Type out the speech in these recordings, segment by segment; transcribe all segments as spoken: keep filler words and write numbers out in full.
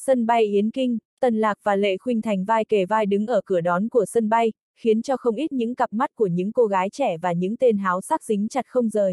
Sân bay Yến Kinh, Tần Lạc và Lệ Khuynh Thành vai kề vai đứng ở cửa đón của sân bay, khiến cho không ít những cặp mắt của những cô gái trẻ và những tên háo sắc dính chặt không rời.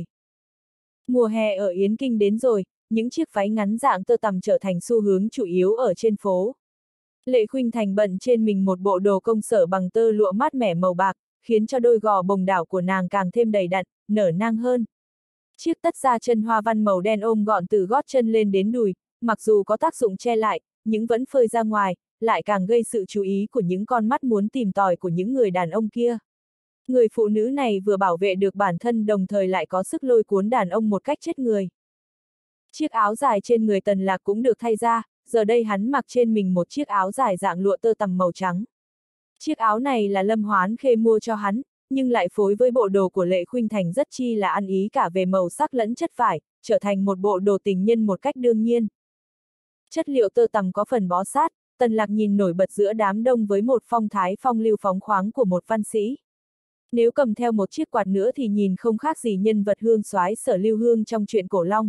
Mùa hè ở Yến Kinh đến rồi, những chiếc váy ngắn dạng tơ tằm trở thành xu hướng chủ yếu ở trên phố. Lệ Khuynh Thành bận trên mình một bộ đồ công sở bằng tơ lụa mát mẻ màu bạc, khiến cho đôi gò bồng đảo của nàng càng thêm đầy đặn, nở nang hơn. Chiếc tất da chân hoa văn màu đen ôm gọn từ gót chân lên đến đùi, mặc dù có tác dụng che lại, nhưng vẫn phơi ra ngoài, lại càng gây sự chú ý của những con mắt muốn tìm tòi của những người đàn ông kia. Người phụ nữ này vừa bảo vệ được bản thân đồng thời lại có sức lôi cuốn đàn ông một cách chết người. Chiếc áo dài trên người Tần Lạc cũng được thay ra, giờ đây hắn mặc trên mình một chiếc áo dài dạng lụa tơ tằm màu trắng. Chiếc áo này là Lâm Hoán Khê mua cho hắn, nhưng lại phối với bộ đồ của Lệ Khuynh Thành rất chi là ăn ý cả về màu sắc lẫn chất vải, trở thành một bộ đồ tình nhân một cách đương nhiên. Chất liệu tơ tằm có phần bó sát, Tần Lạc nhìn nổi bật giữa đám đông với một phong thái phong lưu phóng khoáng của một văn sĩ. Nếu cầm theo một chiếc quạt nữa thì nhìn không khác gì nhân vật hương soái Sở Lưu Hương trong truyện cổ long.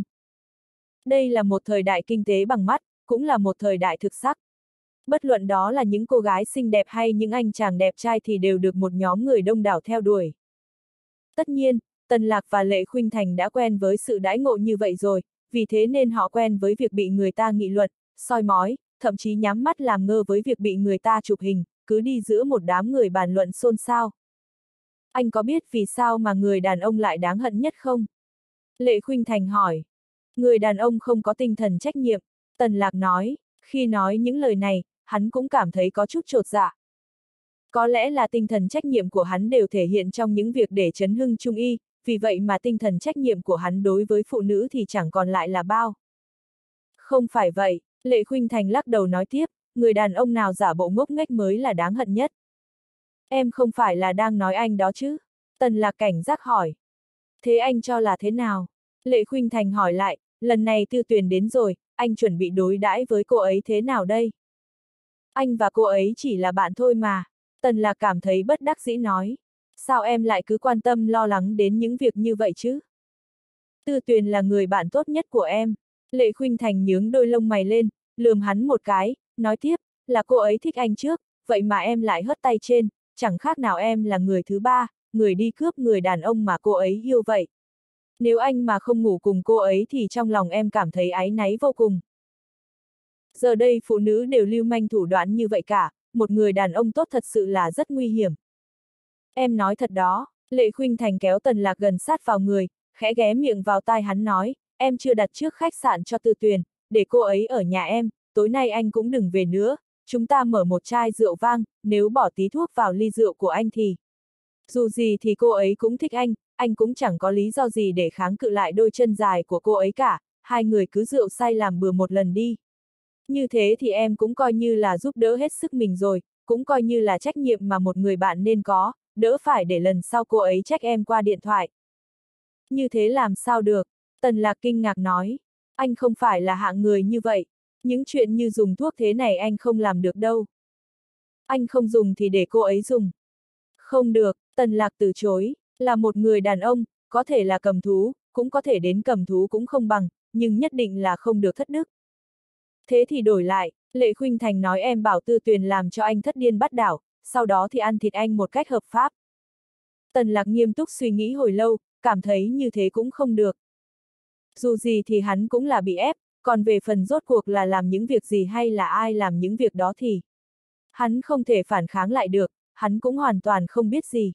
Đây là một thời đại kinh tế bằng mắt, cũng là một thời đại thực sắc. Bất luận đó là những cô gái xinh đẹp hay những anh chàng đẹp trai thì đều được một nhóm người đông đảo theo đuổi. Tất nhiên, Tần Lạc và Lệ Khuynh Thành đã quen với sự đãi ngộ như vậy rồi, vì thế nên họ quen với việc bị người ta nghị luận, soi mói, thậm chí nhắm mắt làm ngơ với việc bị người ta chụp hình, cứ đi giữa một đám người bàn luận xôn xao. Anh có biết vì sao mà người đàn ông lại đáng hận nhất không? Lệ Khuynh Thành hỏi. Người đàn ông không có tinh thần trách nhiệm, Tần Lạc nói. Khi nói những lời này, hắn cũng cảm thấy có chút chột dạ. Có lẽ là tinh thần trách nhiệm của hắn đều thể hiện trong những việc để chấn hưng trung y, vì vậy mà tinh thần trách nhiệm của hắn đối với phụ nữ thì chẳng còn lại là bao. Không phải vậy, Lệ Khuynh Thành lắc đầu nói tiếp, người đàn ông nào giả bộ ngốc nghếch mới là đáng hận nhất. Em không phải là đang nói anh đó chứ? Tần Lạc cảnh giác hỏi. Thế anh cho là thế nào? Lệ Khuynh Thành hỏi lại, lần này Tư Tuyền đến rồi, anh chuẩn bị đối đãi với cô ấy thế nào đây? Anh và cô ấy chỉ là bạn thôi mà. Tần Lạc cảm thấy bất đắc dĩ nói. Sao em lại cứ quan tâm lo lắng đến những việc như vậy chứ? Tư Tuyền là người bạn tốt nhất của em. Lệ Khuynh Thành nhướng đôi lông mày lên, lườm hắn một cái, nói tiếp, là cô ấy thích anh trước, vậy mà em lại hất tay trên, chẳng khác nào em là người thứ ba, người đi cướp người đàn ông mà cô ấy yêu vậy. Nếu anh mà không ngủ cùng cô ấy thì trong lòng em cảm thấy áy náy vô cùng. Giờ đây phụ nữ đều lưu manh thủ đoạn như vậy cả, một người đàn ông tốt thật sự là rất nguy hiểm. Em nói thật đó, Lệ Khuynh Thành kéo Tần Lạc gần sát vào người, khẽ ghé miệng vào tai hắn nói, em chưa đặt trước khách sạn cho Tư Tuyền, để cô ấy ở nhà em, tối nay anh cũng đừng về nữa, chúng ta mở một chai rượu vang, nếu bỏ tí thuốc vào ly rượu của anh thì... Dù gì thì cô ấy cũng thích anh, anh cũng chẳng có lý do gì để kháng cự lại đôi chân dài của cô ấy cả, hai người cứ rượu say làm bừa một lần đi. Như thế thì em cũng coi như là giúp đỡ hết sức mình rồi, cũng coi như là trách nhiệm mà một người bạn nên có, đỡ phải để lần sau cô ấy trách em qua điện thoại. Như thế làm sao được? Tần Lạc kinh ngạc nói, anh không phải là hạng người như vậy, những chuyện như dùng thuốc thế này anh không làm được đâu. Anh không dùng thì để cô ấy dùng. Không được, Tần Lạc từ chối, là một người đàn ông, có thể là cầm thú, cũng có thể đến cầm thú cũng không bằng, nhưng nhất định là không được thất đức. Thế thì đổi lại, Lệ Khuynh Thành nói em bảo Tư Tuyền làm cho anh thất điên bắt đảo, sau đó thì ăn thịt anh một cách hợp pháp. Tần Lạc nghiêm túc suy nghĩ hồi lâu, cảm thấy như thế cũng không được. Dù gì thì hắn cũng là bị ép, còn về phần rốt cuộc là làm những việc gì hay là ai làm những việc đó thì... Hắn không thể phản kháng lại được, hắn cũng hoàn toàn không biết gì.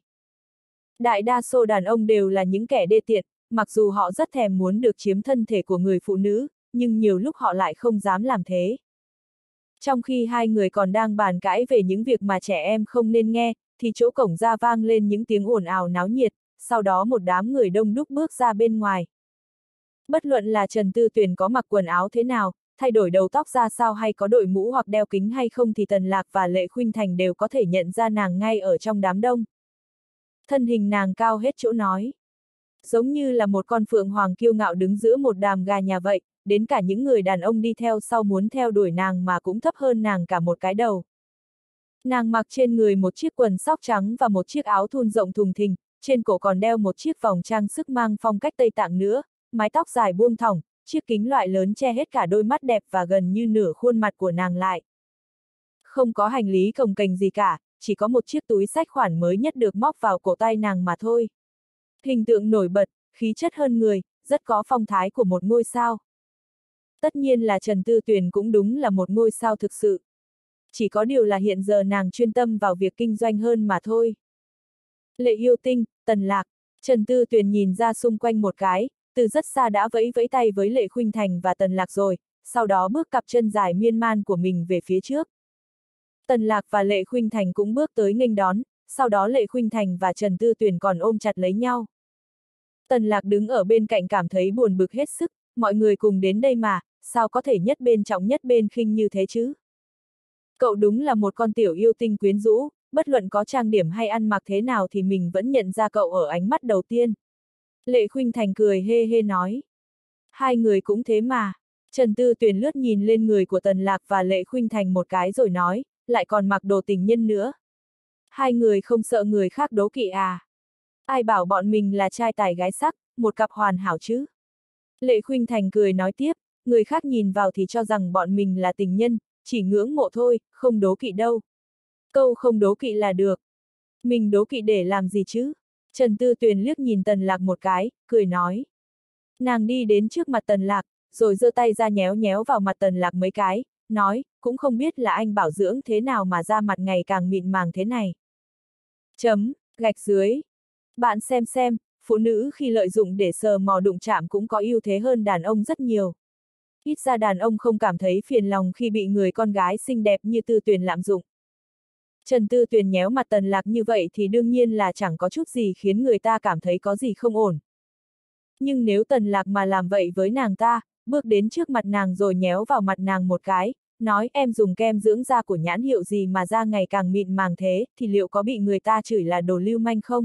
Đại đa số đàn ông đều là những kẻ đê tiện, mặc dù họ rất thèm muốn được chiếm thân thể của người phụ nữ, nhưng nhiều lúc họ lại không dám làm thế. Trong khi hai người còn đang bàn cãi về những việc mà trẻ em không nên nghe, thì chỗ cổng ra vang lên những tiếng ồn ào náo nhiệt, sau đó một đám người đông đúc bước ra bên ngoài. Bất luận là Trần Tư Tuyền có mặc quần áo thế nào, thay đổi đầu tóc ra sao hay có đội mũ hoặc đeo kính hay không thì Tần Lạc và Lệ Khuynh Thành đều có thể nhận ra nàng ngay ở trong đám đông. Thân hình nàng cao hết chỗ nói. Giống như là một con phượng hoàng kiêu ngạo đứng giữa một đàn gà nhà vậy, đến cả những người đàn ông đi theo sau muốn theo đuổi nàng mà cũng thấp hơn nàng cả một cái đầu. Nàng mặc trên người một chiếc quần sóc trắng và một chiếc áo thun rộng thùng thình, trên cổ còn đeo một chiếc vòng trang sức mang phong cách Tây Tạng nữa, mái tóc dài buông thõng, chiếc kính loại lớn che hết cả đôi mắt đẹp và gần như nửa khuôn mặt của nàng lại. Không có hành lý cồng kềnh gì cả, chỉ có một chiếc túi xách khoản mới nhất được móc vào cổ tay nàng mà thôi. Hình tượng nổi bật, khí chất hơn người, rất có phong thái của một ngôi sao. Tất nhiên là Trần Tư Tuyền cũng đúng là một ngôi sao thực sự. Chỉ có điều là hiện giờ nàng chuyên tâm vào việc kinh doanh hơn mà thôi. Lệ yêu tinh, Tần Lạc, Trần Tư Tuyền nhìn ra xung quanh một cái, từ rất xa đã vẫy vẫy tay với Lệ Khuynh Thành và Tần Lạc rồi, sau đó bước cặp chân dài miên man của mình về phía trước. Tần Lạc và Lệ Khuynh Thành cũng bước tới nghênh đón, sau đó Lệ Khuynh Thành và Trần Tư Tuyền còn ôm chặt lấy nhau. Tần Lạc đứng ở bên cạnh cảm thấy buồn bực hết sức, mọi người cùng đến đây mà, sao có thể nhất bên trọng nhất bên khinh như thế chứ? Cậu đúng là một con tiểu yêu tinh quyến rũ, bất luận có trang điểm hay ăn mặc thế nào thì mình vẫn nhận ra cậu ở ánh mắt đầu tiên. Lệ Khuynh Thành cười hê hê nói. Hai người cũng thế mà. Trần Tư Tuyền lướt nhìn lên người của Tần Lạc và Lệ Khuynh Thành một cái rồi nói, lại còn mặc đồ tình nhân nữa. Hai người không sợ người khác đố kỵ à? Ai bảo bọn mình là trai tài gái sắc, một cặp hoàn hảo chứ? Lệ Khuynh Thành cười nói tiếp, người khác nhìn vào thì cho rằng bọn mình là tình nhân, chỉ ngưỡng mộ thôi, không đố kỵ đâu. Câu không đố kỵ là được. Mình đố kỵ để làm gì chứ? Trần Tư Tuyền liếc nhìn Tần Lạc một cái, cười nói. Nàng đi đến trước mặt Tần Lạc, rồi giơ tay ra nhéo nhéo vào mặt Tần Lạc mấy cái, nói, cũng không biết là anh bảo dưỡng thế nào mà da mặt ngày càng mịn màng thế này. Chấm, gạch dưới. Bạn xem xem, phụ nữ khi lợi dụng để sờ mò đụng chạm cũng có ưu thế hơn đàn ông rất nhiều. Ít ra đàn ông không cảm thấy phiền lòng khi bị người con gái xinh đẹp như Tư Tuyền lạm dụng. Trần Tư Tuyền nhéo mặt Tần Lạc như vậy thì đương nhiên là chẳng có chút gì khiến người ta cảm thấy có gì không ổn. Nhưng nếu Tần Lạc mà làm vậy với nàng ta, bước đến trước mặt nàng rồi nhéo vào mặt nàng một cái, nói em dùng kem dưỡng da của nhãn hiệu gì mà da ngày càng mịn màng thế, thì liệu có bị người ta chửi là đồ lưu manh không?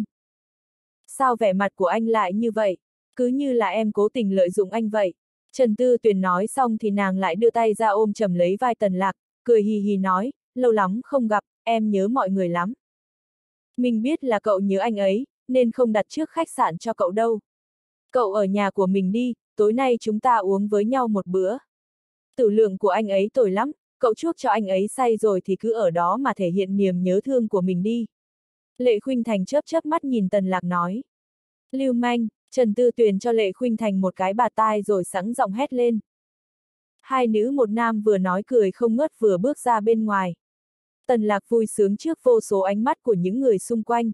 Sao vẻ mặt của anh lại như vậy? Cứ như là em cố tình lợi dụng anh vậy. Trần Tư Tuyền nói xong thì nàng lại đưa tay ra ôm chầm lấy vai Tần Lạc, cười hì hì nói, lâu lắm không gặp, em nhớ mọi người lắm. Mình biết là cậu nhớ anh ấy, nên không đặt trước khách sạn cho cậu đâu. Cậu ở nhà của mình đi, tối nay chúng ta uống với nhau một bữa. Tử lượng của anh ấy tồi lắm, cậu chuốc cho anh ấy say rồi thì cứ ở đó mà thể hiện niềm nhớ thương của mình đi. Lệ Khuynh Thành chớp chớp mắt nhìn Tần Lạc nói. Lưu manh, Trần Tư Tuyền cho Lệ Khuynh Thành một cái bạt tai rồi sẵn giọng hét lên. Hai nữ một nam vừa nói cười không ngớt vừa bước ra bên ngoài. Tần Lạc vui sướng trước vô số ánh mắt của những người xung quanh.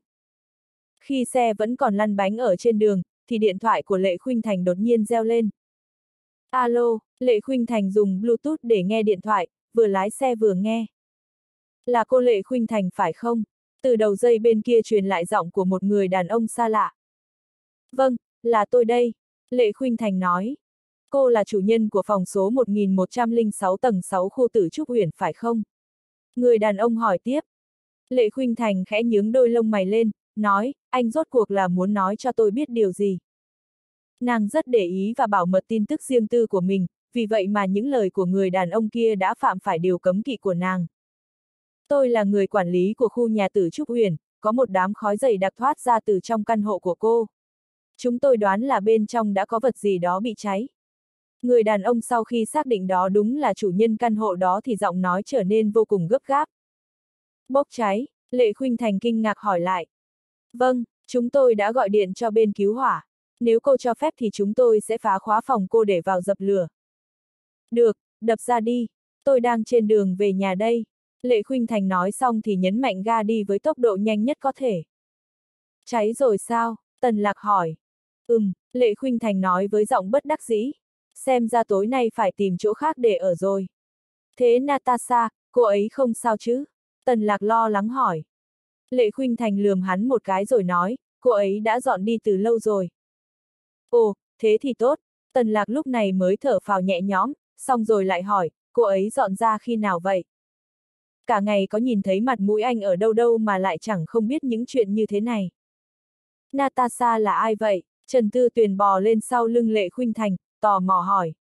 Khi xe vẫn còn lăn bánh ở trên đường, thì điện thoại của Lệ Khuynh Thành đột nhiên reo lên. Alo, Lệ Khuynh Thành dùng Bluetooth để nghe điện thoại, vừa lái xe vừa nghe. Là cô Lệ Khuynh Thành phải không? Từ đầu dây bên kia truyền lại giọng của một người đàn ông xa lạ. Vâng, là tôi đây, Lệ Khuynh Thành nói. Cô là chủ nhân của phòng số một nghìn một trăm lẻ sáu tầng sáu khu Tử Trúc Uyển phải không? Người đàn ông hỏi tiếp. Lệ Khuynh Thành khẽ nhướng đôi lông mày lên, nói, anh rốt cuộc là muốn nói cho tôi biết điều gì? Nàng rất để ý và bảo mật tin tức riêng tư của mình, vì vậy mà những lời của người đàn ông kia đã phạm phải điều cấm kỵ của nàng. Tôi là người quản lý của khu nhà Tử Trúc Uyển, có một đám khói dày đặc thoát ra từ trong căn hộ của cô. Chúng tôi đoán là bên trong đã có vật gì đó bị cháy. Người đàn ông sau khi xác định đó đúng là chủ nhân căn hộ đó thì giọng nói trở nên vô cùng gấp gáp. Bốc cháy, Lệ Khuynh Thành kinh ngạc hỏi lại. Vâng, chúng tôi đã gọi điện cho bên cứu hỏa. Nếu cô cho phép thì chúng tôi sẽ phá khóa phòng cô để vào dập lửa. Được, đập ra đi, tôi đang trên đường về nhà đây. Lệ Khuynh Thành nói xong thì nhấn mạnh ga đi với tốc độ nhanh nhất có thể. Cháy rồi sao? Tần Lạc hỏi. Ừm, Lệ Khuynh Thành nói với giọng bất đắc dĩ. Xem ra tối nay phải tìm chỗ khác để ở rồi. Thế Natasha, cô ấy không sao chứ? Tần Lạc lo lắng hỏi. Lệ Khuynh Thành lườm hắn một cái rồi nói, cô ấy đã dọn đi từ lâu rồi. Ồ, thế thì tốt. Tần Lạc lúc này mới thở phào nhẹ nhõm, xong rồi lại hỏi, cô ấy dọn ra khi nào vậy? Cả ngày có nhìn thấy mặt mũi anh ở đâu đâu mà lại chẳng không biết những chuyện như thế này. Natasha là ai vậy? Trần Tư Tuyền bò lên sau lưng Lệ Khuynh Thành, tò mò hỏi.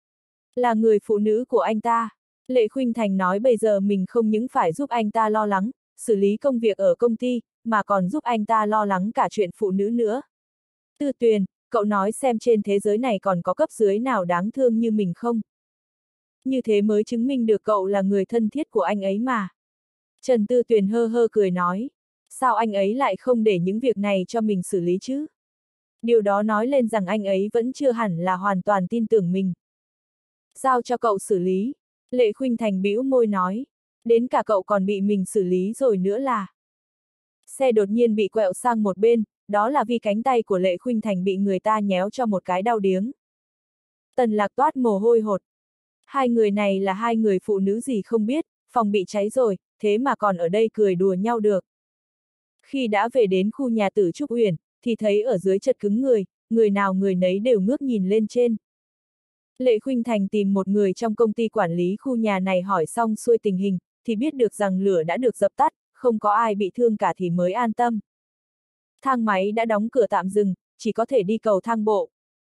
Là người phụ nữ của anh ta. Lệ Khuynh Thành nói bây giờ mình không những phải giúp anh ta lo lắng, xử lý công việc ở công ty, mà còn giúp anh ta lo lắng cả chuyện phụ nữ nữa. Tư Tuyền, cậu nói xem trên thế giới này còn có cấp dưới nào đáng thương như mình không? Như thế mới chứng minh được cậu là người thân thiết của anh ấy mà. Trần Tư Tuyền hơ hơ cười nói, sao anh ấy lại không để những việc này cho mình xử lý chứ? Điều đó nói lên rằng anh ấy vẫn chưa hẳn là hoàn toàn tin tưởng mình. Giao cho cậu xử lý, Lệ Khuynh Thành bĩu môi nói, đến cả cậu còn bị mình xử lý rồi nữa là. Xe đột nhiên bị quẹo sang một bên, đó là vì cánh tay của Lệ Khuynh Thành bị người ta nhéo cho một cái đau điếng. Tần Lạc toát mồ hôi hột. Hai người này là hai người phụ nữ gì không biết, phòng bị cháy rồi, thế mà còn ở đây cười đùa nhau được. Khi đã về đến khu nhà Tử Trúc Uyển, thì thấy ở dưới chật cứng người, người nào người nấy đều ngước nhìn lên trên. Lệ Khuynh Thành tìm một người trong công ty quản lý khu nhà này hỏi xong xuôi tình hình, thì biết được rằng lửa đã được dập tắt, không có ai bị thương cả thì mới an tâm. Thang máy đã đóng cửa tạm dừng, chỉ có thể đi cầu thang bộ.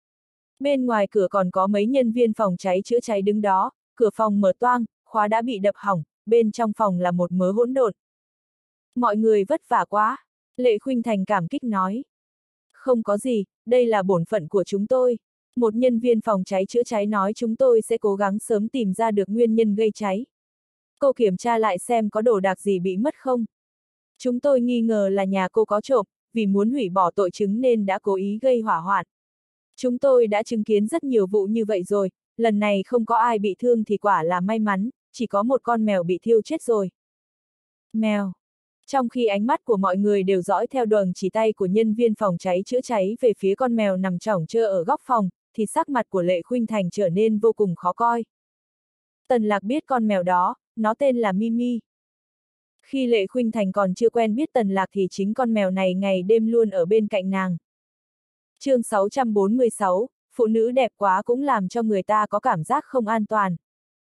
Bên ngoài cửa còn có mấy nhân viên phòng cháy chữa cháy đứng đó, cửa phòng mở toang, khóa đã bị đập hỏng, bên trong phòng là một mớ hỗn độn. Mọi người vất vả quá, Lệ Khuynh Thành cảm kích nói. Không có gì, đây là bổn phận của chúng tôi. Một nhân viên phòng cháy chữa cháy nói chúng tôi sẽ cố gắng sớm tìm ra được nguyên nhân gây cháy. Cô kiểm tra lại xem có đồ đạc gì bị mất không. Chúng tôi nghi ngờ là nhà cô có trộm, vì muốn hủy bỏ tội chứng nên đã cố ý gây hỏa hoạn. Chúng tôi đã chứng kiến rất nhiều vụ như vậy rồi, lần này không có ai bị thương thì quả là may mắn, chỉ có một con mèo bị thiêu chết rồi. Mèo. Trong khi ánh mắt của mọi người đều dõi theo đường chỉ tay của nhân viên phòng cháy chữa cháy về phía con mèo nằm chỏng trơ ở góc phòng, thì sắc mặt của Lệ Khuynh Thành trở nên vô cùng khó coi. Tần Lạc biết con mèo đó, nó tên là Mimi. Khi Lệ Khuynh Thành còn chưa quen biết Tần Lạc thì chính con mèo này ngày đêm luôn ở bên cạnh nàng. Chương sáu trăm bốn mươi sáu, phụ nữ đẹp quá cũng làm cho người ta có cảm giác không an toàn.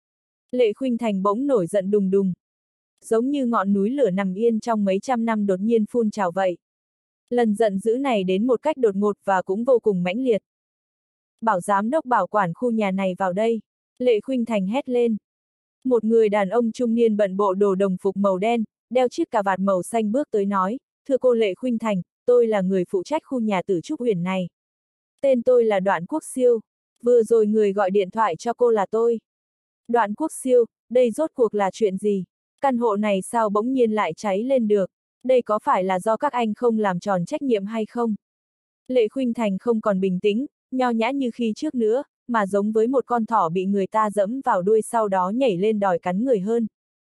Lệ Khuynh Thành bỗng nổi giận đùng đùng. Giống như ngọn núi lửa nằm yên trong mấy trăm năm đột nhiên phun trào vậy. Lần giận dữ này đến một cách đột ngột và cũng vô cùng mãnh liệt. Bảo giám đốc bảo quản khu nhà này vào đây, Lệ Khuynh Thành hét lên. Một người đàn ông trung niên bận bộ đồ đồng phục màu đen, đeo chiếc cà vạt màu xanh bước tới nói, thưa cô Lệ Khuynh Thành, tôi là người phụ trách khu nhà Tử Trúc Uyển này. Tên tôi là Đoạn Quốc Siêu, vừa rồi người gọi điện thoại cho cô là tôi. Đoạn Quốc Siêu, đây rốt cuộc là chuyện gì? Căn hộ này sao bỗng nhiên lại cháy lên được? Đây có phải là do các anh không làm tròn trách nhiệm hay không? Lệ Khuynh Thành không còn bình tĩnh, nho nhã như khi trước nữa, mà giống với một con thỏ bị người ta dẫm vào đuôi sau đó nhảy lên đòi cắn người hơn.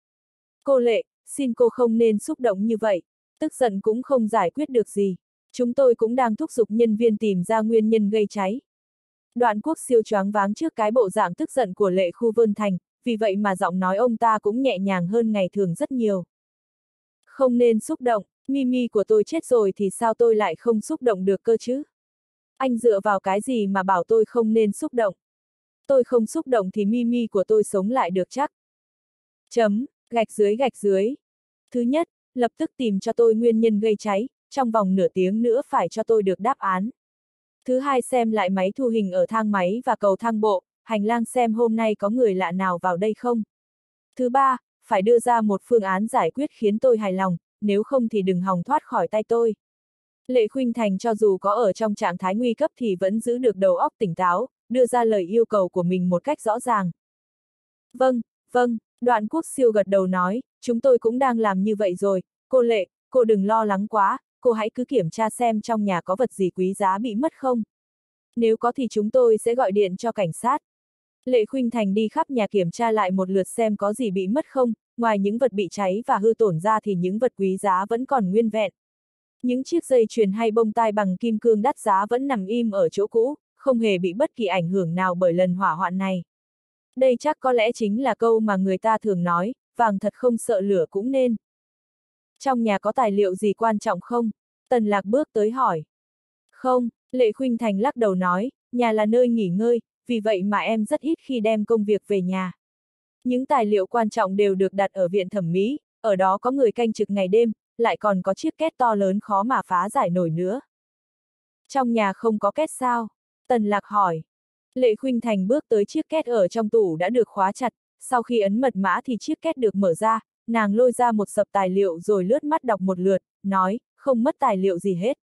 Cô Lệ, xin cô không nên xúc động như vậy, tức giận cũng không giải quyết được gì. Chúng tôi cũng đang thúc giục nhân viên tìm ra nguyên nhân gây cháy. Đoạn Quốc Siêu choáng váng trước cái bộ dạng tức giận của Lệ Khu Vân Thành, vì vậy mà giọng nói ông ta cũng nhẹ nhàng hơn ngày thường rất nhiều. Không nên xúc động, Mimi của tôi chết rồi thì sao tôi lại không xúc động được cơ chứ? Anh dựa vào cái gì mà bảo tôi không nên xúc động? Tôi không xúc động thì Mimi của tôi sống lại được chắc. Chấm, gạch dưới gạch dưới. Thứ nhất, lập tức tìm cho tôi nguyên nhân gây cháy, trong vòng nửa tiếng nữa phải cho tôi được đáp án. Thứ hai, xem lại máy thu hình ở thang máy và cầu thang bộ, hành lang xem hôm nay có người lạ nào vào đây không. Thứ ba, phải đưa ra một phương án giải quyết khiến tôi hài lòng, nếu không thì đừng hòng thoát khỏi tay tôi. Lệ Khuynh Thành cho dù có ở trong trạng thái nguy cấp thì vẫn giữ được đầu óc tỉnh táo, đưa ra lời yêu cầu của mình một cách rõ ràng. Vâng, vâng, Đoạn Quốc Siêu gật đầu nói, chúng tôi cũng đang làm như vậy rồi, cô Lệ, cô đừng lo lắng quá, cô hãy cứ kiểm tra xem trong nhà có vật gì quý giá bị mất không. Nếu có thì chúng tôi sẽ gọi điện cho cảnh sát. Lệ Khuynh Thành đi khắp nhà kiểm tra lại một lượt xem có gì bị mất không, ngoài những vật bị cháy và hư tổn ra thì những vật quý giá vẫn còn nguyên vẹn. Những chiếc dây chuyền hay bông tai bằng kim cương đắt giá vẫn nằm im ở chỗ cũ, không hề bị bất kỳ ảnh hưởng nào bởi lần hỏa hoạn này. Đây chắc có lẽ chính là câu mà người ta thường nói, vàng thật không sợ lửa cũng nên. Trong nhà có tài liệu gì quan trọng không? Tần Lạc bước tới hỏi. Không, Lệ Khuynh Thành lắc đầu nói, nhà là nơi nghỉ ngơi, vì vậy mà em rất ít khi đem công việc về nhà. Những tài liệu quan trọng đều được đặt ở viện thẩm mỹ, ở đó có người canh trực ngày đêm, lại còn có chiếc két to lớn khó mà phá giải nổi nữa. Trong nhà không có két sao? Tần Lạc hỏi. Lệ Khuynh Thành bước tới chiếc két ở trong tủ đã được khóa chặt, sau khi ấn mật mã thì chiếc két được mở ra, nàng lôi ra một sập tài liệu rồi lướt mắt đọc một lượt, nói, không mất tài liệu gì hết.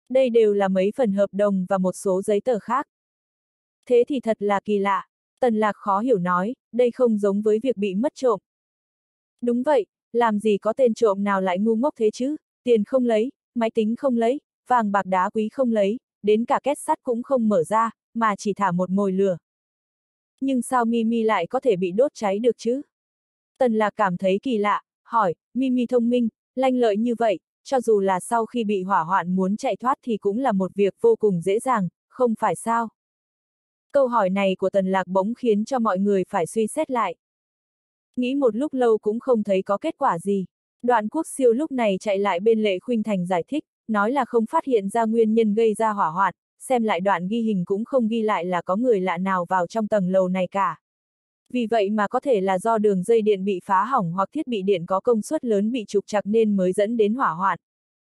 Đây đều là mấy phần hợp đồng và một số giấy tờ khác. Thế thì thật là kỳ lạ. Tần Lạc khó hiểu nói, đây không giống với việc bị mất trộm. Đúng vậy, làm gì có tên trộm nào lại ngu ngốc thế chứ, tiền không lấy, máy tính không lấy, vàng bạc đá quý không lấy, đến cả két sắt cũng không mở ra, mà chỉ thả một mồi lửa. Nhưng sao Mimi lại có thể bị đốt cháy được chứ? Tần Lạc cảm thấy kỳ lạ, hỏi, Mimi thông minh, lanh lợi như vậy, cho dù là sau khi bị hỏa hoạn muốn chạy thoát thì cũng là một việc vô cùng dễ dàng, không phải sao? Câu hỏi này của Tần Lạc bỗng khiến cho mọi người phải suy xét lại. Nghĩ một lúc lâu cũng không thấy có kết quả gì. Đoạn Quốc Siêu lúc này chạy lại bên Lệ Khuynh Thành giải thích, nói là không phát hiện ra nguyên nhân gây ra hỏa hoạn, xem lại đoạn ghi hình cũng không ghi lại là có người lạ nào vào trong tầng lầu này cả. Vì vậy mà có thể là do đường dây điện bị phá hỏng hoặc thiết bị điện có công suất lớn bị trục trặc nên mới dẫn đến hỏa hoạn.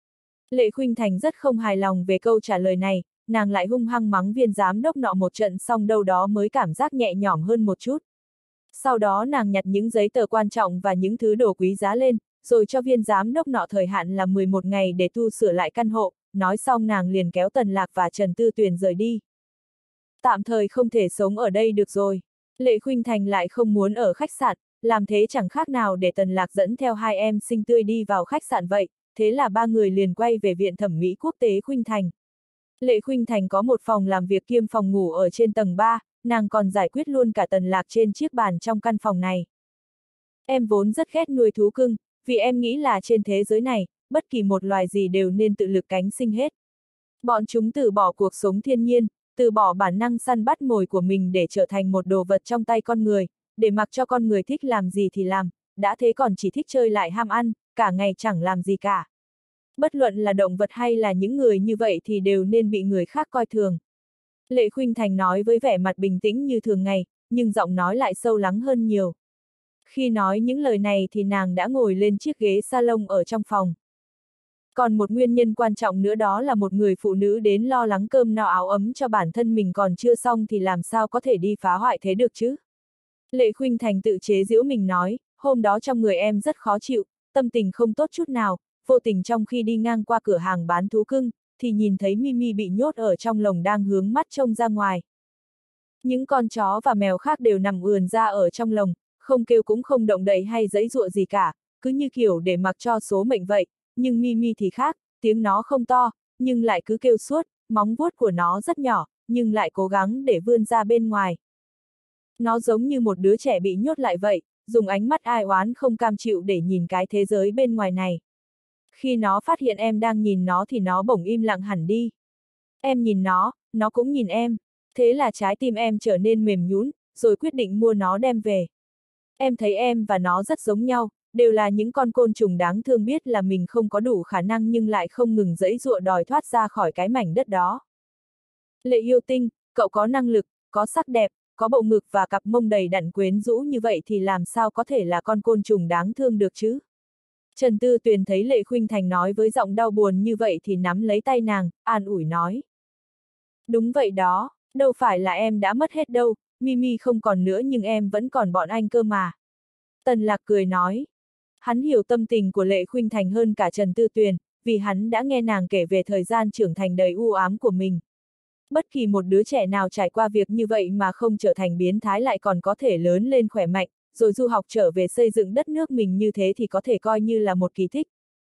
Lệ Khuynh Thành rất không hài lòng về câu trả lời này, nàng lại hung hăng mắng viên giám đốc nọ một trận xong đâu đó mới cảm giác nhẹ nhõm hơn một chút. Sau đó nàng nhặt những giấy tờ quan trọng và những thứ đồ quý giá lên, rồi cho viên giám đốc nọ thời hạn là mười một ngày để tu sửa lại căn hộ, nói xong nàng liền kéo Tần Lạc và Trần Tư Tuyền rời đi. Tạm thời không thể sống ở đây được rồi. Lệ Khuynh Thành lại không muốn ở khách sạn, làm thế chẳng khác nào để Tần Lạc dẫn theo hai em xinh tươi đi vào khách sạn vậy, thế là ba người liền quay về viện thẩm mỹ quốc tế Khuynh Thành. Lệ Khuynh Thành có một phòng làm việc kiêm phòng ngủ ở trên tầng ba, nàng còn giải quyết luôn cả Tần Lạc trên chiếc bàn trong căn phòng này. Em vốn rất ghét nuôi thú cưng, vì em nghĩ là trên thế giới này, bất kỳ một loài gì đều nên tự lực cánh sinh hết. Bọn chúng từ bỏ cuộc sống thiên nhiên, từ bỏ bản năng săn bắt mồi của mình để trở thành một đồ vật trong tay con người, để mặc cho con người thích làm gì thì làm, đã thế còn chỉ thích chơi lại ham ăn, cả ngày chẳng làm gì cả. Bất luận là động vật hay là những người như vậy thì đều nên bị người khác coi thường. Lệ Khuynh Thành nói với vẻ mặt bình tĩnh như thường ngày, nhưng giọng nói lại sâu lắng hơn nhiều. Khi nói những lời này thì nàng đã ngồi lên chiếc ghế salon ở trong phòng. Còn một nguyên nhân quan trọng nữa đó là một người phụ nữ đến lo lắng cơm no áo ấm cho bản thân mình còn chưa xong thì làm sao có thể đi phá hoại thế được chứ? Lệ Khuynh Thành tự chế giễu mình nói, hôm đó trong người em rất khó chịu, tâm tình không tốt chút nào, vô tình trong khi đi ngang qua cửa hàng bán thú cưng, thì nhìn thấy Mimi bị nhốt ở trong lồng đang hướng mắt trông ra ngoài. Những con chó và mèo khác đều nằm ườn ra ở trong lồng, không kêu cũng không động đậy hay giãy giụa gì cả, cứ như kiểu để mặc cho số mệnh vậy, nhưng Mimi thì khác, tiếng nó không to, nhưng lại cứ kêu suốt, móng vuốt của nó rất nhỏ, nhưng lại cố gắng để vươn ra bên ngoài. Nó giống như một đứa trẻ bị nhốt lại vậy, dùng ánh mắt ai oán không cam chịu để nhìn cái thế giới bên ngoài này. Khi nó phát hiện em đang nhìn nó thì nó bỗng im lặng hẳn đi. Em nhìn nó, nó cũng nhìn em. Thế là trái tim em trở nên mềm nhũn, rồi quyết định mua nó đem về. Em thấy em và nó rất giống nhau, đều là những con côn trùng đáng thương biết là mình không có đủ khả năng nhưng lại không ngừng giãy giụa đòi thoát ra khỏi cái mảnh đất đó. Lệ yêu tinh, cậu có năng lực, có sắc đẹp, có bộ ngực và cặp mông đầy đặn quyến rũ như vậy thì làm sao có thể là con côn trùng đáng thương được chứ? Trần Tư Tuyền thấy Lệ Khuynh Thành nói với giọng đau buồn như vậy thì nắm lấy tay nàng, an ủi nói. Đúng vậy đó, đâu phải là em đã mất hết đâu, Mimi không còn nữa nhưng em vẫn còn bọn anh cơ mà. Tần Lạc cười nói. Hắn hiểu tâm tình của Lệ Khuynh Thành hơn cả Trần Tư Tuyền, vì hắn đã nghe nàng kể về thời gian trưởng thành đầy u ám của mình. Bất kỳ một đứa trẻ nào trải qua việc như vậy mà không trở thành biến thái lại còn có thể lớn lên khỏe mạnh, rồi du học trở về xây dựng đất nước mình như thế thì có thể coi như là một kỳ tích.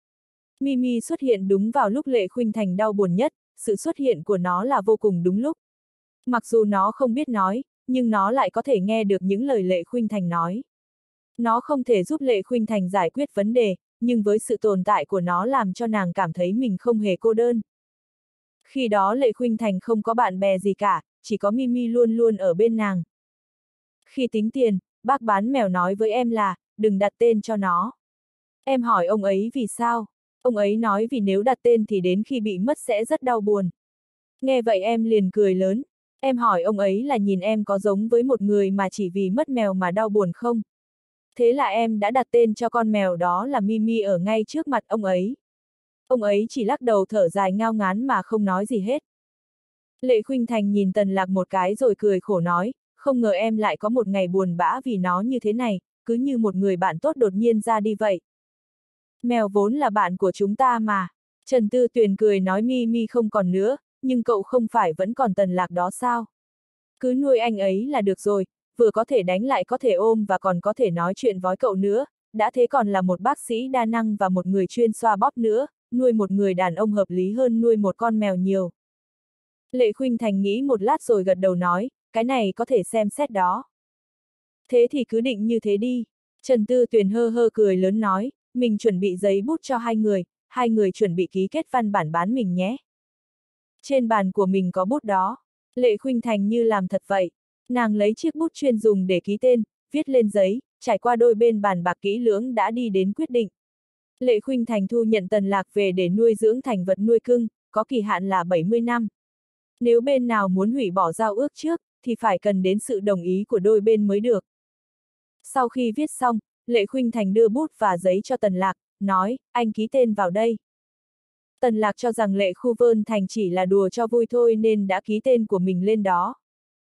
Mimi xuất hiện đúng vào lúc Lệ Khuynh Thành đau buồn nhất, sự xuất hiện của nó là vô cùng đúng lúc. Mặc dù nó không biết nói, nhưng nó lại có thể nghe được những lời Lệ Khuynh Thành nói. Nó không thể giúp Lệ Khuynh Thành giải quyết vấn đề, nhưng với sự tồn tại của nó làm cho nàng cảm thấy mình không hề cô đơn. Khi đó Lệ Khuynh Thành không có bạn bè gì cả, chỉ có Mimi luôn luôn ở bên nàng. Khi tính tiền, bác bán mèo nói với em là, đừng đặt tên cho nó. Em hỏi ông ấy vì sao? Ông ấy nói vì nếu đặt tên thì đến khi bị mất sẽ rất đau buồn. Nghe vậy em liền cười lớn. Em hỏi ông ấy là nhìn em có giống với một người mà chỉ vì mất mèo mà đau buồn không? Thế là em đã đặt tên cho con mèo đó là Mimi ở ngay trước mặt ông ấy. Ông ấy chỉ lắc đầu thở dài ngao ngán mà không nói gì hết. Lệ Khuynh Thành nhìn Tần Lạc một cái rồi cười khổ nói, không ngờ em lại có một ngày buồn bã vì nó như thế này, cứ như một người bạn tốt đột nhiên ra đi vậy. Mèo vốn là bạn của chúng ta mà. Trần Tư Tuyền cười nói Mimi không còn nữa, nhưng cậu không phải vẫn còn Tần Lạc đó sao? Cứ nuôi anh ấy là được rồi, vừa có thể đánh lại có thể ôm và còn có thể nói chuyện với cậu nữa, đã thế còn là một bác sĩ đa năng và một người chuyên xoa bóp nữa, nuôi một người đàn ông hợp lý hơn nuôi một con mèo nhiều. Lệ Khuynh Thành nghĩ một lát rồi gật đầu nói, cái này có thể xem xét đó. Thế thì cứ định như thế đi. Trần Tư Tuyền hơ hơ cười lớn nói, mình chuẩn bị giấy bút cho hai người, hai người chuẩn bị ký kết văn bản bán mình nhé. Trên bàn của mình có bút đó. Lệ Khuynh Thành như làm thật vậy. Nàng lấy chiếc bút chuyên dùng để ký tên, viết lên giấy, trải qua đôi bên bàn bạc kỹ lưỡng đã đi đến quyết định. Lệ Khuynh Thành thu nhận Tần Lạc về để nuôi dưỡng thành vật nuôi cưng, có kỳ hạn là bảy mươi năm. Nếu bên nào muốn hủy bỏ giao ước trước, thì phải cần đến sự đồng ý của đôi bên mới được. Sau khi viết xong, Lệ Khuynh Thành đưa bút và giấy cho Tần Lạc, nói, anh ký tên vào đây. Tần Lạc cho rằng Lệ Khu Vơn Thành chỉ là đùa cho vui thôi nên đã ký tên của mình lên đó.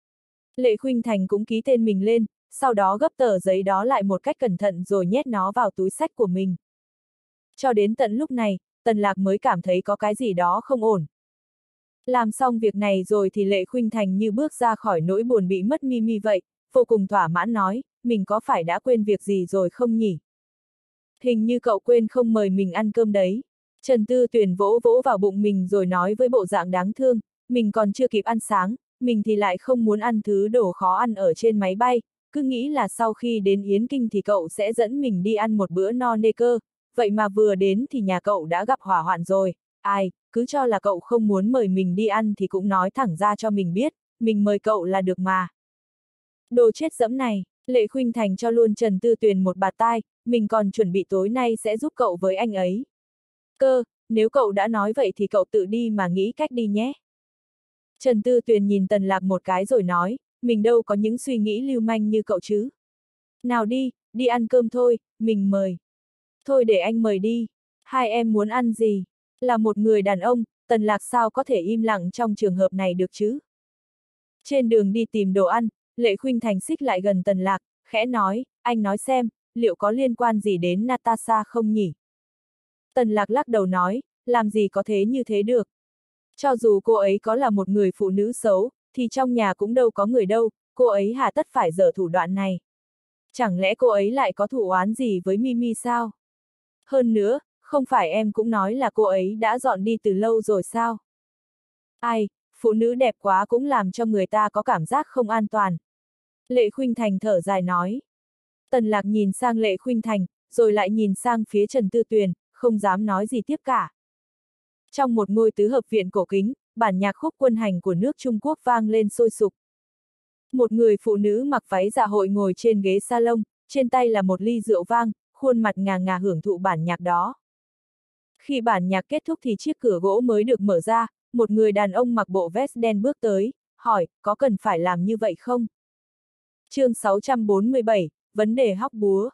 Lệ Khuynh Thành cũng ký tên mình lên, sau đó gấp tờ giấy đó lại một cách cẩn thận rồi nhét nó vào túi xách của mình. Cho đến tận lúc này, Tần Lạc mới cảm thấy có cái gì đó không ổn. Làm xong việc này rồi thì Lệ Khuynh Thành như bước ra khỏi nỗi buồn bị mất Mimi vậy, vô cùng thỏa mãn nói, mình có phải đã quên việc gì rồi không nhỉ? Hình như cậu quên không mời mình ăn cơm đấy. Trần Tư Tuyền vỗ vỗ vào bụng mình rồi nói với bộ dạng đáng thương, mình còn chưa kịp ăn sáng, mình thì lại không muốn ăn thứ đồ khó ăn ở trên máy bay, cứ nghĩ là sau khi đến Yến Kinh thì cậu sẽ dẫn mình đi ăn một bữa no nê cơ, vậy mà vừa đến thì nhà cậu đã gặp hỏa hoạn rồi, ai, cứ cho là cậu không muốn mời mình đi ăn thì cũng nói thẳng ra cho mình biết, mình mời cậu là được mà. Đồ chết dẫm này, Lệ Khuynh Thành cho luôn Trần Tư Tuyền một bạt tai, mình còn chuẩn bị tối nay sẽ giúp cậu với anh ấy. Cơ, nếu cậu đã nói vậy thì cậu tự đi mà nghĩ cách đi nhé. Trần Tư Tuyền nhìn Tần Lạc một cái rồi nói, mình đâu có những suy nghĩ lưu manh như cậu chứ. Nào đi, đi ăn cơm thôi, mình mời. Thôi để anh mời đi. Hai em muốn ăn gì? Là một người đàn ông, Tần Lạc sao có thể im lặng trong trường hợp này được chứ? Trên đường đi tìm đồ ăn, Lệ Khuynh Thành xích lại gần Tần Lạc, khẽ nói, anh nói xem, liệu có liên quan gì đến Natasha không nhỉ? Tần Lạc lắc đầu nói, làm gì có thế như thế được. Cho dù cô ấy có là một người phụ nữ xấu, thì trong nhà cũng đâu có người đâu, cô ấy hà tất phải dở thủ đoạn này. Chẳng lẽ cô ấy lại có thù oán gì với Mimi sao? Hơn nữa, không phải em cũng nói là cô ấy đã dọn đi từ lâu rồi sao? Ai, phụ nữ đẹp quá cũng làm cho người ta có cảm giác không an toàn. Lệ Khuynh Thành thở dài nói. Tần Lạc nhìn sang Lệ Khuynh Thành, rồi lại nhìn sang phía Trần Tư Tuyền, không dám nói gì tiếp cả. Trong một ngôi tứ hợp viện cổ kính, bản nhạc khúc quân hành của nước Trung Quốc vang lên sôi sục. Một người phụ nữ mặc váy dạ hội ngồi trên ghế salon, trên tay là một ly rượu vang, khuôn mặt ngà ngà hưởng thụ bản nhạc đó. Khi bản nhạc kết thúc thì chiếc cửa gỗ mới được mở ra, một người đàn ông mặc bộ vest đen bước tới, hỏi, có cần phải làm như vậy không? Chương sáu trăm bốn mươi bảy, vấn đề hóc búa.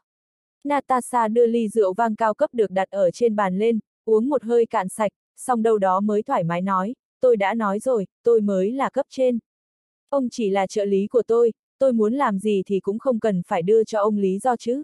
Natasha đưa ly rượu vang cao cấp được đặt ở trên bàn lên, uống một hơi cạn sạch, xong đâu đó mới thoải mái nói, tôi đã nói rồi, tôi mới là cấp trên. Ông chỉ là trợ lý của tôi, tôi muốn làm gì thì cũng không cần phải đưa cho ông lý do chứ.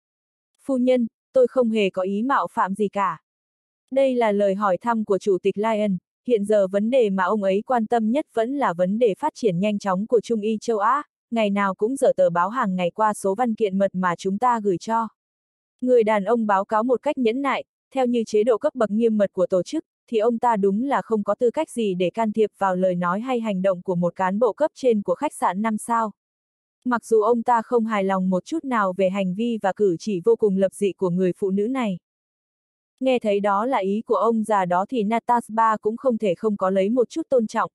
Phu nhân, tôi không hề có ý mạo phạm gì cả. Đây là lời hỏi thăm của Chủ tịch Lion, hiện giờ vấn đề mà ông ấy quan tâm nhất vẫn là vấn đề phát triển nhanh chóng của Trung y châu Á, ngày nào cũng dở tờ báo hàng ngày qua số văn kiện mật mà chúng ta gửi cho. Người đàn ông báo cáo một cách nhẫn nại, theo như chế độ cấp bậc nghiêm mật của tổ chức, thì ông ta đúng là không có tư cách gì để can thiệp vào lời nói hay hành động của một cán bộ cấp trên của khách sạn năm sao. Mặc dù ông ta không hài lòng một chút nào về hành vi và cử chỉ vô cùng lập dị của người phụ nữ này. Nghe thấy đó là ý của ông già đó thì Natasha cũng không thể không có lấy một chút tôn trọng.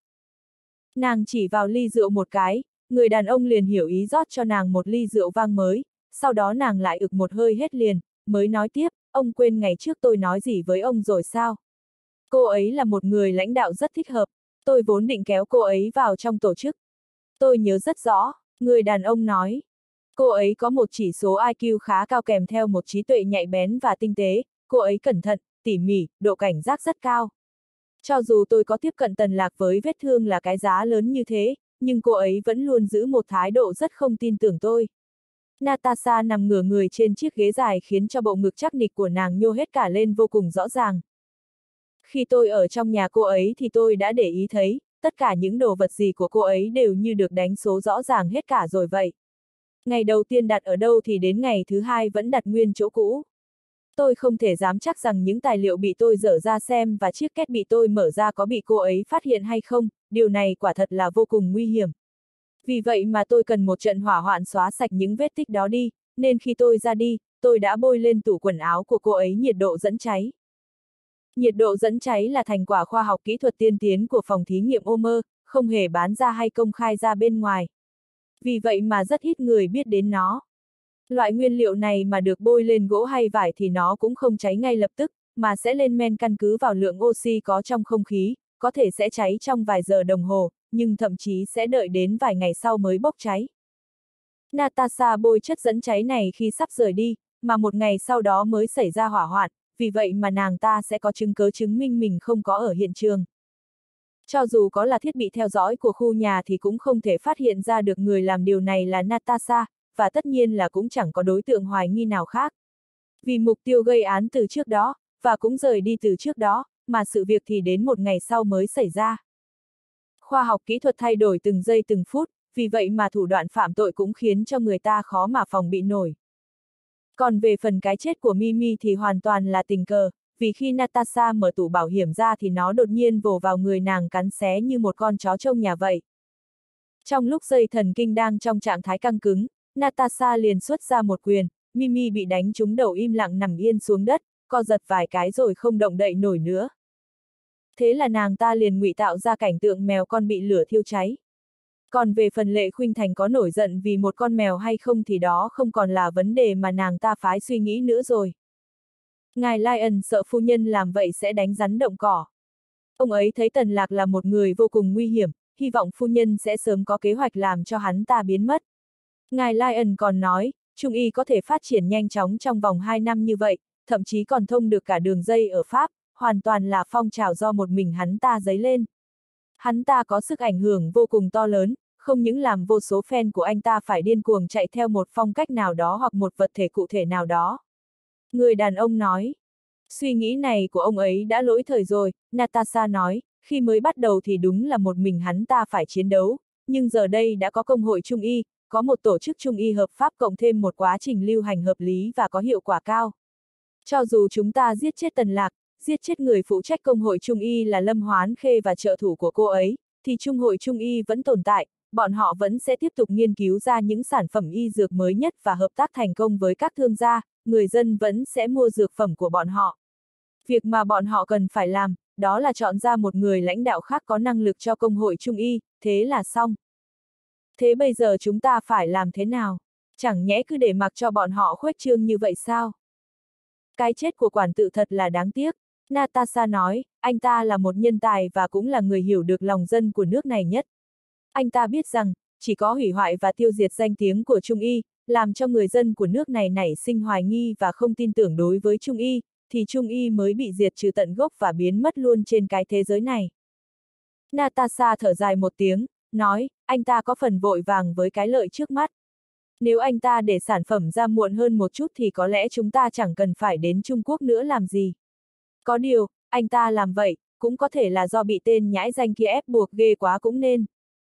Nàng chỉ vào ly rượu một cái, người đàn ông liền hiểu ý rót cho nàng một ly rượu vang mới, sau đó nàng lại ực một hơi hết liền, mới nói tiếp, ông quên ngày trước tôi nói gì với ông rồi sao? Cô ấy là một người lãnh đạo rất thích hợp, tôi vốn định kéo cô ấy vào trong tổ chức. Tôi nhớ rất rõ, người đàn ông nói. Cô ấy có một chỉ số I Q khá cao kèm theo một trí tuệ nhạy bén và tinh tế, cô ấy cẩn thận, tỉ mỉ, độ cảnh giác rất cao. Cho dù tôi có tiếp cận Tần Lạc với vết thương là cái giá lớn như thế, nhưng cô ấy vẫn luôn giữ một thái độ rất không tin tưởng tôi. Natasha nằm ngửa người trên chiếc ghế dài khiến cho bộ ngực chắc nịch của nàng nhô hết cả lên vô cùng rõ ràng. Khi tôi ở trong nhà cô ấy thì tôi đã để ý thấy, tất cả những đồ vật gì của cô ấy đều như được đánh số rõ ràng hết cả rồi vậy. Ngày đầu tiên đặt ở đâu thì đến ngày thứ hai vẫn đặt nguyên chỗ cũ. Tôi không thể dám chắc rằng những tài liệu bị tôi dở ra xem và chiếc két bị tôi mở ra có bị cô ấy phát hiện hay không, điều này quả thật là vô cùng nguy hiểm. Vì vậy mà tôi cần một trận hỏa hoạn xóa sạch những vết tích đó đi, nên khi tôi ra đi, tôi đã bôi lên tủ quần áo của cô ấy nhiệt độ dẫn cháy. Nhiệt độ dẫn cháy là thành quả khoa học kỹ thuật tiên tiến của phòng thí nghiệm Omer, không hề bán ra hay công khai ra bên ngoài. Vì vậy mà rất ít người biết đến nó. Loại nguyên liệu này mà được bôi lên gỗ hay vải thì nó cũng không cháy ngay lập tức, mà sẽ lên men căn cứ vào lượng oxy có trong không khí, có thể sẽ cháy trong vài giờ đồng hồ, nhưng thậm chí sẽ đợi đến vài ngày sau mới bốc cháy. Natasha bôi chất dẫn cháy này khi sắp rời đi, mà một ngày sau đó mới xảy ra hỏa hoạn, vì vậy mà nàng ta sẽ có chứng cớ chứng minh mình không có ở hiện trường. Cho dù có là thiết bị theo dõi của khu nhà thì cũng không thể phát hiện ra được người làm điều này là Natasha, và tất nhiên là cũng chẳng có đối tượng hoài nghi nào khác. Vì mục tiêu gây án từ trước đó, và cũng rời đi từ trước đó, mà sự việc thì đến một ngày sau mới xảy ra. Khoa học kỹ thuật thay đổi từng giây từng phút, vì vậy mà thủ đoạn phạm tội cũng khiến cho người ta khó mà phòng bị nổi. Còn về phần cái chết của Mimi thì hoàn toàn là tình cờ, vì khi Natasha mở tủ bảo hiểm ra thì nó đột nhiên vồ vào người nàng cắn xé như một con chó trông nhà vậy. Trong lúc dây thần kinh đang trong trạng thái căng cứng, Natasha liền xuất ra một quyền, Mimi bị đánh trúng đầu im lặng nằm yên xuống đất, co giật vài cái rồi không động đậy nổi nữa. Thế là nàng ta liền ngụy tạo ra cảnh tượng mèo con bị lửa thiêu cháy. Còn về phần Lệ Khuynh Thành có nổi giận vì một con mèo hay không thì đó không còn là vấn đề mà nàng ta phái suy nghĩ nữa rồi. Ngài Lion sợ phu nhân làm vậy sẽ đánh rắn động cỏ. Ông ấy thấy Tần Lạc là một người vô cùng nguy hiểm, hy vọng phu nhân sẽ sớm có kế hoạch làm cho hắn ta biến mất. Ngài Lion còn nói, Trung y có thể phát triển nhanh chóng trong vòng hai năm như vậy, thậm chí còn thông được cả đường dây ở Pháp, hoàn toàn là phong trào do một mình hắn ta dấy lên. Hắn ta có sức ảnh hưởng vô cùng to lớn, không những làm vô số fan của anh ta phải điên cuồng chạy theo một phong cách nào đó hoặc một vật thể cụ thể nào đó. Người đàn ông nói, suy nghĩ này của ông ấy đã lỗi thời rồi, Natasha nói, khi mới bắt đầu thì đúng là một mình hắn ta phải chiến đấu, nhưng giờ đây đã có công hội Trung y, có một tổ chức Trung y hợp pháp cộng thêm một quá trình lưu hành hợp lý và có hiệu quả cao. Cho dù chúng ta giết chết Tần Lạc, giết chết người phụ trách công hội Trung y là Lâm Hoán Khê và trợ thủ của cô ấy, thì Trung hội Trung y vẫn tồn tại, bọn họ vẫn sẽ tiếp tục nghiên cứu ra những sản phẩm y dược mới nhất và hợp tác thành công với các thương gia, người dân vẫn sẽ mua dược phẩm của bọn họ. Việc mà bọn họ cần phải làm, đó là chọn ra một người lãnh đạo khác có năng lực cho công hội Trung y, thế là xong. Thế bây giờ chúng ta phải làm thế nào? Chẳng nhẽ cứ để mặc cho bọn họ khuếch trương như vậy sao? Cái chết của quản tự thật là đáng tiếc. Natasha nói, anh ta là một nhân tài và cũng là người hiểu được lòng dân của nước này nhất. Anh ta biết rằng, chỉ có hủy hoại và tiêu diệt danh tiếng của Trung y, làm cho người dân của nước này nảy sinh hoài nghi và không tin tưởng đối với Trung y, thì Trung y mới bị diệt trừ tận gốc và biến mất luôn trên cái thế giới này. Natasha thở dài một tiếng, nói, anh ta có phần vội vàng với cái lợi trước mắt. Nếu anh ta để sản phẩm ra muộn hơn một chút thì có lẽ chúng ta chẳng cần phải đến Trung Quốc nữa làm gì. Có điều, anh ta làm vậy, cũng có thể là do bị tên nhãi danh kia ép buộc ghê quá cũng nên.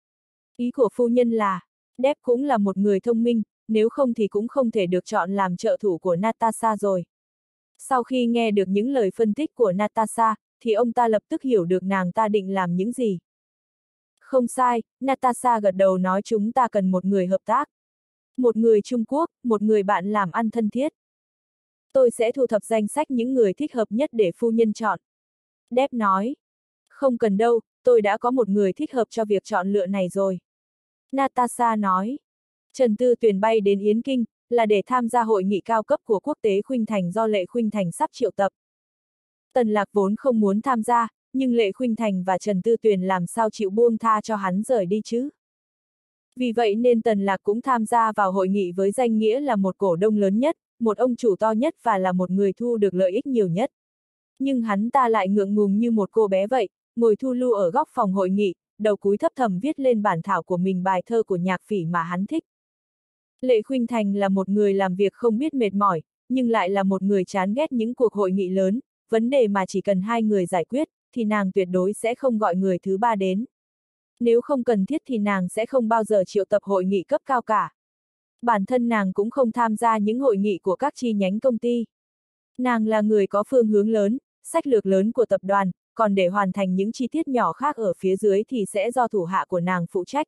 Ý của phu nhân là, Depp cũng là một người thông minh, nếu không thì cũng không thể được chọn làm trợ thủ của Natasha rồi. Sau khi nghe được những lời phân tích của Natasha, thì ông ta lập tức hiểu được nàng ta định làm những gì. Không sai, Natasha gật đầu nói chúng ta cần một người hợp tác. Một người Trung Quốc, một người bạn làm ăn thân thiết. Tôi sẽ thu thập danh sách những người thích hợp nhất để phu nhân chọn. Depp nói. Không cần đâu, tôi đã có một người thích hợp cho việc chọn lựa này rồi. Natasha nói. Trần Tư Tuyền bay đến Yến Kinh, là để tham gia hội nghị cao cấp của Quốc tế Khuynh Thành do Lệ Khuynh Thành sắp triệu tập. Tần Lạc vốn không muốn tham gia, nhưng Lệ Khuynh Thành và Trần Tư Tuyền làm sao chịu buông tha cho hắn rời đi chứ? Vì vậy nên Tần Lạc cũng tham gia vào hội nghị với danh nghĩa là một cổ đông lớn nhất, một ông chủ to nhất và là một người thu được lợi ích nhiều nhất. Nhưng hắn ta lại ngượng ngùng như một cô bé vậy, ngồi thu lưu ở góc phòng hội nghị, đầu cúi thấp thầm viết lên bản thảo của mình bài thơ của nhạc phỉ mà hắn thích. Lệ Khuynh Thành là một người làm việc không biết mệt mỏi, nhưng lại là một người chán ghét những cuộc hội nghị lớn, vấn đề mà chỉ cần hai người giải quyết, thì nàng tuyệt đối sẽ không gọi người thứ ba đến. Nếu không cần thiết thì nàng sẽ không bao giờ triệu tập hội nghị cấp cao cả. Bản thân nàng cũng không tham gia những hội nghị của các chi nhánh công ty. Nàng là người có phương hướng lớn, sách lược lớn của tập đoàn, còn để hoàn thành những chi tiết nhỏ khác ở phía dưới thì sẽ do thủ hạ của nàng phụ trách.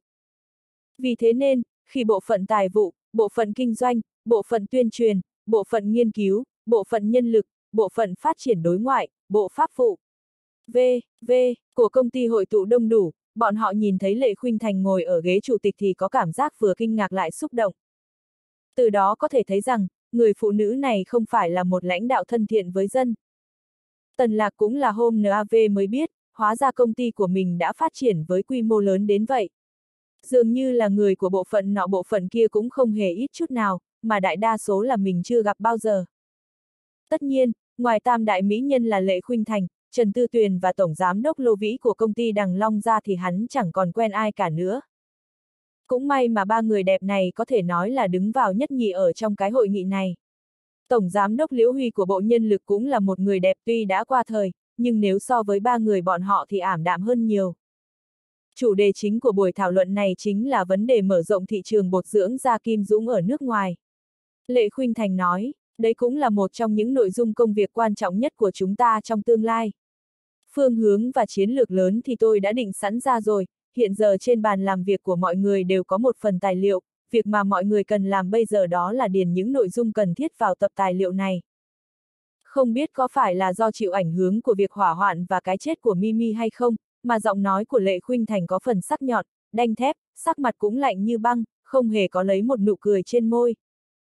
Vì thế nên, khi bộ phận tài vụ, bộ phận kinh doanh, bộ phận tuyên truyền, bộ phận nghiên cứu, bộ phận nhân lực, bộ phận phát triển đối ngoại, bộ pháp vụ, V, V, của công ty hội tụ đông đủ, bọn họ nhìn thấy Lệ Khuynh Thành ngồi ở ghế chủ tịch thì có cảm giác vừa kinh ngạc lại xúc động. Từ đó có thể thấy rằng, người phụ nữ này không phải là một lãnh đạo thân thiện với dân. Tần Lạc cũng là hôm en a vê mới biết, hóa ra công ty của mình đã phát triển với quy mô lớn đến vậy. Dường như là người của bộ phận nọ bộ phận kia cũng không hề ít chút nào, mà đại đa số là mình chưa gặp bao giờ. Tất nhiên, ngoài tam đại mỹ nhân là Lệ Khuynh Thành, Trần Tư Tuyền và Tổng Giám đốc Lô Vĩ của công ty Đằng Long ra thì hắn chẳng còn quen ai cả nữa. Cũng may mà ba người đẹp này có thể nói là đứng vào nhất nhì ở trong cái hội nghị này. Tổng Giám đốc Liễu Huy của Bộ Nhân lực cũng là một người đẹp tuy đã qua thời, nhưng nếu so với ba người bọn họ thì ảm đạm hơn nhiều. Chủ đề chính của buổi thảo luận này chính là vấn đề mở rộng thị trường bột dưỡng da Kim Dũng ở nước ngoài. Lệ Khuynh Thành nói, đấy cũng là một trong những nội dung công việc quan trọng nhất của chúng ta trong tương lai. Phương hướng và chiến lược lớn thì tôi đã định sẵn ra rồi, hiện giờ trên bàn làm việc của mọi người đều có một phần tài liệu, việc mà mọi người cần làm bây giờ đó là điền những nội dung cần thiết vào tập tài liệu này. Không biết có phải là do chịu ảnh hưởng của việc hỏa hoạn và cái chết của Mimi hay không, mà giọng nói của Lệ Khuynh Thành có phần sắc nhọn, đanh thép, sắc mặt cũng lạnh như băng, không hề có lấy một nụ cười trên môi.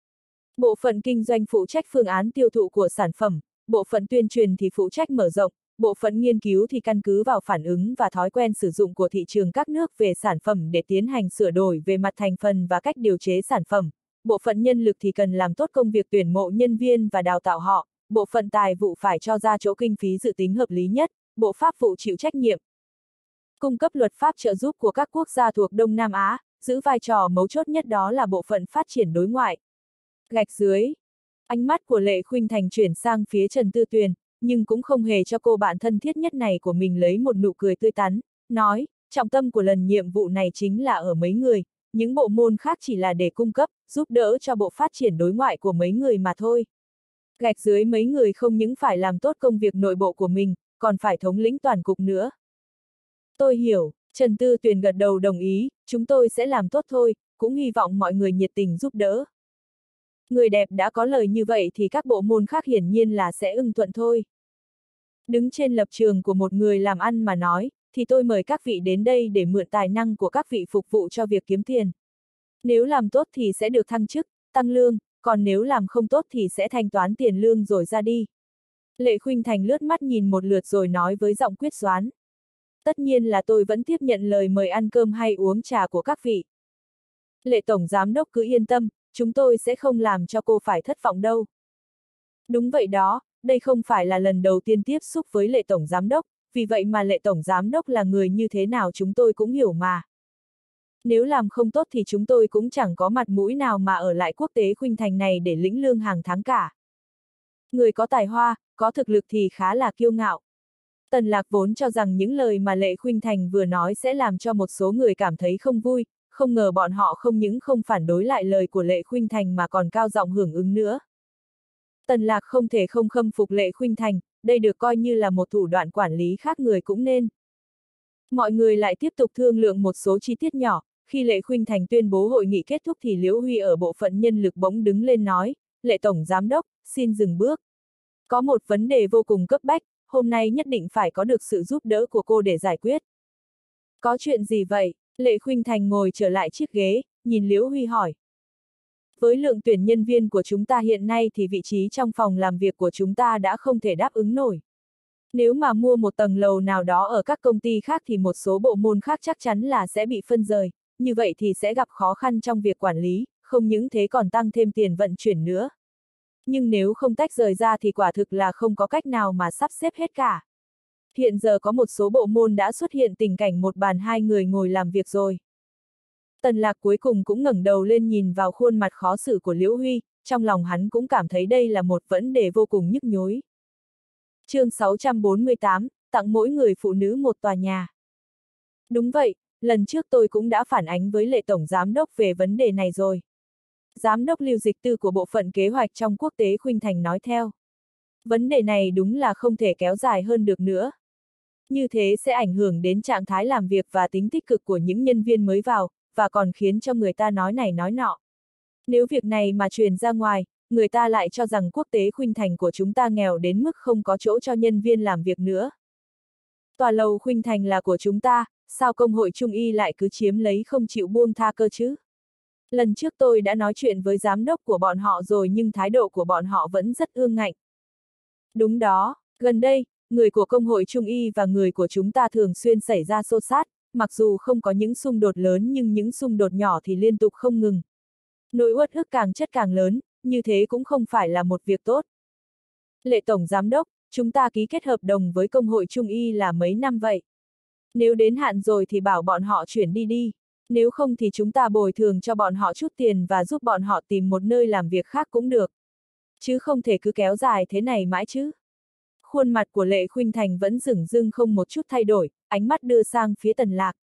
Bộ phận kinh doanh phụ trách phương án tiêu thụ của sản phẩm, bộ phận tuyên truyền thì phụ trách mở rộng, bộ phận nghiên cứu thì căn cứ vào phản ứng và thói quen sử dụng của thị trường các nước về sản phẩm để tiến hành sửa đổi về mặt thành phần và cách điều chế sản phẩm. Bộ phận nhân lực thì cần làm tốt công việc tuyển mộ nhân viên và đào tạo họ, bộ phận tài vụ phải cho ra chỗ kinh phí dự tính hợp lý nhất, bộ pháp vụ chịu trách nhiệm cung cấp luật pháp trợ giúp của các quốc gia thuộc Đông Nam Á, giữ vai trò mấu chốt nhất đó là bộ phận phát triển đối ngoại. Gạch dưới, ánh mắt của Lệ Khuynh Thành chuyển sang phía Trần Tư Tuyền, nhưng cũng không hề cho cô bạn thân thiết nhất này của mình lấy một nụ cười tươi tắn, nói, trọng tâm của lần nhiệm vụ này chính là ở mấy người, những bộ môn khác chỉ là để cung cấp, giúp đỡ cho bộ phát triển đối ngoại của mấy người mà thôi. Gạch dưới mấy người không những phải làm tốt công việc nội bộ của mình, còn phải thống lĩnh toàn cục nữa. Tôi hiểu, Trần Tư Tuyền gật đầu đồng ý, chúng tôi sẽ làm tốt thôi, cũng hy vọng mọi người nhiệt tình giúp đỡ. Người đẹp đã có lời như vậy thì các bộ môn khác hiển nhiên là sẽ ưng thuận thôi. Đứng trên lập trường của một người làm ăn mà nói, thì tôi mời các vị đến đây để mượn tài năng của các vị phục vụ cho việc kiếm tiền. Nếu làm tốt thì sẽ được thăng chức, tăng lương, còn nếu làm không tốt thì sẽ thanh toán tiền lương rồi ra đi. Lệ Khuynh Thành lướt mắt nhìn một lượt rồi nói với giọng quyết đoán. Tất nhiên là tôi vẫn tiếp nhận lời mời ăn cơm hay uống trà của các vị. Lệ Tổng Giám đốc cứ yên tâm, chúng tôi sẽ không làm cho cô phải thất vọng đâu. Đúng vậy đó, đây không phải là lần đầu tiên tiếp xúc với Lệ Tổng Giám đốc, vì vậy mà Lệ Tổng Giám đốc là người như thế nào chúng tôi cũng hiểu mà. Nếu làm không tốt thì chúng tôi cũng chẳng có mặt mũi nào mà ở lại quốc tế Khuynh Thành này để lĩnh lương hàng tháng cả. Người có tài hoa, có thực lực thì khá là kiêu ngạo. Tần Lạc vốn cho rằng những lời mà Lệ Khuynh Thành vừa nói sẽ làm cho một số người cảm thấy không vui, không ngờ bọn họ không những không phản đối lại lời của Lệ Khuynh Thành mà còn cao giọng hưởng ứng nữa. Tần Lạc không thể không khâm phục Lệ Khuynh Thành, đây được coi như là một thủ đoạn quản lý khác người cũng nên. Mọi người lại tiếp tục thương lượng một số chi tiết nhỏ, khi Lệ Khuynh Thành tuyên bố hội nghị kết thúc thì Liễu Huy ở bộ phận nhân lực bỗng đứng lên nói, Lệ Tổng Giám đốc, xin dừng bước. Có một vấn đề vô cùng cấp bách, hôm nay nhất định phải có được sự giúp đỡ của cô để giải quyết. Có chuyện gì vậy? Lệ Khuynh Thành ngồi trở lại chiếc ghế, nhìn Liễu Huy hỏi. Với lượng tuyển nhân viên của chúng ta hiện nay thì vị trí trong phòng làm việc của chúng ta đã không thể đáp ứng nổi. Nếu mà mua một tầng lầu nào đó ở các công ty khác thì một số bộ môn khác chắc chắn là sẽ bị phân rời, như vậy thì sẽ gặp khó khăn trong việc quản lý, không những thế còn tăng thêm tiền vận chuyển nữa. Nhưng nếu không tách rời ra thì quả thực là không có cách nào mà sắp xếp hết cả. Hiện giờ có một số bộ môn đã xuất hiện tình cảnh một bàn hai người ngồi làm việc rồi. Tần Lạc cuối cùng cũng ngẩng đầu lên nhìn vào khuôn mặt khó xử của Liễu Huy, trong lòng hắn cũng cảm thấy đây là một vấn đề vô cùng nhức nhối. Chương sáu trăm bốn mươi tám, tặng mỗi người phụ nữ một tòa nhà. Đúng vậy, lần trước tôi cũng đã phản ánh với Lệ Tổng Giám đốc về vấn đề này rồi. Giám đốc Lưu Dịch Tư của Bộ phận Kế hoạch trong Quốc tế Khuynh Thành nói theo. Vấn đề này đúng là không thể kéo dài hơn được nữa. Như thế sẽ ảnh hưởng đến trạng thái làm việc và tính tích cực của những nhân viên mới vào, và còn khiến cho người ta nói này nói nọ. Nếu việc này mà truyền ra ngoài, người ta lại cho rằng Quốc tế Khuynh Thành của chúng ta nghèo đến mức không có chỗ cho nhân viên làm việc nữa. Tòa lầu Khuynh Thành là của chúng ta, sao công hội Trung y lại cứ chiếm lấy không chịu buông tha cơ chứ? Lần trước tôi đã nói chuyện với giám đốc của bọn họ rồi nhưng thái độ của bọn họ vẫn rất ương ngạnh. Đúng đó, gần đây, người của công hội Trung y và người của chúng ta thường xuyên xảy ra xô xát, mặc dù không có những xung đột lớn nhưng những xung đột nhỏ thì liên tục không ngừng. Nỗi uất ức càng chất càng lớn, như thế cũng không phải là một việc tốt. Lệ Tổng Giám đốc, chúng ta ký kết hợp đồng với công hội Trung y là mấy năm vậy? Nếu đến hạn rồi thì bảo bọn họ chuyển đi đi, nếu không thì chúng ta bồi thường cho bọn họ chút tiền và giúp bọn họ tìm một nơi làm việc khác cũng được. Chứ không thể cứ kéo dài thế này mãi chứ. Khuôn mặt của Lệ Khuynh Thành vẫn dửng dưng không một chút thay đổi, ánh mắt đưa sang phía Tần Lạc.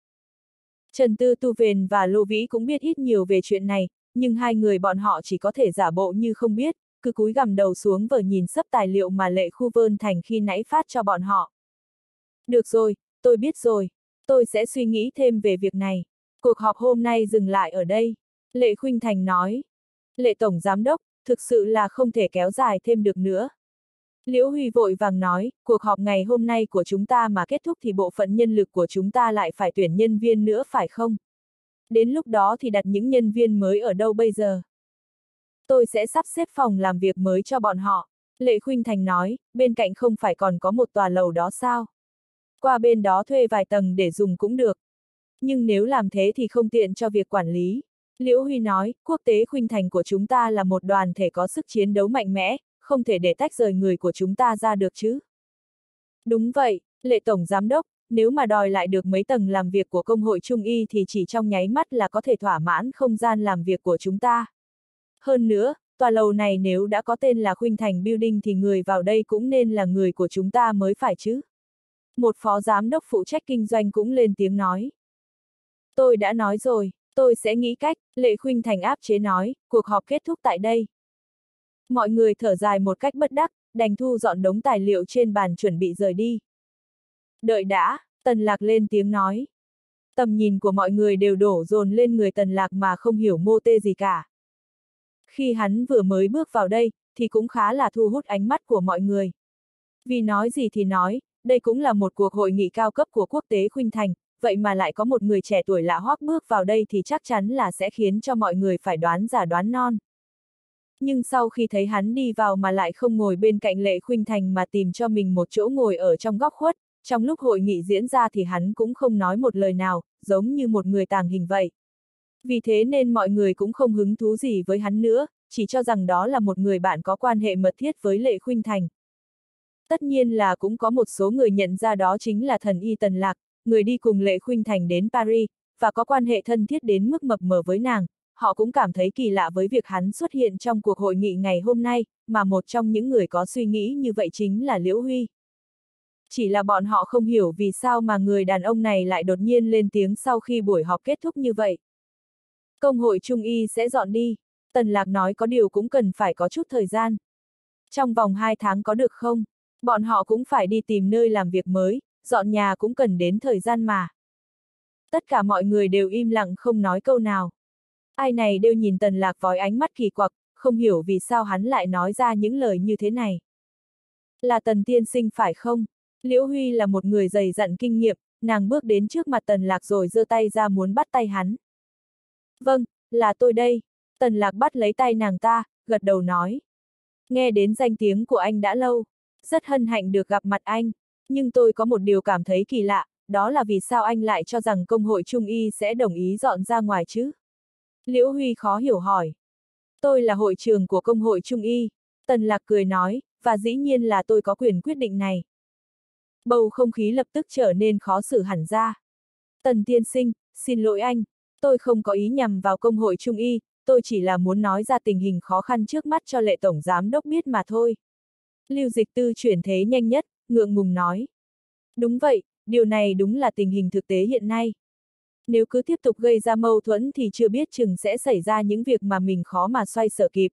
Trần Tư Tu Vền và Lô Vĩ cũng biết ít nhiều về chuyện này, nhưng hai người bọn họ chỉ có thể giả bộ như không biết, cứ cúi gằm đầu xuống vờ nhìn sấp tài liệu mà Lệ Khu Vơn Thành khi nãy phát cho bọn họ. Được rồi, tôi biết rồi, tôi sẽ suy nghĩ thêm về việc này. Cuộc họp hôm nay dừng lại ở đây. Lệ Khuynh Thành nói. Lệ Tổng Giám đốc, thực sự là không thể kéo dài thêm được nữa. Liễu Huy vội vàng nói, cuộc họp ngày hôm nay của chúng ta mà kết thúc thì bộ phận nhân lực của chúng ta lại phải tuyển nhân viên nữa phải không? Đến lúc đó thì đặt những nhân viên mới ở đâu bây giờ? Tôi sẽ sắp xếp phòng làm việc mới cho bọn họ. Lệ Khuynh Thành nói, bên cạnh không phải còn có một tòa lầu đó sao? Qua bên đó thuê vài tầng để dùng cũng được. Nhưng nếu làm thế thì không tiện cho việc quản lý. Liễu Huy nói, Quốc tế Khuynh Thành của chúng ta là một đoàn thể có sức chiến đấu mạnh mẽ, không thể để tách rời người của chúng ta ra được chứ. Đúng vậy, Lệ Tổng Giám đốc, nếu mà đòi lại được mấy tầng làm việc của công hội Trung y thì chỉ trong nháy mắt là có thể thỏa mãn không gian làm việc của chúng ta. Hơn nữa, tòa lầu này nếu đã có tên là Khuynh Thành Building thì người vào đây cũng nên là người của chúng ta mới phải chứ. Một phó giám đốc phụ trách kinh doanh cũng lên tiếng nói. Tôi đã nói rồi, tôi sẽ nghĩ cách, Lệ Khuynh Thành áp chế nói, cuộc họp kết thúc tại đây. Mọi người thở dài một cách bất đắc, đành thu dọn đống tài liệu trên bàn chuẩn bị rời đi. Đợi đã, Tần Lạc lên tiếng nói. Tầm nhìn của mọi người đều đổ dồn lên người Tần Lạc mà không hiểu mô tê gì cả. Khi hắn vừa mới bước vào đây, thì cũng khá là thu hút ánh mắt của mọi người. Vì nói gì thì nói, đây cũng là một cuộc hội nghị cao cấp của Quốc tế Khuynh Thành, vậy mà lại có một người trẻ tuổi lạ hoắc bước vào đây thì chắc chắn là sẽ khiến cho mọi người phải đoán giả đoán non. Nhưng sau khi thấy hắn đi vào mà lại không ngồi bên cạnh Lệ Khuynh Thành mà tìm cho mình một chỗ ngồi ở trong góc khuất, trong lúc hội nghị diễn ra thì hắn cũng không nói một lời nào, giống như một người tàng hình vậy. Vì thế nên mọi người cũng không hứng thú gì với hắn nữa, chỉ cho rằng đó là một người bạn có quan hệ mật thiết với Lệ Khuynh Thành. Tất nhiên là cũng có một số người nhận ra đó chính là thần y Tần Lạc, người đi cùng Lệ Khuynh Thành đến Paris, và có quan hệ thân thiết đến mức mập mờ với nàng. Họ cũng cảm thấy kỳ lạ với việc hắn xuất hiện trong cuộc hội nghị ngày hôm nay, mà một trong những người có suy nghĩ như vậy chính là Liễu Huy. Chỉ là bọn họ không hiểu vì sao mà người đàn ông này lại đột nhiên lên tiếng sau khi buổi họp kết thúc như vậy. Công hội Trung y sẽ dọn đi, Tần Lạc nói có điều cũng cần phải có chút thời gian. Trong vòng hai tháng có được không? Bọn họ cũng phải đi tìm nơi làm việc mới, dọn nhà cũng cần đến thời gian mà. Tất cả mọi người đều im lặng không nói câu nào. Ai này đều nhìn Tần Lạc với ánh mắt kỳ quặc, không hiểu vì sao hắn lại nói ra những lời như thế này. Là Tần tiên sinh phải không? Liễu Huy là một người dày dặn kinh nghiệm, nàng bước đến trước mặt Tần Lạc rồi giơ tay ra muốn bắt tay hắn. Vâng, là tôi đây. Tần Lạc bắt lấy tay nàng ta, gật đầu nói. Nghe đến danh tiếng của anh đã lâu, rất hân hạnh được gặp mặt anh, nhưng tôi có một điều cảm thấy kỳ lạ, đó là vì sao anh lại cho rằng công hội Trung y sẽ đồng ý dọn ra ngoài chứ? Liễu Huy khó hiểu hỏi. Tôi là hội trưởng của công hội Trung y, Tần Lạc cười nói, và dĩ nhiên là tôi có quyền quyết định này. Bầu không khí lập tức trở nên khó xử hẳn ra. Tần tiên sinh, xin lỗi anh, tôi không có ý nhằm vào công hội Trung y, tôi chỉ là muốn nói ra tình hình khó khăn trước mắt cho Lệ Tổng Giám đốc biết mà thôi. Lưu Dịch Tư chuyển thế nhanh nhất, ngượng ngùng nói. Đúng vậy, điều này đúng là tình hình thực tế hiện nay. Nếu cứ tiếp tục gây ra mâu thuẫn thì chưa biết chừng sẽ xảy ra những việc mà mình khó mà xoay sở kịp.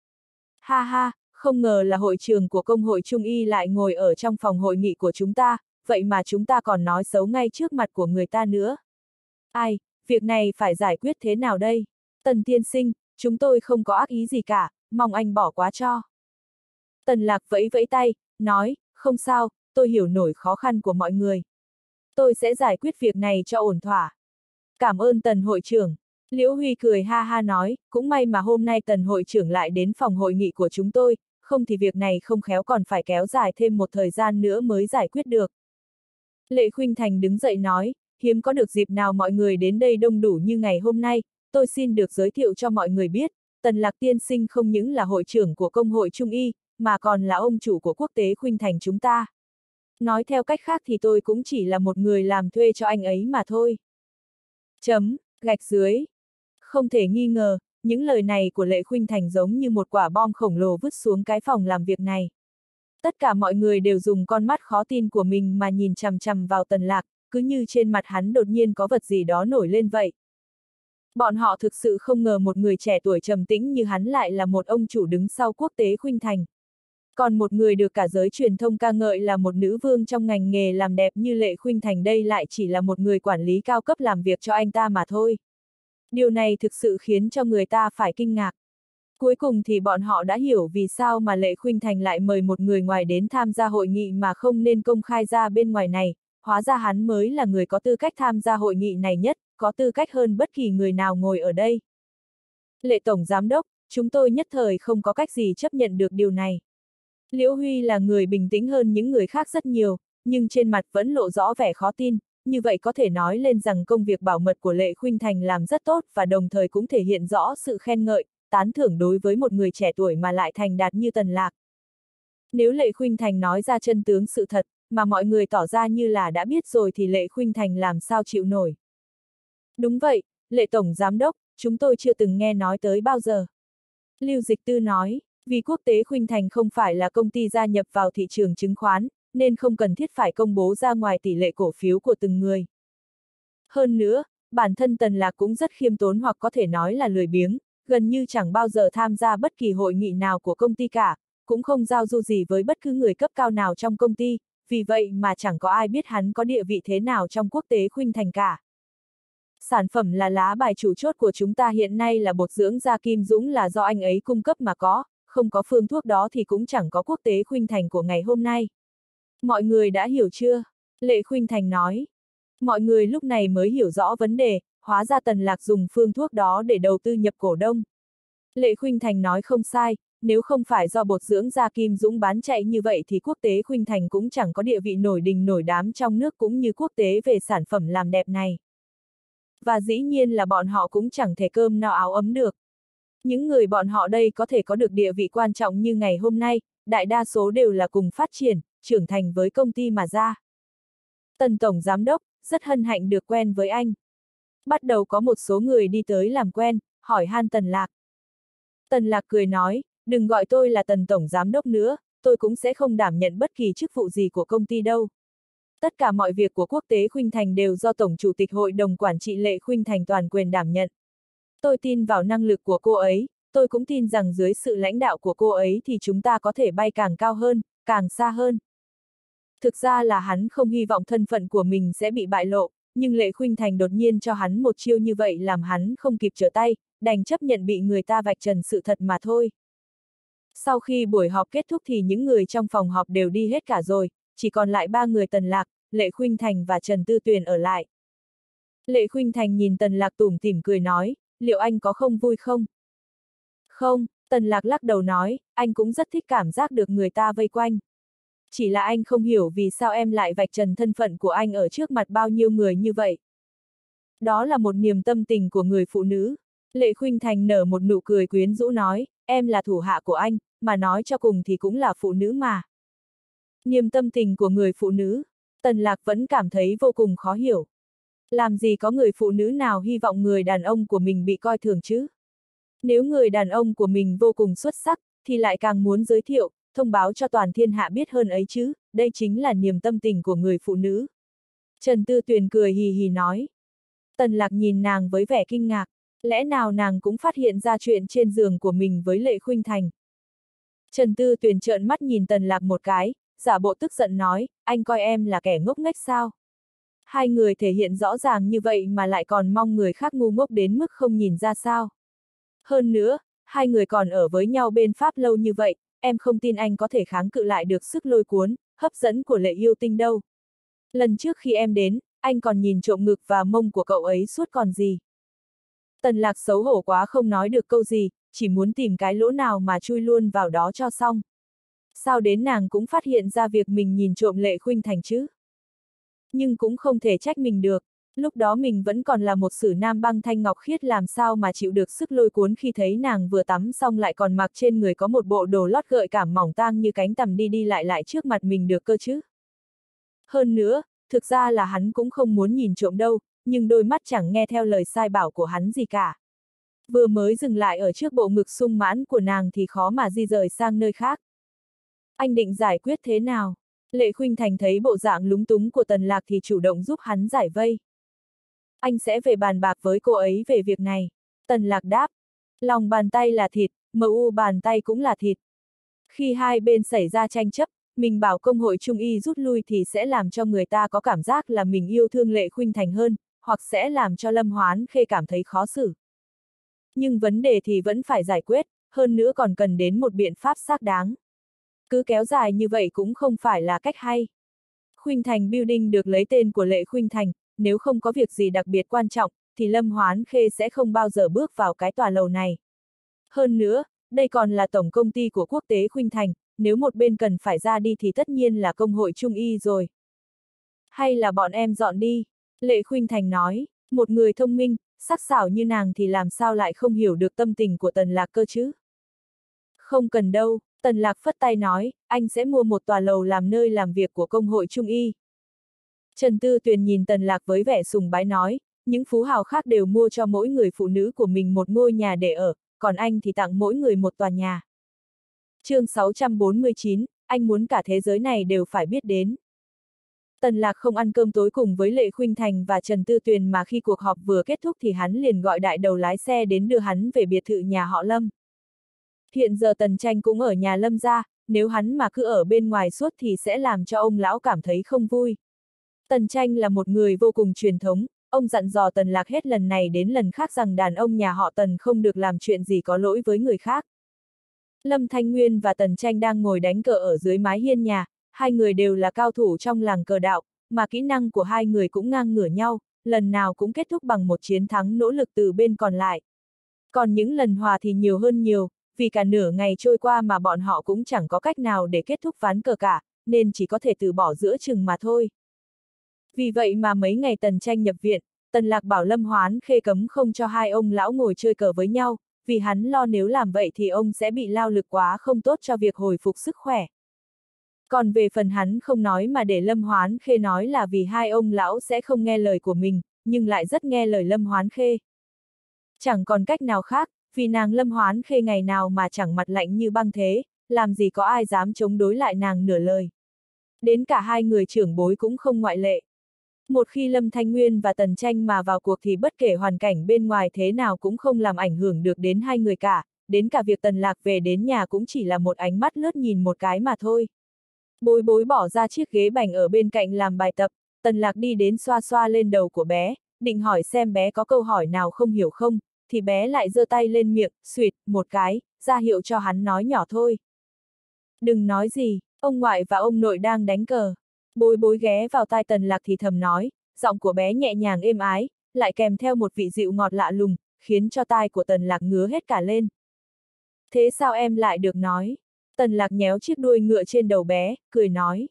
Ha ha, không ngờ là hội trưởng của công hội Trung Y lại ngồi ở trong phòng hội nghị của chúng ta, vậy mà chúng ta còn nói xấu ngay trước mặt của người ta nữa. Ai, việc này phải giải quyết thế nào đây? Tần tiên sinh, chúng tôi không có ác ý gì cả, mong anh bỏ qua cho. Tần Lạc vẫy vẫy tay, nói, không sao, tôi hiểu nổi khó khăn của mọi người. Tôi sẽ giải quyết việc này cho ổn thỏa. Cảm ơn Tần hội trưởng. Liễu Huy cười ha ha nói, cũng may mà hôm nay Tần hội trưởng lại đến phòng hội nghị của chúng tôi, không thì việc này không khéo còn phải kéo dài thêm một thời gian nữa mới giải quyết được. Lệ Khuynh Thành đứng dậy nói, hiếm có được dịp nào mọi người đến đây đông đủ như ngày hôm nay, tôi xin được giới thiệu cho mọi người biết, Tần Lạc tiên sinh không những là hội trưởng của công hội Trung Y, mà còn là ông chủ của quốc tế Khuynh Thành chúng ta. Nói theo cách khác thì tôi cũng chỉ là một người làm thuê cho anh ấy mà thôi. Chấm, gạch dưới. Không thể nghi ngờ, những lời này của Lệ Khuynh Thành giống như một quả bom khổng lồ vứt xuống cái phòng làm việc này. Tất cả mọi người đều dùng con mắt khó tin của mình mà nhìn chằm chằm vào Tần Lạc, cứ như trên mặt hắn đột nhiên có vật gì đó nổi lên vậy. Bọn họ thực sự không ngờ một người trẻ tuổi trầm tĩnh như hắn lại là một ông chủ đứng sau quốc tế Khuynh Thành. Còn một người được cả giới truyền thông ca ngợi là một nữ vương trong ngành nghề làm đẹp như Lệ Khuynh Thành đây lại chỉ là một người quản lý cao cấp làm việc cho anh ta mà thôi. Điều này thực sự khiến cho người ta phải kinh ngạc. Cuối cùng thì bọn họ đã hiểu vì sao mà Lệ Khuynh Thành lại mời một người ngoài đến tham gia hội nghị mà không nên công khai ra bên ngoài này, hóa ra hắn mới là người có tư cách tham gia hội nghị này nhất, có tư cách hơn bất kỳ người nào ngồi ở đây. Lệ Tổng Giám đốc, chúng tôi nhất thời không có cách gì chấp nhận được điều này. Liễu Huy là người bình tĩnh hơn những người khác rất nhiều, nhưng trên mặt vẫn lộ rõ vẻ khó tin, như vậy có thể nói lên rằng công việc bảo mật của Lệ Khuynh Thành làm rất tốt và đồng thời cũng thể hiện rõ sự khen ngợi, tán thưởng đối với một người trẻ tuổi mà lại thành đạt như Tần Lạc. Nếu Lệ Khuynh Thành nói ra chân tướng sự thật, mà mọi người tỏ ra như là đã biết rồi thì Lệ Khuynh Thành làm sao chịu nổi. Đúng vậy, Lệ Tổng Giám đốc, chúng tôi chưa từng nghe nói tới bao giờ. Lưu Dịch Tư nói, vì quốc tế Khuynh Thành không phải là công ty gia nhập vào thị trường chứng khoán, nên không cần thiết phải công bố ra ngoài tỷ lệ cổ phiếu của từng người. Hơn nữa, bản thân Tần Lạc cũng rất khiêm tốn hoặc có thể nói là lười biếng, gần như chẳng bao giờ tham gia bất kỳ hội nghị nào của công ty cả, cũng không giao du gì với bất cứ người cấp cao nào trong công ty, vì vậy mà chẳng có ai biết hắn có địa vị thế nào trong quốc tế Khuynh Thành cả. Sản phẩm là lá bài chủ chốt của chúng ta hiện nay là bột dưỡng da Kim Dũng là do anh ấy cung cấp mà có, không có phương thuốc đó thì cũng chẳng có quốc tế Khuynh Thành của ngày hôm nay. Mọi người đã hiểu chưa? Lệ Khuynh Thành nói. Mọi người lúc này mới hiểu rõ vấn đề, hóa ra Tần Lạc dùng phương thuốc đó để đầu tư nhập cổ đông. Lệ Khuynh Thành nói không sai, nếu không phải do bột dưỡng da Kim Dũng bán chạy như vậy thì quốc tế Khuynh Thành cũng chẳng có địa vị nổi đình nổi đám trong nước cũng như quốc tế về sản phẩm làm đẹp này. Và dĩ nhiên là bọn họ cũng chẳng thể cơm no áo ấm được. Những người bọn họ đây có thể có được địa vị quan trọng như ngày hôm nay, đại đa số đều là cùng phát triển, trưởng thành với công ty mà ra. Tần Tổng Giám đốc, rất hân hạnh được quen với anh. Bắt đầu có một số người đi tới làm quen, hỏi han Tần Lạc. Tần Lạc cười nói, đừng gọi tôi là Tần Tổng Giám đốc nữa, tôi cũng sẽ không đảm nhận bất kỳ chức vụ gì của công ty đâu. Tất cả mọi việc của quốc tế Khuynh Thành đều do Tổng Chủ tịch Hội đồng Quản trị Lệ Khuynh Thành toàn quyền đảm nhận. Tôi tin vào năng lực của cô ấy, tôi cũng tin rằng dưới sự lãnh đạo của cô ấy thì chúng ta có thể bay càng cao hơn, càng xa hơn. Thực ra là hắn không hy vọng thân phận của mình sẽ bị bại lộ, nhưng Lệ Khuynh Thành đột nhiên cho hắn một chiêu như vậy làm hắn không kịp trở tay, đành chấp nhận bị người ta vạch trần sự thật mà thôi. Sau khi buổi họp kết thúc thì những người trong phòng họp đều đi hết cả rồi, chỉ còn lại ba người Tần Lạc, Lệ Khuynh Thành và Trần Tư Tuyền ở lại. Lệ Khuynh Thành nhìn Tần Lạc tủm tỉm cười nói, liệu anh có không vui không? Không, Tần Lạc lắc đầu nói, anh cũng rất thích cảm giác được người ta vây quanh. Chỉ là anh không hiểu vì sao em lại vạch trần thân phận của anh ở trước mặt bao nhiêu người như vậy. Đó là một niềm tâm tình của người phụ nữ. Lệ Khuynh Thành nở một nụ cười quyến rũ nói, em là thủ hạ của anh, mà nói cho cùng thì cũng là phụ nữ mà. Niềm tâm tình của người phụ nữ, Tần Lạc vẫn cảm thấy vô cùng khó hiểu. Làm gì có người phụ nữ nào hy vọng người đàn ông của mình bị coi thường chứ? Nếu người đàn ông của mình vô cùng xuất sắc, thì lại càng muốn giới thiệu, thông báo cho toàn thiên hạ biết hơn ấy chứ, đây chính là niềm tâm tình của người phụ nữ. Trần Tư Tuyền cười hì hì nói. Tần Lạc nhìn nàng với vẻ kinh ngạc, lẽ nào nàng cũng phát hiện ra chuyện trên giường của mình với Lệ Khuynh Thành. Trần Tư Tuyền trợn mắt nhìn Tần Lạc một cái, giả bộ tức giận nói, anh coi em là kẻ ngốc nghếch sao? Hai người thể hiện rõ ràng như vậy mà lại còn mong người khác ngu ngốc đến mức không nhìn ra sao. Hơn nữa, hai người còn ở với nhau bên Pháp lâu như vậy, em không tin anh có thể kháng cự lại được sức lôi cuốn, hấp dẫn của Lệ yêu tinh đâu. Lần trước khi em đến, anh còn nhìn trộm ngực và mông của cậu ấy suốt còn gì. Tần Lạc xấu hổ quá không nói được câu gì, chỉ muốn tìm cái lỗ nào mà chui luôn vào đó cho xong. Sao đến nàng cũng phát hiện ra việc mình nhìn trộm Lệ Khuynh Thành chứ? Nhưng cũng không thể trách mình được, lúc đó mình vẫn còn là một sử nam băng thanh ngọc khiết, làm sao mà chịu được sức lôi cuốn khi thấy nàng vừa tắm xong lại còn mặc trên người có một bộ đồ lót gợi cảm mỏng tang như cánh tằm đi đi lại lại trước mặt mình được cơ chứ. Hơn nữa, thực ra là hắn cũng không muốn nhìn trộm đâu, nhưng đôi mắt chẳng nghe theo lời sai bảo của hắn gì cả. Vừa mới dừng lại ở trước bộ ngực sung mãn của nàng thì khó mà di rời sang nơi khác. Anh định giải quyết thế nào? Lệ Khuynh Thành thấy bộ dạng lúng túng của Tần Lạc thì chủ động giúp hắn giải vây. Anh sẽ về bàn bạc với cô ấy về việc này. Tần Lạc đáp. Lòng bàn tay là thịt, mờ u bàn tay cũng là thịt. Khi hai bên xảy ra tranh chấp, mình bảo công hội Trung Y rút lui thì sẽ làm cho người ta có cảm giác là mình yêu thương Lệ Khuynh Thành hơn, hoặc sẽ làm cho Lâm Hoán Khê cảm thấy khó xử. Nhưng vấn đề thì vẫn phải giải quyết, hơn nữa còn cần đến một biện pháp xác đáng. Cứ kéo dài như vậy cũng không phải là cách hay. Khuynh Thành Building được lấy tên của Lệ Khuynh Thành, nếu không có việc gì đặc biệt quan trọng, thì Lâm Hoán Khê sẽ không bao giờ bước vào cái tòa lầu này. Hơn nữa, đây còn là tổng công ty của quốc tế Khuynh Thành, nếu một bên cần phải ra đi thì tất nhiên là công hội Trung Y rồi. Hay là bọn em dọn đi, Lệ Khuynh Thành nói, một người thông minh, sắc sảo như nàng thì làm sao lại không hiểu được tâm tình của Tần Lạc cơ chứ? Không cần đâu, Tần Lạc phất tay nói, anh sẽ mua một tòa lầu làm nơi làm việc của công hội Trung Y. Trần Tư Tuyền nhìn Tần Lạc với vẻ sùng bái nói, những phú hào khác đều mua cho mỗi người phụ nữ của mình một ngôi nhà để ở, còn anh thì tặng mỗi người một tòa nhà. Chương sáu trăm bốn mươi chín, anh muốn cả thế giới này đều phải biết đến. Tần Lạc không ăn cơm tối cùng với Lệ Khuynh Thành và Trần Tư Tuyền mà khi cuộc họp vừa kết thúc thì hắn liền gọi đại đầu lái xe đến đưa hắn về biệt thự nhà họ Lâm. Hiện giờ Tần Tranh cũng ở nhà Lâm gia, nếu hắn mà cứ ở bên ngoài suốt thì sẽ làm cho ông lão cảm thấy không vui. Tần Tranh là một người vô cùng truyền thống, ông dặn dò Tần Lạc hết lần này đến lần khác rằng đàn ông nhà họ Tần không được làm chuyện gì có lỗi với người khác. Lâm Thanh Nguyên và Tần Tranh đang ngồi đánh cờ ở dưới mái hiên nhà, hai người đều là cao thủ trong làng cờ đạo, mà kỹ năng của hai người cũng ngang ngửa nhau, lần nào cũng kết thúc bằng một chiến thắng nỗ lực từ bên còn lại. Còn những lần hòa thì nhiều hơn nhiều, vì cả nửa ngày trôi qua mà bọn họ cũng chẳng có cách nào để kết thúc ván cờ cả, nên chỉ có thể từ bỏ giữa chừng mà thôi. Vì vậy mà mấy ngày Tần Tranh nhập viện, Tần Lạc bảo Lâm Hoán Khê cấm không cho hai ông lão ngồi chơi cờ với nhau, vì hắn lo nếu làm vậy thì ông sẽ bị lao lực quá không tốt cho việc hồi phục sức khỏe. Còn về phần hắn không nói mà để Lâm Hoán Khê nói là vì hai ông lão sẽ không nghe lời của mình, nhưng lại rất nghe lời Lâm Hoán Khê. Chẳng còn cách nào khác, vì nàng Lâm Hoán Khê ngày nào mà chẳng mặt lạnh như băng thế, làm gì có ai dám chống đối lại nàng nửa lời. Đến cả hai người trưởng bối cũng không ngoại lệ. Một khi Lâm Thanh Nguyên và Tần Tranh mà vào cuộc thì bất kể hoàn cảnh bên ngoài thế nào cũng không làm ảnh hưởng được đến hai người cả, đến cả việc Tần Lạc về đến nhà cũng chỉ là một ánh mắt lướt nhìn một cái mà thôi. Bối bối bỏ ra chiếc ghế bành ở bên cạnh làm bài tập, Tần Lạc đi đến xoa xoa lên đầu của bé, định hỏi xem bé có câu hỏi nào không hiểu không, thì bé lại giơ tay lên miệng, xuỵt một cái, ra hiệu cho hắn nói nhỏ thôi. Đừng nói gì, ông ngoại và ông nội đang đánh cờ. Bối bối ghé vào tai Tần Lạc thì thầm nói, giọng của bé nhẹ nhàng êm ái, lại kèm theo một vị dịu ngọt lạ lùng, khiến cho tai của Tần Lạc ngứa hết cả lên. Thế sao em lại được nói? Tần Lạc nhéo chiếc đuôi ngựa trên đầu bé, cười nói.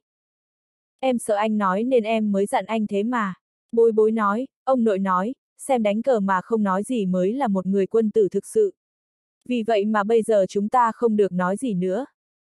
Em sợ anh nói nên em mới dặn anh thế mà. Bối bối nói, ông nội nói, xem đánh cờ mà không nói gì mới là một người quân tử thực sự. Vì vậy mà bây giờ chúng ta không được nói gì nữa.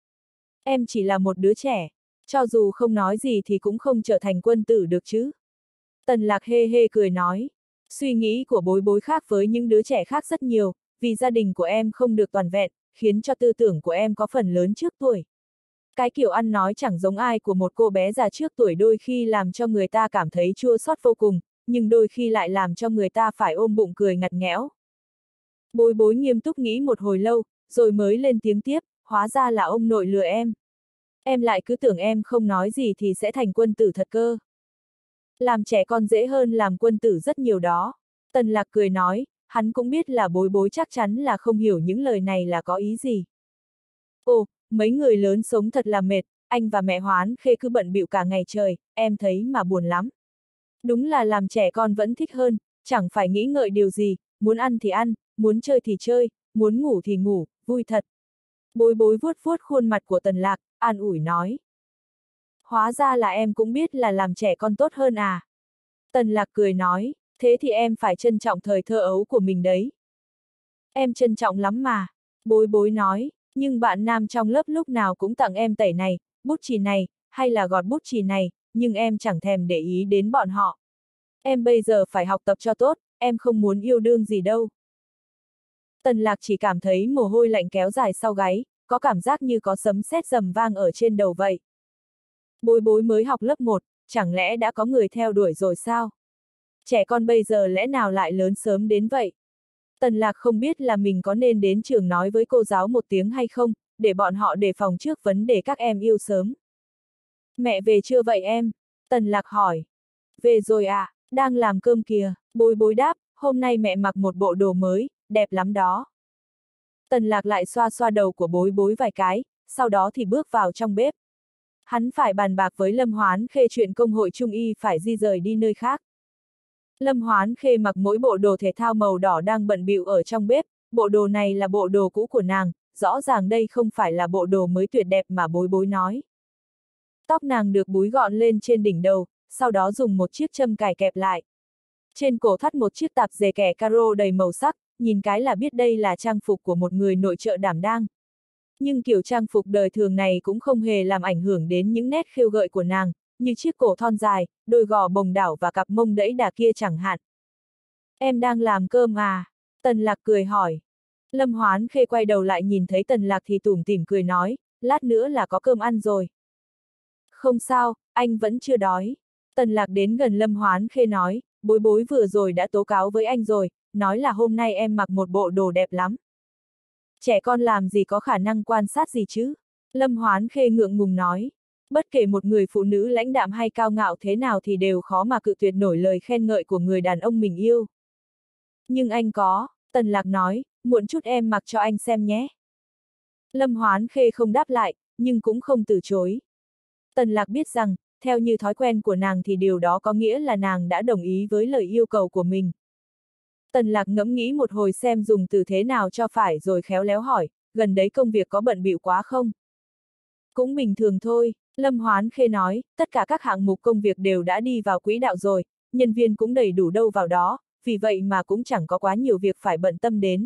Em chỉ là một đứa trẻ, cho dù không nói gì thì cũng không trở thành quân tử được chứ. Tần Lạc hê hê cười nói, suy nghĩ của bối bối khác với những đứa trẻ khác rất nhiều, vì gia đình của em không được toàn vẹn, khiến cho tư tưởng của em có phần lớn trước tuổi. Cái kiểu ăn nói chẳng giống ai của một cô bé già trước tuổi đôi khi làm cho người ta cảm thấy chua xót vô cùng, nhưng đôi khi lại làm cho người ta phải ôm bụng cười ngặt nghẽo. Bối bối nghiêm túc nghĩ một hồi lâu, rồi mới lên tiếng tiếp, hóa ra là ông nội lừa em. Em lại cứ tưởng em không nói gì thì sẽ thành quân tử thật cơ. Làm trẻ con dễ hơn làm quân tử rất nhiều đó. Tần Lạc cười nói, hắn cũng biết là bối bối chắc chắn là không hiểu những lời này là có ý gì. Ồ, mấy người lớn sống thật là mệt, anh và mẹ Hoán Khê cứ bận bịu cả ngày trời, em thấy mà buồn lắm. Đúng là làm trẻ con vẫn thích hơn, chẳng phải nghĩ ngợi điều gì, muốn ăn thì ăn, muốn chơi thì chơi, muốn ngủ thì ngủ, vui thật. Bối bối vuốt vuốt khuôn mặt của Tần Lạc, an ủi nói. Hóa ra là em cũng biết là làm trẻ con tốt hơn à. Tần Lạc cười nói, thế thì em phải trân trọng thời thơ ấu của mình đấy. Em trân trọng lắm mà. Bối bối nói, nhưng bạn nam trong lớp lúc nào cũng tặng em tẩy này, bút chì này, hay là gọt bút chì này, nhưng em chẳng thèm để ý đến bọn họ. Em bây giờ phải học tập cho tốt, em không muốn yêu đương gì đâu. Tần Lạc chỉ cảm thấy mồ hôi lạnh kéo dài sau gáy, có cảm giác như có sấm sét rầm vang ở trên đầu vậy. Bối bối mới học lớp một, chẳng lẽ đã có người theo đuổi rồi sao? Trẻ con bây giờ lẽ nào lại lớn sớm đến vậy? Tần Lạc không biết là mình có nên đến trường nói với cô giáo một tiếng hay không, để bọn họ đề phòng trước vấn đề các em yêu sớm. Mẹ về chưa vậy em? Tần Lạc hỏi. Về rồi à, đang làm cơm kìa, bối bối đáp, hôm nay mẹ mặc một bộ đồ mới, đẹp lắm đó. Tần Lạc lại xoa xoa đầu của bối bối vài cái, sau đó thì bước vào trong bếp. Hắn phải bàn bạc với Lâm Hoán Khê chuyện công hội Trung Y phải di rời đi nơi khác. Lâm Hoán Khê mặc mỗi bộ đồ thể thao màu đỏ đang bận bịu ở trong bếp, bộ đồ này là bộ đồ cũ của nàng, rõ ràng đây không phải là bộ đồ mới tuyệt đẹp mà bối bối nói. Tóc nàng được búi gọn lên trên đỉnh đầu, sau đó dùng một chiếc châm cài kẹp lại. Trên cổ thắt một chiếc tạp dề kẻ caro đầy màu sắc, nhìn cái là biết đây là trang phục của một người nội trợ đảm đang. Nhưng kiểu trang phục đời thường này cũng không hề làm ảnh hưởng đến những nét khêu gợi của nàng, như chiếc cổ thon dài, đôi gò bồng đảo và cặp mông đẫy đà kia chẳng hạn. Em đang làm cơm à? Tần Lạc cười hỏi. Lâm Hoán Khê quay đầu lại nhìn thấy Tần Lạc thì tủm tỉm cười nói, lát nữa là có cơm ăn rồi. Không sao, anh vẫn chưa đói. Tần Lạc đến gần Lâm Hoán Khê nói, bối bối vừa rồi đã tố cáo với anh rồi, nói là hôm nay em mặc một bộ đồ đẹp lắm. Trẻ con làm gì có khả năng quan sát gì chứ? Lâm Hoán Khê ngượng ngùng nói. Bất kể một người phụ nữ lãnh đạm hay cao ngạo thế nào thì đều khó mà cự tuyệt nổi lời khen ngợi của người đàn ông mình yêu. Nhưng anh có, Tần Lạc nói, muộn chút em mặc cho anh xem nhé. Lâm Hoán Khê không đáp lại, nhưng cũng không từ chối. Tần Lạc biết rằng, theo như thói quen của nàng thì điều đó có nghĩa là nàng đã đồng ý với lời yêu cầu của mình. Tần Lạc ngẫm nghĩ một hồi xem dùng từ thế nào cho phải rồi khéo léo hỏi, gần đấy công việc có bận bịu quá không? Cũng bình thường thôi, Lâm Hoán Khê nói, tất cả các hạng mục công việc đều đã đi vào quỹ đạo rồi, nhân viên cũng đầy đủ đâu vào đó, vì vậy mà cũng chẳng có quá nhiều việc phải bận tâm đến.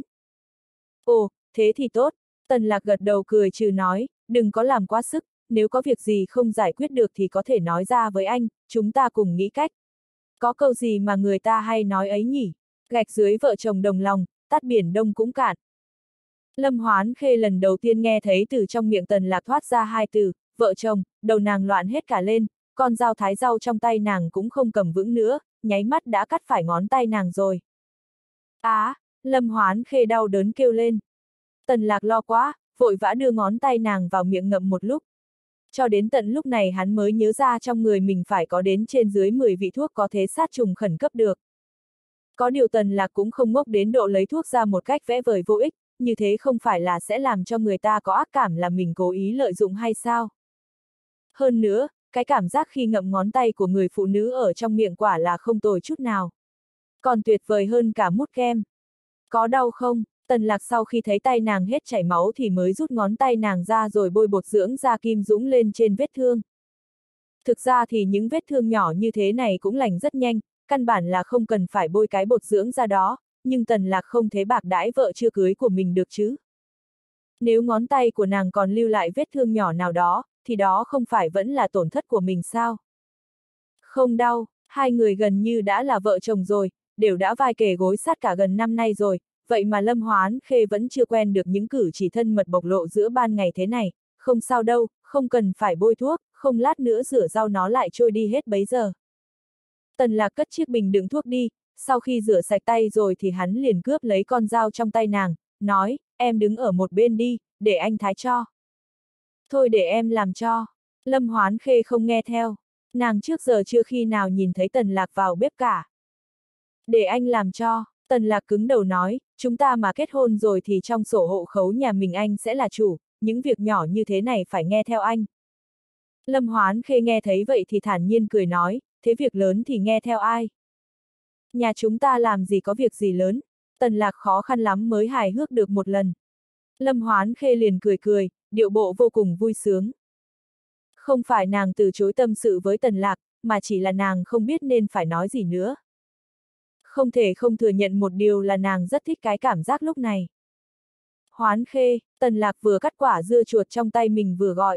Ồ, thế thì tốt, Tần Lạc gật đầu cười trừ nói, đừng có làm quá sức, nếu có việc gì không giải quyết được thì có thể nói ra với anh, chúng ta cùng nghĩ cách. Có câu gì mà người ta hay nói ấy nhỉ? Gạch dưới vợ chồng đồng lòng, tát biển đông cũng cạn. Lâm Hoán Khê lần đầu tiên nghe thấy từ trong miệng Tần Lạc thoát ra hai từ, vợ chồng, đầu nàng loạn hết cả lên, con dao thái rau trong tay nàng cũng không cầm vững nữa, nháy mắt đã cắt phải ngón tay nàng rồi. Á, à, Lâm Hoán Khê đau đớn kêu lên. Tần Lạc lo quá, vội vã đưa ngón tay nàng vào miệng ngậm một lúc. Cho đến tận lúc này hắn mới nhớ ra trong người mình phải có đến trên dưới mười vị thuốc có thể sát trùng khẩn cấp được. Có điều Tần Lạc cũng không ngốc đến độ lấy thuốc ra một cách vẽ vời vô ích, như thế không phải là sẽ làm cho người ta có ác cảm là mình cố ý lợi dụng hay sao? Hơn nữa, cái cảm giác khi ngậm ngón tay của người phụ nữ ở trong miệng quả là không tồi chút nào. Còn tuyệt vời hơn cả mút kem. Có đau không? Tần Lạc sau khi thấy tay nàng hết chảy máu thì mới rút ngón tay nàng ra rồi bôi bột dưỡng da kim dũng lên trên vết thương. Thực ra thì những vết thương nhỏ như thế này cũng lành rất nhanh, căn bản là không cần phải bôi cái bột dưỡng da đó, nhưng Tần Lạc không thế bạc đãi vợ chưa cưới của mình được chứ. Nếu ngón tay của nàng còn lưu lại vết thương nhỏ nào đó, thì đó không phải vẫn là tổn thất của mình sao? Không đau, hai người gần như đã là vợ chồng rồi, đều đã vai kề gối sát cả gần năm nay rồi, vậy mà Lâm Hoán Khê vẫn chưa quen được những cử chỉ thân mật bộc lộ giữa ban ngày thế này, không sao đâu, không cần phải bôi thuốc, không lát nữa rửa rau nó lại trôi đi hết bấy giờ. Tần Lạc cất chiếc bình đựng thuốc đi, sau khi rửa sạch tay rồi thì hắn liền cướp lấy con dao trong tay nàng, nói, em đứng ở một bên đi, để anh thái cho. Thôi để em làm cho. Lâm Hoán Khê không nghe theo. Nàng trước giờ chưa khi nào nhìn thấy Tần Lạc vào bếp cả. Để anh làm cho. Tần Lạc cứng đầu nói, chúng ta mà kết hôn rồi thì trong sổ hộ khẩu nhà mình anh sẽ là chủ, những việc nhỏ như thế này phải nghe theo anh. Lâm Hoán Khê nghe thấy vậy thì thản nhiên cười nói, thế việc lớn thì nghe theo ai? Nhà chúng ta làm gì có việc gì lớn, Tần Lạc khó khăn lắm mới hài hước được một lần. Lâm Hoán Khê liền cười cười, điệu bộ vô cùng vui sướng. Không phải nàng từ chối tâm sự với Tần Lạc, mà chỉ là nàng không biết nên phải nói gì nữa. Không thể không thừa nhận một điều là nàng rất thích cái cảm giác lúc này. Hoán Khê, Tần Lạc vừa cắt quả dưa chuột trong tay mình vừa gọi.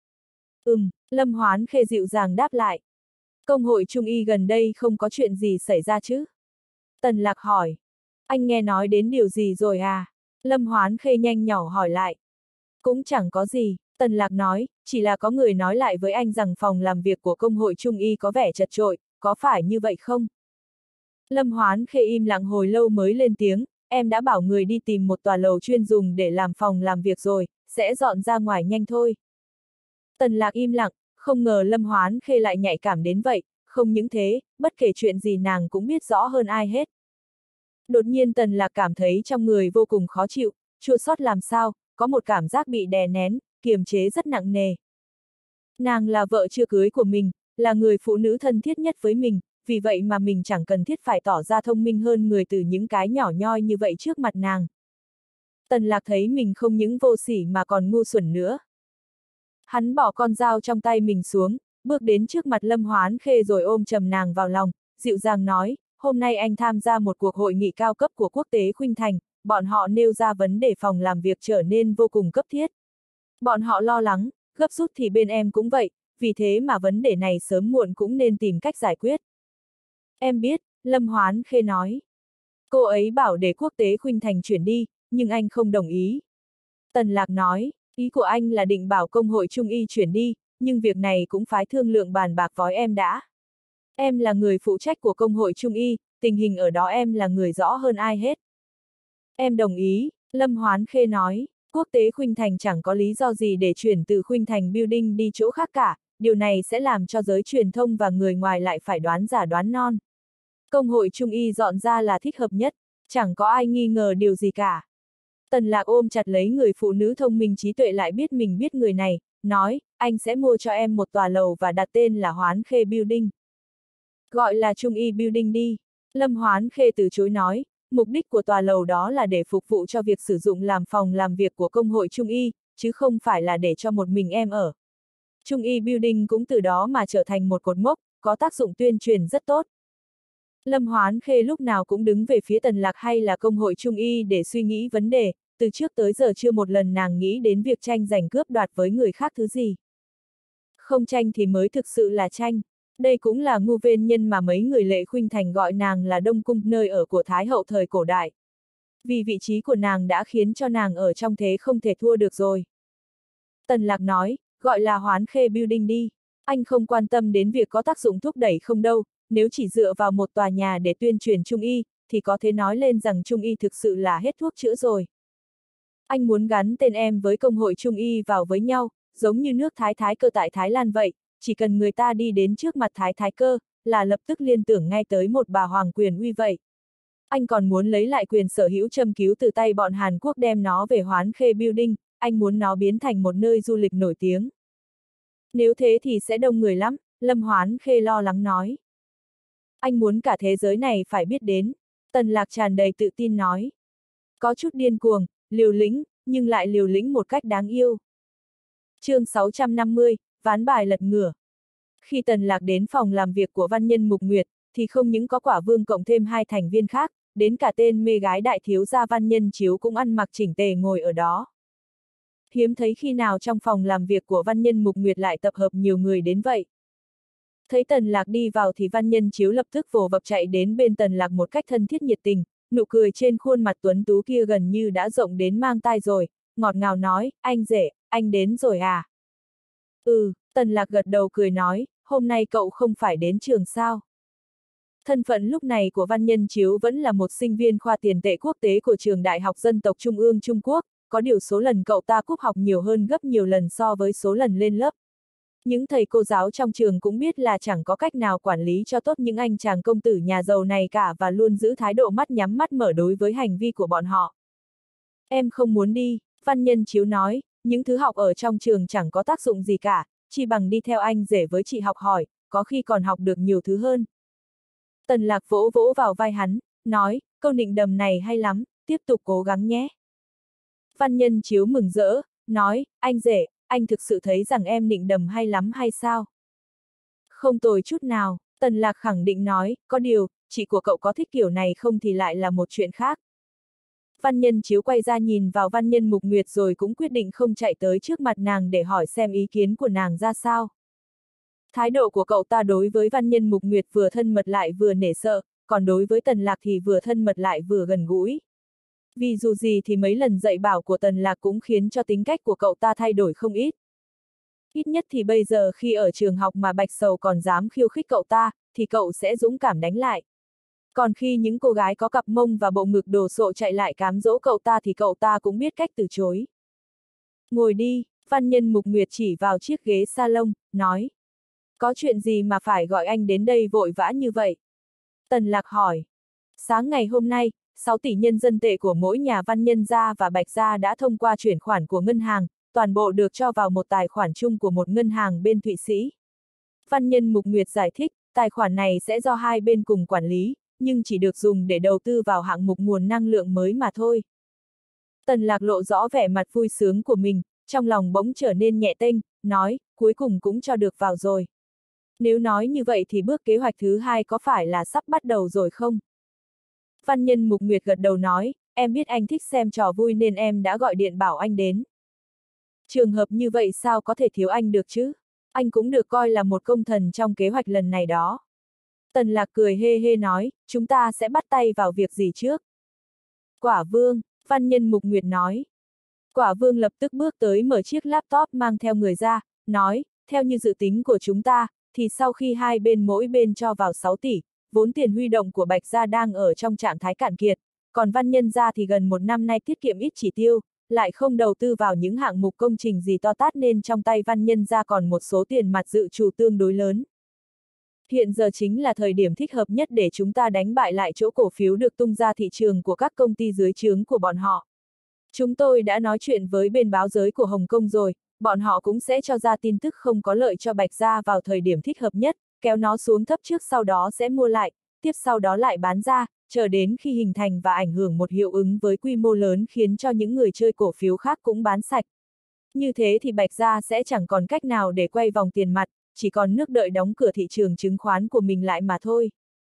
Ừm, Lâm Hoán Khê dịu dàng đáp lại. Công hội Trung y gần đây không có chuyện gì xảy ra chứ? Tần Lạc hỏi. Anh nghe nói đến điều gì rồi à? Lâm Hoán Khê nhanh nhỏ hỏi lại. Cũng chẳng có gì, Tần Lạc nói, chỉ là có người nói lại với anh rằng phòng làm việc của công hội Trung y có vẻ chật chội, có phải như vậy không? Lâm Hoán Khê im lặng hồi lâu mới lên tiếng, em đã bảo người đi tìm một tòa lầu chuyên dùng để làm phòng làm việc rồi, sẽ dọn ra ngoài nhanh thôi. Tần Lạc im lặng, không ngờ Lâm Hoán Khê lại nhạy cảm đến vậy, không những thế, bất kể chuyện gì nàng cũng biết rõ hơn ai hết. Đột nhiên Tần Lạc cảm thấy trong người vô cùng khó chịu, chua xót làm sao, có một cảm giác bị đè nén, kiềm chế rất nặng nề. Nàng là vợ chưa cưới của mình, là người phụ nữ thân thiết nhất với mình, vì vậy mà mình chẳng cần thiết phải tỏ ra thông minh hơn người từ những cái nhỏ nhoi như vậy trước mặt nàng. Tần Lạc thấy mình không những vô sỉ mà còn ngu xuẩn nữa. Hắn bỏ con dao trong tay mình xuống, bước đến trước mặt Lâm Hoán Khê rồi ôm chầm nàng vào lòng, dịu dàng nói, hôm nay anh tham gia một cuộc hội nghị cao cấp của quốc tế Khuynh Thành, bọn họ nêu ra vấn đề phòng làm việc trở nên vô cùng cấp thiết. Bọn họ lo lắng, gấp rút thì bên em cũng vậy, vì thế mà vấn đề này sớm muộn cũng nên tìm cách giải quyết. Em biết, Lâm Hoán Khê nói. Cô ấy bảo để quốc tế Khuynh Thành chuyển đi, nhưng anh không đồng ý. Tần Lạc nói, ý của anh là định bảo công hội Trung y chuyển đi, nhưng việc này cũng phải thương lượng bàn bạc với em đã. Em là người phụ trách của công hội Trung y, tình hình ở đó em là người rõ hơn ai hết. Em đồng ý, Lâm Hoán Khê nói, quốc tế Khuynh Thành chẳng có lý do gì để chuyển từ Khuynh Thành Building đi chỗ khác cả, điều này sẽ làm cho giới truyền thông và người ngoài lại phải đoán giả đoán non. Công hội Trung y dọn ra là thích hợp nhất, chẳng có ai nghi ngờ điều gì cả. Tần Lạc ôm chặt lấy người phụ nữ thông minh trí tuệ lại biết mình biết người này, nói, anh sẽ mua cho em một tòa lầu và đặt tên là Hoán Khê Building. Gọi là Trung y Building đi. Lâm Hoán Khê từ chối nói, mục đích của tòa lầu đó là để phục vụ cho việc sử dụng làm phòng làm việc của công hội Trung y, chứ không phải là để cho một mình em ở. Trung y Building cũng từ đó mà trở thành một cột mốc, có tác dụng tuyên truyền rất tốt. Lâm Hoán Khê lúc nào cũng đứng về phía Tần Lạc hay là công hội Trung y để suy nghĩ vấn đề, từ trước tới giờ chưa một lần nàng nghĩ đến việc tranh giành cướp đoạt với người khác thứ gì. Không tranh thì mới thực sự là tranh. Đây cũng là ngu nguyên nhân mà mấy người Lệ Khuynh Thành gọi nàng là Đông Cung, nơi ở của Thái hậu thời cổ đại. Vì vị trí của nàng đã khiến cho nàng ở trong thế không thể thua được rồi. Tần Lạc nói, gọi là Hoán Khê Building đi. Anh không quan tâm đến việc có tác dụng thúc đẩy không đâu, nếu chỉ dựa vào một tòa nhà để tuyên truyền Trung y, thì có thể nói lên rằng Trung y thực sự là hết thuốc chữa rồi. Anh muốn gắn tên em với công hội Trung y vào với nhau, giống như nước Thái Thái Cơ tại Thái Lan vậy, chỉ cần người ta đi đến trước mặt Thái Thái Cơ, là lập tức liên tưởng ngay tới một bà hoàng quyền uy vậy. Anh còn muốn lấy lại quyền sở hữu châm cứu từ tay bọn Hàn Quốc đem nó về Hoán Khê Building, anh muốn nó biến thành một nơi du lịch nổi tiếng. Nếu thế thì sẽ đông người lắm, Lâm Hoán Khê lo lắng nói. Anh muốn cả thế giới này phải biết đến, Tần Lạc tràn đầy tự tin nói. Có chút điên cuồng, liều lĩnh, nhưng lại liều lĩnh một cách đáng yêu. Chương sáu trăm năm mươi, ván bài lật ngửa. Khi Tần Lạc đến phòng làm việc của văn nhân Mục Nguyệt, thì không những có Quả Vương cộng thêm hai thành viên khác, đến cả tên mê gái đại thiếu gia văn nhân Chiếu cũng ăn mặc chỉnh tề ngồi ở đó. Hiếm thấy khi nào trong phòng làm việc của văn nhân Mục Nguyệt lại tập hợp nhiều người đến vậy. Thấy Tần Lạc đi vào thì văn nhân Chiếu lập tức vồ vập chạy đến bên Tần Lạc một cách thân thiết nhiệt tình, nụ cười trên khuôn mặt tuấn tú kia gần như đã rộng đến mang tai rồi, ngọt ngào nói, anh rể, anh đến rồi à? Ừ, Tần Lạc gật đầu cười nói, hôm nay cậu không phải đến trường sao? Thân phận lúc này của Văn Nhân Chiếu vẫn là một sinh viên khoa tiền tệ quốc tế của trường Đại học Dân tộc Trung ương Trung Quốc, có điều số lần cậu ta cúp học nhiều hơn gấp nhiều lần so với số lần lên lớp. Những thầy cô giáo trong trường cũng biết là chẳng có cách nào quản lý cho tốt những anh chàng công tử nhà giàu này cả và luôn giữ thái độ mắt nhắm mắt mở đối với hành vi của bọn họ. Em không muốn đi, Văn Nhân Chiếu nói, những thứ học ở trong trường chẳng có tác dụng gì cả, chỉ bằng đi theo anh rể với chị học hỏi, có khi còn học được nhiều thứ hơn. Tần Lạc vỗ vỗ vào vai hắn, nói, câu nịnh đầm này hay lắm, tiếp tục cố gắng nhé. Văn Nhân Chiếu mừng rỡ, nói, anh rể, anh thực sự thấy rằng em nịnh đầm hay lắm hay sao? Không tồi chút nào, Tần Lạc khẳng định nói, có điều, chị của cậu có thích kiểu này không thì lại là một chuyện khác. Văn Nhân Chiếu quay ra nhìn vào Văn Nhân Mục Nguyệt rồi cũng quyết định không chạy tới trước mặt nàng để hỏi xem ý kiến của nàng ra sao. Thái độ của cậu ta đối với Văn Nhân Mục Nguyệt vừa thân mật lại vừa nể sợ, còn đối với Tần Lạc thì vừa thân mật lại vừa gần gũi. Vì dù gì thì mấy lần dạy bảo của Tần Lạc cũng khiến cho tính cách của cậu ta thay đổi không ít. Ít nhất thì bây giờ khi ở trường học mà Bạch Sầu còn dám khiêu khích cậu ta, thì cậu sẽ dũng cảm đánh lại. Còn khi những cô gái có cặp mông và bộ ngực đồ sộ chạy lại cám dỗ cậu ta thì cậu ta cũng biết cách từ chối. Ngồi đi, Văn Nhân Mục Nguyệt chỉ vào chiếc ghế salon, nói. Có chuyện gì mà phải gọi anh đến đây vội vã như vậy? Tần Lạc hỏi. Sáng ngày hôm nay, sáu tỷ nhân dân tệ của mỗi nhà Văn Nhân gia và Bạch gia đã thông qua chuyển khoản của ngân hàng, toàn bộ được cho vào một tài khoản chung của một ngân hàng bên Thụy Sĩ. Văn Nhân Mục Nguyệt giải thích, tài khoản này sẽ do hai bên cùng quản lý, nhưng chỉ được dùng để đầu tư vào hạng mục nguồn năng lượng mới mà thôi. Tần Lạc lộ rõ vẻ mặt vui sướng của mình, trong lòng bỗng trở nên nhẹ tênh, nói, cuối cùng cũng cho được vào rồi. Nếu nói như vậy thì bước kế hoạch thứ hai có phải là sắp bắt đầu rồi không? Văn Nhân Mục Nguyệt gật đầu nói, em biết anh thích xem trò vui nên em đã gọi điện bảo anh đến. Trường hợp như vậy sao có thể thiếu anh được chứ? Anh cũng được coi là một công thần trong kế hoạch lần này đó. Tần Lạc cười hê hê nói, chúng ta sẽ bắt tay vào việc gì trước? Quả Vương, Văn Nhân Mục Nguyệt nói. Quả Vương lập tức bước tới mở chiếc laptop mang theo người ra, nói, theo như dự tính của chúng ta, thì sau khi hai bên mỗi bên cho vào sáu tỷ, vốn tiền huy động của Bạch gia đang ở trong trạng thái cạn kiệt, còn Văn Nhân gia thì gần một năm nay tiết kiệm ít chỉ tiêu, lại không đầu tư vào những hạng mục công trình gì to tát nên trong tay Văn Nhân gia còn một số tiền mặt dự trù tương đối lớn. Hiện giờ chính là thời điểm thích hợp nhất để chúng ta đánh bại lại chỗ cổ phiếu được tung ra thị trường của các công ty dưới trướng của bọn họ. Chúng tôi đã nói chuyện với bên báo giới của Hồng Kông rồi, bọn họ cũng sẽ cho ra tin tức không có lợi cho Bạch gia vào thời điểm thích hợp nhất, kéo nó xuống thấp trước sau đó sẽ mua lại, tiếp sau đó lại bán ra, chờ đến khi hình thành và ảnh hưởng một hiệu ứng với quy mô lớn khiến cho những người chơi cổ phiếu khác cũng bán sạch. Như thế thì Bạch gia sẽ chẳng còn cách nào để quay vòng tiền mặt, chỉ còn nước đợi đóng cửa thị trường chứng khoán của mình lại mà thôi.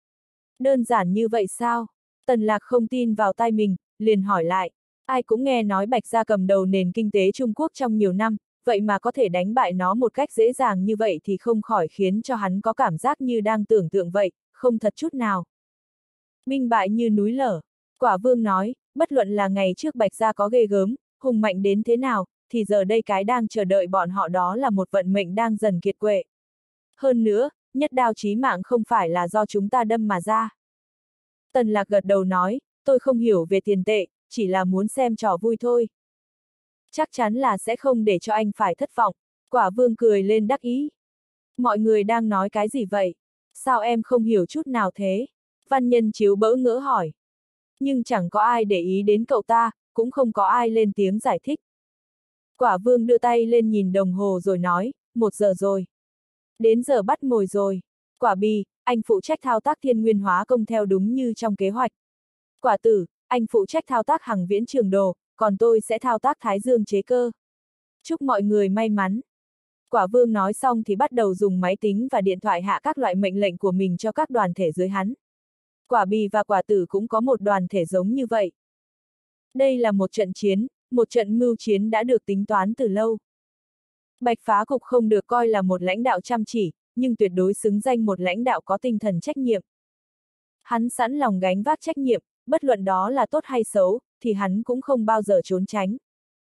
Đơn giản như vậy sao? Tần Lạc không tin vào tai mình, liền hỏi lại. Ai cũng nghe nói Bạch gia cầm đầu nền kinh tế Trung Quốc trong nhiều năm, vậy mà có thể đánh bại nó một cách dễ dàng như vậy thì không khỏi khiến cho hắn có cảm giác như đang tưởng tượng vậy, không thật chút nào. Minh bại như núi lở, Quả Vương nói, bất luận là ngày trước Bạch gia có ghê gớm, hùng mạnh đến thế nào, thì giờ đây cái đang chờ đợi bọn họ đó là một vận mệnh đang dần kiệt quệ. Hơn nữa, nhất đao chí mạng không phải là do chúng ta đâm mà ra. Tần Lạc gật đầu nói, tôi không hiểu về tiền tệ, chỉ là muốn xem trò vui thôi. Chắc chắn là sẽ không để cho anh phải thất vọng, Quả Vương cười lên đắc ý. Mọi người đang nói cái gì vậy? Sao em không hiểu chút nào thế? Văn Nhân Chiếu bỡ ngỡ hỏi. Nhưng chẳng có ai để ý đến cậu ta, cũng không có ai lên tiếng giải thích. Quả Vương đưa tay lên nhìn đồng hồ rồi nói, một giờ rồi. Đến giờ bắt mồi rồi. Quả Bì, anh phụ trách thao tác thiên nguyên hóa công theo đúng như trong kế hoạch. Quả Tử, anh phụ trách thao tác Hằng Viễn Trường Đồ, còn tôi sẽ thao tác Thái Dương chế cơ. Chúc mọi người may mắn. Quả Vương nói xong thì bắt đầu dùng máy tính và điện thoại hạ các loại mệnh lệnh của mình cho các đoàn thể dưới hắn. Quả Bì và Quả Tử cũng có một đoàn thể giống như vậy. Đây là một trận chiến, một trận mưu chiến đã được tính toán từ lâu. Bạch Phá Cục không được coi là một lãnh đạo chăm chỉ, nhưng tuyệt đối xứng danh một lãnh đạo có tinh thần trách nhiệm. Hắn sẵn lòng gánh vác trách nhiệm, bất luận đó là tốt hay xấu, thì hắn cũng không bao giờ trốn tránh.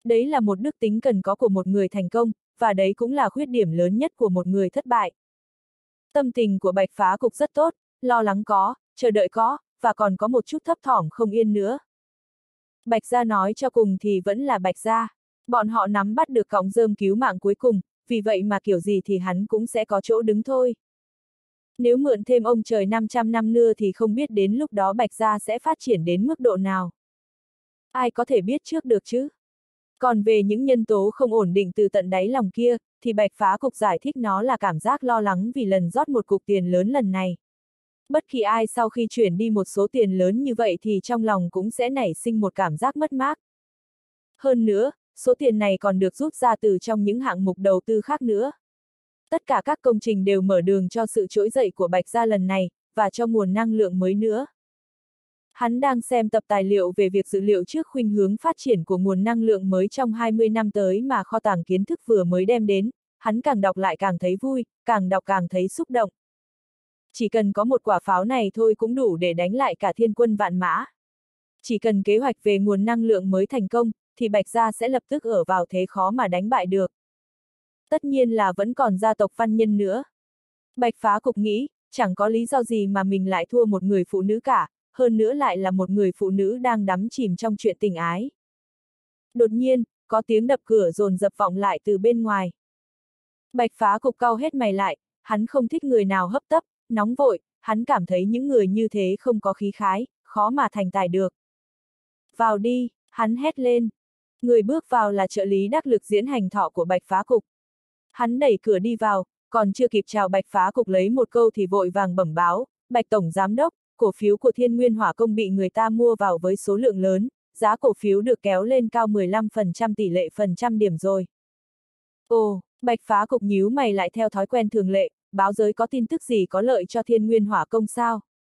Đấy là một đức tính cần có của một người thành công, và đấy cũng là khuyết điểm lớn nhất của một người thất bại. Tâm tình của Bạch Phá Cục rất tốt, lo lắng có, chờ đợi có, và còn có một chút thấp thỏm không yên nữa. Bạch Gia nói cho cùng thì vẫn là Bạch Gia. Bọn họ nắm bắt được cọng rơm cứu mạng cuối cùng, vì vậy mà kiểu gì thì hắn cũng sẽ có chỗ đứng thôi. Nếu mượn thêm ông trời năm trăm năm nữa thì không biết đến lúc đó Bạch Gia sẽ phát triển đến mức độ nào. Ai có thể biết trước được chứ? Còn về những nhân tố không ổn định từ tận đáy lòng kia, thì Bạch Phá Cục giải thích nó là cảm giác lo lắng vì lần rót một cục tiền lớn lần này. Bất kỳ ai sau khi chuyển đi một số tiền lớn như vậy thì trong lòng cũng sẽ nảy sinh một cảm giác mất mát. Hơn nữa, số tiền này còn được rút ra từ trong những hạng mục đầu tư khác nữa. Tất cả các công trình đều mở đường cho sự trỗi dậy của Bạch Gia lần này, và cho nguồn năng lượng mới nữa. Hắn đang xem tập tài liệu về việc dự liệu trước khuynh hướng phát triển của nguồn năng lượng mới trong hai mươi năm tới mà kho tàng kiến thức vừa mới đem đến, hắn càng đọc lại càng thấy vui, càng đọc càng thấy xúc động. Chỉ cần có một quả pháo này thôi cũng đủ để đánh lại cả thiên quân vạn mã. Chỉ cần kế hoạch về nguồn năng lượng mới thành công, thì Bạch Gia sẽ lập tức ở vào thế khó mà đánh bại được. Tất nhiên là vẫn còn gia tộc Văn Nhân nữa. Bạch Phá Cục nghĩ, chẳng có lý do gì mà mình lại thua một người phụ nữ cả, hơn nữa lại là một người phụ nữ đang đắm chìm trong chuyện tình ái. Đột nhiên, có tiếng đập cửa dồn dập vọng lại từ bên ngoài. Bạch Phá Cục cau hết mày lại, hắn không thích người nào hấp tấp, nóng vội, hắn cảm thấy những người như thế không có khí khái, khó mà thành tài được. Vào đi, hắn hét lên. Người bước vào là trợ lý đắc lực Diễn Hành Thọ của Bạch Phá Cục. Hắn đẩy cửa đi vào, còn chưa kịp chào Bạch Phá Cục lấy một câu thì vội vàng bẩm báo, Bạch Tổng Giám Đốc, cổ phiếu của Thiên Nguyên Hỏa Công bị người ta mua vào với số lượng lớn, giá cổ phiếu được kéo lên cao mười lăm phần trăm tỷ lệ phần trăm điểm rồi. Ồ, Bạch Phá Cục nhíu mày lại theo thói quen thường lệ, báo giới có tin tức gì có lợi cho Thiên Nguyên Hỏa Công sao?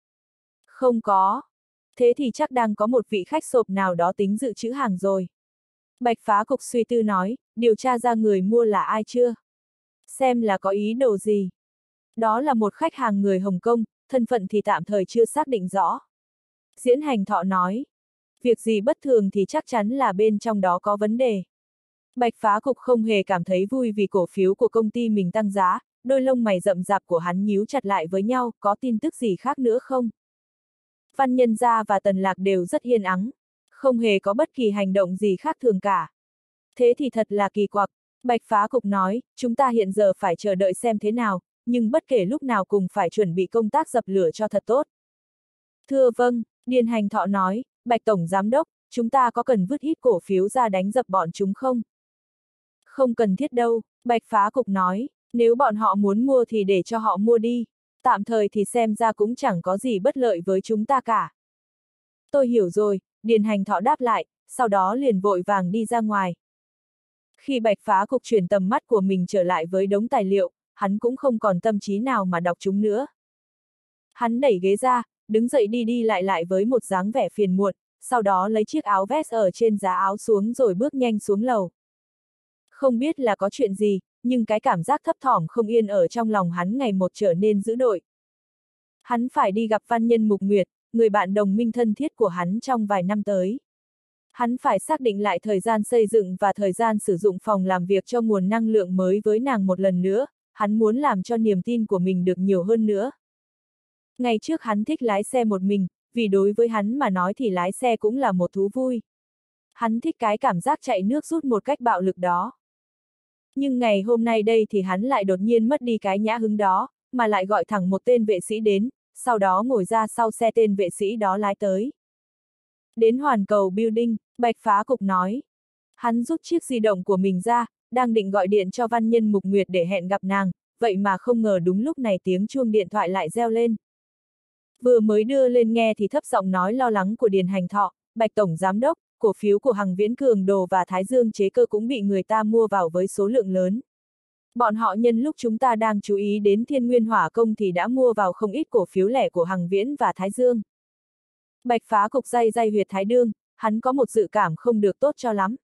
Không có. Thế thì chắc đang có một vị khách sộp nào đó tính dự trữ hàng rồi. Bạch Phá Cục suy tư nói, điều tra ra người mua là ai chưa? Xem là có ý đồ gì. Đó là một khách hàng người Hồng Kông, thân phận thì tạm thời chưa xác định rõ. Diễn Hành Thọ nói, việc gì bất thường thì chắc chắn là bên trong đó có vấn đề. Bạch Phá Cục không hề cảm thấy vui vì cổ phiếu của công ty mình tăng giá, đôi lông mày rậm rạp của hắn nhíu chặt lại với nhau, có tin tức gì khác nữa không? Văn Nhân Gia và Tần Lạc đều rất yên ắng, không hề có bất kỳ hành động gì khác thường cả. Thế thì thật là kỳ quặc. Bạch Phá Cục nói, chúng ta hiện giờ phải chờ đợi xem thế nào, nhưng bất kể lúc nào cùng phải chuẩn bị công tác dập lửa cho thật tốt. Thưa vâng, Điền Hành Thọ nói, Bạch Tổng Giám Đốc, chúng ta có cần vứt ít cổ phiếu ra đánh dập bọn chúng không? Không cần thiết đâu, Bạch Phá Cục nói, nếu bọn họ muốn mua thì để cho họ mua đi, tạm thời thì xem ra cũng chẳng có gì bất lợi với chúng ta cả. Tôi hiểu rồi, Điền Hành Thọ đáp lại, sau đó liền vội vàng đi ra ngoài. Khi Bạch Phá Cục chuyển tầm mắt của mình trở lại với đống tài liệu, hắn cũng không còn tâm trí nào mà đọc chúng nữa. Hắn đẩy ghế ra, đứng dậy đi đi lại lại với một dáng vẻ phiền muộn, sau đó lấy chiếc áo vest ở trên giá áo xuống rồi bước nhanh xuống lầu. Không biết là có chuyện gì, nhưng cái cảm giác thấp thỏm không yên ở trong lòng hắn ngày một trở nên dữ dội. Hắn phải đi gặp Văn Nhân Mục Nguyệt, người bạn đồng minh thân thiết của hắn trong vài năm tới. Hắn phải xác định lại thời gian xây dựng và thời gian sử dụng phòng làm việc cho nguồn năng lượng mới với nàng một lần nữa, hắn muốn làm cho niềm tin của mình được nhiều hơn nữa. Ngày trước hắn thích lái xe một mình, vì đối với hắn mà nói thì lái xe cũng là một thú vui. Hắn thích cái cảm giác chạy nước rút một cách bạo lực đó. Nhưng ngày hôm nay đây thì hắn lại đột nhiên mất đi cái nhã hứng đó, mà lại gọi thẳng một tên vệ sĩ đến, sau đó ngồi ra sau xe tên vệ sĩ đó lái tới. Đến Hoàn Cầu Building, Bạch Phá Cục nói. Hắn rút chiếc di động của mình ra, đang định gọi điện cho Văn Nhân Mục Nguyệt để hẹn gặp nàng, vậy mà không ngờ đúng lúc này tiếng chuông điện thoại lại reo lên. Vừa mới đưa lên nghe thì thấp giọng nói lo lắng của Điền Hành Thọ, Bạch Tổng Giám Đốc, cổ phiếu của Hằng Viễn Cường Đồ và Thái Dương Chế Cơ cũng bị người ta mua vào với số lượng lớn. Bọn họ nhân lúc chúng ta đang chú ý đến Thiên Nguyên Hỏa Công thì đã mua vào không ít cổ phiếu lẻ của Hằng Viễn và Thái Dương. Bạch Phá Cục day day huyệt thái đương, hắn có một dự cảm không được tốt cho lắm.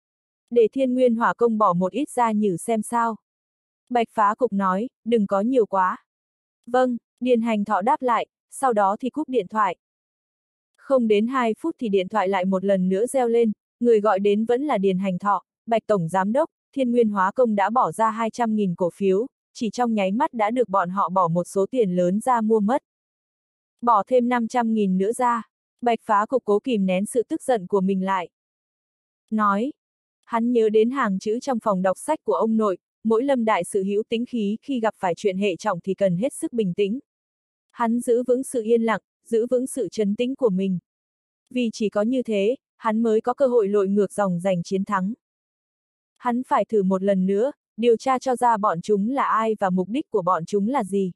Để Thiên Nguyên Hỏa Công bỏ một ít ra nhử xem sao. Bạch Phá Cục nói, đừng có nhiều quá. Vâng, Điền Hành Thọ đáp lại, sau đó thì cúp điện thoại. Không đến hai phút thì điện thoại lại một lần nữa reo lên, người gọi đến vẫn là Điền Hành Thọ, Bạch Tổng Giám đốc, Thiên Nguyên Hóa Công đã bỏ ra hai trăm nghìn cổ phiếu, chỉ trong nháy mắt đã được bọn họ bỏ một số tiền lớn ra mua mất. Bỏ thêm năm trăm nghìn nữa ra, Bạch Phá Cục cố kìm nén sự tức giận của mình lại. Nói, hắn nhớ đến hàng chữ trong phòng đọc sách của ông nội, mỗi Lâm đại sự hữu tính khí khi gặp phải chuyện hệ trọng thì cần hết sức bình tĩnh. Hắn giữ vững sự yên lặng, giữ vững sự trấn tĩnh của mình. Vì chỉ có như thế, hắn mới có cơ hội lội ngược dòng giành chiến thắng. Hắn phải thử một lần nữa, điều tra cho ra bọn chúng là ai và mục đích của bọn chúng là gì.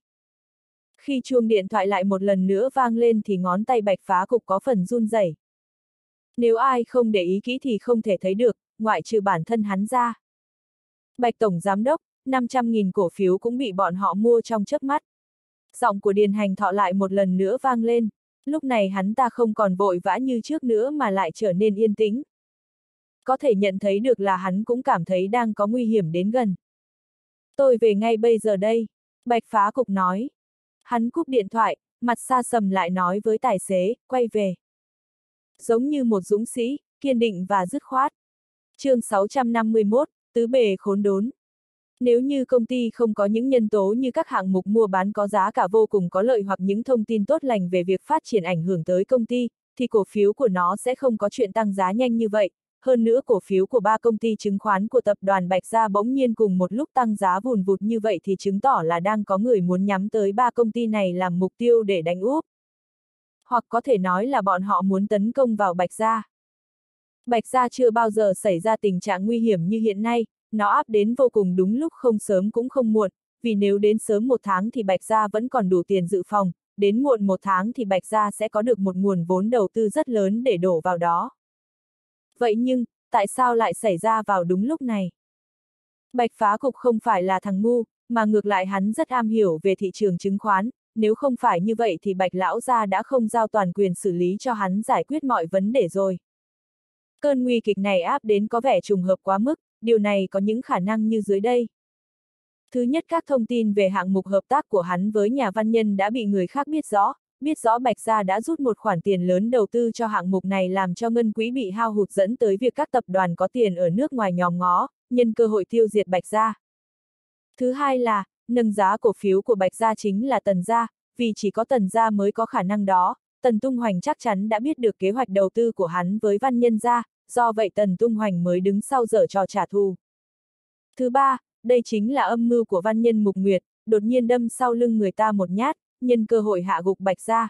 Khi chuông điện thoại lại một lần nữa vang lên thì ngón tay Bạch Phá Cục có phần run rẩy. Nếu ai không để ý kỹ thì không thể thấy được, ngoại trừ bản thân hắn ra. Bạch Tổng Giám đốc, năm trăm nghìn cổ phiếu cũng bị bọn họ mua trong chớp mắt. Giọng của Điền Hành Thọ lại một lần nữa vang lên, lúc này hắn ta không còn vội vã như trước nữa mà lại trở nên yên tĩnh. Có thể nhận thấy được là hắn cũng cảm thấy đang có nguy hiểm đến gần. Tôi về ngay bây giờ đây, Bạch Phá Cục nói. Hắn cúp điện thoại, mặt xa sầm lại nói với tài xế, quay về. Giống như một dũng sĩ, kiên định và dứt khoát. Chương sáu trăm năm mươi mốt, tứ bề khốn đốn. Nếu như công ty không có những nhân tố như các hạng mục mua bán có giá cả vô cùng có lợi hoặc những thông tin tốt lành về việc phát triển ảnh hưởng tới công ty, thì cổ phiếu của nó sẽ không có chuyện tăng giá nhanh như vậy. Hơn nữa cổ phiếu của ba công ty chứng khoán của tập đoàn Bạch Gia bỗng nhiên cùng một lúc tăng giá vùn vụt như vậy thì chứng tỏ là đang có người muốn nhắm tới ba công ty này làm mục tiêu để đánh úp. Hoặc có thể nói là bọn họ muốn tấn công vào Bạch Gia. Bạch Gia chưa bao giờ xảy ra tình trạng nguy hiểm như hiện nay, nó áp đến vô cùng đúng lúc không sớm cũng không muộn, vì nếu đến sớm một tháng thì Bạch Gia vẫn còn đủ tiền dự phòng, đến muộn một tháng thì Bạch Gia sẽ có được một nguồn vốn đầu tư rất lớn để đổ vào đó. Vậy nhưng, tại sao lại xảy ra vào đúng lúc này? Bạch Phá Cục không phải là thằng ngu, mà ngược lại hắn rất am hiểu về thị trường chứng khoán, nếu không phải như vậy thì Bạch Lão Gia đã không giao toàn quyền xử lý cho hắn giải quyết mọi vấn đề rồi. Cơn nguy kịch này áp đến có vẻ trùng hợp quá mức, điều này có những khả năng như dưới đây. Thứ nhất, các thông tin về hạng mục hợp tác của hắn với nhà văn nhân đã bị người khác biết rõ, biết rõ Bạch Gia đã rút một khoản tiền lớn đầu tư cho hạng mục này làm cho ngân quỹ bị hao hụt dẫn tới việc các tập đoàn có tiền ở nước ngoài nhòm ngó, nhân cơ hội tiêu diệt Bạch Gia. Thứ hai là, nâng giá cổ phiếu của Bạch Gia chính là Tần Gia, vì chỉ có Tần Gia mới có khả năng đó, Tần Tung Hoành chắc chắn đã biết được kế hoạch đầu tư của hắn với văn nhân gia, do vậy Tần Tung Hoành mới đứng sau giở trò trả thù. Thứ ba, đây chính là âm mưu của văn nhân Mục Nguyệt, đột nhiên đâm sau lưng người ta một nhát, nhân cơ hội hạ gục Bạch Gia.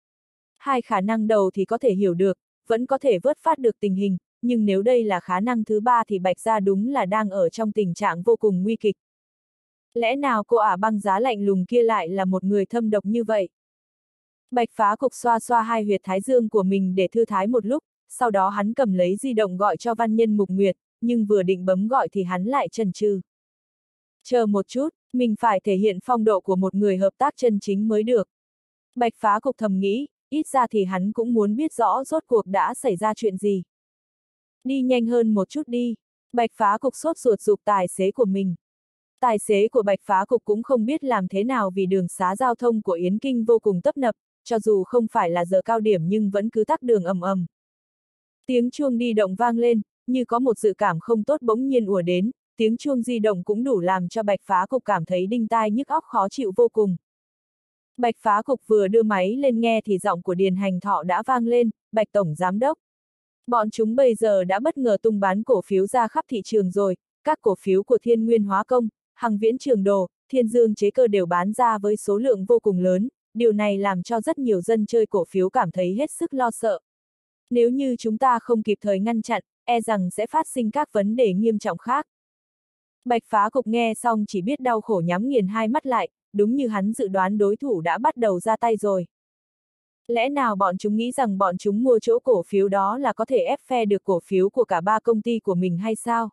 Hai khả năng đầu thì có thể hiểu được, vẫn có thể vớt phát được tình hình, nhưng nếu đây là khả năng thứ ba thì Bạch Gia đúng là đang ở trong tình trạng vô cùng nguy kịch. Lẽ nào cô ả băng giá lạnh lùng kia lại là một người thâm độc như vậy? Bạch Phá Cục xoa xoa hai huyệt thái dương của mình để thư thái một lúc, sau đó hắn cầm lấy di động gọi cho văn nhân Mục Nguyệt, nhưng vừa định bấm gọi thì hắn lại chần chừ. Chờ một chút, mình phải thể hiện phong độ của một người hợp tác chân chính mới được. Bạch Phá Cục thầm nghĩ, ít ra thì hắn cũng muốn biết rõ rốt cuộc đã xảy ra chuyện gì. Đi nhanh hơn một chút đi, Bạch Phá Cục sốt ruột giục tài xế của mình. Tài xế của Bạch Phá Cục cũng không biết làm thế nào vì đường xá giao thông của Yến Kinh vô cùng tấp nập, cho dù không phải là giờ cao điểm nhưng vẫn cứ tắc đường ầm ầm. Tiếng chuông di động vang lên, như có một dự cảm không tốt bỗng nhiên ùa đến, tiếng chuông di động cũng đủ làm cho Bạch Phá Cục cảm thấy đinh tai nhức óc khó chịu vô cùng. Bạch Phá Cục vừa đưa máy lên nghe thì giọng của Điền Hành Thọ đã vang lên, Bạch Tổng Giám đốc. Bọn chúng bây giờ đã bất ngờ tung bán cổ phiếu ra khắp thị trường rồi, các cổ phiếu của Thiên Nguyên Hóa Công, Hằng Viễn Trường Đồ, Thiên Dương Chế Cơ đều bán ra với số lượng vô cùng lớn, điều này làm cho rất nhiều dân chơi cổ phiếu cảm thấy hết sức lo sợ. Nếu như chúng ta không kịp thời ngăn chặn, e rằng sẽ phát sinh các vấn đề nghiêm trọng khác. Bạch Phá Cục nghe xong chỉ biết đau khổ nhắm nghiền hai mắt lại, đúng như hắn dự đoán đối thủ đã bắt đầu ra tay rồi. Lẽ nào bọn chúng nghĩ rằng bọn chúng mua chỗ cổ phiếu đó là có thể ép phe được cổ phiếu của cả ba công ty của mình hay sao?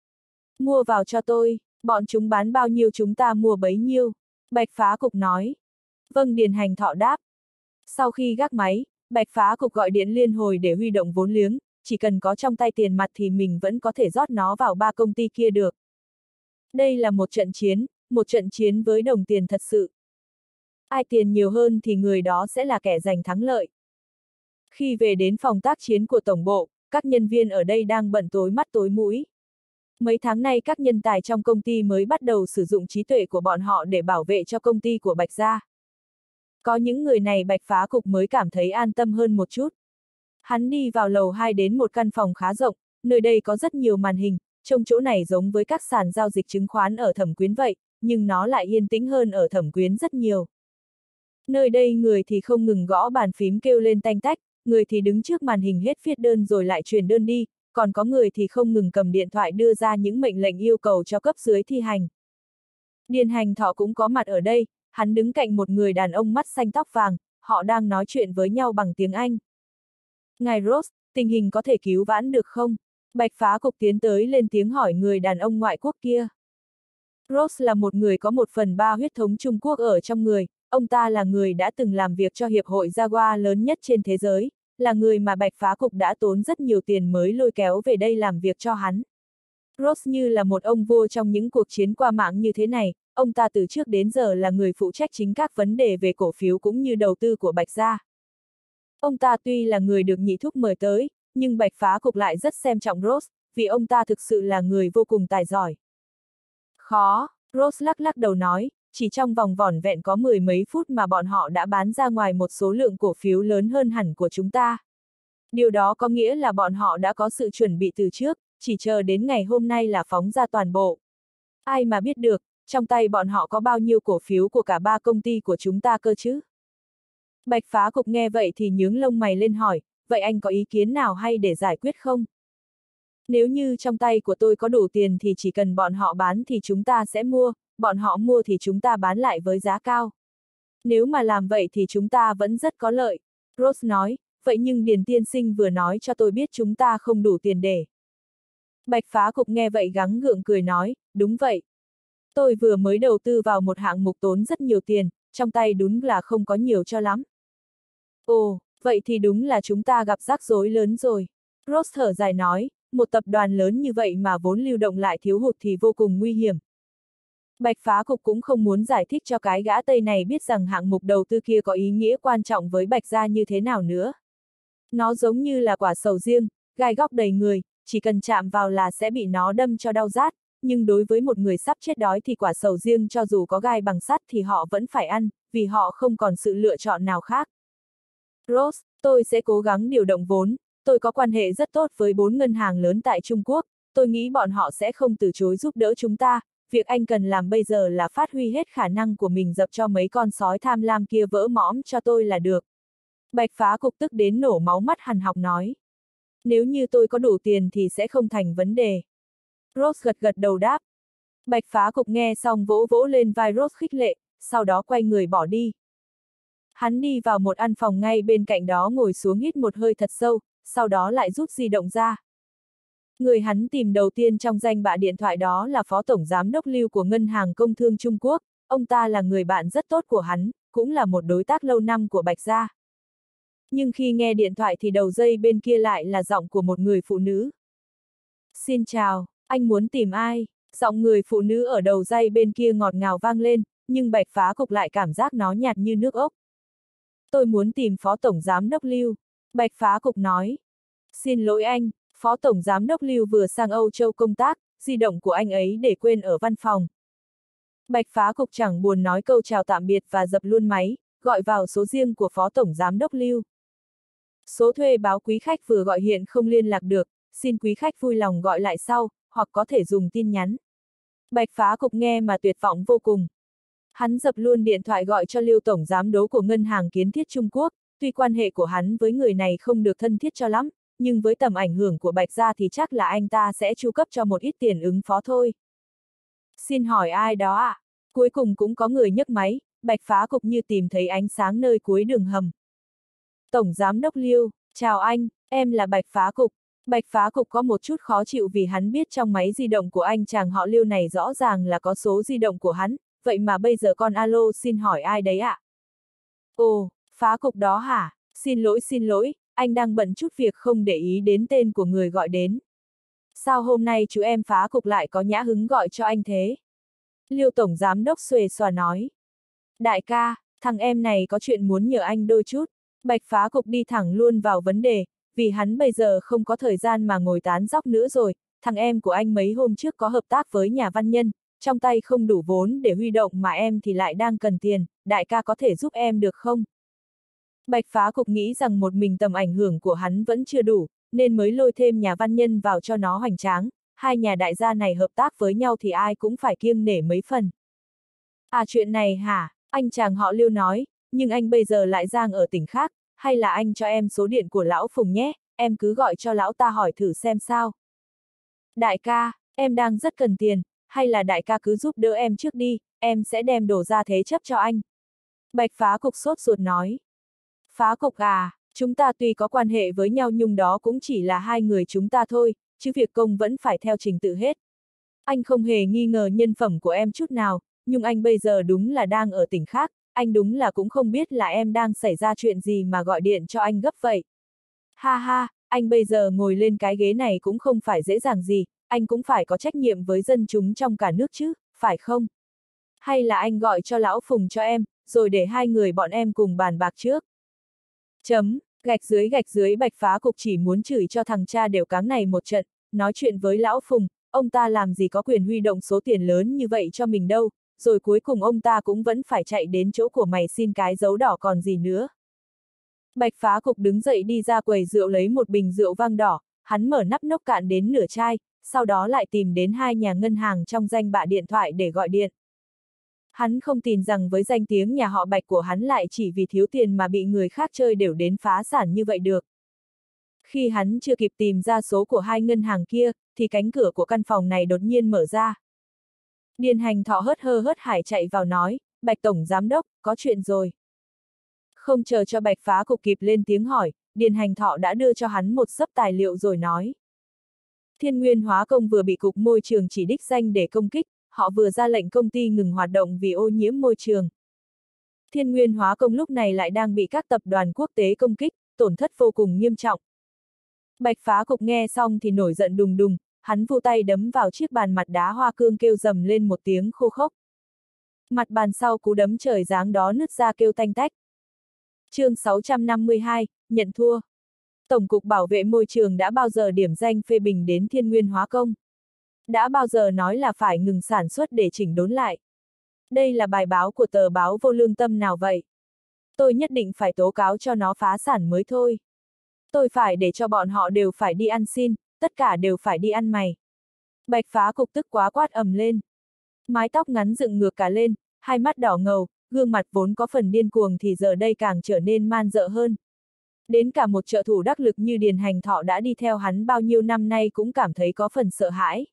Mua vào cho tôi, bọn chúng bán bao nhiêu chúng ta mua bấy nhiêu, Bạch Phá Cục nói. Vâng, Điền Hành Thọ đáp. Sau khi gác máy, Bạch Phá Cục gọi điện liên hồi để huy động vốn liếng, chỉ cần có trong tay tiền mặt thì mình vẫn có thể rót nó vào ba công ty kia được. Đây là một trận chiến, một trận chiến với đồng tiền thật sự. Ai tiền nhiều hơn thì người đó sẽ là kẻ giành thắng lợi. Khi về đến phòng tác chiến của tổng bộ, các nhân viên ở đây đang bận tối mắt tối mũi. Mấy tháng nay các nhân tài trong công ty mới bắt đầu sử dụng trí tuệ của bọn họ để bảo vệ cho công ty của Bạch Gia. Có những người này Bạch Phá Cục mới cảm thấy an tâm hơn một chút. Hắn đi vào lầu hai đến một căn phòng khá rộng, nơi đây có rất nhiều màn hình, trông chỗ này giống với các sàn giao dịch chứng khoán ở Thẩm Quyến vậy, nhưng nó lại yên tĩnh hơn ở Thẩm Quyến rất nhiều. Nơi đây người thì không ngừng gõ bàn phím kêu lên tanh tách, người thì đứng trước màn hình hết viết đơn rồi lại truyền đơn đi, còn có người thì không ngừng cầm điện thoại đưa ra những mệnh lệnh yêu cầu cho cấp dưới thi hành. Điền Hành Thọ cũng có mặt ở đây, hắn đứng cạnh một người đàn ông mắt xanh tóc vàng, họ đang nói chuyện với nhau bằng tiếng Anh. Ngài Ross, tình hình có thể cứu vãn được không? Bạch Phá Cục tiến tới lên tiếng hỏi người đàn ông ngoại quốc kia. Ross là một người có một phần ba huyết thống Trung Quốc ở trong người, ông ta là người đã từng làm việc cho hiệp hội Jaguar lớn nhất trên thế giới, là người mà Bạch Phá Cục đã tốn rất nhiều tiền mới lôi kéo về đây làm việc cho hắn. Ross như là một ông vua trong những cuộc chiến qua mạng như thế này, ông ta từ trước đến giờ là người phụ trách chính các vấn đề về cổ phiếu cũng như đầu tư của Bạch Gia. Ông ta tuy là người được nhị thúc mời tới, nhưng Bạch Phá Cục lại rất xem trọng Ross, vì ông ta thực sự là người vô cùng tài giỏi. Khó, Ross lắc lắc đầu nói, chỉ trong vòng vỏn vẹn có mười mấy phút mà bọn họ đã bán ra ngoài một số lượng cổ phiếu lớn hơn hẳn của chúng ta. Điều đó có nghĩa là bọn họ đã có sự chuẩn bị từ trước, chỉ chờ đến ngày hôm nay là phóng ra toàn bộ. Ai mà biết được, trong tay bọn họ có bao nhiêu cổ phiếu của cả ba công ty của chúng ta cơ chứ? Bạch Phá Cục nghe vậy thì nhướng lông mày lên hỏi, vậy anh có ý kiến nào hay để giải quyết không? Nếu như trong tay của tôi có đủ tiền thì chỉ cần bọn họ bán thì chúng ta sẽ mua, bọn họ mua thì chúng ta bán lại với giá cao. Nếu mà làm vậy thì chúng ta vẫn rất có lợi. Ross nói, vậy nhưng Điền tiên sinh vừa nói cho tôi biết chúng ta không đủ tiền để. Bạch Phá Cục nghe vậy gắng gượng cười nói, đúng vậy. Tôi vừa mới đầu tư vào một hạng mục tốn rất nhiều tiền, trong tay đúng là không có nhiều cho lắm. Ồ, vậy thì đúng là chúng ta gặp rắc rối lớn rồi. Ross thở dài nói, một tập đoàn lớn như vậy mà vốn lưu động lại thiếu hụt thì vô cùng nguy hiểm. Bạch Phá Cục cũng không muốn giải thích cho cái gã Tây này biết rằng hạng mục đầu tư kia có ý nghĩa quan trọng với Bạch Gia như thế nào nữa. Nó giống như là quả sầu riêng, gai góc đầy người, chỉ cần chạm vào là sẽ bị nó đâm cho đau rát, nhưng đối với một người sắp chết đói thì quả sầu riêng cho dù có gai bằng sắt thì họ vẫn phải ăn, vì họ không còn sự lựa chọn nào khác. Ross, tôi sẽ cố gắng điều động vốn, tôi có quan hệ rất tốt với bốn ngân hàng lớn tại Trung Quốc, tôi nghĩ bọn họ sẽ không từ chối giúp đỡ chúng ta, việc anh cần làm bây giờ là phát huy hết khả năng của mình dập cho mấy con sói tham lam kia vỡ mõm cho tôi là được. Bạch Phá Cục tức đến nổ máu mắt hằn học nói. Nếu như tôi có đủ tiền thì sẽ không thành vấn đề. Ross gật gật đầu đáp. Bạch Phá Cục nghe xong vỗ vỗ lên vai Ross khích lệ, sau đó quay người bỏ đi. Hắn đi vào một căn phòng ngay bên cạnh đó ngồi xuống hít một hơi thật sâu, sau đó lại rút di động ra. Người hắn tìm đầu tiên trong danh bạ điện thoại đó là Phó Tổng Giám đốc Lưu của Ngân hàng Công thương Trung Quốc, ông ta là người bạn rất tốt của hắn, cũng là một đối tác lâu năm của Bạch Gia. Nhưng khi nghe điện thoại thì đầu dây bên kia lại là giọng của một người phụ nữ. Xin chào, anh muốn tìm ai? Giọng người phụ nữ ở đầu dây bên kia ngọt ngào vang lên, nhưng Bạch Phá Cục lại cảm giác nó nhạt như nước ốc. Tôi muốn tìm Phó Tổng Giám đốc Lưu. Bạch Phá Cục nói. Xin lỗi anh, Phó Tổng Giám đốc Lưu vừa sang Âu Châu công tác, di động của anh ấy để quên ở văn phòng. Bạch Phá Cục chẳng buồn nói câu chào tạm biệt và dập luôn máy, gọi vào số riêng của Phó Tổng Giám đốc Lưu. Số thuê báo quý khách vừa gọi hiện không liên lạc được, xin quý khách vui lòng gọi lại sau, hoặc có thể dùng tin nhắn. Bạch Phá Cục nghe mà tuyệt vọng vô cùng. Hắn dập luôn điện thoại gọi cho Lưu Tổng Giám đốc của Ngân hàng Kiến thiết Trung Quốc, tuy quan hệ của hắn với người này không được thân thiết cho lắm, nhưng với tầm ảnh hưởng của Bạch Gia thì chắc là anh ta sẽ chu cấp cho một ít tiền ứng phó thôi. Xin hỏi ai đó ạ? À? Cuối cùng cũng có người nhấc máy, Bạch Phá Cục như tìm thấy ánh sáng nơi cuối đường hầm. Tổng Giám đốc Lưu, chào anh, em là Bạch Phá Cục. Bạch Phá Cục có một chút khó chịu vì hắn biết trong máy di động của anh chàng họ Lưu này rõ ràng là có số di động của hắn, vậy mà bây giờ con alo xin hỏi ai đấy ạ? À? Ồ, Phá Cục đó hả? Xin lỗi xin lỗi, anh đang bận chút việc không để ý đến tên của người gọi đến. Sao hôm nay chú em Phá Cục lại có nhã hứng gọi cho anh thế? Lưu Tổng Giám đốc xuề xòa nói. Đại ca, thằng em này có chuyện muốn nhờ anh đôi chút. Bạch Phá Cục đi thẳng luôn vào vấn đề, vì hắn bây giờ không có thời gian mà ngồi tán dóc nữa rồi, thằng em của anh mấy hôm trước có hợp tác với nhà văn nhân, trong tay không đủ vốn để huy động mà em thì lại đang cần tiền, đại ca có thể giúp em được không? Bạch Phá Cục nghĩ rằng một mình tầm ảnh hưởng của hắn vẫn chưa đủ, nên mới lôi thêm nhà văn nhân vào cho nó hoành tráng, hai nhà đại gia này hợp tác với nhau thì ai cũng phải kiêng nể mấy phần. À chuyện này hả, anh chàng họ Lưu nói, nhưng anh bây giờ lại giang ở tỉnh khác, hay là anh cho em số điện của lão Phùng nhé, em cứ gọi cho lão ta hỏi thử xem sao. Đại ca, em đang rất cần tiền, hay là đại ca cứ giúp đỡ em trước đi, em sẽ đem đồ ra thế chấp cho anh. Bạch Phá Cục sốt ruột nói. Phá Cục à, chúng ta tuy có quan hệ với nhau nhưng đó cũng chỉ là hai người chúng ta thôi, chứ việc công vẫn phải theo trình tự hết. Anh không hề nghi ngờ nhân phẩm của em chút nào, nhưng anh bây giờ đúng là đang ở tỉnh khác, anh đúng là cũng không biết là em đang xảy ra chuyện gì mà gọi điện cho anh gấp vậy. Ha ha, anh bây giờ ngồi lên cái ghế này cũng không phải dễ dàng gì, anh cũng phải có trách nhiệm với dân chúng trong cả nước chứ, phải không? Hay là anh gọi cho lão Phùng cho em, rồi để hai người bọn em cùng bàn bạc trước. Chấm, gạch dưới gạch dưới Bạch Phá Cục chỉ muốn chửi cho thằng cha đều cáng này một trận, nói chuyện với lão Phùng, ông ta làm gì có quyền huy động số tiền lớn như vậy cho mình đâu, rồi cuối cùng ông ta cũng vẫn phải chạy đến chỗ của mày xin cái dấu đỏ còn gì nữa. Bạch Phá Cục đứng dậy đi ra quầy rượu lấy một bình rượu vang đỏ, hắn mở nắp nốc cạn đến nửa chai, sau đó lại tìm đến hai nhà ngân hàng trong danh bạ điện thoại để gọi điện. Hắn không tin rằng với danh tiếng nhà họ Bạch của hắn lại chỉ vì thiếu tiền mà bị người khác chơi đều đến phá sản như vậy được. Khi hắn chưa kịp tìm ra số của hai ngân hàng kia, thì cánh cửa của căn phòng này đột nhiên mở ra. Điền Hành Thọ hớt hơ hớt hải chạy vào nói, Bạch Tổng Giám Đốc, có chuyện rồi. Không chờ cho Bạch Phá Cục kịp lên tiếng hỏi, Điền Hành Thọ đã đưa cho hắn một xấp tài liệu rồi nói. Thiên Nguyên Hóa Công vừa bị Cục Môi trường chỉ đích danh để công kích, họ vừa ra lệnh công ty ngừng hoạt động vì ô nhiễm môi trường. Thiên Nguyên Hóa Công lúc này lại đang bị các tập đoàn quốc tế công kích, tổn thất vô cùng nghiêm trọng. Bạch Phá Cục nghe xong thì nổi giận đùng đùng, hắn vu tay đấm vào chiếc bàn mặt đá hoa cương kêu rầm lên một tiếng khô khốc. Mặt bàn sau cú đấm trời giáng đó nứt ra kêu tanh tách. Chương sáu trăm năm mươi hai, nhận thua. Tổng cục Bảo vệ môi trường đã bao giờ điểm danh phê bình đến Thiên Nguyên Hóa Công? Đã bao giờ nói là phải ngừng sản xuất để chỉnh đốn lại? Đây là bài báo của tờ báo vô lương tâm nào vậy? Tôi nhất định phải tố cáo cho nó phá sản mới thôi. Tôi phải để cho bọn họ đều phải đi ăn xin, tất cả đều phải đi ăn mày. Bạch Phá Cục tức quá quát ầm lên. Mái tóc ngắn dựng ngược cả lên, hai mắt đỏ ngầu, gương mặt vốn có phần điên cuồng thì giờ đây càng trở nên man dợ hơn. Đến cả một trợ thủ đắc lực như Điền Hành Thọ đã đi theo hắn bao nhiêu năm nay cũng cảm thấy có phần sợ hãi.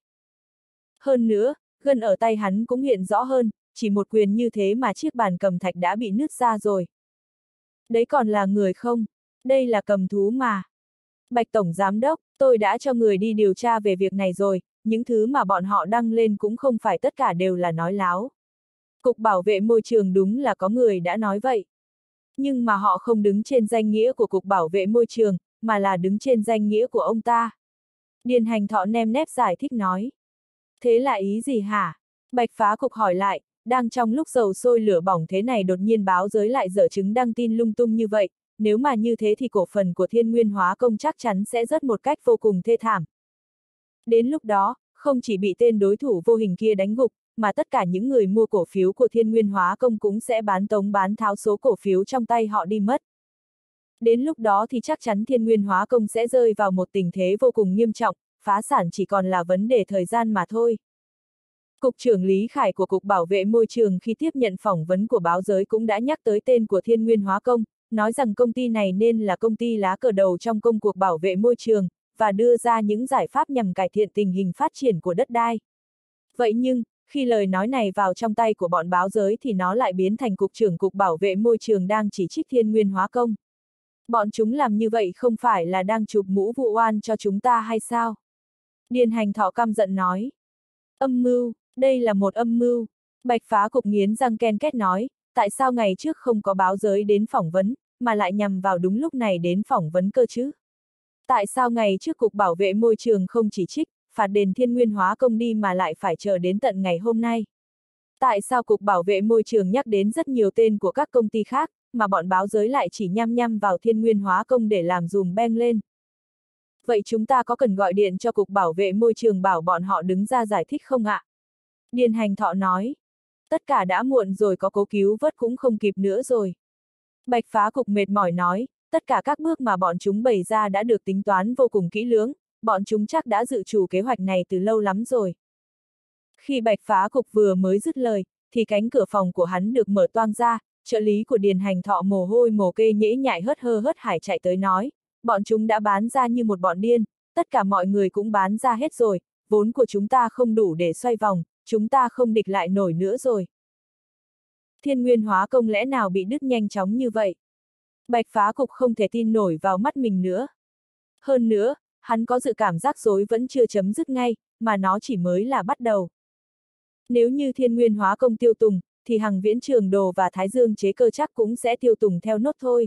Hơn nữa, gân ở tay hắn cũng hiện rõ hơn, chỉ một quyền như thế mà chiếc bàn cầm thạch đã bị nứt ra rồi. Đấy còn là người không? Đây là cầm thú mà. Bạch Tổng Giám Đốc, tôi đã cho người đi điều tra về việc này rồi, những thứ mà bọn họ đăng lên cũng không phải tất cả đều là nói láo. Cục Bảo vệ môi trường đúng là có người đã nói vậy. Nhưng mà họ không đứng trên danh nghĩa của Cục Bảo vệ môi trường, mà là đứng trên danh nghĩa của ông ta. Điền Hành Thọ nem nép giải thích nói. Thế là ý gì hả? Bạch Phá Cục hỏi lại, đang trong lúc dầu sôi lửa bỏng thế này đột nhiên báo giới lại dở chứng đăng tin lung tung như vậy, nếu mà như thế thì cổ phần của Thiên Nguyên Hóa Công chắc chắn sẽ rớt một cách vô cùng thê thảm. Đến lúc đó, không chỉ bị tên đối thủ vô hình kia đánh gục, mà tất cả những người mua cổ phiếu của Thiên Nguyên Hóa Công cũng sẽ bán tống bán tháo số cổ phiếu trong tay họ đi mất. Đến lúc đó thì chắc chắn Thiên Nguyên Hóa Công sẽ rơi vào một tình thế vô cùng nghiêm trọng, phá sản chỉ còn là vấn đề thời gian mà thôi. Cục trưởng Lý Khải của Cục Bảo vệ môi trường khi tiếp nhận phỏng vấn của báo giới cũng đã nhắc tới tên của Thiên Nguyên Hóa Công, nói rằng công ty này nên là công ty lá cờ đầu trong công cuộc bảo vệ môi trường, và đưa ra những giải pháp nhằm cải thiện tình hình phát triển của đất đai. Vậy nhưng, khi lời nói này vào trong tay của bọn báo giới thì nó lại biến thành Cục trưởng Cục Bảo vệ môi trường đang chỉ trích Thiên Nguyên Hóa Công. Bọn chúng làm như vậy không phải là đang chụp mũ vụ oan cho chúng ta hay sao? Điền Hành Thọ căm giận nói. Âm mưu, đây là một âm mưu. Bạch Phá Cục nghiến răng ken két nói, tại sao ngày trước không có báo giới đến phỏng vấn, mà lại nhằm vào đúng lúc này đến phỏng vấn cơ chứ? Tại sao ngày trước Cục Bảo vệ môi trường không chỉ trích, phạt đền Thiên Nguyên Hóa Công đi mà lại phải chờ đến tận ngày hôm nay? Tại sao Cục Bảo vệ môi trường nhắc đến rất nhiều tên của các công ty khác, mà bọn báo giới lại chỉ nhăm nhăm vào Thiên Nguyên Hóa Công để làm dùm beng lên? Vậy chúng ta có cần gọi điện cho Cục Bảo vệ Môi trường bảo bọn họ đứng ra giải thích không ạ? Điền Hành Thọ nói. Tất cả đã muộn rồi, có cố cứu vớt cũng không kịp nữa rồi. Bạch Phá Cục mệt mỏi nói, tất cả các bước mà bọn chúng bày ra đã được tính toán vô cùng kỹ lưỡng, bọn chúng chắc đã dự trù kế hoạch này từ lâu lắm rồi. Khi Bạch Phá Cục vừa mới dứt lời, thì cánh cửa phòng của hắn được mở toang ra, trợ lý của Điền Hành Thọ mồ hôi mồ kê nhễ nhại hớt hơ hớt hải chạy tới nói, bọn chúng đã bán ra như một bọn điên, tất cả mọi người cũng bán ra hết rồi, vốn của chúng ta không đủ để xoay vòng, chúng ta không địch lại nổi nữa rồi. Thiên Nguyên Hóa Công lẽ nào bị đứt nhanh chóng như vậy? Bạch Phá Cục không thể tin nổi vào mắt mình nữa. Hơn nữa, hắn có dự cảm rắc rối vẫn chưa chấm dứt ngay, mà nó chỉ mới là bắt đầu. Nếu như Thiên Nguyên Hóa Công tiêu tùng, thì Hằng Viễn Trường Đồ và Thái Dương Chế Cơ chắc cũng sẽ tiêu tùng theo nốt thôi.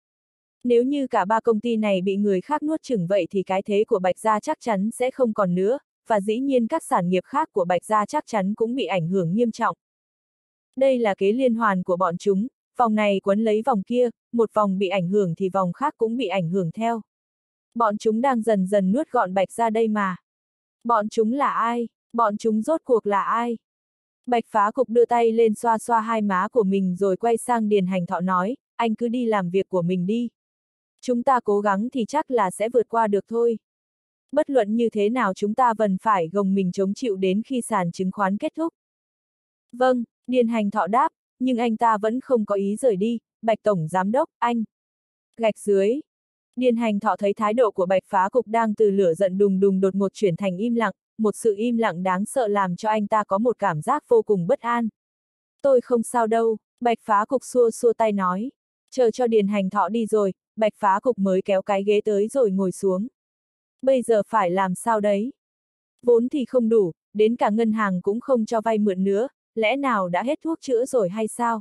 Nếu như cả ba công ty này bị người khác nuốt chửng vậy thì cái thế của Bạch Gia chắc chắn sẽ không còn nữa, và dĩ nhiên các sản nghiệp khác của Bạch Gia chắc chắn cũng bị ảnh hưởng nghiêm trọng. Đây là kế liên hoàn của bọn chúng, vòng này quấn lấy vòng kia, một vòng bị ảnh hưởng thì vòng khác cũng bị ảnh hưởng theo. Bọn chúng đang dần dần nuốt gọn Bạch Gia đây mà. Bọn chúng là ai? Bọn chúng rốt cuộc là ai? Bạch Phá Cục đưa tay lên xoa xoa hai má của mình rồi quay sang Điền Hành Thọ nói, anh cứ đi làm việc của mình đi. Chúng ta cố gắng thì chắc là sẽ vượt qua được thôi. Bất luận như thế nào chúng ta vẫn phải gồng mình chống chịu đến khi sàn chứng khoán kết thúc. Vâng, Điền Hành Thọ đáp, nhưng anh ta vẫn không có ý rời đi, Bạch Tổng Giám Đốc, anh. Gạch dưới. Điền Hành Thọ thấy thái độ của Bạch Phá Cục đang từ lửa giận đùng đùng đột ngột chuyển thành im lặng, một sự im lặng đáng sợ làm cho anh ta có một cảm giác vô cùng bất an. Tôi không sao đâu, Bạch Phá Cục xua xua tay nói. Chờ cho Điền Hành Thọ đi rồi, Bạch Phá Cục mới kéo cái ghế tới rồi ngồi xuống. Bây giờ phải làm sao đấy? Vốn thì không đủ, đến cả ngân hàng cũng không cho vay mượn nữa, lẽ nào đã hết thuốc chữa rồi hay sao?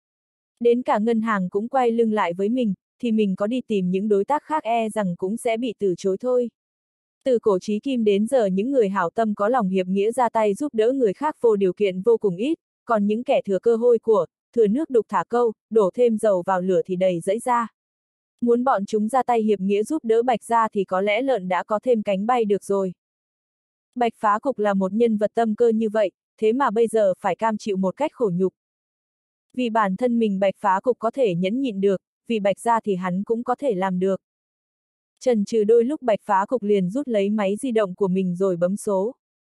Đến cả ngân hàng cũng quay lưng lại với mình, thì mình có đi tìm những đối tác khác e rằng cũng sẽ bị từ chối thôi. Từ cổ chí kim đến giờ những người hảo tâm có lòng hiệp nghĩa ra tay giúp đỡ người khác vô điều kiện vô cùng ít, còn những kẻ thừa cơ hôi của, thừa nước đục thả câu, đổ thêm dầu vào lửa thì đầy dẫy ra. Muốn bọn chúng ra tay hiệp nghĩa giúp đỡ Bạch Gia thì có lẽ lợn đã có thêm cánh bay được rồi. Bạch Phá Cục là một nhân vật tâm cơ như vậy, thế mà bây giờ phải cam chịu một cách khổ nhục. Vì bản thân mình Bạch Phá Cục có thể nhẫn nhịn được, vì Bạch Gia thì hắn cũng có thể làm được. Chần chừ đôi lúc Bạch Phá Cục liền rút lấy máy di động của mình rồi bấm số.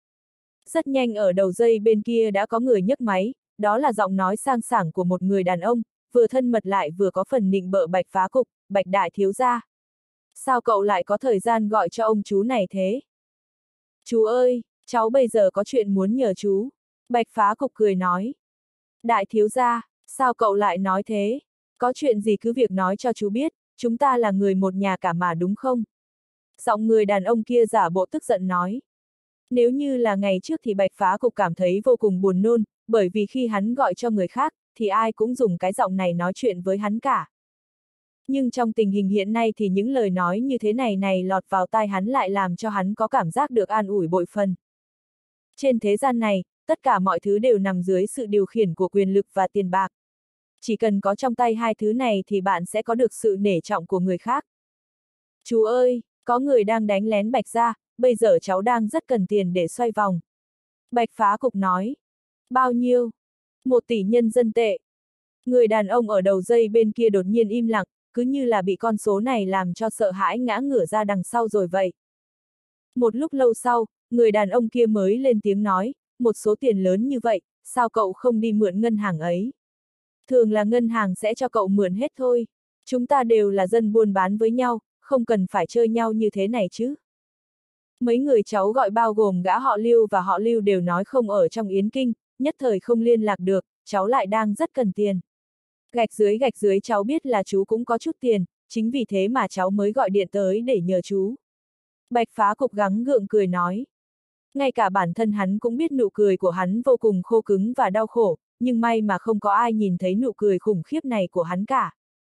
Rất nhanh ở đầu dây bên kia đã có người nhấc máy, đó là giọng nói sang sảng của một người đàn ông, vừa thân mật lại vừa có phần nịnh bợ Bạch Phá Cục, Bạch Đại Thiếu Gia. Sao cậu lại có thời gian gọi cho ông chú này thế? Chú ơi, cháu bây giờ có chuyện muốn nhờ chú. Bạch Phá Cục cười nói. Đại Thiếu Gia, sao cậu lại nói thế? Có chuyện gì cứ việc nói cho chú biết, chúng ta là người một nhà cả mà đúng không? Giọng người đàn ông kia giả bộ tức giận nói. Nếu như là ngày trước thì Bạch Phá Cục cảm thấy vô cùng buồn nôn, bởi vì khi hắn gọi cho người khác, thì ai cũng dùng cái giọng này nói chuyện với hắn cả. Nhưng trong tình hình hiện nay thì những lời nói như thế này này lọt vào tai hắn lại làm cho hắn có cảm giác được an ủi bội phần. Trên thế gian này, tất cả mọi thứ đều nằm dưới sự điều khiển của quyền lực và tiền bạc. Chỉ cần có trong tay hai thứ này thì bạn sẽ có được sự nể trọng của người khác. Chú ơi, có người đang đánh lén Bạch Gia, bây giờ cháu đang rất cần tiền để xoay vòng. Bạch Phá Cục nói. Bao nhiêu? Một tỷ nhân dân tệ. Người đàn ông ở đầu dây bên kia đột nhiên im lặng, cứ như là bị con số này làm cho sợ hãi ngã ngửa ra đằng sau rồi vậy. Một lúc lâu sau, người đàn ông kia mới lên tiếng nói, một số tiền lớn như vậy, sao cậu không đi mượn ngân hàng ấy? Thường là ngân hàng sẽ cho cậu mượn hết thôi. Chúng ta đều là dân buôn bán với nhau, không cần phải chơi nhau như thế này chứ. Mấy người cháu gọi bao gồm gã họ Lưu và họ Lưu đều nói không ở trong Yến Kinh, nhất thời không liên lạc được, cháu lại đang rất cần tiền. Gạch dưới gạch dưới cháu biết là chú cũng có chút tiền, chính vì thế mà cháu mới gọi điện tới để nhờ chú. Bạch Phá Cục gắng gượng cười nói. Ngay cả bản thân hắn cũng biết nụ cười của hắn vô cùng khô cứng và đau khổ, nhưng may mà không có ai nhìn thấy nụ cười khủng khiếp này của hắn cả.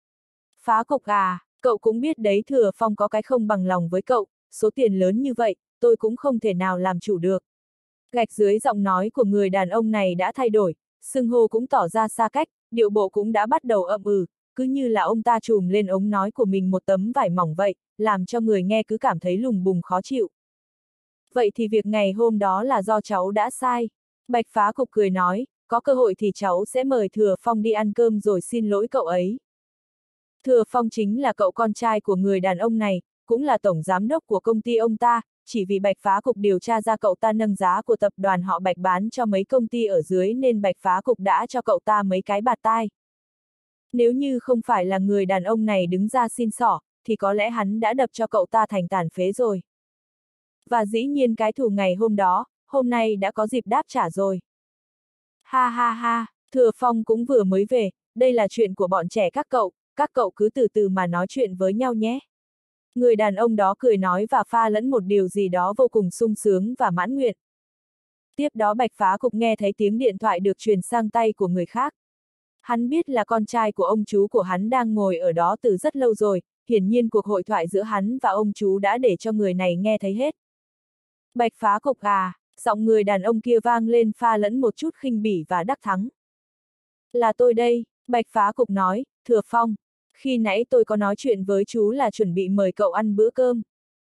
Phá Cục à, cậu cũng biết đấy, Thừa Phong có cái không bằng lòng với cậu, số tiền lớn như vậy, tôi cũng không thể nào làm chủ được. Gạch dưới giọng nói của người đàn ông này đã thay đổi, xưng hô cũng tỏ ra xa cách, điệu bộ cũng đã bắt đầu ậm ừ, cứ như là ông ta trùm lên ống nói của mình một tấm vải mỏng vậy, làm cho người nghe cứ cảm thấy lùng bùng khó chịu. Vậy thì việc ngày hôm đó là do cháu đã sai. Bạch Phá Cục cười nói, có cơ hội thì cháu sẽ mời Thừa Phong đi ăn cơm rồi xin lỗi cậu ấy. Thừa Phong chính là cậu con trai của người đàn ông này, cũng là tổng giám đốc của công ty ông ta, chỉ vì Bạch Phá Cục điều tra ra cậu ta nâng giá của tập đoàn họ Bạch bán cho mấy công ty ở dưới nên Bạch Phá Cục đã cho cậu ta mấy cái bạt tai. Nếu như không phải là người đàn ông này đứng ra xin xỏ, thì có lẽ hắn đã đập cho cậu ta thành tàn phế rồi. Và dĩ nhiên cái thù ngày hôm đó, hôm nay đã có dịp đáp trả rồi. Ha ha ha, Thừa Phong cũng vừa mới về, đây là chuyện của bọn trẻ các cậu, các cậu cứ từ từ mà nói chuyện với nhau nhé. Người đàn ông đó cười nói và pha lẫn một điều gì đó vô cùng sung sướng và mãn nguyện. Tiếp đó Bạch Phá Cục nghe thấy tiếng điện thoại được truyền sang tay của người khác. Hắn biết là con trai của ông chú của hắn đang ngồi ở đó từ rất lâu rồi, hiển nhiên cuộc hội thoại giữa hắn và ông chú đã để cho người này nghe thấy hết. Bạch Phá Cục à, giọng người đàn ông kia vang lên pha lẫn một chút khinh bỉ và đắc thắng. Là tôi đây, Bạch Phá Cục nói, Thừa Phong, khi nãy tôi có nói chuyện với chú là chuẩn bị mời cậu ăn bữa cơm.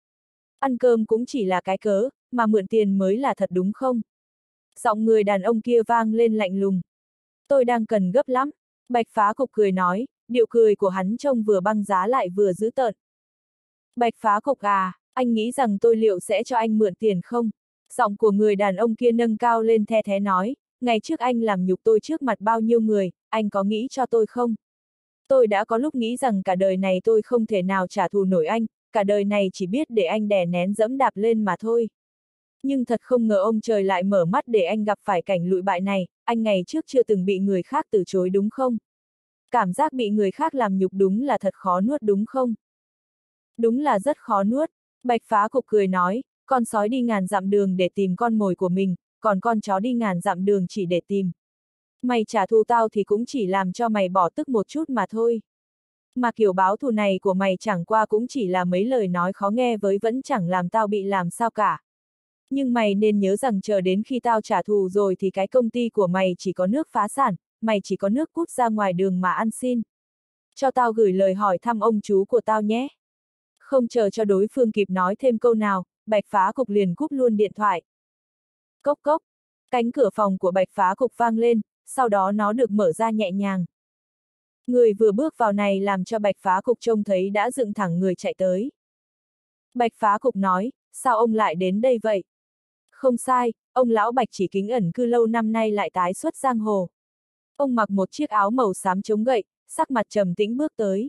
Ăn cơm cũng chỉ là cái cớ, mà mượn tiền mới là thật đúng không? Giọng người đàn ông kia vang lên lạnh lùng. Tôi đang cần gấp lắm, Bạch Phá Cục cười nói, điệu cười của hắn trông vừa băng giá lại vừa dữ tợn. Bạch Phá Cục à, anh nghĩ rằng tôi liệu sẽ cho anh mượn tiền không? Giọng của người đàn ông kia nâng cao lên the thé nói, ngày trước anh làm nhục tôi trước mặt bao nhiêu người, anh có nghĩ cho tôi không? Tôi đã có lúc nghĩ rằng cả đời này tôi không thể nào trả thù nổi anh, cả đời này chỉ biết để anh đè nén dẫm đạp lên mà thôi. Nhưng thật không ngờ ông trời lại mở mắt để anh gặp phải cảnh lụi bại này, anh ngày trước chưa từng bị người khác từ chối đúng không? Cảm giác bị người khác làm nhục đúng là thật khó nuốt đúng không? Đúng là rất khó nuốt, Bạch Phá Cục cười nói, con sói đi ngàn dặm đường để tìm con mồi của mình, còn con chó đi ngàn dặm đường chỉ để tìm. Mày trả thù tao thì cũng chỉ làm cho mày bỏ tức một chút mà thôi. Mà kiểu báo thù này của mày chẳng qua cũng chỉ là mấy lời nói khó nghe với vẫn chẳng làm tao bị làm sao cả. Nhưng mày nên nhớ rằng chờ đến khi tao trả thù rồi thì cái công ty của mày chỉ có nước phá sản, mày chỉ có nước cút ra ngoài đường mà ăn xin. Cho tao gửi lời hỏi thăm ông chú của tao nhé. Không chờ cho đối phương kịp nói thêm câu nào, Bạch Phá Cục liền cúp luôn điện thoại. Cốc cốc, cánh cửa phòng của Bạch Phá Cục vang lên, sau đó nó được mở ra nhẹ nhàng. Người vừa bước vào này làm cho Bạch Phá Cục trông thấy đã dựng thẳng người chạy tới. Bạch Phá Cục nói, sao ông lại đến đây vậy? Không sai, ông lão Bạch Chỉ Kính ẩn cư lâu năm nay lại tái xuất giang hồ. Ông mặc một chiếc áo màu xám chống gậy, sắc mặt trầm tĩnh bước tới.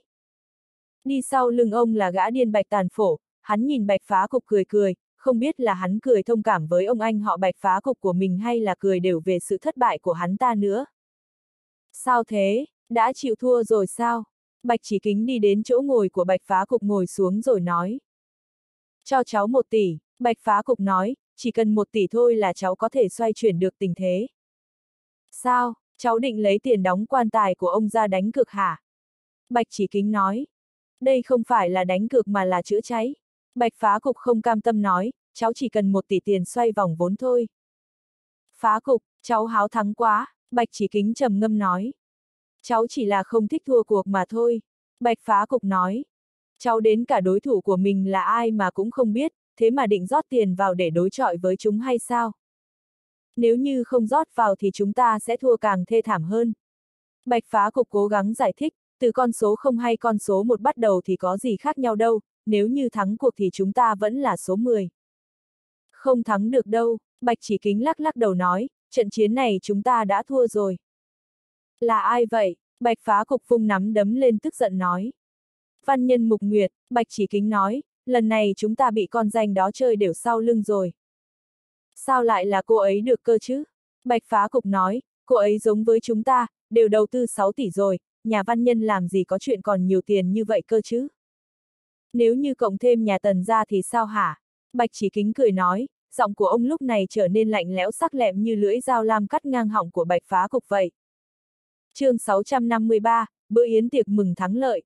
Đi sau lưng ông là gã điên Bạch Tàn Phổ, hắn nhìn Bạch Phá Cục cười cười, không biết là hắn cười thông cảm với ông anh họ Bạch Phá Cục của mình hay là cười đều về sự thất bại của hắn ta nữa. Sao thế, đã chịu thua rồi sao? Bạch Chỉ Kính đi đến chỗ ngồi của Bạch Phá Cục ngồi xuống rồi nói. Cho cháu một tỷ, Bạch Phá Cục nói, chỉ cần một tỷ thôi là cháu có thể xoay chuyển được tình thế. Sao, cháu định lấy tiền đóng quan tài của ông ra đánh cược hả? Bạch Chỉ Kính nói. Đây không phải là đánh cược mà là chữa cháy. Bạch Phá Cục không cam tâm nói, cháu chỉ cần một tỷ tiền xoay vòng vốn thôi. Phá Cục, cháu háo thắng quá, Bạch Chỉ Kính trầm ngâm nói. Cháu chỉ là không thích thua cuộc mà thôi. Bạch Phá Cục nói. Cháu đến cả đối thủ của mình là ai mà cũng không biết, thế mà định rót tiền vào để đối chọi với chúng hay sao? Nếu như không rót vào thì chúng ta sẽ thua càng thê thảm hơn. Bạch Phá Cục cố gắng giải thích, từ con số không hay con số một bắt đầu thì có gì khác nhau đâu, nếu như thắng cuộc thì chúng ta vẫn là số mười. Không thắng được đâu, Bạch Chỉ Kính lắc lắc đầu nói, trận chiến này chúng ta đã thua rồi. Là ai vậy? Bạch Phá Cục vung nắm đấm lên tức giận nói. Văn nhân Mục Nguyệt, Bạch Chỉ Kính nói, lần này chúng ta bị con danh đó chơi đều sau lưng rồi. Sao lại là cô ấy được cơ chứ? Bạch Phá Cục nói, cô ấy giống với chúng ta, đều đầu tư sáu tỷ rồi, nhà văn nhân làm gì có chuyện còn nhiều tiền như vậy cơ chứ? Nếu như cộng thêm nhà Tần ra thì sao hả? Bạch Chỉ Kính cười nói, giọng của ông lúc này trở nên lạnh lẽo sắc lẹm như lưỡi dao lam cắt ngang họng của Bạch Phá Cục vậy. Chương sáu trăm năm mươi ba, bữa yến tiệc mừng thắng lợi.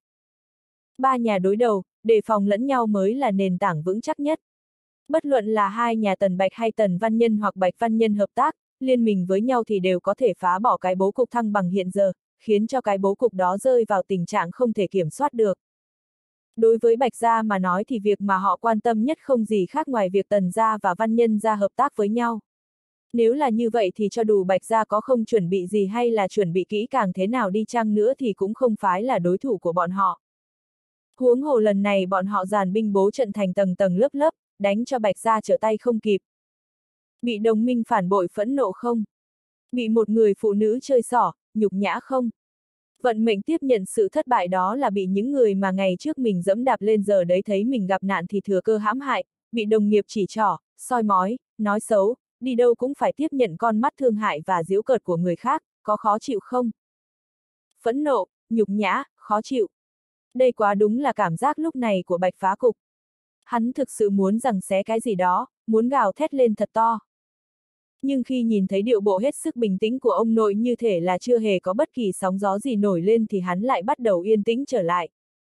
Ba nhà đối đầu, đề phòng lẫn nhau mới là nền tảng vững chắc nhất. Bất luận là hai nhà Tần Bạch hay Tần Văn Nhân hoặc Bạch Văn Nhân hợp tác, liên minh với nhau thì đều có thể phá bỏ cái bố cục thăng bằng hiện giờ, khiến cho cái bố cục đó rơi vào tình trạng không thể kiểm soát được. Đối với Bạch Gia mà nói thì việc mà họ quan tâm nhất không gì khác ngoài việc Tần Gia và Văn Nhân Gia hợp tác với nhau. Nếu là như vậy thì cho dù Bạch Gia có không chuẩn bị gì hay là chuẩn bị kỹ càng thế nào đi chăng nữa thì cũng không phải là đối thủ của bọn họ. Huống hồ lần này bọn họ dàn binh bố trận thành tầng tầng lớp lớp, đánh cho Bạch Gia trở tay không kịp. Bị đồng minh phản bội phẫn nộ không? Bị một người phụ nữ chơi xỏ, nhục nhã không? Vận mệnh tiếp nhận sự thất bại đó là bị những người mà ngày trước mình dẫm đạp lên giờ đấy thấy mình gặp nạn thì thừa cơ hãm hại, bị đồng nghiệp chỉ trỏ, soi mói, nói xấu, đi đâu cũng phải tiếp nhận con mắt thương hại và giễu cợt của người khác, có khó chịu không? Phẫn nộ, nhục nhã, khó chịu. Đây quá đúng là cảm giác lúc này của Bạch Phá Cục. Hắn thực sự muốn giằng xé cái gì đó, muốn gào thét lên thật to. Nhưng khi nhìn thấy điệu bộ hết sức bình tĩnh của ông nội như thể là chưa hề có bất kỳ sóng gió gì nổi lên thì hắn lại bắt đầu yên tĩnh trở lại.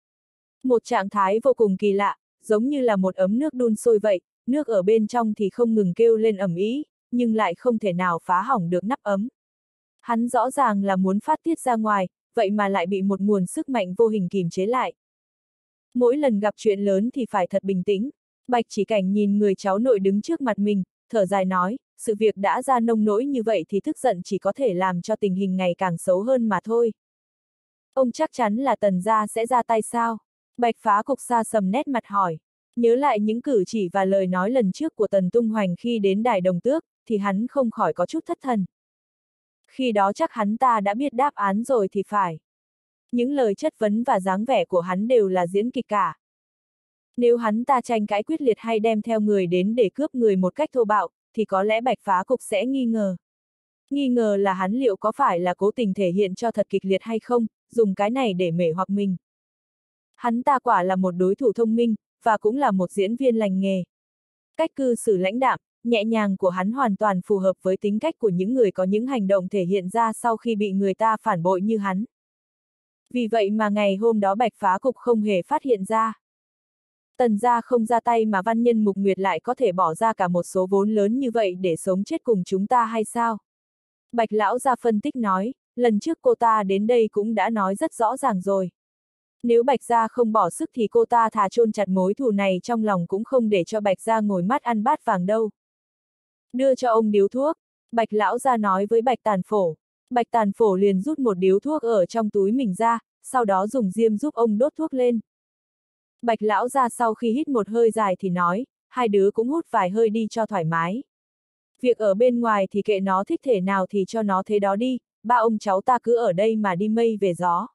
Một trạng thái vô cùng kỳ lạ, giống như là một ấm nước đun sôi vậy, nước ở bên trong thì không ngừng kêu lên ầm ĩ, nhưng lại không thể nào phá hỏng được nắp ấm. Hắn rõ ràng là muốn phát tiết ra ngoài, vậy mà lại bị một nguồn sức mạnh vô hình kìm chế lại. Mỗi lần gặp chuyện lớn thì phải thật bình tĩnh. Bạch Chỉ Cảnh nhìn người cháu nội đứng trước mặt mình, thở dài nói, sự việc đã ra nông nỗi như vậy thì tức giận chỉ có thể làm cho tình hình ngày càng xấu hơn mà thôi. Ông chắc chắn là Tần Gia sẽ ra tay sao? Bạch Phá Cục xa sầm nét mặt hỏi. Nhớ lại những cử chỉ và lời nói lần trước của Tần Tung Hoành khi đến Đài Đồng Tước, thì hắn không khỏi có chút thất thần. Khi đó chắc hắn ta đã biết đáp án rồi thì phải. Những lời chất vấn và dáng vẻ của hắn đều là diễn kịch cả. Nếu hắn ta tranh cãi quyết liệt hay đem theo người đến để cướp người một cách thô bạo, thì có lẽ Bạch Phá Cục sẽ nghi ngờ. Nghi ngờ là hắn liệu có phải là cố tình thể hiện cho thật kịch liệt hay không, dùng cái này để mê hoặc mình. Hắn ta quả là một đối thủ thông minh, và cũng là một diễn viên lành nghề. Cách cư xử lãnh đạm, nhẹ nhàng của hắn hoàn toàn phù hợp với tính cách của những người có những hành động thể hiện ra sau khi bị người ta phản bội như hắn. Vì vậy mà ngày hôm đó Bạch Phá Cục không hề phát hiện ra. Tần Gia không ra tay mà Văn Nhân Mục Nguyệt lại có thể bỏ ra cả một số vốn lớn như vậy để sống chết cùng chúng ta hay sao? Bạch Lão Gia phân tích nói, lần trước cô ta đến đây cũng đã nói rất rõ ràng rồi. Nếu Bạch Gia không bỏ sức thì cô ta thà chôn chặt mối thù này trong lòng cũng không để cho Bạch Gia ngồi mắt ăn bát vàng đâu. Đưa cho ông điếu thuốc, Bạch Lão Gia nói với Bạch Tàn Phổ. Bạch Tàn Phổ liền rút một điếu thuốc ở trong túi mình ra, sau đó dùng diêm giúp ông đốt thuốc lên. Bạch Lão Gia sau khi hít một hơi dài thì nói, hai đứa cũng hút vài hơi đi cho thoải mái. Việc ở bên ngoài thì kệ nó thích thể nào thì cho nó thế đó đi, ba ông cháu ta cứ ở đây mà đi mây về gió.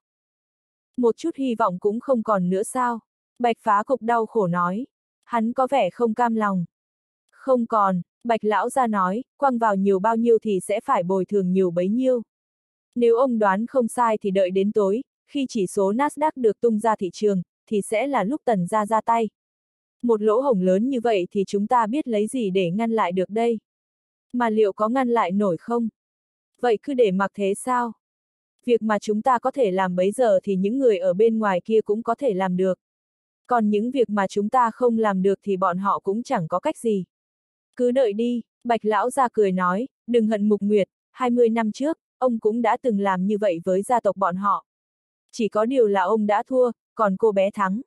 Một chút hy vọng cũng không còn nữa sao? Bạch Phá Cục đau khổ nói. Hắn có vẻ không cam lòng. Không còn, Bạch Lão Gia nói, quăng vào nhiều bao nhiêu thì sẽ phải bồi thường nhiều bấy nhiêu. Nếu ông đoán không sai thì đợi đến tối, khi chỉ số Nasdaq được tung ra thị trường, thì sẽ là lúc Tần Gia ra tay. Một lỗ hổng lớn như vậy thì chúng ta biết lấy gì để ngăn lại được đây? Mà liệu có ngăn lại nổi không? Vậy cứ để mặc thế sao? Việc mà chúng ta có thể làm bấy giờ thì những người ở bên ngoài kia cũng có thể làm được. Còn những việc mà chúng ta không làm được thì bọn họ cũng chẳng có cách gì. Cứ đợi đi, Bạch Lão Gia cười nói, đừng hận Mục Nguyệt, hai mươi năm trước, ông cũng đã từng làm như vậy với gia tộc bọn họ. Chỉ có điều là ông đã thua, còn cô bé thắng.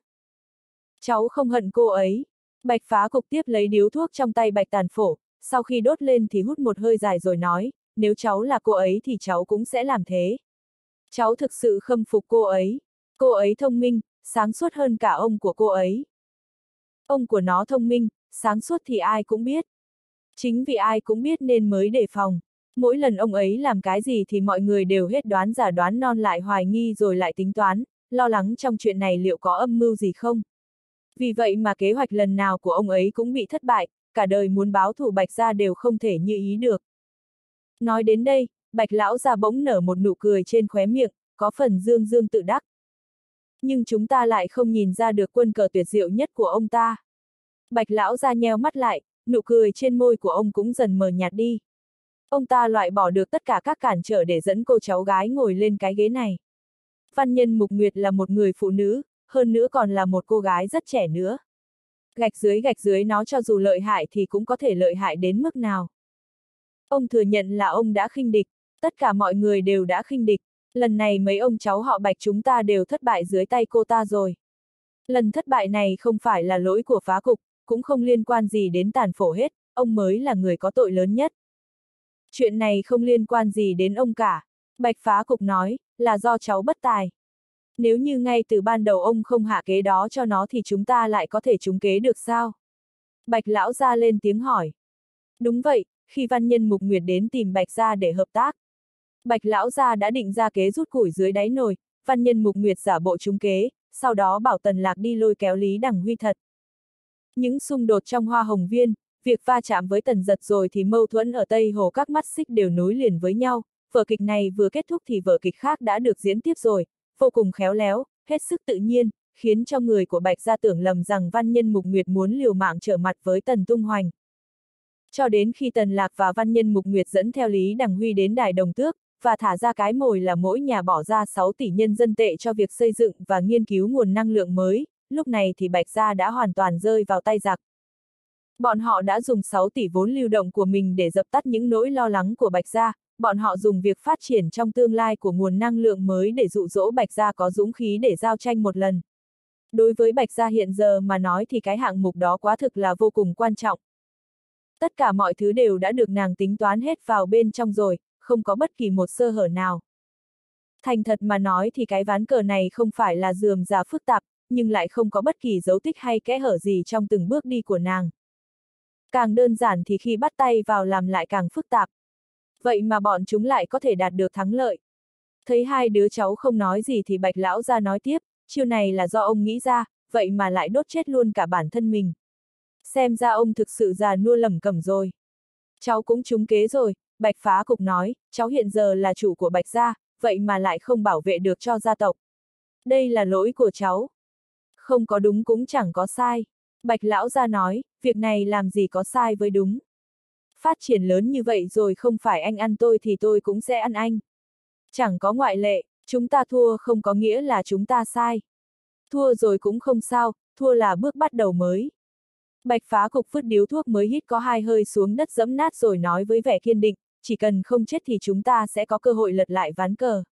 Cháu không hận cô ấy. Bạch Phá Cục tiếp lấy điếu thuốc trong tay Bạch Tàn Phổ, sau khi đốt lên thì hút một hơi dài rồi nói, nếu cháu là cô ấy thì cháu cũng sẽ làm thế. Cháu thực sự khâm phục cô ấy. Cô ấy thông minh, sáng suốt hơn cả ông của cô ấy. Ông của nó thông minh, sáng suốt thì ai cũng biết. Chính vì ai cũng biết nên mới đề phòng. Mỗi lần ông ấy làm cái gì thì mọi người đều hết đoán giả đoán non lại hoài nghi rồi lại tính toán, lo lắng trong chuyện này liệu có âm mưu gì không. Vì vậy mà kế hoạch lần nào của ông ấy cũng bị thất bại, cả đời muốn báo thù Bạch Gia đều không thể như ý được. Nói đến đây, Bạch Lão Gia bỗng nở một nụ cười trên khóe miệng, có phần dương dương tự đắc. Nhưng chúng ta lại không nhìn ra được quân cờ tuyệt diệu nhất của ông ta. Bạch Lão Gia nheo mắt lại, nụ cười trên môi của ông cũng dần mờ nhạt đi. Ông ta loại bỏ được tất cả các cản trở để dẫn cô cháu gái ngồi lên cái ghế này. Văn Nhân Mục Nguyệt là một người phụ nữ, hơn nữa còn là một cô gái rất trẻ nữa. Gạch dưới gạch dưới nó cho dù lợi hại thì cũng có thể lợi hại đến mức nào. Ông thừa nhận là ông đã khinh địch, tất cả mọi người đều đã khinh địch, lần này mấy ông cháu họ Bạch chúng ta đều thất bại dưới tay cô ta rồi. Lần thất bại này không phải là lỗi của phá cục, cũng không liên quan gì đến Tàn Phổ hết, ông mới là người có tội lớn nhất. Chuyện này không liên quan gì đến ông cả, Bạch phá cục nói, là do cháu bất tài. Nếu như ngay từ ban đầu ông không hạ kế đó cho nó thì chúng ta lại có thể trúng kế được sao? Bạch lão gia lên tiếng hỏi. Đúng vậy, khi văn nhân Mục Nguyệt đến tìm Bạch gia để hợp tác. Bạch lão gia đã định ra kế rút củi dưới đáy nồi, văn nhân Mục Nguyệt giả bộ trúng kế, sau đó bảo Tần Lạc đi lôi kéo Lý Đằng Huy thật. Những xung đột trong Hoa Hồng Viên, việc va chạm với Tần Giật rồi thì mâu thuẫn ở Tây Hồ các mắt xích đều nối liền với nhau, vở kịch này vừa kết thúc thì vở kịch khác đã được diễn tiếp rồi, vô cùng khéo léo, hết sức tự nhiên, khiến cho người của Bạch gia tưởng lầm rằng văn nhân Mục Nguyệt muốn liều mạng trở mặt với Tần Tung Hoành. Cho đến khi Tần Lạc và văn nhân Mục Nguyệt dẫn theo Lý Đằng Huy đến Đài Đồng Tước, và thả ra cái mồi là mỗi nhà bỏ ra sáu tỷ nhân dân tệ cho việc xây dựng và nghiên cứu nguồn năng lượng mới, lúc này thì Bạch gia đã hoàn toàn rơi vào tay giặc. Bọn họ đã dùng sáu tỷ vốn lưu động của mình để dập tắt những nỗi lo lắng của Bạch gia, bọn họ dùng việc phát triển trong tương lai của nguồn năng lượng mới để dụ dỗ Bạch gia có dũng khí để giao tranh một lần. Đối với Bạch gia hiện giờ mà nói thì cái hạng mục đó quá thực là vô cùng quan trọng. Tất cả mọi thứ đều đã được nàng tính toán hết vào bên trong rồi, không có bất kỳ một sơ hở nào. Thành thật mà nói thì cái ván cờ này không phải là rườm rà phức tạp, nhưng lại không có bất kỳ dấu tích hay kẽ hở gì trong từng bước đi của nàng. Càng đơn giản thì khi bắt tay vào làm lại càng phức tạp. Vậy mà bọn chúng lại có thể đạt được thắng lợi. Thấy hai đứa cháu không nói gì thì Bạch lão gia nói tiếp, chiêu này là do ông nghĩ ra, vậy mà lại đốt chết luôn cả bản thân mình. Xem ra ông thực sự già nua lẩm cẩm rồi. Cháu cũng trúng kế rồi, Bạch phá cục nói, cháu hiện giờ là chủ của Bạch gia, vậy mà lại không bảo vệ được cho gia tộc. Đây là lỗi của cháu. Không có đúng cũng chẳng có sai. Bạch lão gia nói, việc này làm gì có sai với đúng. Phát triển lớn như vậy rồi không phải anh ăn tôi thì tôi cũng sẽ ăn anh. Chẳng có ngoại lệ, chúng ta thua không có nghĩa là chúng ta sai. Thua rồi cũng không sao, thua là bước bắt đầu mới. Bạch phá cục vứt điếu thuốc mới hít có hai hơi xuống đất dẫm nát rồi nói với vẻ kiên định, chỉ cần không chết thì chúng ta sẽ có cơ hội lật lại ván cờ.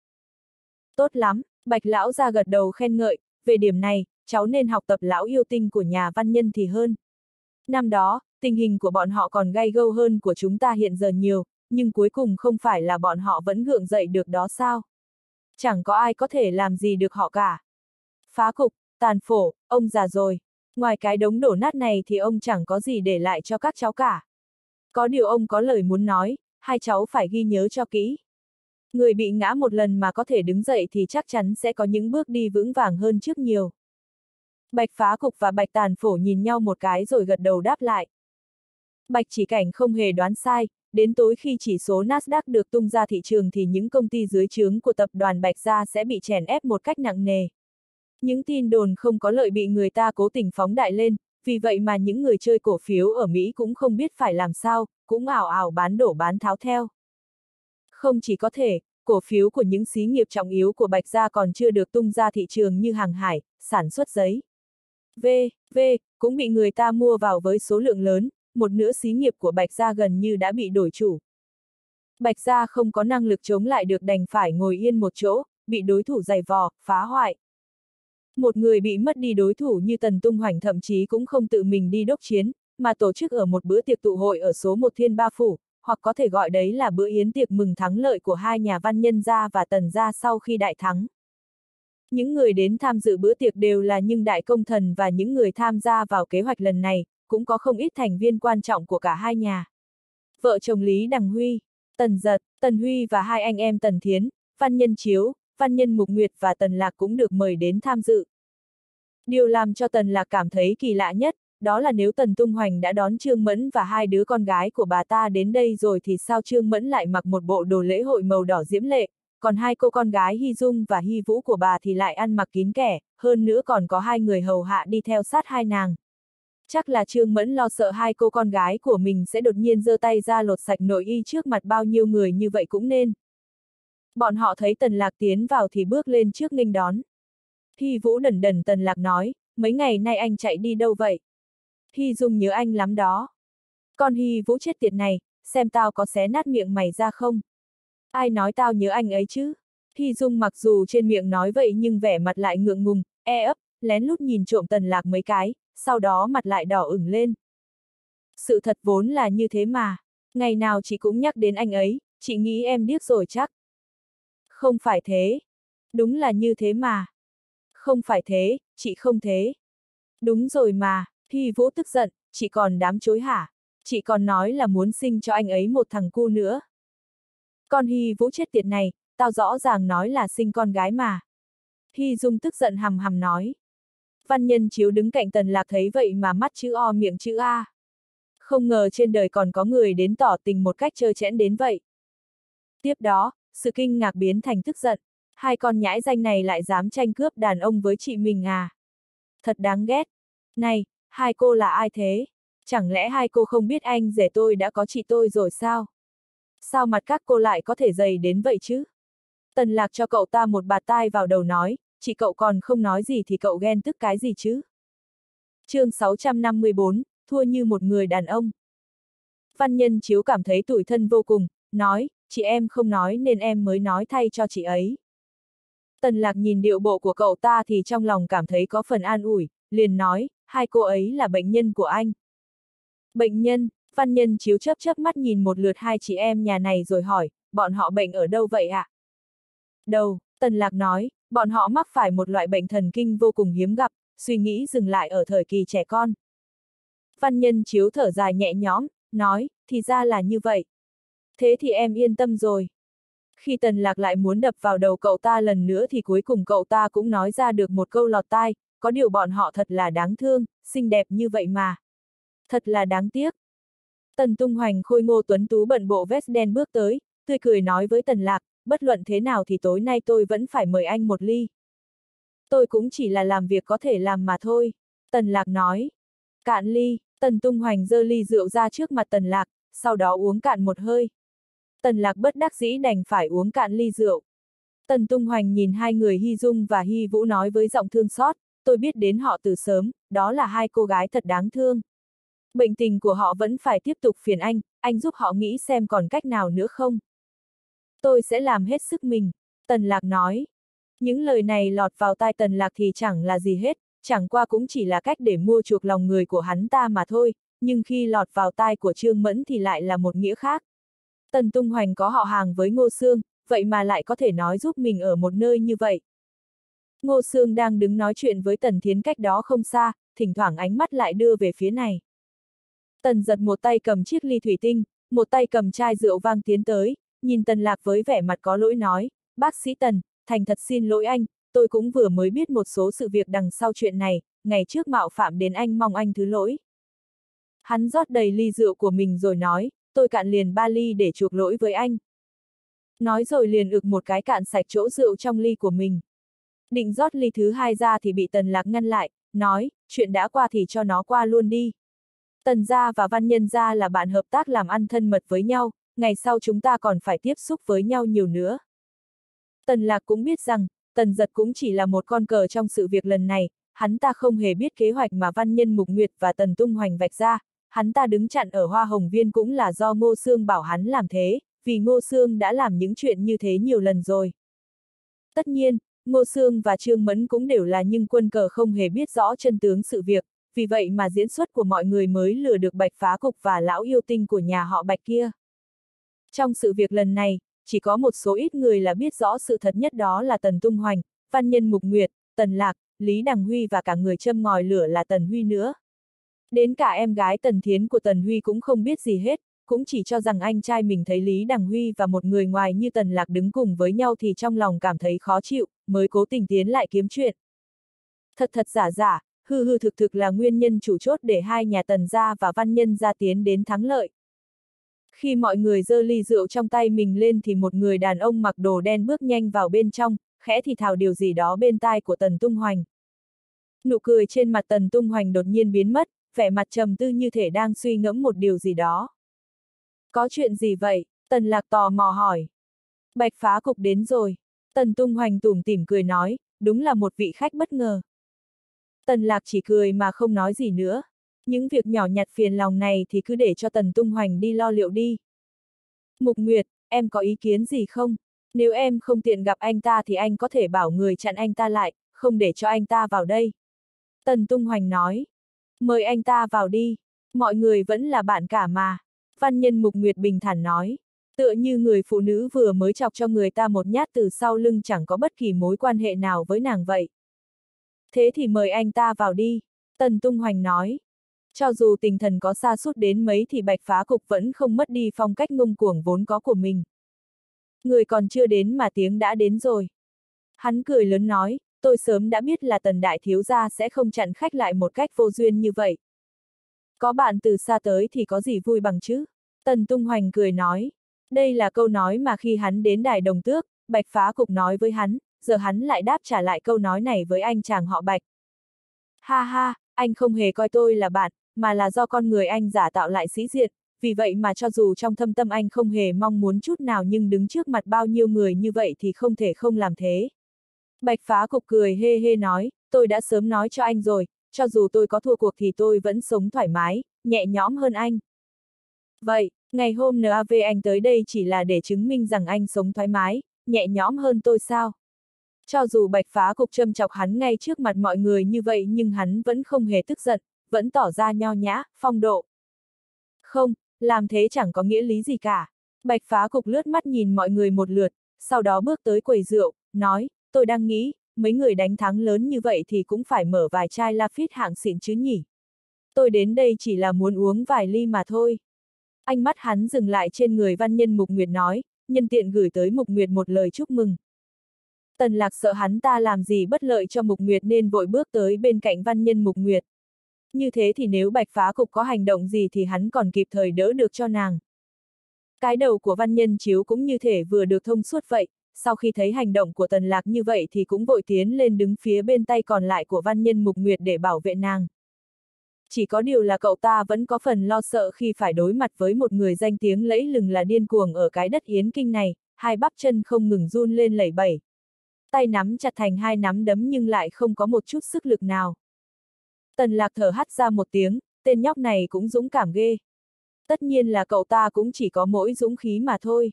Tốt lắm, Bạch lão gia gật đầu khen ngợi, về điểm này, cháu nên học tập lão yêu tinh của nhà văn nhân thì hơn. Năm đó, tình hình của bọn họ còn gay gâu hơn của chúng ta hiện giờ nhiều, nhưng cuối cùng không phải là bọn họ vẫn gượng dậy được đó sao? Chẳng có ai có thể làm gì được họ cả. Phá cục, Tàn Phổ, ông già rồi. Ngoài cái đống đổ nát này thì ông chẳng có gì để lại cho các cháu cả. Có điều ông có lời muốn nói, hai cháu phải ghi nhớ cho kỹ. Người bị ngã một lần mà có thể đứng dậy thì chắc chắn sẽ có những bước đi vững vàng hơn trước nhiều. Bạch phá cục và Bạch Tàn Phổ nhìn nhau một cái rồi gật đầu đáp lại. Bạch Chỉ Cảnh không hề đoán sai, đến tối khi chỉ số Nasdaq được tung ra thị trường thì những công ty dưới trướng của tập đoàn Bạch gia sẽ bị chèn ép một cách nặng nề. Những tin đồn không có lợi bị người ta cố tình phóng đại lên, vì vậy mà những người chơi cổ phiếu ở Mỹ cũng không biết phải làm sao, cũng ảo ảo bán đổ bán tháo theo. Không chỉ có thể, cổ phiếu của những xí nghiệp trọng yếu của Bạch gia còn chưa được tung ra thị trường như hàng hải, sản xuất giấy. V, V, cũng bị người ta mua vào với số lượng lớn, một nửa xí nghiệp của Bạch gia gần như đã bị đổi chủ. Bạch gia không có năng lực chống lại được đành phải ngồi yên một chỗ, bị đối thủ giày vò, phá hoại. Một người bị mất đi đối thủ như Tần Tung Hoành thậm chí cũng không tự mình đi đốc chiến, mà tổ chức ở một bữa tiệc tụ hội ở số một Thiên Ba Phủ, hoặc có thể gọi đấy là bữa yến tiệc mừng thắng lợi của hai nhà văn nhân gia và Tần gia sau khi đại thắng. Những người đến tham dự bữa tiệc đều là những đại công thần và những người tham gia vào kế hoạch lần này, cũng có không ít thành viên quan trọng của cả hai nhà. Vợ chồng Lý Đằng Huy, Tần Giật, Tần Huy và hai anh em Tần Thiến, Văn Nhân Chiếu, Văn Nhân Mục Nguyệt và Tần Lạc cũng được mời đến tham dự. Điều làm cho Tần Lạc cảm thấy kỳ lạ nhất, đó là nếu Tần Tung Hoành đã đón Trương Mẫn và hai đứa con gái của bà ta đến đây rồi thì sao Trương Mẫn lại mặc một bộ đồ lễ hội màu đỏ diễm lệ, còn hai cô con gái Hy Dung và Hy Vũ của bà thì lại ăn mặc kín kẽ, hơn nữa còn có hai người hầu hạ đi theo sát hai nàng. Chắc là Trương Mẫn lo sợ hai cô con gái của mình sẽ đột nhiên giơ tay ra lột sạch nội y trước mặt bao nhiêu người như vậy cũng nên. Bọn họ thấy Tần Lạc tiến vào thì bước lên trước nghênh đón. Hy Vũ đần đần Tần Lạc nói, mấy ngày nay anh chạy đi đâu vậy? Hy Dung nhớ anh lắm đó. Con Hy Vũ chết tiệt này, xem tao có xé nát miệng mày ra không. Ai nói tao nhớ anh ấy chứ? Hy Dung mặc dù trên miệng nói vậy nhưng vẻ mặt lại ngượng ngùng, e ấp, lén lút nhìn trộm Tần Lạc mấy cái, sau đó mặt lại đỏ ửng lên. Sự thật vốn là như thế mà. Ngày nào chị cũng nhắc đến anh ấy, chị nghĩ em điếc rồi chắc. Không phải thế. Đúng là như thế mà. Không phải thế, chị không thế. Đúng rồi mà, Hy Vũ tức giận, chị còn đám chối hả? Chị còn nói là muốn sinh cho anh ấy một thằng cu nữa. Con Hy Vũ chết tiệt này, tao rõ ràng nói là sinh con gái mà. Hy Dung tức giận hằm hằm nói. Văn Nhân Chiếu đứng cạnh Tần Lạc thấy vậy mà mắt chữ O miệng chữ A. Không ngờ trên đời còn có người đến tỏ tình một cách trơ trẽn đến vậy. Tiếp đó, sự kinh ngạc biến thành tức giận. Hai con nhãi danh này lại dám tranh cướp đàn ông với chị mình à? Thật đáng ghét. Này, hai cô là ai thế? Chẳng lẽ hai cô không biết anh rể tôi đã có chị tôi rồi sao? Sao mặt các cô lại có thể dày đến vậy chứ? Tần Lạc cho cậu ta một bạt tai vào đầu nói, chị cậu còn không nói gì thì cậu ghen tức cái gì chứ? Chương sáu trăm năm mươi bốn, thua như một người đàn ông. Văn Nhân Chiếu cảm thấy tủi thân vô cùng, nói, chị em không nói nên em mới nói thay cho chị ấy. Tần Lạc nhìn điệu bộ của cậu ta thì trong lòng cảm thấy có phần an ủi, liền nói, hai cô ấy là bệnh nhân của anh. Bệnh nhân, Văn Nhân Chiếu chớp chớp mắt nhìn một lượt hai chị em nhà này rồi hỏi, bọn họ bệnh ở đâu vậy ạ? À? Đâu, Tần Lạc nói, bọn họ mắc phải một loại bệnh thần kinh vô cùng hiếm gặp, suy nghĩ dừng lại ở thời kỳ trẻ con. Văn Nhân Chiếu thở dài nhẹ nhõm, nói, thì ra là như vậy. Thế thì em yên tâm rồi. Khi Tần Lạc lại muốn đập vào đầu cậu ta lần nữa thì cuối cùng cậu ta cũng nói ra được một câu lọt tai, có điều bọn họ thật là đáng thương, xinh đẹp như vậy mà. Thật là đáng tiếc. Tần Tung Hoành khôi ngô tuấn tú bận bộ vest đen bước tới, tươi cười nói với Tần Lạc, bất luận thế nào thì tối nay tôi vẫn phải mời anh một ly. Tôi cũng chỉ là làm việc có thể làm mà thôi. Tần Lạc nói. Cạn ly, Tần Tung Hoành giơ ly rượu ra trước mặt Tần Lạc, sau đó uống cạn một hơi. Tần Lạc bất đắc dĩ đành phải uống cạn ly rượu. Tần Tung Hoành nhìn hai người Hy Dung và Hy Vũ nói với giọng thương xót, tôi biết đến họ từ sớm, đó là hai cô gái thật đáng thương. Bệnh tình của họ vẫn phải tiếp tục phiền anh, anh giúp họ nghĩ xem còn cách nào nữa không. Tôi sẽ làm hết sức mình, Tần Lạc nói. Những lời này lọt vào tai Tần Lạc thì chẳng là gì hết, chẳng qua cũng chỉ là cách để mua chuộc lòng người của hắn ta mà thôi, nhưng khi lọt vào tai của Trương Mẫn thì lại là một nghĩa khác. Tần Tung Hoành có họ hàng với Ngô Sương, vậy mà lại có thể nói giúp mình ở một nơi như vậy. Ngô Sương đang đứng nói chuyện với Tần Thiến cách đó không xa, thỉnh thoảng ánh mắt lại đưa về phía này. Tần Giật một tay cầm chiếc ly thủy tinh, một tay cầm chai rượu vang tiến tới, nhìn Tần Lạc với vẻ mặt có lỗi nói, bác sĩ Tần, thành thật xin lỗi anh, tôi cũng vừa mới biết một số sự việc đằng sau chuyện này, ngày trước mạo phạm đến anh mong anh thứ lỗi. Hắn rót đầy ly rượu của mình rồi nói, tôi cạn liền ba ly để chuộc lỗi với anh. Nói rồi liền ực một cái cạn sạch chỗ rượu trong ly của mình. Định rót ly thứ hai ra thì bị Tần Lạc ngăn lại, nói, chuyện đã qua thì cho nó qua luôn đi. Tần gia và Văn Nhân gia là bạn hợp tác làm ăn thân mật với nhau, ngày sau chúng ta còn phải tiếp xúc với nhau nhiều nữa. Tần Lạc cũng biết rằng, Tần Giật cũng chỉ là một con cờ trong sự việc lần này, hắn ta không hề biết kế hoạch mà Văn Nhân Mục Nguyệt và Tần Tung Hoành vạch ra, hắn ta đứng chặn ở Hoa Hồng Viên cũng là do Ngô Sương bảo hắn làm thế, vì Ngô Sương đã làm những chuyện như thế nhiều lần rồi. Tất nhiên, Ngô Sương và Trương Mẫn cũng đều là những quân cờ không hề biết rõ chân tướng sự việc, vì vậy mà diễn xuất của mọi người mới lừa được Bạch Phá Cục và lão yêu tinh của nhà họ Bạch kia. Trong sự việc lần này, chỉ có một số ít người là biết rõ sự thật nhất, đó là Tần Tung Hoành, Văn Nhân Mục Nguyệt, Tần Lạc, Lý Đằng Huy và cả người châm ngòi lửa là Tần Huy nữa. Đến cả em gái Tần Thiến của Tần Huy cũng không biết gì hết, cũng chỉ cho rằng anh trai mình thấy Lý Đằng Huy và một người ngoài như Tần Lạc đứng cùng với nhau thì trong lòng cảm thấy khó chịu, mới cố tình tiến lại kiếm chuyện. Thật thật giả giả, hư hư thực thực là nguyên nhân chủ chốt để hai nhà Tần gia và Văn Nhân gia tiến đến thắng lợi. Khi mọi người giơ ly rượu trong tay mình lên thì một người đàn ông mặc đồ đen bước nhanh vào bên trong, khẽ thì thào điều gì đó bên tai của Tần Tung Hoành. Nụ cười trên mặt Tần Tung Hoành đột nhiên biến mất, vẻ mặt trầm tư như thể đang suy ngẫm một điều gì đó. Có chuyện gì vậy? Tần Lạc tò mò hỏi. Bạch Phá Cục đến rồi. Tần Tung Hoành tủm tỉm cười nói, đúng là một vị khách bất ngờ. Tần Lạc chỉ cười mà không nói gì nữa. Những việc nhỏ nhặt phiền lòng này thì cứ để cho Tần Tung Hoành đi lo liệu đi. Mục Nguyệt, em có ý kiến gì không? Nếu em không tiện gặp anh ta thì anh có thể bảo người chặn anh ta lại, không để cho anh ta vào đây. Tần Tung Hoành nói. Mời anh ta vào đi. Mọi người vẫn là bạn cả mà. Văn nhân Mục Nguyệt bình thản nói. Tựa như người phụ nữ vừa mới chọc cho người ta một nhát từ sau lưng chẳng có bất kỳ mối quan hệ nào với nàng vậy. Thế thì mời anh ta vào đi. Tần Tung Hoành nói. Cho dù tinh thần có sa sút đến mấy thì Bạch Phá Cục vẫn không mất đi phong cách ngông cuồng vốn có của mình. Người còn chưa đến mà tiếng đã đến rồi. Hắn cười lớn nói, tôi sớm đã biết là Tần đại thiếu gia sẽ không chặn khách lại một cách vô duyên như vậy. Có bạn từ xa tới thì có gì vui bằng chứ? Tần Tung Hoành cười nói. Đây là câu nói mà khi hắn đến Đài Đồng Tước, Bạch Phá Cục nói với hắn, giờ hắn lại đáp trả lại câu nói này với anh chàng họ Bạch. Ha ha, anh không hề coi tôi là bạn, mà là do con người anh giả tạo lại sĩ diện, vì vậy mà cho dù trong thâm tâm anh không hề mong muốn chút nào nhưng đứng trước mặt bao nhiêu người như vậy thì không thể không làm thế. Bạch Phá Cục cười hê hê nói, tôi đã sớm nói cho anh rồi, cho dù tôi có thua cuộc thì tôi vẫn sống thoải mái, nhẹ nhõm hơn anh. Vậy, ngày hôm en a vê anh tới đây chỉ là để chứng minh rằng anh sống thoải mái, nhẹ nhõm hơn tôi sao? Cho dù Bạch Phá Cục châm chọc hắn ngay trước mặt mọi người như vậy nhưng hắn vẫn không hề tức giận, vẫn tỏ ra nho nhã, phong độ. Không, làm thế chẳng có nghĩa lý gì cả. Bạch Phá Cục lướt mắt nhìn mọi người một lượt, sau đó bước tới quầy rượu, nói, tôi đang nghĩ, mấy người đánh thắng lớn như vậy thì cũng phải mở vài chai Lafite hạng xịn chứ nhỉ. Tôi đến đây chỉ là muốn uống vài ly mà thôi. Ánh mắt hắn dừng lại trên người văn nhân Mục Nguyệt nói, nhân tiện gửi tới Mục Nguyệt một lời chúc mừng. Tần Lạc sợ hắn ta làm gì bất lợi cho Mục Nguyệt nên vội bước tới bên cạnh văn nhân Mục Nguyệt. Như thế thì nếu Bạch Phá Cục có hành động gì thì hắn còn kịp thời đỡ được cho nàng. Cái đầu của văn nhân Chiếu cũng như thể vừa được thông suốt vậy, sau khi thấy hành động của Tần Lạc như vậy thì cũng vội tiến lên đứng phía bên tay còn lại của văn nhân Mục Nguyệt để bảo vệ nàng. Chỉ có điều là cậu ta vẫn có phần lo sợ khi phải đối mặt với một người danh tiếng lẫy lừng là điên cuồng ở cái đất Yến Kinh này, hai bắp chân không ngừng run lên lẩy bẩy. Tay nắm chặt thành hai nắm đấm nhưng lại không có một chút sức lực nào. Tần Lạc thở hắt ra một tiếng, tên nhóc này cũng dũng cảm ghê. Tất nhiên là cậu ta cũng chỉ có mỗi dũng khí mà thôi.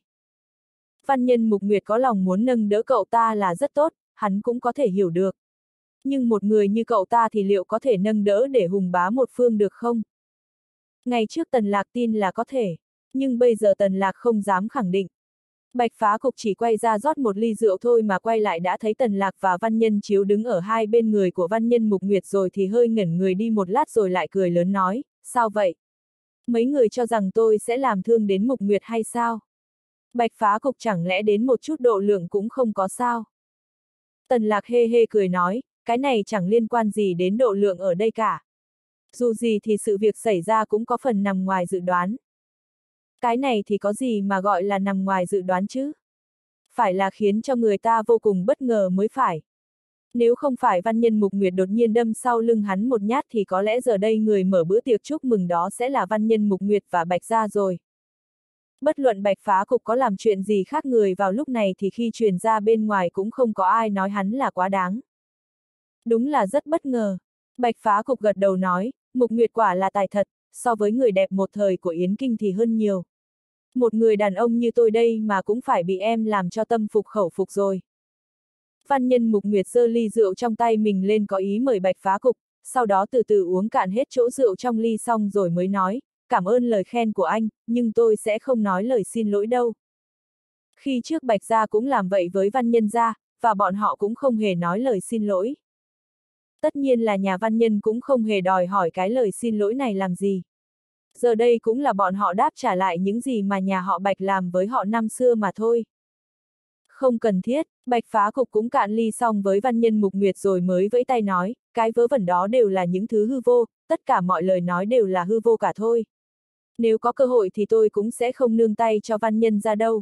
Văn nhân Mục Nguyệt có lòng muốn nâng đỡ cậu ta là rất tốt, hắn cũng có thể hiểu được. Nhưng một người như cậu ta thì liệu có thể nâng đỡ để hùng bá một phương được không? Ngày trước Tần Lạc tin là có thể, nhưng bây giờ Tần Lạc không dám khẳng định. Bạch Phá Cục chỉ quay ra rót một ly rượu thôi mà quay lại đã thấy Tần Lạc và văn nhân Chiếu đứng ở hai bên người của văn nhân Mục Nguyệt rồi thì hơi ngẩn người đi một lát rồi lại cười lớn nói, sao vậy? Mấy người cho rằng tôi sẽ làm thương đến Mục Nguyệt hay sao? Bạch Phá Cục chẳng lẽ đến một chút độ lượng cũng không có sao? Tần Lạc hê hê cười nói, cái này chẳng liên quan gì đến độ lượng ở đây cả. Dù gì thì sự việc xảy ra cũng có phần nằm ngoài dự đoán. Cái này thì có gì mà gọi là nằm ngoài dự đoán chứ? Phải là khiến cho người ta vô cùng bất ngờ mới phải. Nếu không phải văn nhân Mục Nguyệt đột nhiên đâm sau lưng hắn một nhát thì có lẽ giờ đây người mở bữa tiệc chúc mừng đó sẽ là văn nhân Mục Nguyệt và Bạch Gia rồi. Bất luận Bạch Phá Cục có làm chuyện gì khác người vào lúc này thì khi truyền ra bên ngoài cũng không có ai nói hắn là quá đáng. Đúng là rất bất ngờ. Bạch Phá Cục gật đầu nói, Mục Nguyệt quả là tài thật, so với người đẹp một thời của Yến Kinh thì hơn nhiều. Một người đàn ông như tôi đây mà cũng phải bị em làm cho tâm phục khẩu phục rồi. Văn nhân Mục Nguyệt giơ ly rượu trong tay mình lên có ý mời Bạch Phá Cục, sau đó từ từ uống cạn hết chỗ rượu trong ly xong rồi mới nói, cảm ơn lời khen của anh, nhưng tôi sẽ không nói lời xin lỗi đâu. Khi trước Bạch Gia cũng làm vậy với văn nhân gia, và bọn họ cũng không hề nói lời xin lỗi. Tất nhiên là nhà văn nhân cũng không hề đòi hỏi cái lời xin lỗi này làm gì. Giờ đây cũng là bọn họ đáp trả lại những gì mà nhà họ Bạch làm với họ năm xưa mà thôi. Không cần thiết, Bạch Phá Cục cũng cạn ly xong với văn nhân Mục Nguyệt rồi mới vẫy tay nói, cái vớ vẩn đó đều là những thứ hư vô, tất cả mọi lời nói đều là hư vô cả thôi. Nếu có cơ hội thì tôi cũng sẽ không nương tay cho văn nhân ra đâu.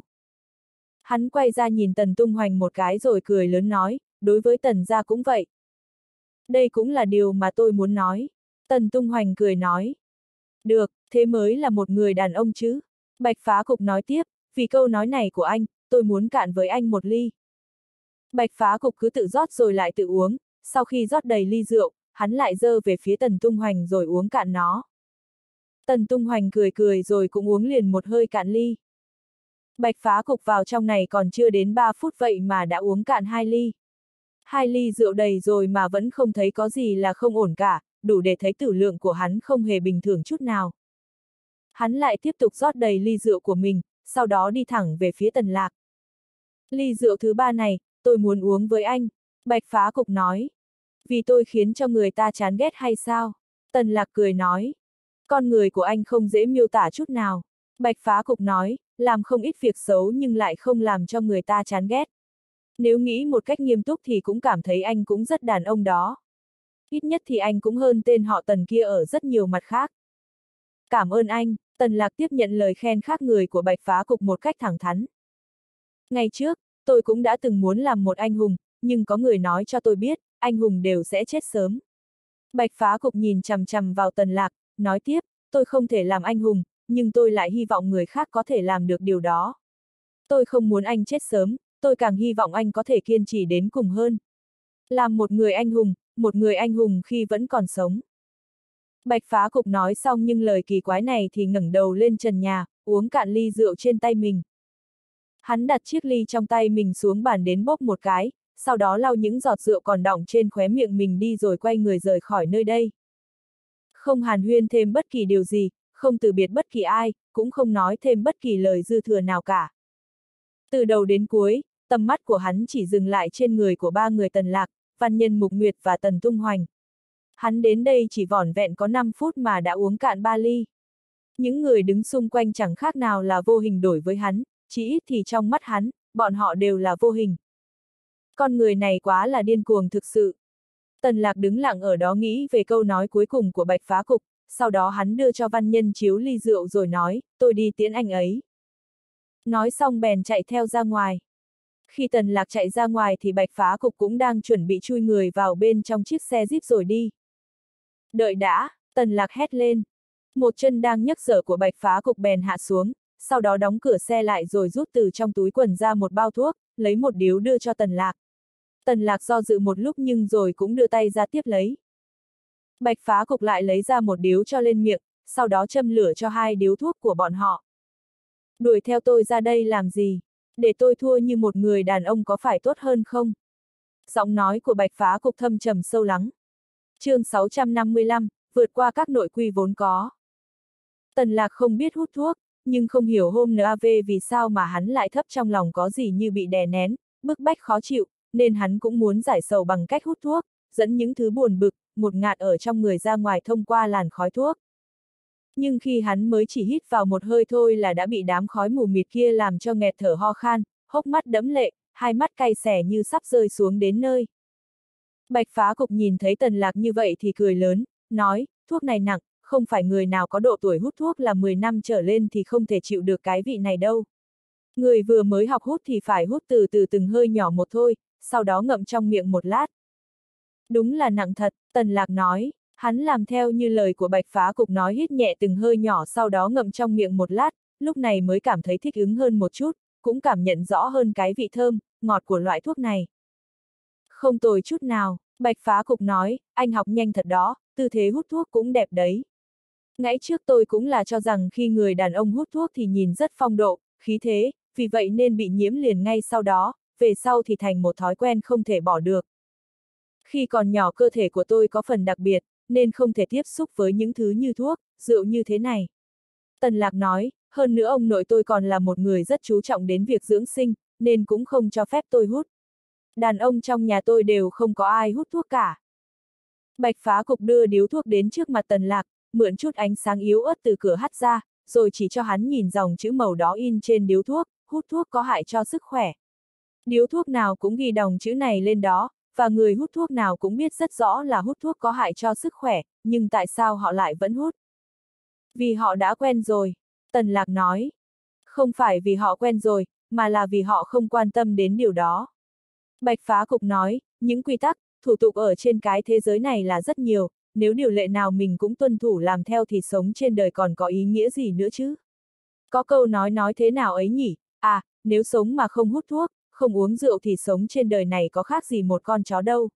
Hắn quay ra nhìn Tần Tung Hoành một cái rồi cười lớn nói, đối với Tần gia cũng vậy. Đây cũng là điều mà tôi muốn nói. Tần Tung Hoành cười nói. Được, thế mới là một người đàn ông chứ. Bạch Phá Cục nói tiếp, vì câu nói này của anh, tôi muốn cạn với anh một ly. Bạch Phá Cục cứ tự rót rồi lại tự uống, sau khi rót đầy ly rượu, hắn lại giơ về phía Tần Tung Hoành rồi uống cạn nó. Tần Tung Hoành cười cười rồi cũng uống liền một hơi cạn ly. Bạch Phá Cục vào trong này còn chưa đến ba phút vậy mà đã uống cạn hai ly. Hai ly rượu đầy rồi mà vẫn không thấy có gì là không ổn cả, đủ để thấy tử lượng của hắn không hề bình thường chút nào. Hắn lại tiếp tục rót đầy ly rượu của mình, sau đó đi thẳng về phía Tần Lạc. Ly rượu thứ ba này, tôi muốn uống với anh, Bạch Phá Cục nói. Vì tôi khiến cho người ta chán ghét hay sao? Tần Lạc cười nói. Con người của anh không dễ miêu tả chút nào. Bạch Phá Cục nói, làm không ít việc xấu nhưng lại không làm cho người ta chán ghét. Nếu nghĩ một cách nghiêm túc thì cũng cảm thấy anh cũng rất đàn ông đó. Ít nhất thì anh cũng hơn tên họ Tần kia ở rất nhiều mặt khác. Cảm ơn anh, Tần Lạc tiếp nhận lời khen khác người của Bạch Phá Cục một cách thẳng thắn. Ngày trước, tôi cũng đã từng muốn làm một anh hùng, nhưng có người nói cho tôi biết, anh hùng đều sẽ chết sớm. Bạch Phá Cục nhìn chằm chằm vào Tần Lạc, nói tiếp, tôi không thể làm anh hùng, nhưng tôi lại hy vọng người khác có thể làm được điều đó. Tôi không muốn anh chết sớm, tôi càng hy vọng anh có thể kiên trì đến cùng hơn. Làm một người anh hùng, một người anh hùng khi vẫn còn sống. Bạch Phá Cục nói xong nhưng lời kỳ quái này thì ngẩng đầu lên trần nhà, uống cạn ly rượu trên tay mình. Hắn đặt chiếc ly trong tay mình xuống bàn đến bóp một cái, sau đó lau những giọt rượu còn đọng trên khóe miệng mình đi rồi quay người rời khỏi nơi đây. Không hàn huyên thêm bất kỳ điều gì, không từ biệt bất kỳ ai, cũng không nói thêm bất kỳ lời dư thừa nào cả. Từ đầu đến cuối, tầm mắt của hắn chỉ dừng lại trên người của ba người Tần Lạc, Văn Nhân Mục Nguyệt và Tần Tung Hoành. Hắn đến đây chỉ vỏn vẹn có năm phút mà đã uống cạn ba ly. Những người đứng xung quanh chẳng khác nào là vô hình đối với hắn, chỉ ít thì trong mắt hắn, bọn họ đều là vô hình. Con người này quá là điên cuồng thực sự. Tần Lạc đứng lặng ở đó nghĩ về câu nói cuối cùng của Bạch Phá Cục, sau đó hắn đưa cho Văn Nhân Chiếu ly rượu rồi nói, tôi đi tiễn anh ấy. Nói xong bèn chạy theo ra ngoài. Khi Tần Lạc chạy ra ngoài thì Bạch Phá Cục cũng đang chuẩn bị chui người vào bên trong chiếc xe Jeep rồi đi. Đợi đã, Tần Lạc hét lên. Một chân đang nhấc dở của Bạch Phá Cục bèn hạ xuống, sau đó đóng cửa xe lại rồi rút từ trong túi quần ra một bao thuốc, lấy một điếu đưa cho Tần Lạc. Tần Lạc do dự một lúc nhưng rồi cũng đưa tay ra tiếp lấy. Bạch Phá Cục lại lấy ra một điếu cho lên miệng, sau đó châm lửa cho hai điếu thuốc của bọn họ. Đuổi theo tôi ra đây làm gì? Để tôi thua như một người đàn ông có phải tốt hơn không? Giọng nói của Bạch Phá Cục thâm trầm sâu lắng. Chương sáu trăm năm mươi lăm, vượt qua các nội quy vốn có. Tần Lạc không biết hút thuốc, nhưng không hiểu hôm nav vì sao mà hắn lại thấp trong lòng có gì như bị đè nén, bức bách khó chịu, nên hắn cũng muốn giải sầu bằng cách hút thuốc, dẫn những thứ buồn bực, ngột ngạt ở trong người ra ngoài thông qua làn khói thuốc. Nhưng khi hắn mới chỉ hít vào một hơi thôi là đã bị đám khói mù mịt kia làm cho nghẹt thở ho khan, hốc mắt đẫm lệ, hai mắt cay xè như sắp rơi xuống đến nơi. Bạch Phá Cục nhìn thấy Tần Lạc như vậy thì cười lớn, nói, thuốc này nặng, không phải người nào có độ tuổi hút thuốc là mười năm trở lên thì không thể chịu được cái vị này đâu. Người vừa mới học hút thì phải hút từ từ từng hơi nhỏ một thôi, sau đó ngậm trong miệng một lát. Đúng là nặng thật, Tần Lạc nói, hắn làm theo như lời của Bạch Phá Cục nói hít nhẹ từng hơi nhỏ sau đó ngậm trong miệng một lát, lúc này mới cảm thấy thích ứng hơn một chút, cũng cảm nhận rõ hơn cái vị thơm, ngọt của loại thuốc này. Không tồi chút nào, Bạch Phá Cục nói, anh học nhanh thật đó, tư thế hút thuốc cũng đẹp đấy. Ngày trước tôi cũng là cho rằng khi người đàn ông hút thuốc thì nhìn rất phong độ, khí thế, vì vậy nên bị nhiễm liền ngay sau đó, về sau thì thành một thói quen không thể bỏ được. Khi còn nhỏ cơ thể của tôi có phần đặc biệt, nên không thể tiếp xúc với những thứ như thuốc, rượu như thế này. Tần Lạc nói, hơn nữa ông nội tôi còn là một người rất chú trọng đến việc dưỡng sinh, nên cũng không cho phép tôi hút. Đàn ông trong nhà tôi đều không có ai hút thuốc cả. Bạch Phá Cục đưa điếu thuốc đến trước mặt Tần Lạc, mượn chút ánh sáng yếu ớt từ cửa hắt ra, rồi chỉ cho hắn nhìn dòng chữ màu đó in trên điếu thuốc, hút thuốc có hại cho sức khỏe. Điếu thuốc nào cũng ghi dòng chữ này lên đó, và người hút thuốc nào cũng biết rất rõ là hút thuốc có hại cho sức khỏe, nhưng tại sao họ lại vẫn hút? Vì họ đã quen rồi, Tần Lạc nói. Không phải vì họ quen rồi, mà là vì họ không quan tâm đến điều đó. Bạch Phá Cục nói, những quy tắc, thủ tục ở trên cái thế giới này là rất nhiều, nếu điều lệ nào mình cũng tuân thủ làm theo thì sống trên đời còn có ý nghĩa gì nữa chứ? Có câu nói nói thế nào ấy nhỉ? À, nếu sống mà không hút thuốc, không uống rượu thì sống trên đời này có khác gì một con chó đâu.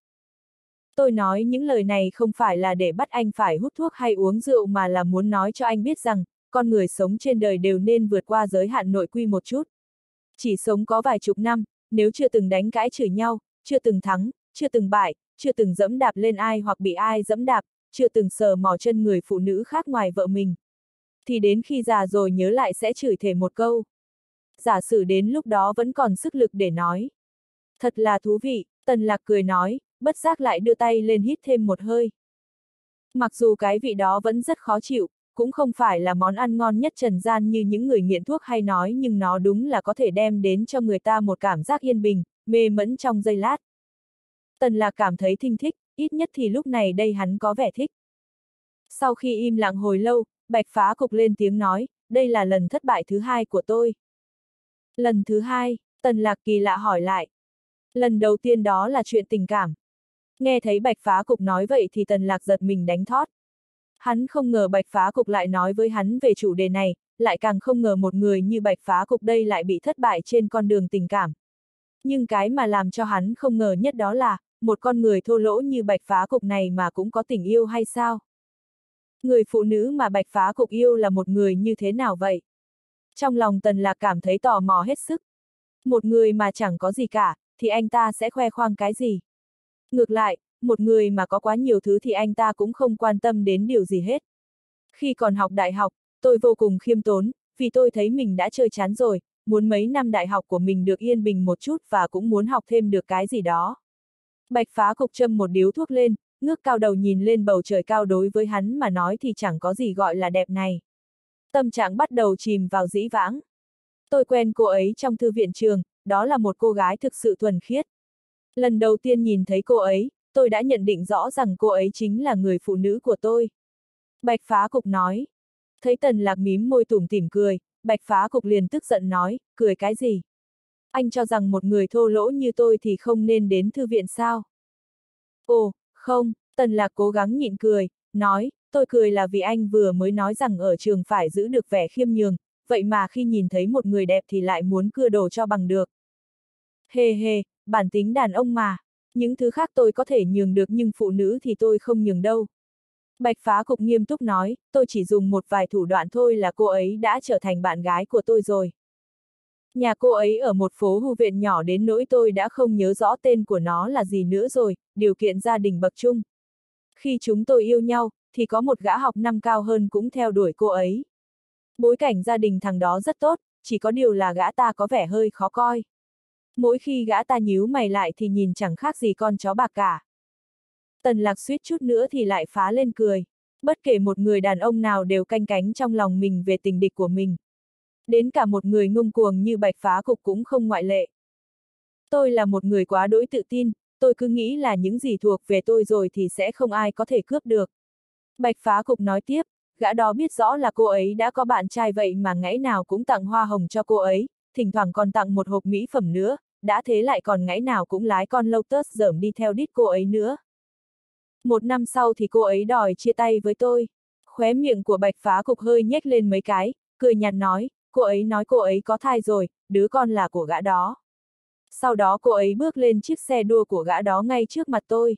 Tôi nói những lời này không phải là để bắt anh phải hút thuốc hay uống rượu mà là muốn nói cho anh biết rằng, con người sống trên đời đều nên vượt qua giới hạn nội quy một chút. Chỉ sống có vài chục năm, nếu chưa từng đánh cãi chửi nhau, chưa từng thắng, chưa từng bại, chưa từng dẫm đạp lên ai hoặc bị ai dẫm đạp, chưa từng sờ mò chân người phụ nữ khác ngoài vợ mình, thì đến khi già rồi nhớ lại sẽ chửi thề một câu. Giả sử đến lúc đó vẫn còn sức lực để nói. Thật là thú vị, Tần Lạc cười nói, bất giác lại đưa tay lên hít thêm một hơi. Mặc dù cái vị đó vẫn rất khó chịu, cũng không phải là món ăn ngon nhất trần gian như những người nghiện thuốc hay nói, nhưng nó đúng là có thể đem đến cho người ta một cảm giác yên bình, mê mẫn trong giây lát. Tần Lạc cảm thấy thinh thích, ít nhất thì lúc này đây hắn có vẻ thích. Sau khi im lặng hồi lâu, Bạch Phá Cục lên tiếng nói, đây là lần thất bại thứ hai của tôi. Lần thứ hai, Tần Lạc kỳ lạ hỏi lại. Lần đầu tiên đó là chuyện tình cảm. Nghe thấy Bạch Phá Cục nói vậy thì Tần Lạc giật mình đánh thót. Hắn không ngờ Bạch Phá Cục lại nói với hắn về chủ đề này, lại càng không ngờ một người như Bạch Phá Cục đây lại bị thất bại trên con đường tình cảm. Nhưng cái mà làm cho hắn không ngờ nhất đó là, một con người thô lỗ như Bạch Phá Cục này mà cũng có tình yêu hay sao? Người phụ nữ mà Bạch Phá Cục yêu là một người như thế nào vậy? Trong lòng Tần Lạc cảm thấy tò mò hết sức. Một người mà chẳng có gì cả, thì anh ta sẽ khoe khoang cái gì? Ngược lại, một người mà có quá nhiều thứ thì anh ta cũng không quan tâm đến điều gì hết. Khi còn học đại học, tôi vô cùng khiêm tốn, vì tôi thấy mình đã chơi chán rồi, muốn mấy năm đại học của mình được yên bình một chút và cũng muốn học thêm được cái gì đó. Bạch Phá Cục châm một điếu thuốc lên, ngước cao đầu nhìn lên bầu trời cao, đối với hắn mà nói thì chẳng có gì gọi là đẹp này. Tâm trạng bắt đầu chìm vào dĩ vãng. Tôi quen cô ấy trong thư viện trường, đó là một cô gái thực sự thuần khiết. Lần đầu tiên nhìn thấy cô ấy, tôi đã nhận định rõ rằng cô ấy chính là người phụ nữ của tôi. Bạch Phá Cục nói. Thấy Tần Lạc mím môi tủm tỉm cười, Bạch Phá Cục liền tức giận nói, cười cái gì? Anh cho rằng một người thô lỗ như tôi thì không nên đến thư viện sao? Ồ, không, Tần Lạc cố gắng nhịn cười, nói, tôi cười là vì anh vừa mới nói rằng ở trường phải giữ được vẻ khiêm nhường, vậy mà khi nhìn thấy một người đẹp thì lại muốn cưa đồ cho bằng được. Hề hề, bản tính đàn ông mà, những thứ khác tôi có thể nhường được nhưng phụ nữ thì tôi không nhường đâu. Bạch Phá Cục nghiêm túc nói, tôi chỉ dùng một vài thủ đoạn thôi là cô ấy đã trở thành bạn gái của tôi rồi. Nhà cô ấy ở một phố Hu Viện nhỏ đến nỗi tôi đã không nhớ rõ tên của nó là gì nữa rồi, điều kiện gia đình bậc trung. Khi chúng tôi yêu nhau, thì có một gã học năm cao hơn cũng theo đuổi cô ấy. Bối cảnh gia đình thằng đó rất tốt, chỉ có điều là gã ta có vẻ hơi khó coi. Mỗi khi gã ta nhíu mày lại thì nhìn chẳng khác gì con chó bạc cả. Tần Lạc suýt chút nữa thì lại phá lên cười. Bất kể một người đàn ông nào đều canh cánh trong lòng mình về tình địch của mình. Đến cả một người ngông cuồng như Bạch Phá Cục cũng không ngoại lệ. Tôi là một người quá đỗi tự tin, tôi cứ nghĩ là những gì thuộc về tôi rồi thì sẽ không ai có thể cướp được. Bạch Phá Cục nói tiếp, gã đó biết rõ là cô ấy đã có bạn trai vậy mà ngày nào cũng tặng hoa hồng cho cô ấy, thỉnh thoảng còn tặng một hộp mỹ phẩm nữa, đã thế lại còn ngày nào cũng lái con Lotus dởm đi theo đít cô ấy nữa. Một năm sau thì cô ấy đòi chia tay với tôi. Khóe miệng của Bạch Phá Cục hơi nhếch lên mấy cái, cười nhạt nói, cô ấy nói cô ấy có thai rồi, đứa con là của gã đó. Sau đó cô ấy bước lên chiếc xe đua của gã đó ngay trước mặt tôi.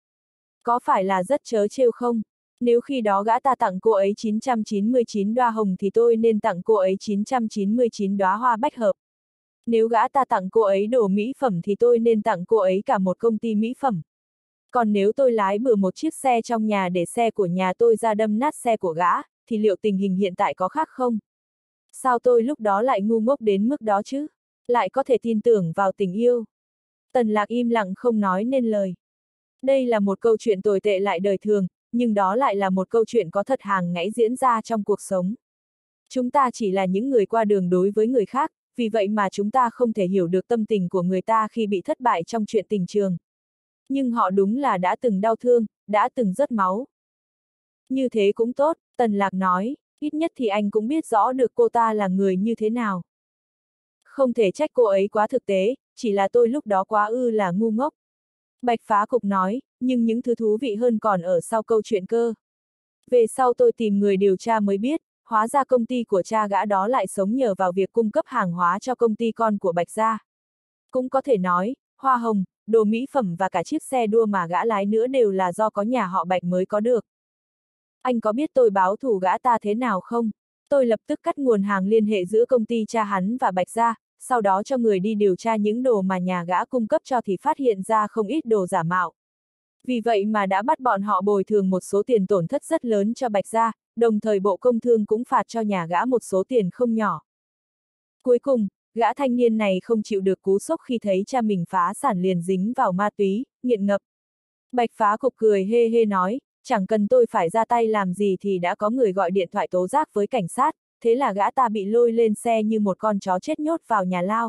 Có phải là rất trớ trêu không? Nếu khi đó gã ta tặng cô ấy chín trăm chín mươi chín đóa hồng thì tôi nên tặng cô ấy chín trăm chín mươi chín đóa hoa bách hợp. Nếu gã ta tặng cô ấy đồ mỹ phẩm thì tôi nên tặng cô ấy cả một công ty mỹ phẩm. Còn nếu tôi lái bừa một chiếc xe trong nhà để xe của nhà tôi ra đâm nát xe của gã, thì liệu tình hình hiện tại có khác không? Sao tôi lúc đó lại ngu ngốc đến mức đó chứ? Lại có thể tin tưởng vào tình yêu? Tần Lạc im lặng không nói nên lời. Đây là một câu chuyện tồi tệ lại đời thường, nhưng đó lại là một câu chuyện có thật hàng ngày diễn ra trong cuộc sống. Chúng ta chỉ là những người qua đường đối với người khác, vì vậy mà chúng ta không thể hiểu được tâm tình của người ta khi bị thất bại trong chuyện tình trường. Nhưng họ đúng là đã từng đau thương, đã từng rớt máu. Như thế cũng tốt, Tần Lạc nói, ít nhất thì anh cũng biết rõ được cô ta là người như thế nào. Không thể trách cô ấy quá thực tế, chỉ là tôi lúc đó quá ư là ngu ngốc. Bạch Phá Cục nói, nhưng những thứ thú vị hơn còn ở sau câu chuyện cơ. Về sau tôi tìm người điều tra mới biết, hóa ra công ty của cha gã đó lại sống nhờ vào việc cung cấp hàng hóa cho công ty con của Bạch gia. Cũng có thể nói, hoa hồng, đồ mỹ phẩm và cả chiếc xe đua mà gã lái nữa đều là do có nhà họ Bạch mới có được. Anh có biết tôi báo thù gã ta thế nào không? Tôi lập tức cắt nguồn hàng liên hệ giữa công ty cha hắn và Bạch gia, sau đó cho người đi điều tra những đồ mà nhà gã cung cấp cho thì phát hiện ra không ít đồ giả mạo. Vì vậy mà đã bắt bọn họ bồi thường một số tiền tổn thất rất lớn cho Bạch gia, đồng thời Bộ Công Thương cũng phạt cho nhà gã một số tiền không nhỏ. Cuối cùng, gã thanh niên này không chịu được cú sốc khi thấy cha mình phá sản liền dính vào ma túy, nghiện ngập. Bạch Phá Cục cười hê hê nói, chẳng cần tôi phải ra tay làm gì thì đã có người gọi điện thoại tố giác với cảnh sát, thế là gã ta bị lôi lên xe như một con chó chết nhốt vào nhà lao.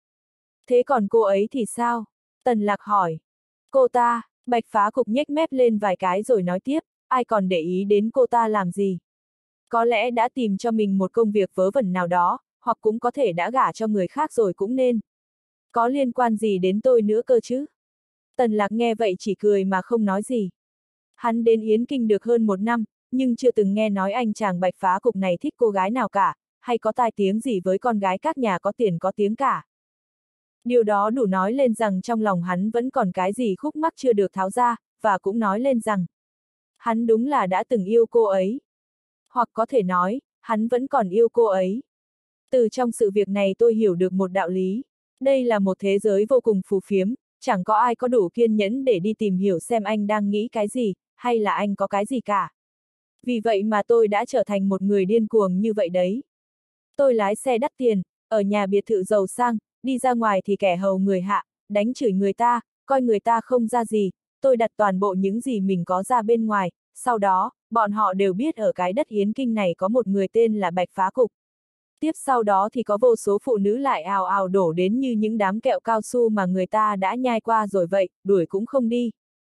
Thế còn cô ấy thì sao? Tần Lạc hỏi. Cô ta, Bạch Phá Cục nhếch mép lên vài cái rồi nói tiếp, ai còn để ý đến cô ta làm gì? Có lẽ đã tìm cho mình một công việc vớ vẩn nào đó, hoặc cũng có thể đã gả cho người khác rồi cũng nên. Có liên quan gì đến tôi nữa cơ chứ? Tần Lạc nghe vậy chỉ cười mà không nói gì. Hắn đến Yến Kinh được hơn một năm, nhưng chưa từng nghe nói anh chàng Bạch Phá Cục này thích cô gái nào cả, hay có tai tiếng gì với con gái các nhà có tiền có tiếng cả. Điều đó đủ nói lên rằng trong lòng hắn vẫn còn cái gì khúc mắc chưa được tháo ra, và cũng nói lên rằng hắn đúng là đã từng yêu cô ấy. Hoặc có thể nói, hắn vẫn còn yêu cô ấy. Từ trong sự việc này tôi hiểu được một đạo lý. Đây là một thế giới vô cùng phù phiếm, chẳng có ai có đủ kiên nhẫn để đi tìm hiểu xem anh đang nghĩ cái gì, hay là anh có cái gì cả. Vì vậy mà tôi đã trở thành một người điên cuồng như vậy đấy. Tôi lái xe đắt tiền, ở nhà biệt thự giàu sang, đi ra ngoài thì kẻ hầu người hạ, đánh chửi người ta, coi người ta không ra gì, tôi đặt toàn bộ những gì mình có ra bên ngoài, sau đó, bọn họ đều biết ở cái đất Yến Kinh này có một người tên là Bạch Phá Cục. Tiếp sau đó thì có vô số phụ nữ lại ào ào đổ đến như những đám kẹo cao su mà người ta đã nhai qua rồi vậy, đuổi cũng không đi.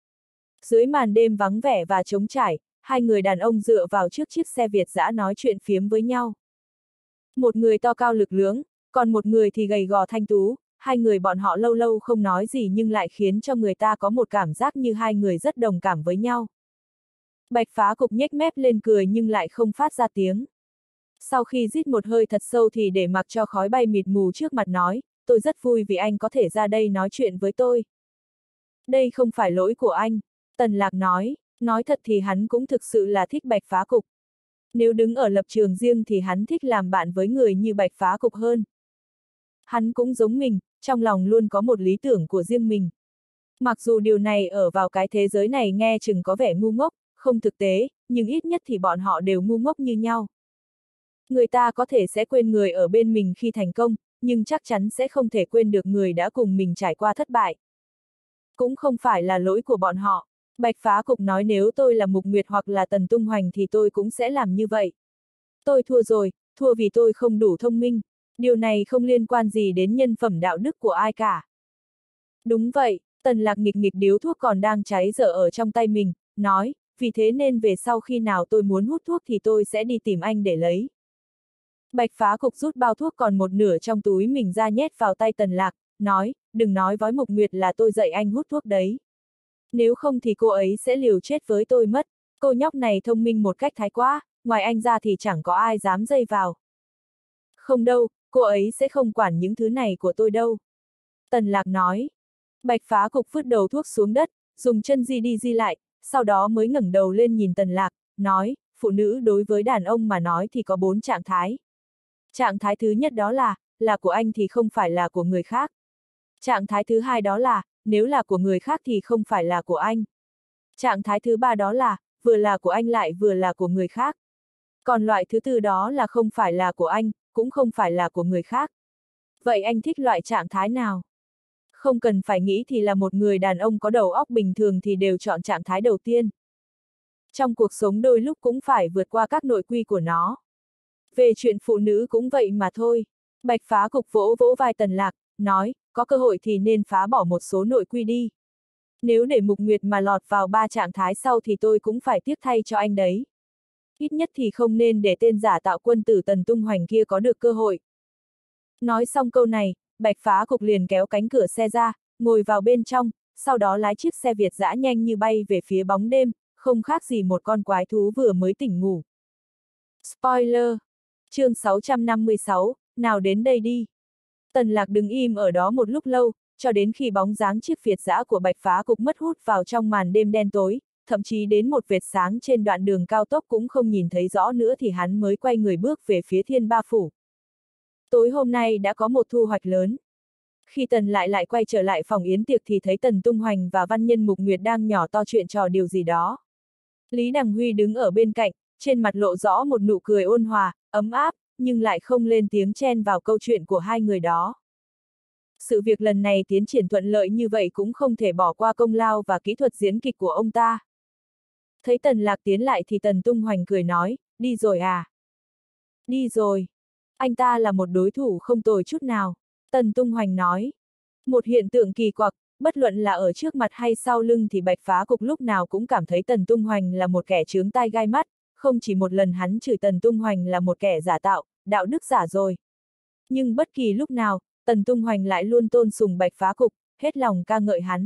Dưới màn đêm vắng vẻ và trống trải, hai người đàn ông dựa vào trước chiếc xe Việt dã nói chuyện phiếm với nhau. Một người to cao lực lưỡng, còn một người thì gầy gò thanh tú, hai người bọn họ lâu lâu không nói gì nhưng lại khiến cho người ta có một cảm giác như hai người rất đồng cảm với nhau. Bạch Phá Cục nhếch mép lên cười nhưng lại không phát ra tiếng. Sau khi rít một hơi thật sâu thì để mặc cho khói bay mịt mù trước mặt nói, tôi rất vui vì anh có thể ra đây nói chuyện với tôi. Đây không phải lỗi của anh, Tần Lạc nói, nói thật thì hắn cũng thực sự là thích Bạch Phá Cục. Nếu đứng ở lập trường riêng thì hắn thích làm bạn với người như Bạch Phá Cục hơn. Hắn cũng giống mình, trong lòng luôn có một lý tưởng của riêng mình. Mặc dù điều này ở vào cái thế giới này nghe chừng có vẻ ngu ngốc, không thực tế, nhưng ít nhất thì bọn họ đều ngu ngốc như nhau. Người ta có thể sẽ quên người ở bên mình khi thành công, nhưng chắc chắn sẽ không thể quên được người đã cùng mình trải qua thất bại. Cũng không phải là lỗi của bọn họ. Bạch Phá Cục nói nếu tôi là Mục Nguyệt hoặc là Tần Tung Hoành thì tôi cũng sẽ làm như vậy. Tôi thua rồi, thua vì tôi không đủ thông minh. Điều này không liên quan gì đến nhân phẩm đạo đức của ai cả. Đúng vậy, Tần Lạc nghịch nghịch điếu thuốc còn đang cháy dở ở trong tay mình, nói, vì thế nên về sau khi nào tôi muốn hút thuốc thì tôi sẽ đi tìm anh để lấy. Bạch Phá Cục rút bao thuốc còn một nửa trong túi mình ra nhét vào tay Tần Lạc, nói, đừng nói với Mục Nguyệt là tôi dạy anh hút thuốc đấy. Nếu không thì cô ấy sẽ liều chết với tôi mất, cô nhóc này thông minh một cách thái quá, ngoài anh ra thì chẳng có ai dám dây vào. Không đâu, cô ấy sẽ không quản những thứ này của tôi đâu. Tần Lạc nói. Bạch Phá Cục vứt đầu thuốc xuống đất, dùng chân di đi di lại, sau đó mới ngẩng đầu lên nhìn Tần Lạc, nói, phụ nữ đối với đàn ông mà nói thì có bốn trạng thái. Trạng thái thứ nhất đó là, là của anh thì không phải là của người khác. Trạng thái thứ hai đó là, nếu là của người khác thì không phải là của anh. Trạng thái thứ ba đó là, vừa là của anh lại vừa là của người khác. Còn loại thứ tư đó là không phải là của anh, cũng không phải là của người khác. Vậy anh thích loại trạng thái nào? Không cần phải nghĩ thì là một người đàn ông có đầu óc bình thường thì đều chọn trạng thái đầu tiên. Trong cuộc sống đôi lúc cũng phải vượt qua các nội quy của nó. Về chuyện phụ nữ cũng vậy mà thôi. Bạch Phá Cục vỗ vỗ vai Tần Lạc, nói, có cơ hội thì nên phá bỏ một số nội quy đi. Nếu để Mục Nguyệt mà lọt vào ba trạng thái sau thì tôi cũng phải tiếc thay cho anh đấy. Ít nhất thì không nên để tên giả tạo quân tử Tần Tung Hoành kia có được cơ hội. Nói xong câu này, Bạch Phá Cục liền kéo cánh cửa xe ra, ngồi vào bên trong, sau đó lái chiếc xe Việt dã nhanh như bay về phía bóng đêm, không khác gì một con quái thú vừa mới tỉnh ngủ. Spoiler! Chương sáu trăm năm mươi sáu, nào đến đây đi. Tần Lạc đứng im ở đó một lúc lâu, cho đến khi bóng dáng chiếc Việt dã của Bạch Phá Cục mất hút vào trong màn đêm đen tối, thậm chí đến một vệt sáng trên đoạn đường cao tốc cũng không nhìn thấy rõ nữa thì hắn mới quay người bước về phía Thiên Ba Phủ. tối hôm nay đã có một thu hoạch lớn. Khi Tần lại lại quay trở lại phòng yến tiệc thì thấy Tần Tung Hoành và văn nhân Mục Nguyệt đang nhỏ to chuyện trò điều gì đó. Lý Đằng Huy đứng ở bên cạnh, trên mặt lộ rõ một nụ cười ôn hòa, ấm áp, nhưng lại không lên tiếng chen vào câu chuyện của hai người đó. Sự việc lần này tiến triển thuận lợi như vậy cũng không thể bỏ qua công lao và kỹ thuật diễn kịch của ông ta. Thấy Tần Lạc tiến lại thì Tần Tung Hoành cười nói, đi rồi à? Đi rồi. Anh ta là một đối thủ không tồi chút nào. Tần Tung Hoành nói. Một hiện tượng kỳ quặc, bất luận là ở trước mặt hay sau lưng thì Bạch Phá Cục lúc nào cũng cảm thấy Tần Tung Hoành là một kẻ chướng tai gai mắt, không chỉ một lần hắn chửi Tần Tung Hoành là một kẻ giả tạo, đạo đức giả rồi. Nhưng bất kỳ lúc nào, Tần Tung Hoành lại luôn tôn sùng Bạch Phá Cục, hết lòng ca ngợi hắn.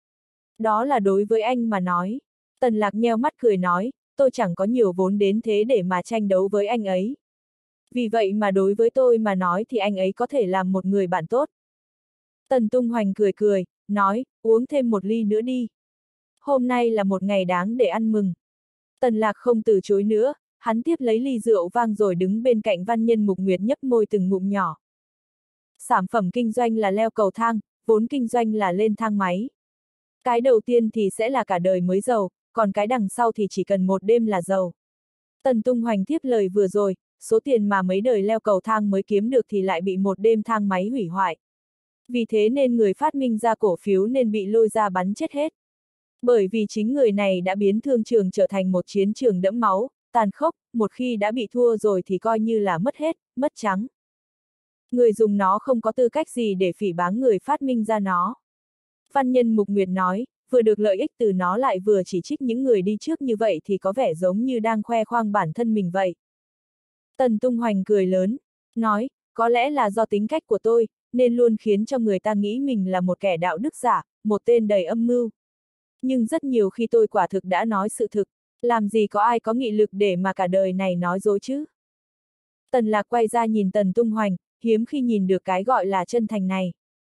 Đó là đối với anh mà nói. Tần Lạc nheo mắt cười nói, tôi chẳng có nhiều vốn đến thế để mà tranh đấu với anh ấy. Vì vậy mà đối với tôi mà nói thì anh ấy có thể làm một người bạn tốt. Tần Tung Hoành cười cười, nói, uống thêm một ly nữa đi. Hôm nay là một ngày đáng để ăn mừng. Tần Lạc không từ chối nữa, hắn tiếp lấy ly rượu vang rồi đứng bên cạnh văn nhân Mục Nguyệt nhấp môi từng ngụm nhỏ. Sản phẩm kinh doanh là leo cầu thang, vốn kinh doanh là lên thang máy. Cái đầu tiên thì sẽ là cả đời mới giàu, còn cái đằng sau thì chỉ cần một đêm là giàu. Tần Tung Hoành tiếp lời vừa rồi, số tiền mà mấy đời leo cầu thang mới kiếm được thì lại bị một đêm thang máy hủy hoại. Vì thế nên người phát minh ra cổ phiếu nên bị lôi ra bắn chết hết. Bởi vì chính người này đã biến thương trường trở thành một chiến trường đẫm máu, tàn khốc, một khi đã bị thua rồi thì coi như là mất hết, mất trắng. Người dùng nó không có tư cách gì để phỉ báng người phát minh ra nó. Văn nhân Mục Nguyệt nói, vừa được lợi ích từ nó lại vừa chỉ trích những người đi trước như vậy thì có vẻ giống như đang khoe khoang bản thân mình vậy. Tần Tung Hoành cười lớn, nói, có lẽ là do tính cách của tôi, nên luôn khiến cho người ta nghĩ mình là một kẻ đạo đức giả, một tên đầy âm mưu. Nhưng rất nhiều khi tôi quả thực đã nói sự thực, làm gì có ai có nghị lực để mà cả đời này nói dối chứ. Tần Lạc quay ra nhìn Tần Tung Hoành, hiếm khi nhìn được cái gọi là chân thành này.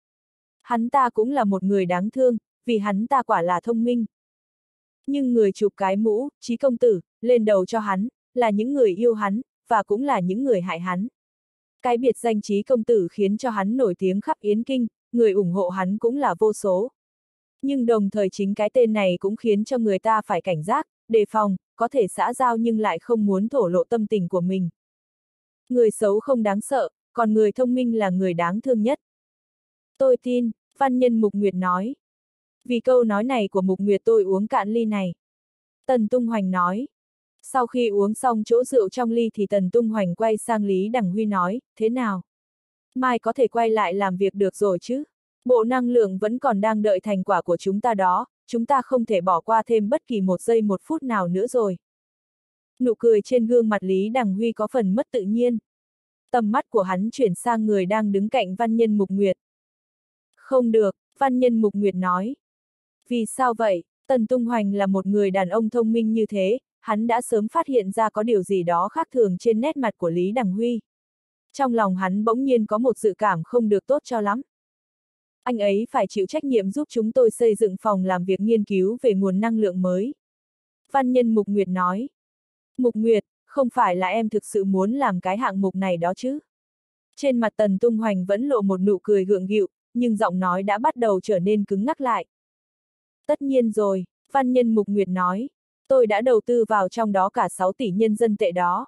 Hắn ta cũng là một người đáng thương, vì hắn ta quả là thông minh. Nhưng người chụp cái mũ, Chí công tử, lên đầu cho hắn, là những người yêu hắn, và cũng là những người hại hắn. Cái biệt danh Chí công tử khiến cho hắn nổi tiếng khắp Yến Kinh, người ủng hộ hắn cũng là vô số. Nhưng đồng thời chính cái tên này cũng khiến cho người ta phải cảnh giác, đề phòng, có thể xã giao nhưng lại không muốn thổ lộ tâm tình của mình. Người xấu không đáng sợ, còn người thông minh là người đáng thương nhất. Tôi tin, văn nhân Mục Nguyệt nói. Vì câu nói này của Mục Nguyệt tôi uống cạn ly này. Tần Tung Hoành nói. Sau khi uống xong chỗ rượu trong ly thì Tần Tung Hoành quay sang Lý Đằng Huy nói, thế nào? Mai có thể quay lại làm việc được rồi chứ? Bộ năng lượng vẫn còn đang đợi thành quả của chúng ta đó, chúng ta không thể bỏ qua thêm bất kỳ một giây một phút nào nữa rồi. Nụ cười trên gương mặt Lý Đằng Huy có phần mất tự nhiên. Tầm mắt của hắn chuyển sang người đang đứng cạnh văn nhân Mục Nguyệt. Không được, văn nhân Mục Nguyệt nói. Vì sao vậy? Tần Tung Hoành là một người đàn ông thông minh như thế, hắn đã sớm phát hiện ra có điều gì đó khác thường trên nét mặt của Lý Đằng Huy. Trong lòng hắn bỗng nhiên có một dự cảm không được tốt cho lắm. Anh ấy phải chịu trách nhiệm giúp chúng tôi xây dựng phòng làm việc nghiên cứu về nguồn năng lượng mới. Văn nhân Mục Nguyệt nói. Mục Nguyệt, không phải là em thực sự muốn làm cái hạng mục này đó chứ? Trên mặt Tần Tung Hoành vẫn lộ một nụ cười gượng gịu, nhưng giọng nói đã bắt đầu trở nên cứng ngắc lại. Tất nhiên rồi, văn nhân Mục Nguyệt nói. Tôi đã đầu tư vào trong đó cả sáu tỷ nhân dân tệ đó.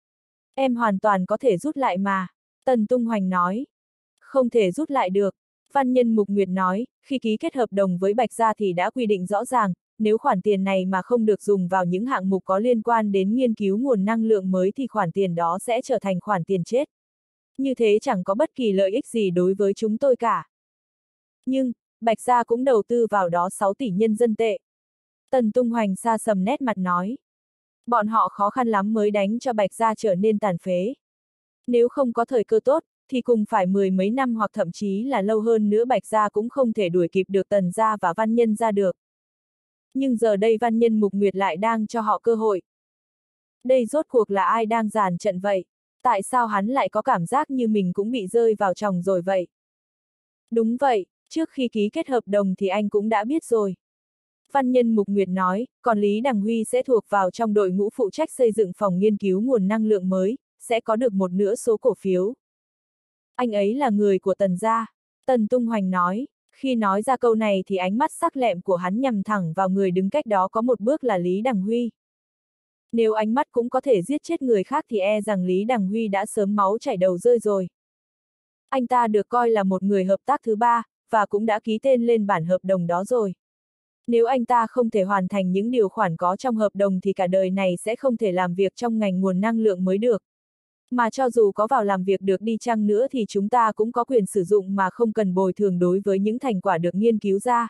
Em hoàn toàn có thể rút lại mà. Tần Tung Hoành nói. Không thể rút lại được. Văn nhân Mục Nguyệt nói, khi ký kết hợp đồng với Bạch Gia thì đã quy định rõ ràng, nếu khoản tiền này mà không được dùng vào những hạng mục có liên quan đến nghiên cứu nguồn năng lượng mới thì khoản tiền đó sẽ trở thành khoản tiền chết. Như thế chẳng có bất kỳ lợi ích gì đối với chúng tôi cả. Nhưng, Bạch Gia cũng đầu tư vào đó sáu tỷ nhân dân tệ. Tần Tung Hoành xa sầm nét mặt nói. Bọn họ khó khăn lắm mới đánh cho Bạch Gia trở nên tàn phế. Nếu không có thời cơ tốt, thì cùng phải mười mấy năm hoặc thậm chí là lâu hơn nữa Bạch Gia cũng không thể đuổi kịp được Tần Gia và Văn Nhân Gia được. Nhưng giờ đây Văn nhân Mục Nguyệt lại đang cho họ cơ hội. Đây rốt cuộc là ai đang dàn trận vậy? Tại sao hắn lại có cảm giác như mình cũng bị rơi vào chòng rồi vậy? Đúng vậy, trước khi ký kết hợp đồng thì anh cũng đã biết rồi. Văn nhân Mục Nguyệt nói, còn Lý Đằng Huy sẽ thuộc vào trong đội ngũ phụ trách xây dựng phòng nghiên cứu nguồn năng lượng mới, sẽ có được một nửa số cổ phiếu. Anh ấy là người của Tần gia. Tần Tung Hoành nói. Khi nói ra câu này thì ánh mắt sắc lẹm của hắn nhằm thẳng vào người đứng cách đó có một bước là Lý Đằng Huy. Nếu ánh mắt cũng có thể giết chết người khác thì e rằng Lý Đằng Huy đã sớm máu chảy đầu rơi rồi. Anh ta được coi là một người hợp tác thứ ba, và cũng đã ký tên lên bản hợp đồng đó rồi. Nếu anh ta không thể hoàn thành những điều khoản có trong hợp đồng thì cả đời này sẽ không thể làm việc trong ngành nguồn năng lượng mới được. Mà cho dù có vào làm việc được đi chăng nữa thì chúng ta cũng có quyền sử dụng mà không cần bồi thường đối với những thành quả được nghiên cứu ra.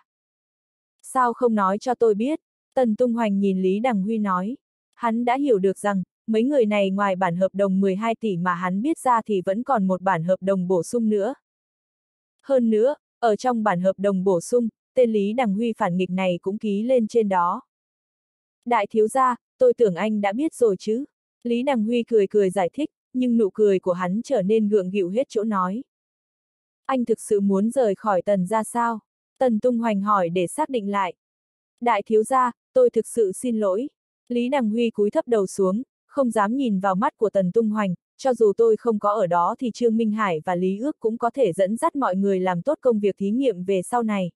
Sao không nói cho tôi biết? Tần Tung Hoành nhìn Lý Đằng Huy nói. Hắn đã hiểu được rằng, mấy người này ngoài bản hợp đồng mười hai tỷ mà hắn biết ra thì vẫn còn một bản hợp đồng bổ sung nữa. Hơn nữa, ở trong bản hợp đồng bổ sung, tên Lý Đằng Huy phản nghịch này cũng ký lên trên đó. Đại thiếu gia, tôi tưởng anh đã biết rồi chứ. Lý Đằng Huy cười cười giải thích, nhưng nụ cười của hắn trở nên gượng gịu hết chỗ nói. Anh thực sự muốn rời khỏi Tần gia sao? Tần Tung Hoành hỏi để xác định lại. Đại thiếu gia, tôi thực sự xin lỗi. Lý Đằng Huy cúi thấp đầu xuống, không dám nhìn vào mắt của Tần Tung Hoành, cho dù tôi không có ở đó thì Trương Minh Hải và Lý Ước cũng có thể dẫn dắt mọi người làm tốt công việc thí nghiệm về sau này.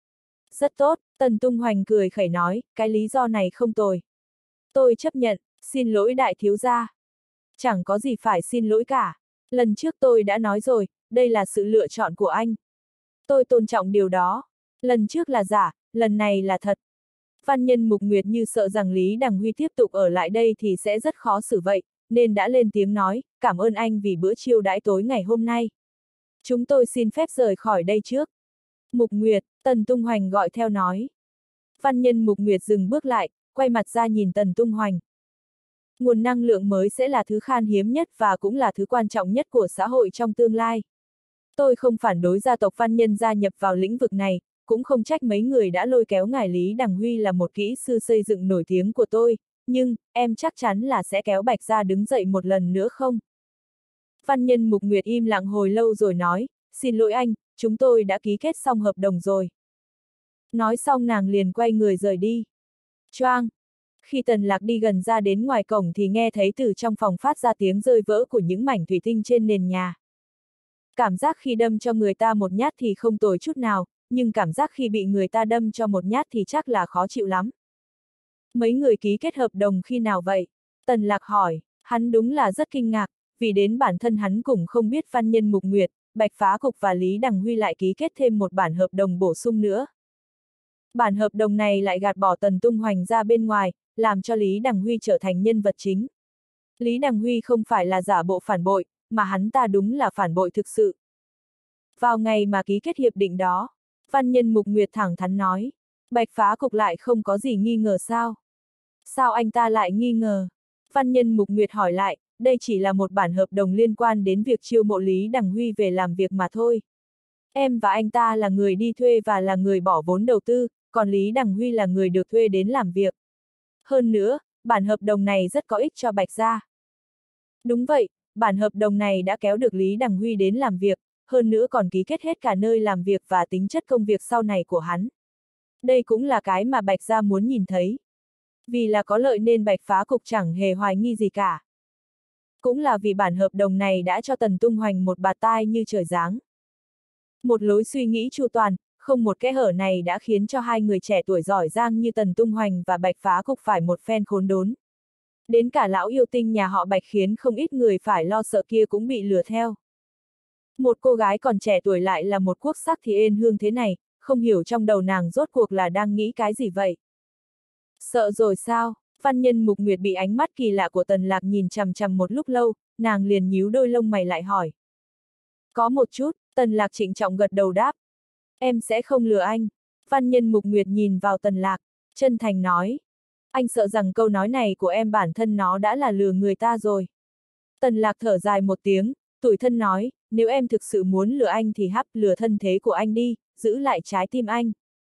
Rất tốt, Tần Tung Hoành cười khẩy nói, cái lý do này không tồi. Tôi chấp nhận, xin lỗi đại thiếu gia. Chẳng có gì phải xin lỗi cả. Lần trước tôi đã nói rồi, đây là sự lựa chọn của anh. Tôi tôn trọng điều đó. Lần trước là giả, lần này là thật. Văn nhân Mục Nguyệt như sợ rằng Lý Đằng Huy tiếp tục ở lại đây thì sẽ rất khó xử vậy, nên đã lên tiếng nói, cảm ơn anh vì bữa chiêu đãi tối ngày hôm nay. Chúng tôi xin phép rời khỏi đây trước. Mục Nguyệt, Tần Tung Hoành gọi theo nói. Văn nhân Mục Nguyệt dừng bước lại, quay mặt ra nhìn Tần Tung Hoành. Nguồn năng lượng mới sẽ là thứ khan hiếm nhất và cũng là thứ quan trọng nhất của xã hội trong tương lai. Tôi không phản đối gia tộc Văn nhân gia nhập vào lĩnh vực này, cũng không trách mấy người đã lôi kéo ngài Lý Đằng Huy là một kỹ sư xây dựng nổi tiếng của tôi, nhưng, em chắc chắn là sẽ kéo Bạch gia đứng dậy một lần nữa không? Văn nhân Mục Nguyệt im lặng hồi lâu rồi nói, xin lỗi anh, chúng tôi đã ký kết xong hợp đồng rồi. Nói xong nàng liền quay người rời đi. Choang! Khi Tần Lạc đi gần ra đến ngoài cổng thì nghe thấy từ trong phòng phát ra tiếng rơi vỡ của những mảnh thủy tinh trên nền nhà. Cảm giác khi đâm cho người ta một nhát thì không tồi chút nào, nhưng cảm giác khi bị người ta đâm cho một nhát thì chắc là khó chịu lắm. Mấy người ký kết hợp đồng khi nào vậy? Tần Lạc hỏi, hắn đúng là rất kinh ngạc, vì đến bản thân hắn cũng không biết Văn nhân Mục Nguyệt, Bạch Phá Cục và Lý Đằng Huy lại ký kết thêm một bản hợp đồng bổ sung nữa. Bản hợp đồng này lại gạt bỏ Tần Tung Hoành ra bên ngoài, làm cho Lý Đằng Huy trở thành nhân vật chính. Lý Đằng Huy không phải là giả bộ phản bội, mà hắn ta đúng là phản bội thực sự. Vào ngày mà ký kết hiệp định đó, Văn nhân Mục Nguyệt thẳng thắn nói, Bạch Phá Cục lại không có gì nghi ngờ sao? Sao anh ta lại nghi ngờ? Văn nhân Mục Nguyệt hỏi lại, đây chỉ là một bản hợp đồng liên quan đến việc chiêu mộ Lý Đằng Huy về làm việc mà thôi. Em và anh ta là người đi thuê và là người bỏ vốn đầu tư, còn Lý Đằng Huy là người được thuê đến làm việc. Hơn nữa, bản hợp đồng này rất có ích cho Bạch gia. Đúng vậy, bản hợp đồng này đã kéo được Lý Đằng Huy đến làm việc, hơn nữa còn ký kết hết cả nơi làm việc và tính chất công việc sau này của hắn. Đây cũng là cái mà Bạch gia muốn nhìn thấy. Vì là có lợi nên Bạch Phá Cục chẳng hề hoài nghi gì cả. Cũng là vì bản hợp đồng này đã cho Tần Tung Hoành một bạt tai như trời giáng. Một lối suy nghĩ chu toàn, không một kẽ hở này đã khiến cho hai người trẻ tuổi giỏi giang như Tần Tung Hoành và Bạch Phá Cục phải một phen khốn đốn. Đến cả lão yêu tinh nhà họ Bạch khiến không ít người phải lo sợ kia cũng bị lừa theo. Một cô gái còn trẻ tuổi lại là một quốc sắc thì ên hương thế này, không hiểu trong đầu nàng rốt cuộc là đang nghĩ cái gì vậy. Sợ rồi sao? Văn nhân Mục Nguyệt bị ánh mắt kỳ lạ của Tần Lạc nhìn chằm chằm một lúc lâu, nàng liền nhíu đôi lông mày lại hỏi. Có một chút, Tần Lạc trịnh trọng gật đầu đáp. Em sẽ không lừa anh. Văn nhân Mục Nguyệt nhìn vào Tần Lạc, chân thành nói. Anh sợ rằng câu nói này của em bản thân nó đã là lừa người ta rồi. Tần Lạc thở dài một tiếng, tủi thân nói, nếu em thực sự muốn lừa anh thì hắp lừa thân thế của anh đi, giữ lại trái tim anh.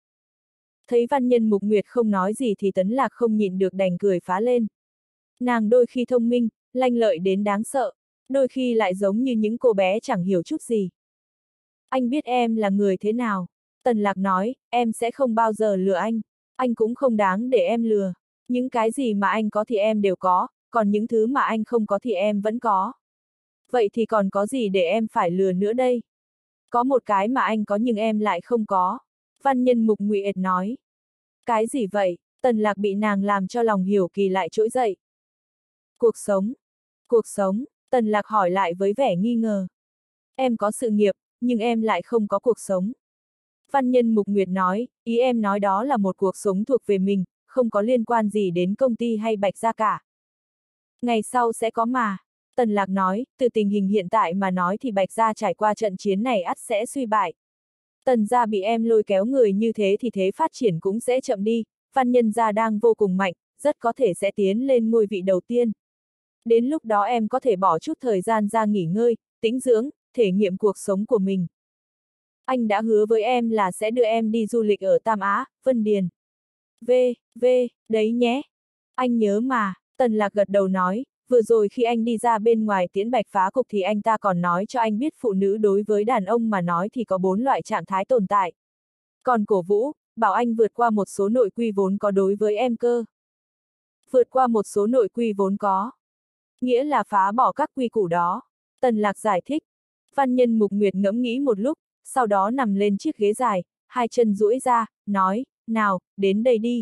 Thấy văn nhân Mục Nguyệt không nói gì thì Tần Lạc không nhịn được đành cười phá lên. Nàng đôi khi thông minh, lanh lợi đến đáng sợ, đôi khi lại giống như những cô bé chẳng hiểu chút gì. Anh biết em là người thế nào. Tần Lạc nói, em sẽ không bao giờ lừa anh. Anh cũng không đáng để em lừa. Những cái gì mà anh có thì em đều có, còn những thứ mà anh không có thì em vẫn có. Vậy thì còn có gì để em phải lừa nữa đây? Có một cái mà anh có nhưng em lại không có. Văn Nhân Mục Nguyệt nói. Cái gì vậy? Tần Lạc bị nàng làm cho lòng hiếu kỳ lại trỗi dậy. Cuộc sống. Cuộc sống, Tần Lạc hỏi lại với vẻ nghi ngờ. Em có sự nghiệp, nhưng em lại không có cuộc sống. Văn Nhân Mục Nguyệt nói, ý em nói đó là một cuộc sống thuộc về mình, không có liên quan gì đến công ty hay Bạch Gia cả. Ngày sau sẽ có mà. Tần Lạc nói, từ tình hình hiện tại mà nói thì Bạch Gia trải qua trận chiến này ắt sẽ suy bại. Tần Gia bị em lôi kéo người như thế thì thế phát triển cũng sẽ chậm đi, Văn Nhân Gia đang vô cùng mạnh, rất có thể sẽ tiến lên ngôi vị đầu tiên. Đến lúc đó em có thể bỏ chút thời gian ra nghỉ ngơi, tĩnh dưỡng, thể nghiệm cuộc sống của mình. Anh đã hứa với em là sẽ đưa em đi du lịch ở Tam Á, Vân Điền. V, V, đấy nhé. Anh nhớ mà, Tần Lạc gật đầu nói, vừa rồi khi anh đi ra bên ngoài tiễn Bạch phá cục thì anh ta còn nói cho anh biết phụ nữ đối với đàn ông mà nói thì có bốn loại trạng thái tồn tại. Còn cổ vũ, bảo anh vượt qua một số nội quy vốn có đối với em cơ. Vượt qua một số nội quy vốn có. Nghĩa là phá bỏ các quy củ đó. Tần Lạc giải thích. Văn Nhân Mục Nguyệt ngẫm nghĩ một lúc, sau đó nằm lên chiếc ghế dài, hai chân duỗi ra, nói, nào, đến đây đi.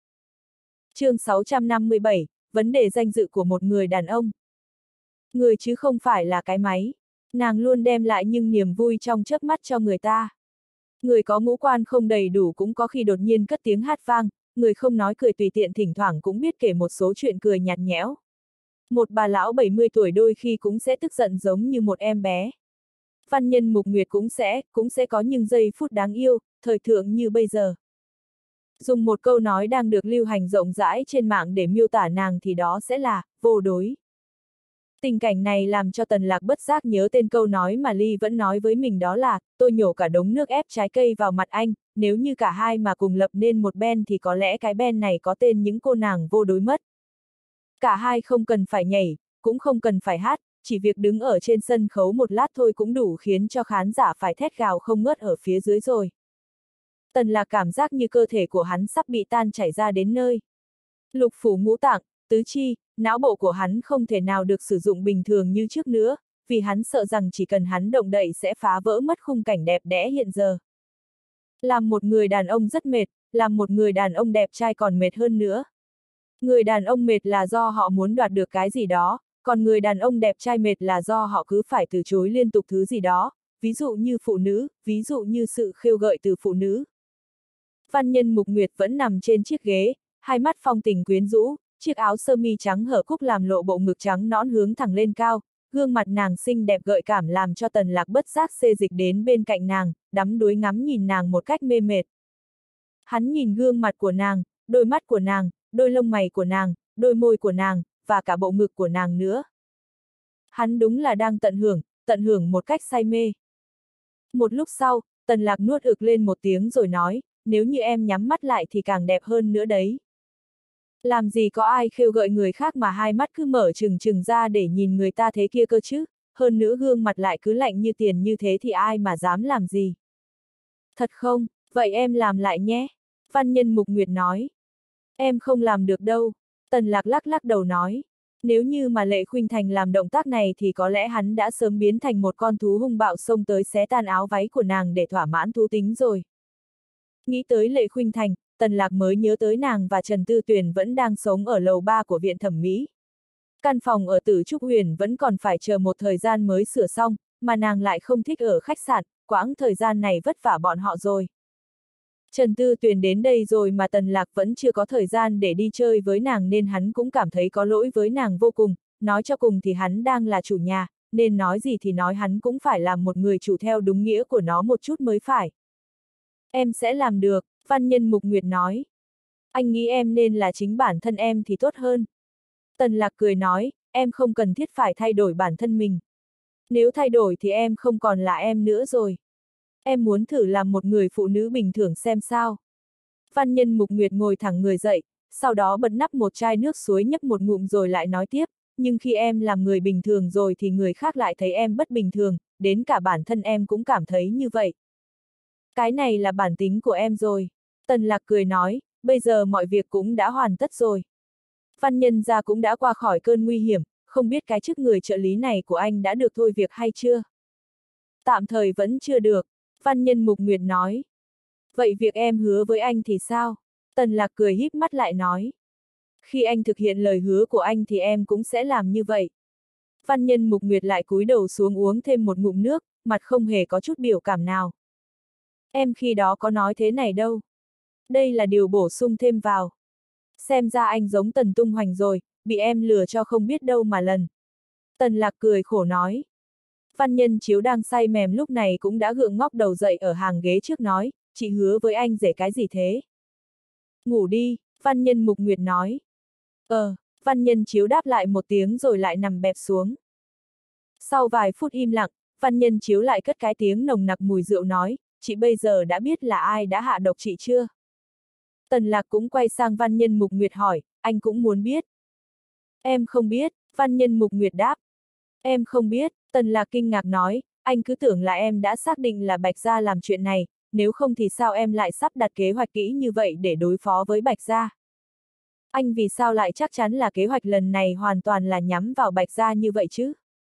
Chương sáu trăm năm mươi bảy, vấn đề danh dự của một người đàn ông. Người chứ không phải là cái máy. Nàng luôn đem lại những niềm vui trong chớp mắt cho người ta. Người có ngũ quan không đầy đủ cũng có khi đột nhiên cất tiếng hát vang, người không nói cười tùy tiện thỉnh thoảng cũng biết kể một số chuyện cười nhạt nhẽo. Một bà lão bảy mươi tuổi đôi khi cũng sẽ tức giận giống như một em bé. Văn Nhân Mục Nguyệt cũng sẽ, cũng sẽ có những giây phút đáng yêu, thời thượng như bây giờ. Dùng một câu nói đang được lưu hành rộng rãi trên mạng để miêu tả nàng thì đó sẽ là, vô đối. Tình cảnh này làm cho Tần Lạc bất giác nhớ tên câu nói mà Ly vẫn nói với mình đó là, tôi nhổ cả đống nước ép trái cây vào mặt anh, nếu như cả hai mà cùng lập nên một band thì có lẽ cái band này có tên những cô nàng vô đối mất. Cả hai không cần phải nhảy, cũng không cần phải hát, chỉ việc đứng ở trên sân khấu một lát thôi cũng đủ khiến cho khán giả phải thét gào không ngớt ở phía dưới rồi. Tần Lạc cảm giác như cơ thể của hắn sắp bị tan chảy ra đến nơi. Lục phủ ngũ tạng, tứ chi, não bộ của hắn không thể nào được sử dụng bình thường như trước nữa, vì hắn sợ rằng chỉ cần hắn động đậy sẽ phá vỡ mất khung cảnh đẹp đẽ hiện giờ. Làm một người đàn ông rất mệt, làm một người đàn ông đẹp trai còn mệt hơn nữa. Người đàn ông mệt là do họ muốn đoạt được cái gì đó, còn người đàn ông đẹp trai mệt là do họ cứ phải từ chối liên tục thứ gì đó, ví dụ như phụ nữ, ví dụ như sự khêu gợi từ phụ nữ. Văn Nhân Mục Nguyệt vẫn nằm trên chiếc ghế, hai mắt phong tình quyến rũ, chiếc áo sơ mi trắng hở cúc làm lộ bộ ngực trắng nõn hướng thẳng lên cao, gương mặt nàng xinh đẹp gợi cảm làm cho Tần Lạc bất giác xê dịch đến bên cạnh nàng, đắm đuối ngắm nhìn nàng một cách mê mệt. Hắn nhìn gương mặt của nàng, đôi mắt của nàng, đôi lông mày của nàng, đôi môi của nàng, và cả bộ ngực của nàng nữa. Hắn đúng là đang tận hưởng, tận hưởng một cách say mê. Một lúc sau, Tần Lạc nuốt ực lên một tiếng rồi nói, nếu như em nhắm mắt lại thì càng đẹp hơn nữa đấy. Làm gì có ai khêu gợi người khác mà hai mắt cứ mở trừng trừng ra để nhìn người ta thế kia cơ chứ, hơn nữa gương mặt lại cứ lạnh như tiền như thế thì ai mà dám làm gì. Thật không, vậy em làm lại nhé. Văn Nhân Mục Nguyệt nói. Em không làm được đâu. Tần Lạc lắc lắc đầu nói. Nếu như mà Lệ Khuynh Thành làm động tác này thì có lẽ hắn đã sớm biến thành một con thú hung bạo xông tới xé tan áo váy của nàng để thỏa mãn thú tính rồi. Nghĩ tới Lệ Khuynh Thành, Tần Lạc mới nhớ tới nàng và Trần Tư Tuyền vẫn đang sống ở lầu ba của viện thẩm mỹ. Căn phòng ở Tử Trúc Huyền vẫn còn phải chờ một thời gian mới sửa xong, mà nàng lại không thích ở khách sạn, quãng thời gian này vất vả bọn họ rồi. Trần Tư Tuyền đến đây rồi mà Tần Lạc vẫn chưa có thời gian để đi chơi với nàng nên hắn cũng cảm thấy có lỗi với nàng vô cùng, nói cho cùng thì hắn đang là chủ nhà, nên nói gì thì nói hắn cũng phải làm một người chủ theo đúng nghĩa của nó một chút mới phải. Em sẽ làm được, Văn Nhân Mục Nguyệt nói. Anh nghĩ em nên là chính bản thân em thì tốt hơn. Tần Lạc cười nói, em không cần thiết phải thay đổi bản thân mình. Nếu thay đổi thì em không còn là em nữa rồi. Em muốn thử làm một người phụ nữ bình thường xem sao. Văn Nhân Mục Nguyệt ngồi thẳng người dậy, sau đó bật nắp một chai nước suối nhấp một ngụm rồi lại nói tiếp, nhưng khi em làm người bình thường rồi thì người khác lại thấy em bất bình thường, đến cả bản thân em cũng cảm thấy như vậy. Cái này là bản tính của em rồi. Tần Lạc cười nói, bây giờ mọi việc cũng đã hoàn tất rồi. Văn Nhân gia cũng đã qua khỏi cơn nguy hiểm, không biết cái chức người trợ lý này của anh đã được thôi việc hay chưa? Tạm thời vẫn chưa được, Văn Nhân Mục Nguyệt nói. Vậy việc em hứa với anh thì sao? Tần Lạc cười híp mắt lại nói. Khi anh thực hiện lời hứa của anh thì em cũng sẽ làm như vậy. Văn Nhân Mục Nguyệt lại cúi đầu xuống uống thêm một ngụm nước, mặt không hề có chút biểu cảm nào. Em khi đó có nói thế này đâu. Đây là điều bổ sung thêm vào. Xem ra anh giống Tần Tung Hoành rồi, bị em lừa cho không biết đâu mà lần. Tần Lạc cười khổ nói. Văn Nhân Chiếu đang say mềm lúc này cũng đã gượng ngóc đầu dậy ở hàng ghế trước nói, chị hứa với anh rể cái gì thế? Ngủ đi, Văn Nhân Mục Nguyệt nói. Ờ, Văn Nhân Chiếu đáp lại một tiếng rồi lại nằm bẹp xuống. Sau vài phút im lặng, Văn Nhân Chiếu lại cất cái tiếng nồng nặc mùi rượu nói, chị bây giờ đã biết là ai đã hạ độc chị chưa? Tần Lạc cũng quay sang Văn Nhân Mục Nguyệt hỏi, anh cũng muốn biết. Em không biết, Văn Nhân Mục Nguyệt đáp. Em không biết, Tần Lạc kinh ngạc nói, anh cứ tưởng là em đã xác định là Bạch Gia làm chuyện này, nếu không thì sao em lại sắp đặt kế hoạch kỹ như vậy để đối phó với Bạch Gia? Anh vì sao lại chắc chắn là kế hoạch lần này hoàn toàn là nhắm vào Bạch Gia như vậy chứ?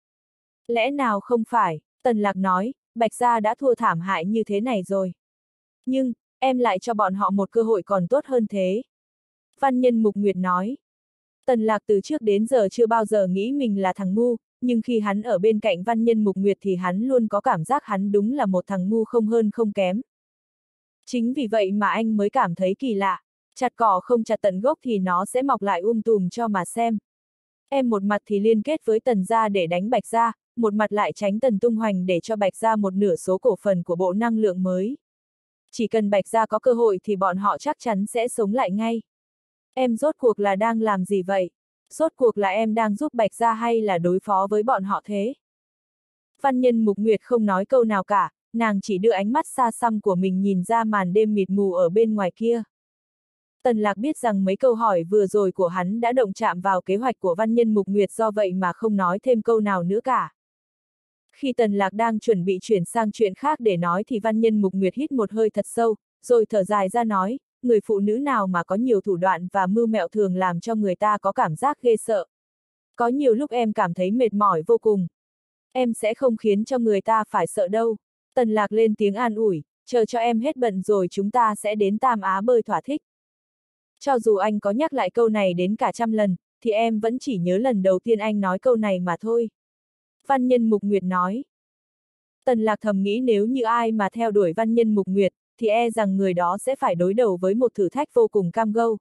Lẽ nào không phải, Tần Lạc nói, Bạch Gia đã thua thảm hại như thế này rồi. Nhưng, em lại cho bọn họ một cơ hội còn tốt hơn thế. Văn Nhân Mục Nguyệt nói. Tần Lạc từ trước đến giờ chưa bao giờ nghĩ mình là thằng ngu, nhưng khi hắn ở bên cạnh Văn Nhân Mục Nguyệt thì hắn luôn có cảm giác hắn đúng là một thằng ngu không hơn không kém. Chính vì vậy mà anh mới cảm thấy kỳ lạ, chặt cỏ không chặt tận gốc thì nó sẽ mọc lại um tùm cho mà xem. Em một mặt thì liên kết với Tần Gia để đánh Bạch Gia, một mặt lại tránh Tần Tung Hoành để cho Bạch Gia một nửa số cổ phần của bộ năng lượng mới. Chỉ cần Bạch Gia có cơ hội thì bọn họ chắc chắn sẽ sống lại ngay. Em rốt cuộc là đang làm gì vậy? Rốt cuộc là em đang giúp Bạch Gia hay là đối phó với bọn họ thế? Văn Nhân Mục Nguyệt không nói câu nào cả, nàng chỉ đưa ánh mắt xa xăm của mình nhìn ra màn đêm mịt mù ở bên ngoài kia. Tần Lạc biết rằng mấy câu hỏi vừa rồi của hắn đã động chạm vào kế hoạch của Văn Nhân Mục Nguyệt, do vậy mà không nói thêm câu nào nữa cả. Khi Tần Lạc đang chuẩn bị chuyển sang chuyện khác để nói thì Văn Nhân Mục Nguyệt hít một hơi thật sâu, rồi thở dài ra nói, người phụ nữ nào mà có nhiều thủ đoạn và mưu mẹo thường làm cho người ta có cảm giác ghê sợ. Có nhiều lúc em cảm thấy mệt mỏi vô cùng. Em sẽ không khiến cho người ta phải sợ đâu. Tần Lạc lên tiếng an ủi, chờ cho em hết bận rồi chúng ta sẽ đến Tam Á bơi thỏa thích. Cho dù anh có nhắc lại câu này đến cả trăm lần, thì em vẫn chỉ nhớ lần đầu tiên anh nói câu này mà thôi. Văn Nhân Mục Nguyệt nói. Tần Lạc thầm nghĩ nếu như ai mà theo đuổi Văn Nhân Mục Nguyệt, thì e rằng người đó sẽ phải đối đầu với một thử thách vô cùng cam go.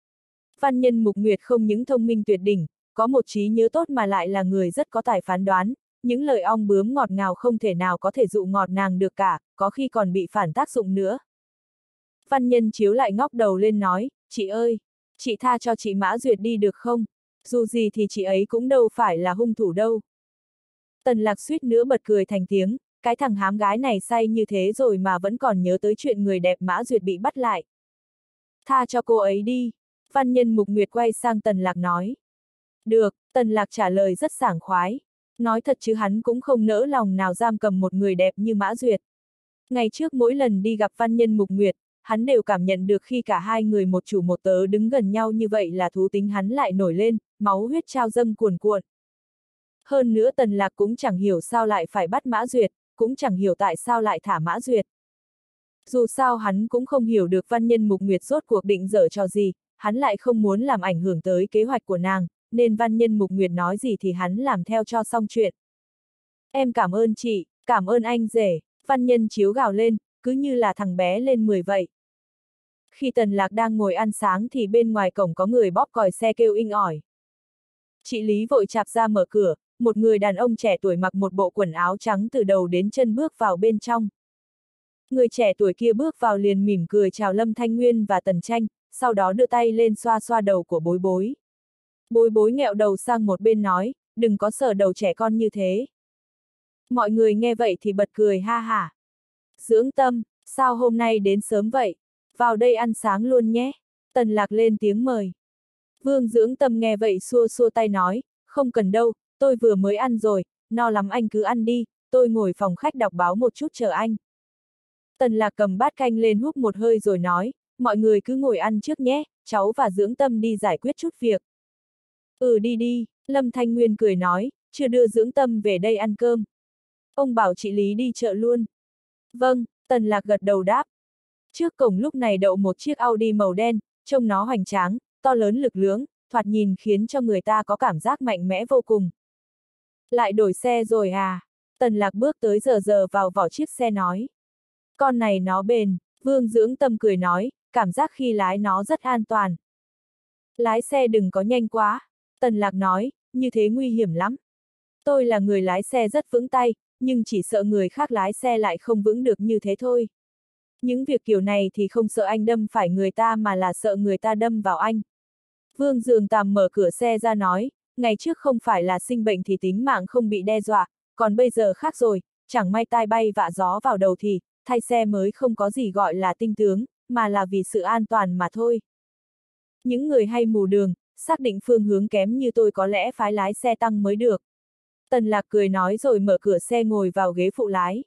Văn Nhân Mục Nguyệt không những thông minh tuyệt đỉnh, có một trí nhớ tốt mà lại là người rất có tài phán đoán, những lời ong bướm ngọt ngào không thể nào có thể dụ ngọt nàng được cả, có khi còn bị phản tác dụng nữa. Văn Nhân Chiếu lại ngóc đầu lên nói, chị ơi, chị tha cho chị Mã Duyệt đi được không? Dù gì thì chị ấy cũng đâu phải là hung thủ đâu. Tần Lạc suýt nữa bật cười thành tiếng, cái thằng hám gái này say như thế rồi mà vẫn còn nhớ tới chuyện người đẹp Mã Duyệt bị bắt lại. Tha cho cô ấy đi. Văn Nhân Mục Nguyệt quay sang Tần Lạc nói. Được, Tần Lạc trả lời rất sảng khoái. Nói thật chứ hắn cũng không nỡ lòng nào giam cầm một người đẹp như Mã Duyệt. Ngày trước mỗi lần đi gặp Văn Nhân Mục Nguyệt, hắn đều cảm nhận được khi cả hai người một chủ một tớ đứng gần nhau như vậy là thú tính hắn lại nổi lên, máu huyết trao dâng cuồn cuộn. Hơn nữa Tần Lạc cũng chẳng hiểu sao lại phải bắt Mã Duyệt, cũng chẳng hiểu tại sao lại thả Mã Duyệt. Dù sao hắn cũng không hiểu được Văn Nhân Mục Nguyệt rốt cuộc định giở trò gì, hắn lại không muốn làm ảnh hưởng tới kế hoạch của nàng, nên Văn Nhân Mục Nguyệt nói gì thì hắn làm theo cho xong chuyện. Em cảm ơn chị, cảm ơn anh rể, Văn Nhân Chiếu gào lên, cứ như là thằng bé lên mười vậy. Khi Tần Lạc đang ngồi ăn sáng thì bên ngoài cổng có người bóp còi xe kêu inh ỏi. Chị Lý vội chạp ra mở cửa, một người đàn ông trẻ tuổi mặc một bộ quần áo trắng từ đầu đến chân bước vào bên trong. Người trẻ tuổi kia bước vào liền mỉm cười chào Lâm Thanh Nguyên và Tần Tranh, sau đó đưa tay lên xoa xoa đầu của Bối Bối. Bối Bối nghẹo đầu sang một bên nói, đừng có sờ đầu trẻ con như thế. Mọi người nghe vậy thì bật cười ha hả. Dưỡng Tâm, sao hôm nay đến sớm vậy? Vào đây ăn sáng luôn nhé. Tần Lạc lên tiếng mời. Vương Dưỡng Tâm nghe vậy xua xua tay nói, không cần đâu, tôi vừa mới ăn rồi, no lắm anh cứ ăn đi, tôi ngồi phòng khách đọc báo một chút chờ anh. Tần Lạc cầm bát canh lên húp một hơi rồi nói, mọi người cứ ngồi ăn trước nhé, cháu và Dưỡng Tâm đi giải quyết chút việc. Ừ đi đi, Lâm Thanh Nguyên cười nói, chưa đưa Dưỡng Tâm về đây ăn cơm. Ông bảo chị Lý đi chợ luôn. Vâng, Tần Lạc gật đầu đáp. Trước cổng lúc này đậu một chiếc Audi màu đen, trông nó hoành tráng, to lớn lực lưỡng, thoạt nhìn khiến cho người ta có cảm giác mạnh mẽ vô cùng. Lại đổi xe rồi à? Tần Lạc bước tới giờ giờ vào vỏ chiếc xe nói. Con này nó bền, Vương Dưỡng Tâm cười nói, cảm giác khi lái nó rất an toàn. Lái xe đừng có nhanh quá, Tần Lạc nói, như thế nguy hiểm lắm. Tôi là người lái xe rất vững tay, nhưng chỉ sợ người khác lái xe lại không vững được như thế thôi. Những việc kiểu này thì không sợ anh đâm phải người ta mà là sợ người ta đâm vào anh. Vương Dường Tàm mở cửa xe ra nói, ngày trước không phải là sinh bệnh thì tính mạng không bị đe dọa, còn bây giờ khác rồi, chẳng may tai bay vạ gió vào đầu thì, thay xe mới không có gì gọi là tinh tướng, mà là vì sự an toàn mà thôi. Những người hay mù đường, xác định phương hướng kém như tôi có lẽ phải lái xe tăng mới được. Tần Lạc cười nói rồi mở cửa xe ngồi vào ghế phụ lái.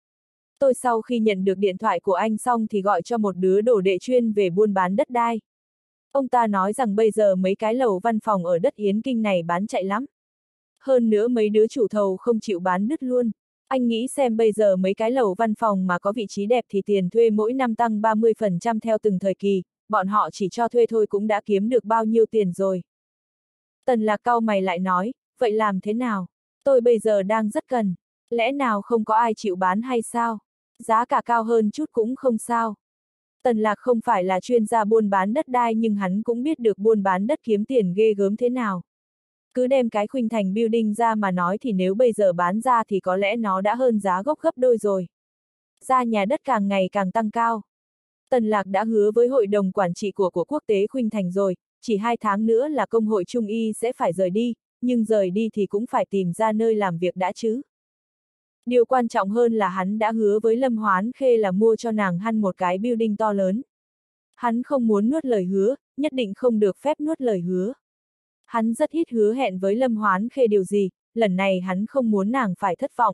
Tôi sau khi nhận được điện thoại của anh xong thì gọi cho một đứa đồ đệ chuyên về buôn bán đất đai. Ông ta nói rằng bây giờ mấy cái lầu văn phòng ở đất Yến Kinh này bán chạy lắm. Hơn nữa mấy đứa chủ thầu không chịu bán đứt luôn. Anh nghĩ xem bây giờ mấy cái lầu văn phòng mà có vị trí đẹp thì tiền thuê mỗi năm tăng ba mươi phần trăm theo từng thời kỳ, bọn họ chỉ cho thuê thôi cũng đã kiếm được bao nhiêu tiền rồi. Tần Lạc cau mày lại nói, vậy làm thế nào? Tôi bây giờ đang rất cần. Lẽ nào không có ai chịu bán hay sao? Giá cả cao hơn chút cũng không sao. Tần Lạc không phải là chuyên gia buôn bán đất đai nhưng hắn cũng biết được buôn bán đất kiếm tiền ghê gớm thế nào. Cứ đem cái Khuynh Thành Building ra mà nói thì nếu bây giờ bán ra thì có lẽ nó đã hơn giá gốc gấp đôi rồi. Giá nhà đất càng ngày càng tăng cao. Tần Lạc đã hứa với hội đồng quản trị của của quốc tế Khuynh Thành rồi, chỉ hai tháng nữa là công hội Trung Y sẽ phải rời đi, nhưng rời đi thì cũng phải tìm ra nơi làm việc đã chứ. Điều quan trọng hơn là hắn đã hứa với Lâm Hoán Khê là mua cho nàng hắn một cái building to lớn. Hắn không muốn nuốt lời hứa, nhất định không được phép nuốt lời hứa. Hắn rất ít hứa hẹn với Lâm Hoán Khê điều gì, lần này hắn không muốn nàng phải thất vọng.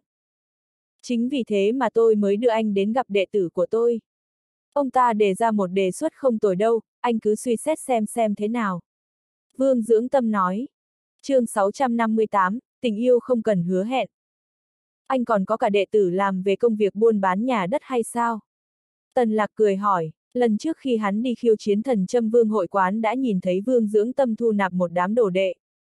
Chính vì thế mà tôi mới đưa anh đến gặp đệ tử của tôi. Ông ta đề ra một đề xuất không tồi đâu, anh cứ suy xét xem xem thế nào. Vương Dưỡng Tâm nói. Chương sáu trăm năm mươi tám, tình yêu không cần hứa hẹn. Anh còn có cả đệ tử làm về công việc buôn bán nhà đất hay sao? Tần Lạc cười hỏi, lần trước khi hắn đi khiêu chiến Thần Châm Vương hội quán đã nhìn thấy Vương Dưỡng Tâm thu nạp một đám đồ đệ.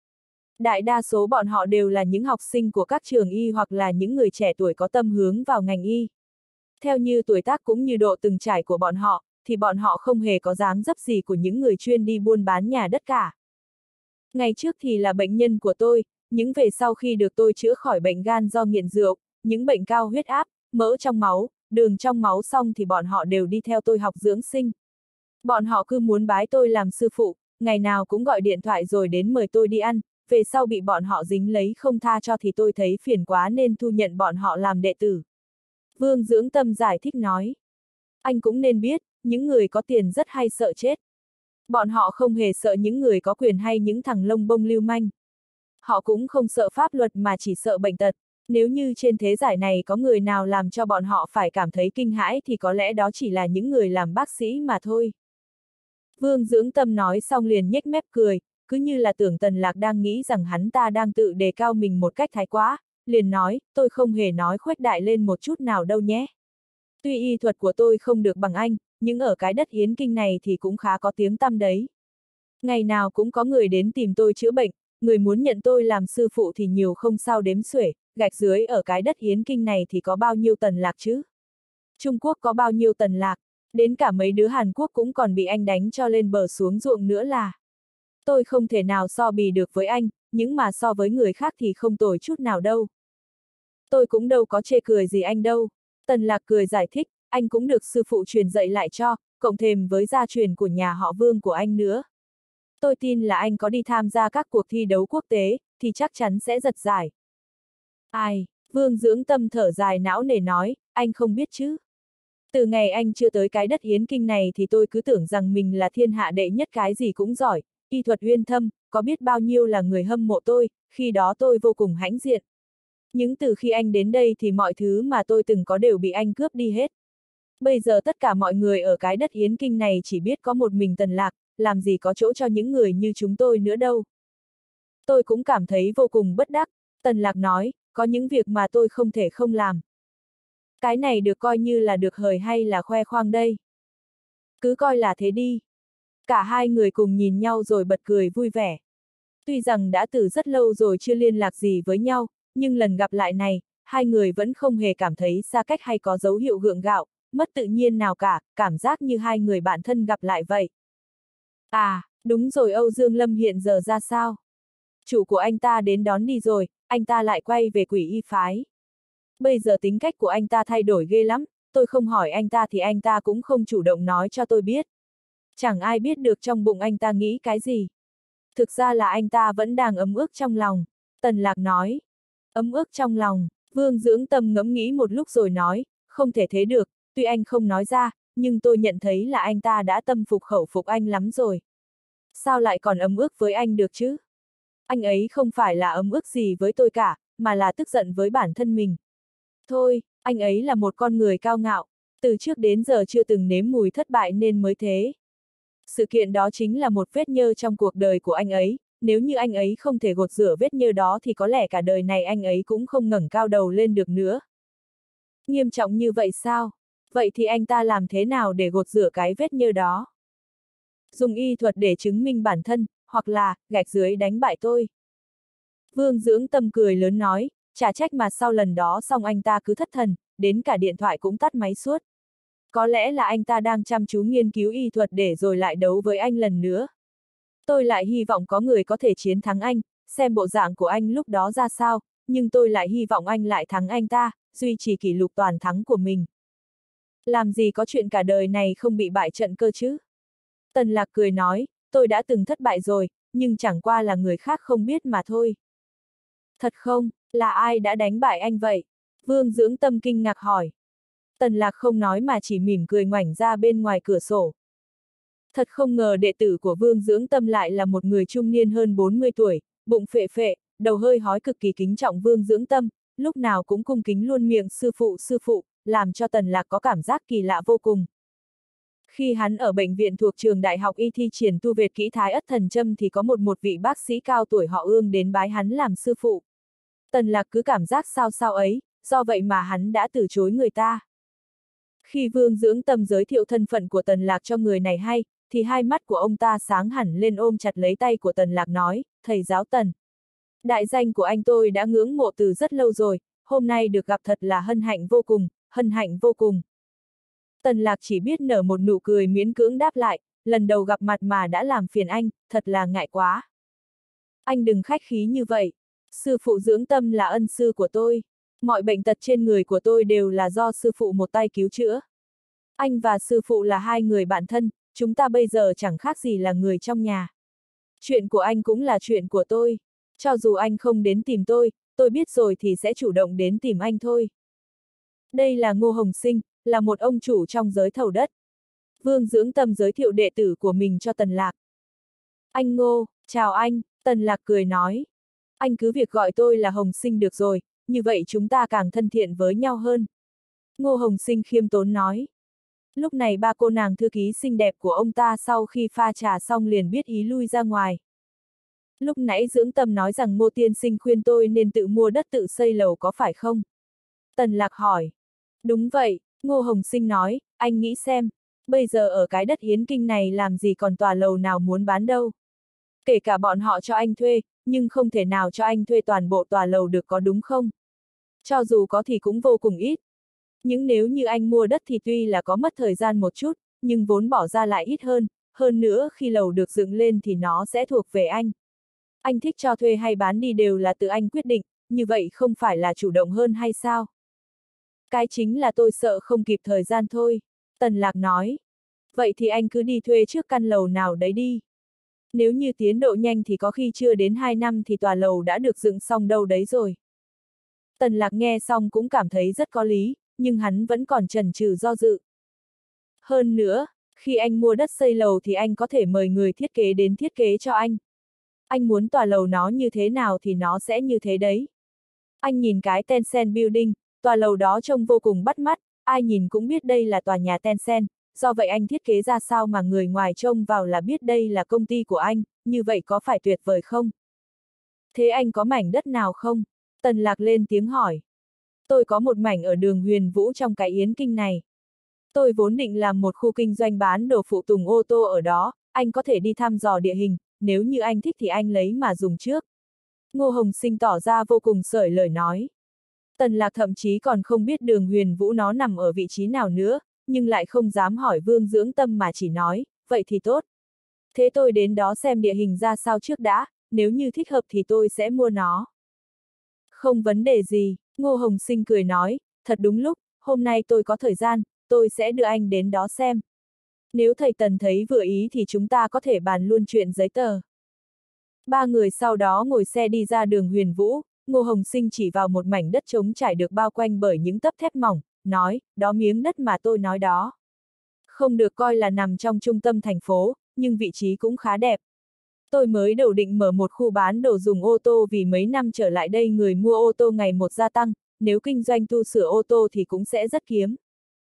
Đại đa số bọn họ đều là những học sinh của các trường y hoặc là những người trẻ tuổi có tâm hướng vào ngành y. Theo như tuổi tác cũng như độ từng trải của bọn họ, thì bọn họ không hề có dáng dấp gì của những người chuyên đi buôn bán nhà đất cả. Ngày trước thì là bệnh nhân của tôi, những về sau khi được tôi chữa khỏi bệnh gan do nghiện rượu, những bệnh cao huyết áp, mỡ trong máu, đường trong máu xong thì bọn họ đều đi theo tôi học dưỡng sinh. Bọn họ cứ muốn bái tôi làm sư phụ, ngày nào cũng gọi điện thoại rồi đến mời tôi đi ăn, về sau bị bọn họ dính lấy không tha cho thì tôi thấy phiền quá nên thu nhận bọn họ làm đệ tử. Vương Dưỡng Tâm giải thích nói. Anh cũng nên biết, những người có tiền rất hay sợ chết. Bọn họ không hề sợ những người có quyền hay những thằng lông bông lưu manh. Họ cũng không sợ pháp luật mà chỉ sợ bệnh tật. Nếu như trên thế giải này có người nào làm cho bọn họ phải cảm thấy kinh hãi thì có lẽ đó chỉ là những người làm bác sĩ mà thôi. Vương Dưỡng Tâm nói xong liền nhếch mép cười, cứ như là tưởng Tần Lạc đang nghĩ rằng hắn ta đang tự đề cao mình một cách thái quá, liền nói, tôi không hề nói khuếch đại lên một chút nào đâu nhé. Tuy y thuật của tôi không được bằng anh, nhưng ở cái đất Yến Kinh này thì cũng khá có tiếng tăm đấy. Ngày nào cũng có người đến tìm tôi chữa bệnh, người muốn nhận tôi làm sư phụ thì nhiều không sao đếm xuể, gạch dưới ở cái đất Yến Kinh này thì có bao nhiêu Tần Lạc chứ? Trung Quốc có bao nhiêu Tần Lạc, đến cả mấy đứa Hàn Quốc cũng còn bị anh đánh cho lên bờ xuống ruộng nữa là. Tôi không thể nào so bì được với anh, nhưng mà so với người khác thì không tồi chút nào đâu. Tôi cũng đâu có chê cười gì anh đâu. Tần Lạc cười giải thích, anh cũng được sư phụ truyền dạy lại cho, cộng thêm với gia truyền của nhà họ Vương của anh nữa. Tôi tin là anh có đi tham gia các cuộc thi đấu quốc tế, thì chắc chắn sẽ giật giải. Ai, Vương Dưỡng Tâm thở dài não nề nói, anh không biết chứ. Từ ngày anh chưa tới cái đất Yến Kinh này thì tôi cứ tưởng rằng mình là thiên hạ đệ nhất cái gì cũng giỏi, y thuật uyên thâm, có biết bao nhiêu là người hâm mộ tôi, khi đó tôi vô cùng hãnh diện. Nhưng từ khi anh đến đây thì mọi thứ mà tôi từng có đều bị anh cướp đi hết. Bây giờ tất cả mọi người ở cái đất Yến Kinh này chỉ biết có một mình Tần Lạc, làm gì có chỗ cho những người như chúng tôi nữa đâu. Tôi cũng cảm thấy vô cùng bất đắc. Tần Lạc nói, có những việc mà tôi không thể không làm. Cái này được coi như là được hời hay là khoe khoang đây? Cứ coi là thế đi. Cả hai người cùng nhìn nhau rồi bật cười vui vẻ. Tuy rằng đã từ rất lâu rồi chưa liên lạc gì với nhau, nhưng lần gặp lại này, hai người vẫn không hề cảm thấy xa cách hay có dấu hiệu gượng gạo, mất tự nhiên nào cả, cảm giác như hai người bạn thân gặp lại vậy. À, đúng rồi, Âu Dương Lâm hiện giờ ra sao? Chủ của anh ta đến đón đi rồi, anh ta lại quay về Quỷ Y phái. Bây giờ tính cách của anh ta thay đổi ghê lắm, tôi không hỏi anh ta thì anh ta cũng không chủ động nói cho tôi biết. Chẳng ai biết được trong bụng anh ta nghĩ cái gì. Thực ra là anh ta vẫn đang ấm ức trong lòng. Tần Lạc nói. Ấm ức trong lòng, Vương Dưỡng Tâm ngẫm nghĩ một lúc rồi nói, không thể thế được, tuy anh không nói ra, nhưng tôi nhận thấy là anh ta đã tâm phục khẩu phục anh lắm rồi. Sao lại còn ấm ức với anh được chứ? Anh ấy không phải là ấm ức gì với tôi cả, mà là tức giận với bản thân mình. Thôi, anh ấy là một con người cao ngạo, từ trước đến giờ chưa từng nếm mùi thất bại nên mới thế. Sự kiện đó chính là một vết nhơ trong cuộc đời của anh ấy, nếu như anh ấy không thể gột rửa vết nhơ đó thì có lẽ cả đời này anh ấy cũng không ngẩng cao đầu lên được nữa. Nghiêm trọng như vậy sao? Vậy thì anh ta làm thế nào để gột rửa cái vết nhơ đó? Dùng y thuật để chứng minh bản thân, hoặc là, gạch dưới đánh bại tôi. Vương Dưỡng Tâm cười lớn nói, chả trách mà sau lần đó xong anh ta cứ thất thần, đến cả điện thoại cũng tắt máy suốt. Có lẽ là anh ta đang chăm chú nghiên cứu y thuật để rồi lại đấu với anh lần nữa. Tôi lại hy vọng có người có thể chiến thắng anh, xem bộ dạng của anh lúc đó ra sao, nhưng tôi lại hy vọng anh lại thắng anh ta, duy trì kỷ lục toàn thắng của mình. Làm gì có chuyện cả đời này không bị bại trận cơ chứ? Tần Lạc cười nói, tôi đã từng thất bại rồi, nhưng chẳng qua là người khác không biết mà thôi. Thật không, là ai đã đánh bại anh vậy? Vương Dưỡng Tâm kinh ngạc hỏi. Tần Lạc không nói mà chỉ mỉm cười ngoảnh ra bên ngoài cửa sổ. Thật không ngờ đệ tử của Vương Dưỡng Tâm lại là một người trung niên hơn bốn mươi tuổi, bụng phệ phệ, đầu hơi hói, cực kỳ kính trọng Vương Dưỡng Tâm, lúc nào cũng cung kính luôn miệng sư phụ sư phụ, làm cho Tần Lạc có cảm giác kỳ lạ vô cùng. Khi hắn ở bệnh viện thuộc trường đại học y thi triển tu Việt kỹ Thái Ất Thần Châm thì có một một vị bác sĩ cao tuổi họ Ương đến bái hắn làm sư phụ. Tần Lạc cứ cảm giác sao sao ấy, do vậy mà hắn đã từ chối người ta. Khi Vương Dưỡng Tâm giới thiệu thân phận của Tần Lạc cho người này hay, thì hai mắt của ông ta sáng hẳn lên, ôm chặt lấy tay của Tần Lạc nói, thầy giáo Tần. Đại danh của anh tôi đã ngưỡng mộ từ rất lâu rồi, hôm nay được gặp thật là hân hạnh vô cùng, hân hạnh vô cùng. Tần Lạc chỉ biết nở một nụ cười miễn cưỡng đáp lại, lần đầu gặp mặt mà đã làm phiền anh, thật là ngại quá. Anh đừng khách khí như vậy, sư phụ Dưỡng Tâm là ân sư của tôi. Mọi bệnh tật trên người của tôi đều là do sư phụ một tay cứu chữa. Anh và sư phụ là hai người bạn thân, chúng ta bây giờ chẳng khác gì là người trong nhà. Chuyện của anh cũng là chuyện của tôi. Cho dù anh không đến tìm tôi, tôi biết rồi thì sẽ chủ động đến tìm anh thôi. Đây là Ngô Hồng Sinh, là một ông chủ trong giới thầu đất. Vương Dưỡng Tâm giới thiệu đệ tử của mình cho Tần Lạc. Anh Ngô, chào anh, Tần Lạc cười nói. Anh cứ việc gọi tôi là Hồng Sinh được rồi, như vậy chúng ta càng thân thiện với nhau hơn. Ngô Hồng Sinh khiêm tốn nói. Lúc này ba cô nàng thư ký xinh đẹp của ông ta sau khi pha trà xong liền biết ý lui ra ngoài. Lúc nãy Dưỡng Tâm nói rằng Ngô tiên sinh khuyên tôi nên tự mua đất tự xây lầu có phải không? Tần Lạc hỏi. Đúng vậy, Ngô Hồng Sinh nói, anh nghĩ xem, bây giờ ở cái đất Hiến Kinh này làm gì còn tòa lầu nào muốn bán đâu. Kể cả bọn họ cho anh thuê, nhưng không thể nào cho anh thuê toàn bộ tòa lầu được, có đúng không? Cho dù có thì cũng vô cùng ít. Nhưng nếu như anh mua đất thì tuy là có mất thời gian một chút, nhưng vốn bỏ ra lại ít hơn, hơn nữa khi lầu được dựng lên thì nó sẽ thuộc về anh. Anh thích cho thuê hay bán đi đều là tự anh quyết định, như vậy không phải là chủ động hơn hay sao? Cái chính là tôi sợ không kịp thời gian thôi, Tần Lạc nói. Vậy thì anh cứ đi thuê trước căn lầu nào đấy đi. Nếu như tiến độ nhanh thì có khi chưa đến hai năm thì tòa lầu đã được dựng xong đâu đấy rồi. Tần Lạc nghe xong cũng cảm thấy rất có lý, nhưng hắn vẫn còn chần chừ do dự. Hơn nữa, khi anh mua đất xây lầu thì anh có thể mời người thiết kế đến thiết kế cho anh. Anh muốn tòa lầu nó như thế nào thì nó sẽ như thế đấy. Anh nhìn cái Tencent Building, tòa lầu đó trông vô cùng bắt mắt, ai nhìn cũng biết đây là tòa nhà Tencent, do vậy anh thiết kế ra sao mà người ngoài trông vào là biết đây là công ty của anh, như vậy có phải tuyệt vời không? Thế anh có mảnh đất nào không? Tần Lạc lên tiếng hỏi. Tôi có một mảnh ở đường Huyền Vũ trong cái Yến Kinh này. Tôi vốn định làm một khu kinh doanh bán đồ phụ tùng ô tô ở đó, anh có thể đi thăm dò địa hình, nếu như anh thích thì anh lấy mà dùng trước. Ngô Hồng Sinh tỏ ra vô cùng sởi lời nói. Tần Lạc thậm chí còn không biết đường Huyền Vũ nó nằm ở vị trí nào nữa, nhưng lại không dám hỏi Vương Dưỡng Tâm mà chỉ nói, vậy thì tốt. Thế tôi đến đó xem địa hình ra sao trước đã, nếu như thích hợp thì tôi sẽ mua nó. Không vấn đề gì, Ngô Hồng Sinh cười nói, thật đúng lúc, hôm nay tôi có thời gian, tôi sẽ đưa anh đến đó xem. Nếu thầy Tần thấy vừa ý thì chúng ta có thể bàn luôn chuyện giấy tờ. Ba người sau đó ngồi xe đi ra đường Huyền Vũ, Ngô Hồng Sinh chỉ vào một mảnh đất trống trải được bao quanh bởi những tấc thép mỏng, nói, đó miếng đất mà tôi nói đó. Không được coi là nằm trong trung tâm thành phố, nhưng vị trí cũng khá đẹp. Tôi mới đầu định mở một khu bán đồ dùng ô tô vì mấy năm trở lại đây người mua ô tô ngày một gia tăng, nếu kinh doanh tu sửa ô tô thì cũng sẽ rất kiếm.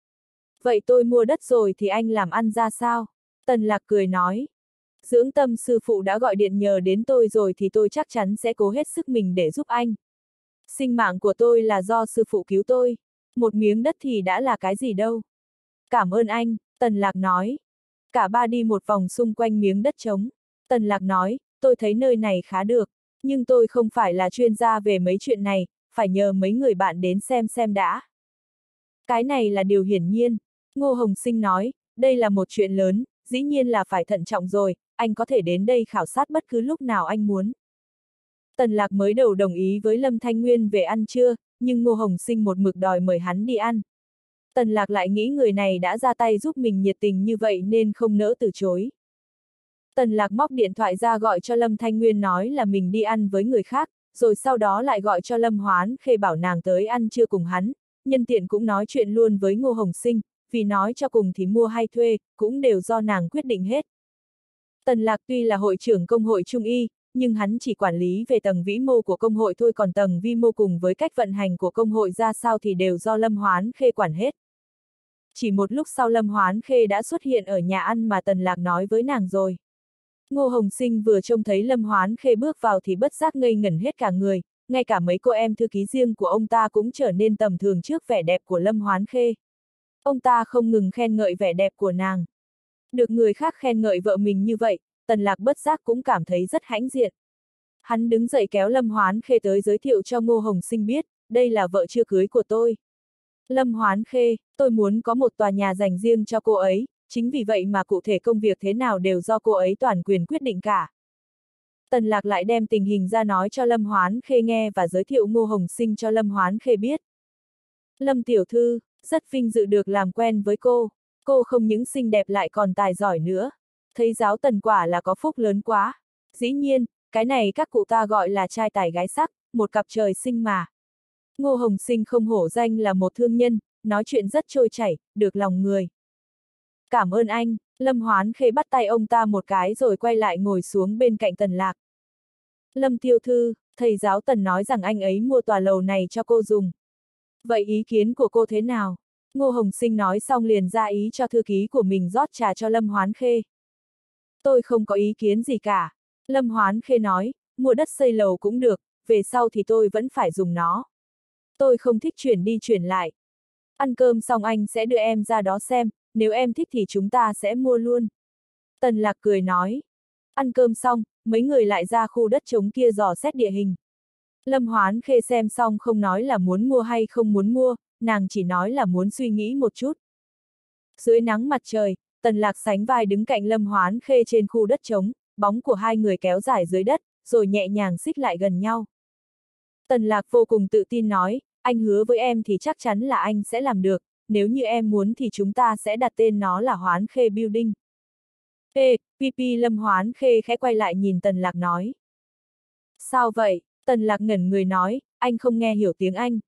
Vậy tôi mua đất rồi thì anh làm ăn ra sao? Tần Lạc cười nói. Dưỡng Tâm sư phụ đã gọi điện nhờ đến tôi rồi thì tôi chắc chắn sẽ cố hết sức mình để giúp anh. Sinh mạng của tôi là do sư phụ cứu tôi. Một miếng đất thì đã là cái gì đâu. Cảm ơn anh, Tần Lạc nói. Cả ba đi một vòng xung quanh miếng đất trống. Tần Lạc nói, tôi thấy nơi này khá được, nhưng tôi không phải là chuyên gia về mấy chuyện này, phải nhờ mấy người bạn đến xem xem đã. Cái này là điều hiển nhiên. Ngô Hồng Sinh nói, đây là một chuyện lớn, dĩ nhiên là phải thận trọng rồi, anh có thể đến đây khảo sát bất cứ lúc nào anh muốn. Tần Lạc mới đầu đồng ý với Lâm Thanh Nguyên về ăn trưa, nhưng Ngô Hồng Sinh một mực đòi mời hắn đi ăn. Tần Lạc lại nghĩ người này đã ra tay giúp mình nhiệt tình như vậy nên không nỡ từ chối. Tần Lạc móc điện thoại ra gọi cho Lâm Thanh Nguyên nói là mình đi ăn với người khác, rồi sau đó lại gọi cho Lâm Hoán Khê bảo nàng tới ăn trưa cùng hắn, nhân tiện cũng nói chuyện luôn với Ngô Hồng Sinh, vì nói cho cùng thì mua hay thuê, cũng đều do nàng quyết định hết. Tần Lạc tuy là hội trưởng công hội Trung Y, nhưng hắn chỉ quản lý về tầng vĩ mô của công hội thôi, còn tầng vi mô cùng với cách vận hành của công hội ra sao thì đều do Lâm Hoán Khê quản hết. Chỉ một lúc sau Lâm Hoán Khê đã xuất hiện ở nhà ăn mà Tần Lạc nói với nàng rồi. Ngô Hồng Sinh vừa trông thấy Lâm Hoán Khê bước vào thì bất giác ngây ngẩn hết cả người, ngay cả mấy cô em thư ký riêng của ông ta cũng trở nên tầm thường trước vẻ đẹp của Lâm Hoán Khê. Ông ta không ngừng khen ngợi vẻ đẹp của nàng. Được người khác khen ngợi vợ mình như vậy, Tần Lạc bất giác cũng cảm thấy rất hãnh diện. Hắn đứng dậy kéo Lâm Hoán Khê tới giới thiệu cho Ngô Hồng Sinh biết, đây là vợ chưa cưới của tôi. Lâm Hoán Khê, tôi muốn có một tòa nhà dành riêng cho cô ấy, chính vì vậy mà cụ thể công việc thế nào đều do cô ấy toàn quyền quyết định cả. Tần Lạc lại đem tình hình ra nói cho Lâm Hoán Khê nghe và giới thiệu Ngô Hồng Sinh cho Lâm Hoán Khê biết. Lâm tiểu thư, rất vinh dự được làm quen với cô, cô không những xinh đẹp lại còn tài giỏi nữa. Thấy giáo Tần quả là có phúc lớn quá. Dĩ nhiên, cái này các cụ ta gọi là trai tài gái sắc, một cặp trời sinh mà. Ngô Hồng Sinh không hổ danh là một thương nhân, nói chuyện rất trôi chảy, được lòng người. Cảm ơn anh, Lâm Hoán Khê bắt tay ông ta một cái rồi quay lại ngồi xuống bên cạnh Tần Lạc. Lâm tiểu thư, thầy giáo Tần nói rằng anh ấy mua tòa lầu này cho cô dùng. Vậy ý kiến của cô thế nào? Ngô Hồng Sinh nói xong liền ra ý cho thư ký của mình rót trà cho Lâm Hoán Khê. Tôi không có ý kiến gì cả. Lâm Hoán Khê nói, mua đất xây lầu cũng được, về sau thì tôi vẫn phải dùng nó. Tôi không thích chuyển đi chuyển lại. Ăn cơm xong anh sẽ đưa em ra đó xem, nếu em thích thì chúng ta sẽ mua luôn. Tần Lạc cười nói. Ăn cơm xong, mấy người lại ra khu đất trống kia dò xét địa hình. Lâm Hoán Khê xem xong không nói là muốn mua hay không muốn mua, nàng chỉ nói là muốn suy nghĩ một chút. Dưới nắng mặt trời, Tần Lạc sánh vai đứng cạnh Lâm Hoán Khê trên khu đất trống, bóng của hai người kéo dài dưới đất, rồi nhẹ nhàng xích lại gần nhau. Tần Lạc vô cùng tự tin nói, anh hứa với em thì chắc chắn là anh sẽ làm được, nếu như em muốn thì chúng ta sẽ đặt tên nó là Hoán Khê Building. Ê, pê pê Lâm Hoán Khê khẽ quay lại nhìn Tần Lạc nói. Sao vậy? Tần Lạc ngẩn người nói, anh không nghe hiểu tiếng Anh.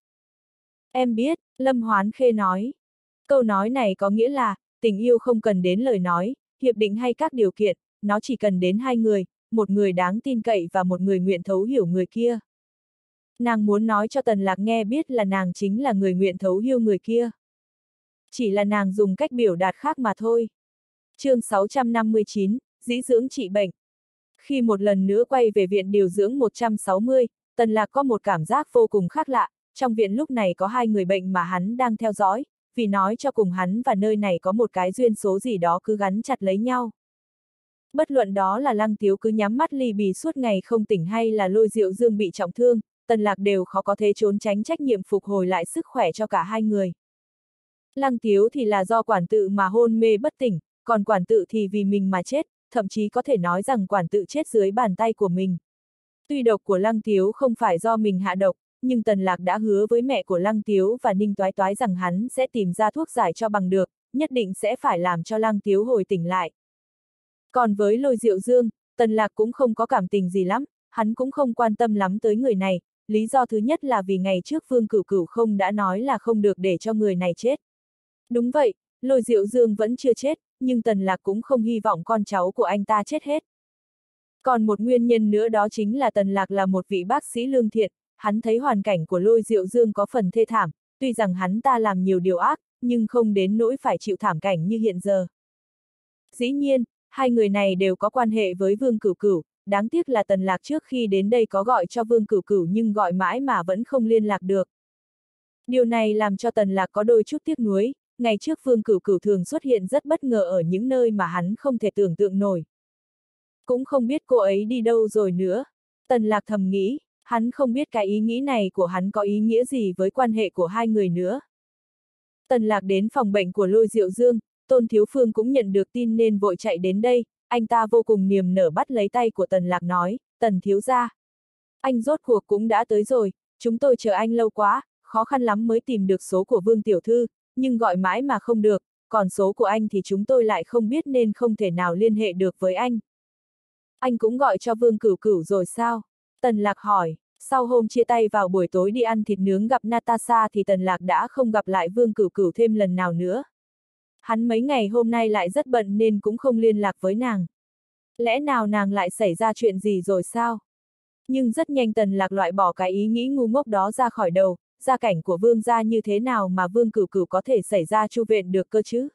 Em biết, Lâm Hoán Khê nói. Câu nói này có nghĩa là, tình yêu không cần đến lời nói, hiệp định hay các điều kiện, nó chỉ cần đến hai người, một người đáng tin cậy và một người nguyện thấu hiểu người kia. Nàng muốn nói cho Tần Lạc nghe biết là nàng chính là người nguyện thấu hiểu người kia. Chỉ là nàng dùng cách biểu đạt khác mà thôi. Chương sáu trăm năm mươi chín, dĩ dưỡng trị bệnh. Khi một lần nữa quay về viện điều dưỡng một trăm sáu mươi, Tần Lạc có một cảm giác vô cùng khác lạ, trong viện lúc này có hai người bệnh mà hắn đang theo dõi, vì nói cho cùng hắn và nơi này có một cái duyên số gì đó cứ gắn chặt lấy nhau. Bất luận đó là Lăng Tiếu cứ nhắm mắt ly bì suốt ngày không tỉnh hay là Lôi Diệu Dương bị trọng thương, Tần Lạc đều khó có thể trốn tránh trách nhiệm phục hồi lại sức khỏe cho cả hai người. Lăng Tiếu thì là do quản tự mà hôn mê bất tỉnh, còn quản tự thì vì mình mà chết, thậm chí có thể nói rằng quản tự chết dưới bàn tay của mình. Tuy độc của Lăng Tiếu không phải do mình hạ độc, nhưng Tần Lạc đã hứa với mẹ của Lăng Tiếu và Ninh Toái Toái rằng hắn sẽ tìm ra thuốc giải cho bằng được, nhất định sẽ phải làm cho Lăng Tiếu hồi tỉnh lại. Còn với Lôi Diệu Dương, Tần Lạc cũng không có cảm tình gì lắm, hắn cũng không quan tâm lắm tới người này, lý do thứ nhất là vì ngày trước Vương Cửu Cửu không đã nói là không được để cho người này chết. Đúng vậy, Lôi Diệu Dương vẫn chưa chết, nhưng Tần Lạc cũng không hy vọng con cháu của anh ta chết hết. Còn một nguyên nhân nữa đó chính là Tần Lạc là một vị bác sĩ lương thiện, hắn thấy hoàn cảnh của Lôi Diệu Dương có phần thê thảm, tuy rằng hắn ta làm nhiều điều ác, nhưng không đến nỗi phải chịu thảm cảnh như hiện giờ. Dĩ nhiên, hai người này đều có quan hệ với Vương Cửu Cửu, đáng tiếc là Tần Lạc trước khi đến đây có gọi cho Vương Cửu Cửu nhưng gọi mãi mà vẫn không liên lạc được. Điều này làm cho Tần Lạc có đôi chút tiếc nuối, ngày trước Vương Cửu Cửu thường xuất hiện rất bất ngờ ở những nơi mà hắn không thể tưởng tượng nổi. Cũng không biết cô ấy đi đâu rồi nữa. Tần Lạc thầm nghĩ, hắn không biết cái ý nghĩ này của hắn có ý nghĩa gì với quan hệ của hai người nữa. Tần Lạc đến phòng bệnh của Lôi Diệu Dương, Tôn Thiếu Phương cũng nhận được tin nên vội chạy đến đây, anh ta vô cùng niềm nở bắt lấy tay của Tần Lạc nói, Tần thiếu gia. Anh rốt cuộc cũng đã tới rồi, chúng tôi chờ anh lâu quá, khó khăn lắm mới tìm được số của Vương Tiểu Thư, nhưng gọi mãi mà không được, còn số của anh thì chúng tôi lại không biết nên không thể nào liên hệ được với anh. Anh cũng gọi cho Vương Cửu Cửu rồi sao? Tần Lạc hỏi, sau hôm chia tay vào buổi tối đi ăn thịt nướng gặp Natasha thì Tần Lạc đã không gặp lại Vương Cửu Cửu thêm lần nào nữa. Hắn mấy ngày hôm nay lại rất bận nên cũng không liên lạc với nàng. Lẽ nào nàng lại xảy ra chuyện gì rồi sao? Nhưng rất nhanh Tần Lạc loại bỏ cái ý nghĩ ngu ngốc đó ra khỏi đầu, gia cảnh của Vương gia như thế nào mà Vương Cửu Cửu có thể xảy ra chu viện được cơ chứ?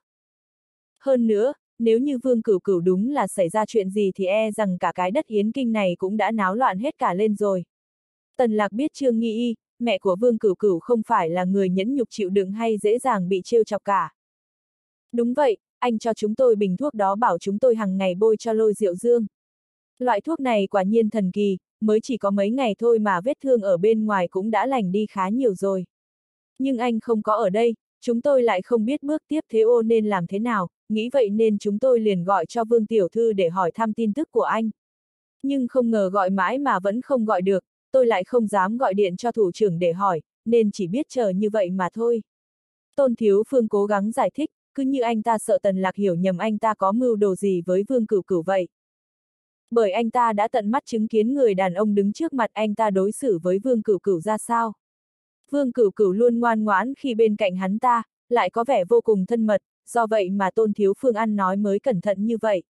Hơn nữa, nếu như Vương Cửu Cửu đúng là xảy ra chuyện gì thì e rằng cả cái đất Yến Kinh này cũng đã náo loạn hết cả lên rồi. Tần Lạc biết Trương Nghi Y, mẹ của Vương Cửu Cửu không phải là người nhẫn nhục chịu đựng hay dễ dàng bị trêu chọc cả. Đúng vậy, anh cho chúng tôi bình thuốc đó bảo chúng tôi hàng ngày bôi cho Lôi Diệu Dương. Loại thuốc này quả nhiên thần kỳ, mới chỉ có mấy ngày thôi mà vết thương ở bên ngoài cũng đã lành đi khá nhiều rồi. Nhưng anh không có ở đây, chúng tôi lại không biết bước tiếp thế ô nên làm thế nào, nghĩ vậy nên chúng tôi liền gọi cho Vương Tiểu Thư để hỏi thăm tin tức của anh. Nhưng không ngờ gọi mãi mà vẫn không gọi được, tôi lại không dám gọi điện cho thủ trưởng để hỏi, nên chỉ biết chờ như vậy mà thôi. Tôn Thiếu Phương cố gắng giải thích, cứ như anh ta sợ Tần Lạc hiểu nhầm anh ta có mưu đồ gì với Vương Cửu Cửu vậy. Bởi anh ta đã tận mắt chứng kiến người đàn ông đứng trước mặt anh ta đối xử với Vương Cửu Cửu ra sao. Vương Cửu Cửu luôn ngoan ngoãn khi bên cạnh hắn ta, lại có vẻ vô cùng thân mật, do vậy mà Tôn Thiếu Phương ăn nói mới cẩn thận như vậy.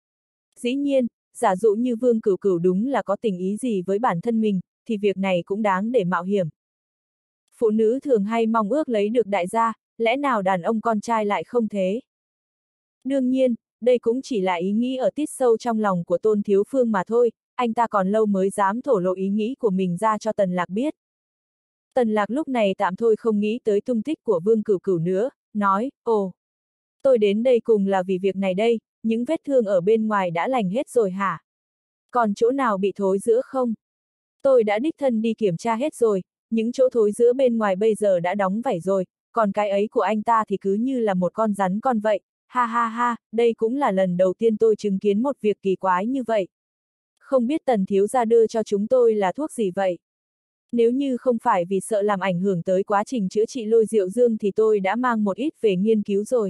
Dĩ nhiên, giả dụ như Vương Cửu Cửu đúng là có tình ý gì với bản thân mình, thì việc này cũng đáng để mạo hiểm. Phụ nữ thường hay mong ước lấy được đại gia, lẽ nào đàn ông con trai lại không thế? Đương nhiên, đây cũng chỉ là ý nghĩ ở tít sâu trong lòng của Tôn Thiếu Phương mà thôi, anh ta còn lâu mới dám thổ lộ ý nghĩ của mình ra cho Tần Lạc biết. Tần Lạc lúc này tạm thôi không nghĩ tới tung tích của Vương Cửu Cửu nữa, nói, ồ, tôi đến đây cùng là vì việc này đây, những vết thương ở bên ngoài đã lành hết rồi hả? Còn chỗ nào bị thối rữa không? Tôi đã đích thân đi kiểm tra hết rồi, những chỗ thối rữa bên ngoài bây giờ đã đóng vảy rồi, còn cái ấy của anh ta thì cứ như là một con rắn con vậy, ha ha ha, đây cũng là lần đầu tiên tôi chứng kiến một việc kỳ quái như vậy. Không biết Tần thiếu gia đưa cho chúng tôi là thuốc gì vậy? Nếu như không phải vì sợ làm ảnh hưởng tới quá trình chữa trị Lôi Diệu Dương thì tôi đã mang một ít về nghiên cứu rồi.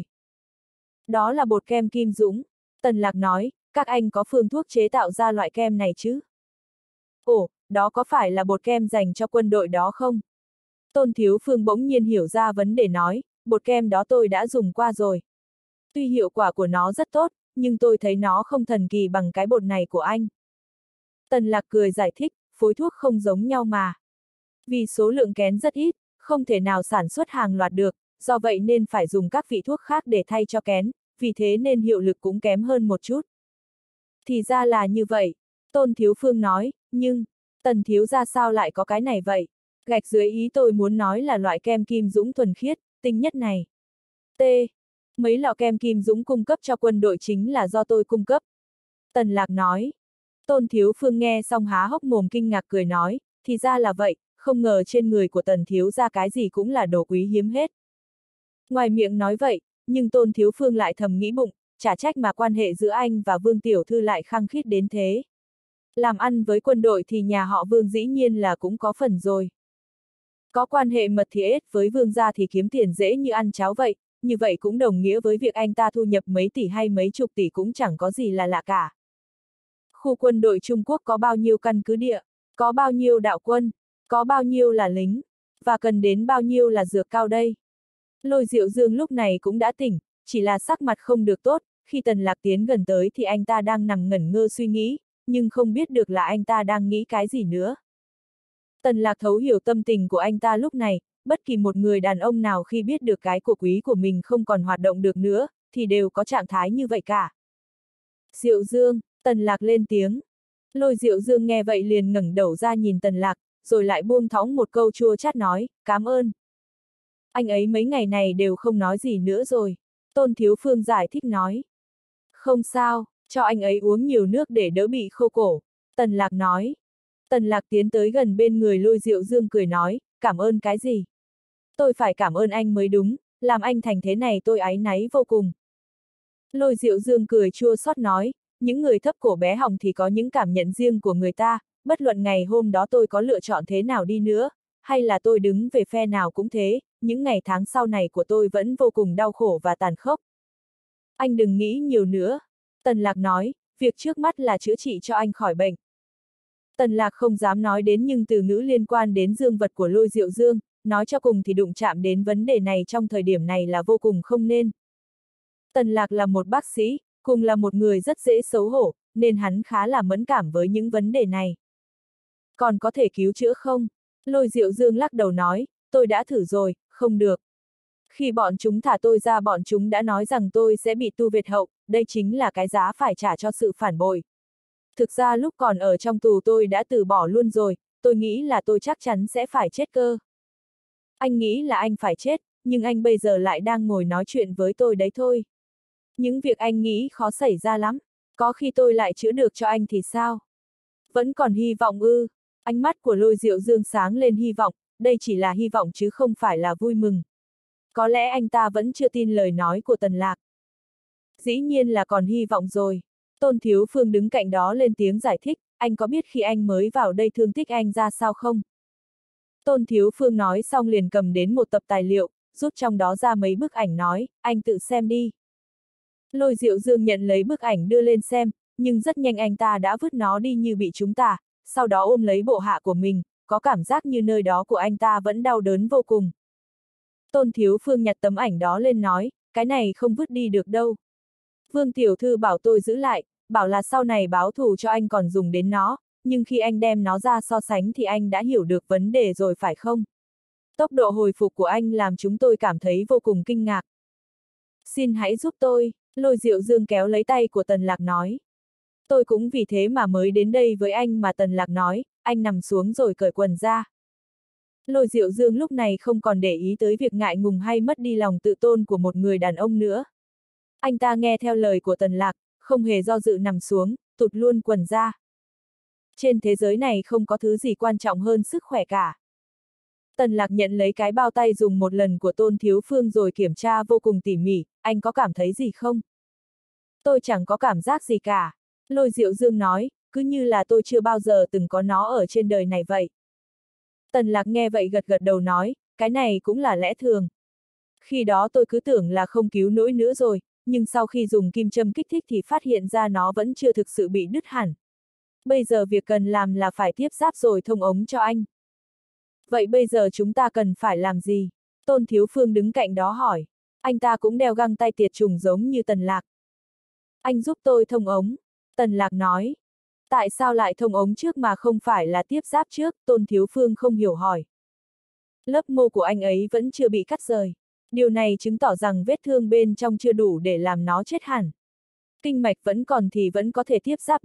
Đó là bột kem Kim Dũng. Tần Lạc nói, các anh có phương thuốc chế tạo ra loại kem này chứ? Ồ, đó có phải là bột kem dành cho quân đội đó không? Tôn Thiếu Phương bỗng nhiên hiểu ra vấn đề nói, bột kem đó tôi đã dùng qua rồi. Tuy hiệu quả của nó rất tốt, nhưng tôi thấy nó không thần kỳ bằng cái bột này của anh. Tần Lạc cười giải thích, phối thuốc không giống nhau mà. Vì số lượng kén rất ít, không thể nào sản xuất hàng loạt được, do vậy nên phải dùng các vị thuốc khác để thay cho kén, vì thế nên hiệu lực cũng kém hơn một chút. Thì ra là như vậy, Tôn Thiếu Phương nói, nhưng, Tần thiếu gia sao lại có cái này vậy? Gạch dưới ý tôi muốn nói là loại kem kim dũng thuần khiết, tinh nhất này. T. Mấy lọ kem kim dũng cung cấp cho quân đội chính là do tôi cung cấp. Tần Lạc nói. Tôn Thiếu Phương nghe xong há hốc mồm kinh ngạc cười nói, thì ra là vậy, không ngờ trên người của Tần thiếu gia cái gì cũng là đồ quý hiếm hết. Ngoài miệng nói vậy, nhưng Tôn Thiếu Phương lại thầm nghĩ bụng, chả trách mà quan hệ giữa anh và Vương Tiểu Thư lại khăng khít đến thế. Làm ăn với quân đội thì nhà họ Vương dĩ nhiên là cũng có phần rồi. Có quan hệ mật thiết với Vương gia thì kiếm tiền dễ như ăn cháo vậy, như vậy cũng đồng nghĩa với việc anh ta thu nhập mấy tỷ hay mấy chục tỷ cũng chẳng có gì là lạ cả. Khu quân đội Trung Quốc có bao nhiêu căn cứ địa, có bao nhiêu đạo quân, có bao nhiêu là lính, và cần đến bao nhiêu là dược cao đây. Lôi Diệu Dương lúc này cũng đã tỉnh, chỉ là sắc mặt không được tốt, khi Tần Lạc tiến gần tới thì anh ta đang nằm ngẩn ngơ suy nghĩ, nhưng không biết được là anh ta đang nghĩ cái gì nữa. Tần Lạc thấu hiểu tâm tình của anh ta lúc này, bất kỳ một người đàn ông nào khi biết được cái của quý của mình không còn hoạt động được nữa, thì đều có trạng thái như vậy cả. Diệu Dương, Tần Lạc lên tiếng. Lôi Diệu Dương nghe vậy liền ngẩng đầu ra nhìn Tần Lạc, rồi lại buông thõng một câu chua chát nói, cảm ơn. Anh ấy mấy ngày này đều không nói gì nữa rồi. Tôn Thiếu Phương giải thích nói. Không sao, cho anh ấy uống nhiều nước để đỡ bị khô cổ. Tần Lạc nói. Tần Lạc tiến tới gần bên người Lôi Diệu Dương cười nói, cảm ơn cái gì? Tôi phải cảm ơn anh mới đúng, làm anh thành thế này tôi áy náy vô cùng. Lôi Diệu Dương cười chua xót nói, những người thấp cổ bé họng thì có những cảm nhận riêng của người ta, bất luận ngày hôm đó tôi có lựa chọn thế nào đi nữa, hay là tôi đứng về phe nào cũng thế, những ngày tháng sau này của tôi vẫn vô cùng đau khổ và tàn khốc. Anh đừng nghĩ nhiều nữa. Tần Lạc nói, việc trước mắt là chữa trị cho anh khỏi bệnh. Tần Lạc không dám nói đến nhưng từ ngữ liên quan đến dương vật của Lôi Diệu Dương, nói cho cùng thì đụng chạm đến vấn đề này trong thời điểm này là vô cùng không nên. Tần Lạc là một bác sĩ, cùng là một người rất dễ xấu hổ, nên hắn khá là mẫn cảm với những vấn đề này. Còn có thể cứu chữa không? Lôi Diệu Dương lắc đầu nói, tôi đã thử rồi, không được. Khi bọn chúng thả tôi ra bọn chúng đã nói rằng tôi sẽ bị tu Việt hậu, đây chính là cái giá phải trả cho sự phản bội. Thực ra lúc còn ở trong tù tôi đã từ bỏ luôn rồi, tôi nghĩ là tôi chắc chắn sẽ phải chết cơ. Anh nghĩ là anh phải chết, nhưng anh bây giờ lại đang ngồi nói chuyện với tôi đấy thôi. Những việc anh nghĩ khó xảy ra lắm, có khi tôi lại chữa được cho anh thì sao? Vẫn còn hy vọng ư? Ánh mắt của Lôi Diệu Dương sáng lên hy vọng, đây chỉ là hy vọng chứ không phải là vui mừng. Có lẽ anh ta vẫn chưa tin lời nói của Tần Lạc. Dĩ nhiên là còn hy vọng rồi. Tôn Thiếu Phương đứng cạnh đó lên tiếng giải thích, anh có biết khi anh mới vào đây thương tích anh ra sao không? Tôn Thiếu Phương nói xong liền cầm đến một tập tài liệu, rút trong đó ra mấy bức ảnh nói, anh tự xem đi. Lôi Diệu Dương nhận lấy bức ảnh đưa lên xem, nhưng rất nhanh anh ta đã vứt nó đi như bị trúng tà, sau đó ôm lấy bộ hạ của mình, có cảm giác như nơi đó của anh ta vẫn đau đớn vô cùng. Tôn Thiếu Phương nhặt tấm ảnh đó lên nói, cái này không vứt đi được đâu. Vương Tiểu Thư bảo tôi giữ lại, bảo là sau này báo thù cho anh còn dùng đến nó, nhưng khi anh đem nó ra so sánh thì anh đã hiểu được vấn đề rồi phải không? Tốc độ hồi phục của anh làm chúng tôi cảm thấy vô cùng kinh ngạc. Xin hãy giúp tôi, Lôi Diệu Dương kéo lấy tay của Tần Lạc nói. Tôi cũng vì thế mà mới đến đây với anh mà Tần Lạc nói, anh nằm xuống rồi cởi quần ra. Lôi Diệu Dương lúc này không còn để ý tới việc ngại ngùng hay mất đi lòng tự tôn của một người đàn ông nữa. Anh ta nghe theo lời của Tần Lạc, không hề do dự nằm xuống, tụt luôn quần ra. Trên thế giới này không có thứ gì quan trọng hơn sức khỏe cả. Tần Lạc nhận lấy cái bao tay dùng một lần của Tôn Thiếu Phương rồi kiểm tra vô cùng tỉ mỉ, anh có cảm thấy gì không? Tôi chẳng có cảm giác gì cả. Lôi Diệu Dương nói, cứ như là tôi chưa bao giờ từng có nó ở trên đời này vậy. Tần Lạc nghe vậy gật gật đầu nói, cái này cũng là lẽ thường. Khi đó tôi cứ tưởng là không cứu nổi nữa rồi, nhưng sau khi dùng kim châm kích thích thì phát hiện ra nó vẫn chưa thực sự bị đứt hẳn. Bây giờ việc cần làm là phải tiếp giáp rồi thông ống cho anh. Vậy bây giờ chúng ta cần phải làm gì? Tôn Thiếu Phương đứng cạnh đó hỏi. Anh ta cũng đeo găng tay tiệt trùng giống như Tần Lạc. Anh giúp tôi thông ống. Tần Lạc nói. Tại sao lại thông ống trước mà không phải là tiếp giáp trước? Tôn Thiếu Phương không hiểu hỏi. Lớp mô của anh ấy vẫn chưa bị cắt rời. Điều này chứng tỏ rằng vết thương bên trong chưa đủ để làm nó chết hẳn. Kinh mạch vẫn còn thì vẫn có thể tiếp giáp được,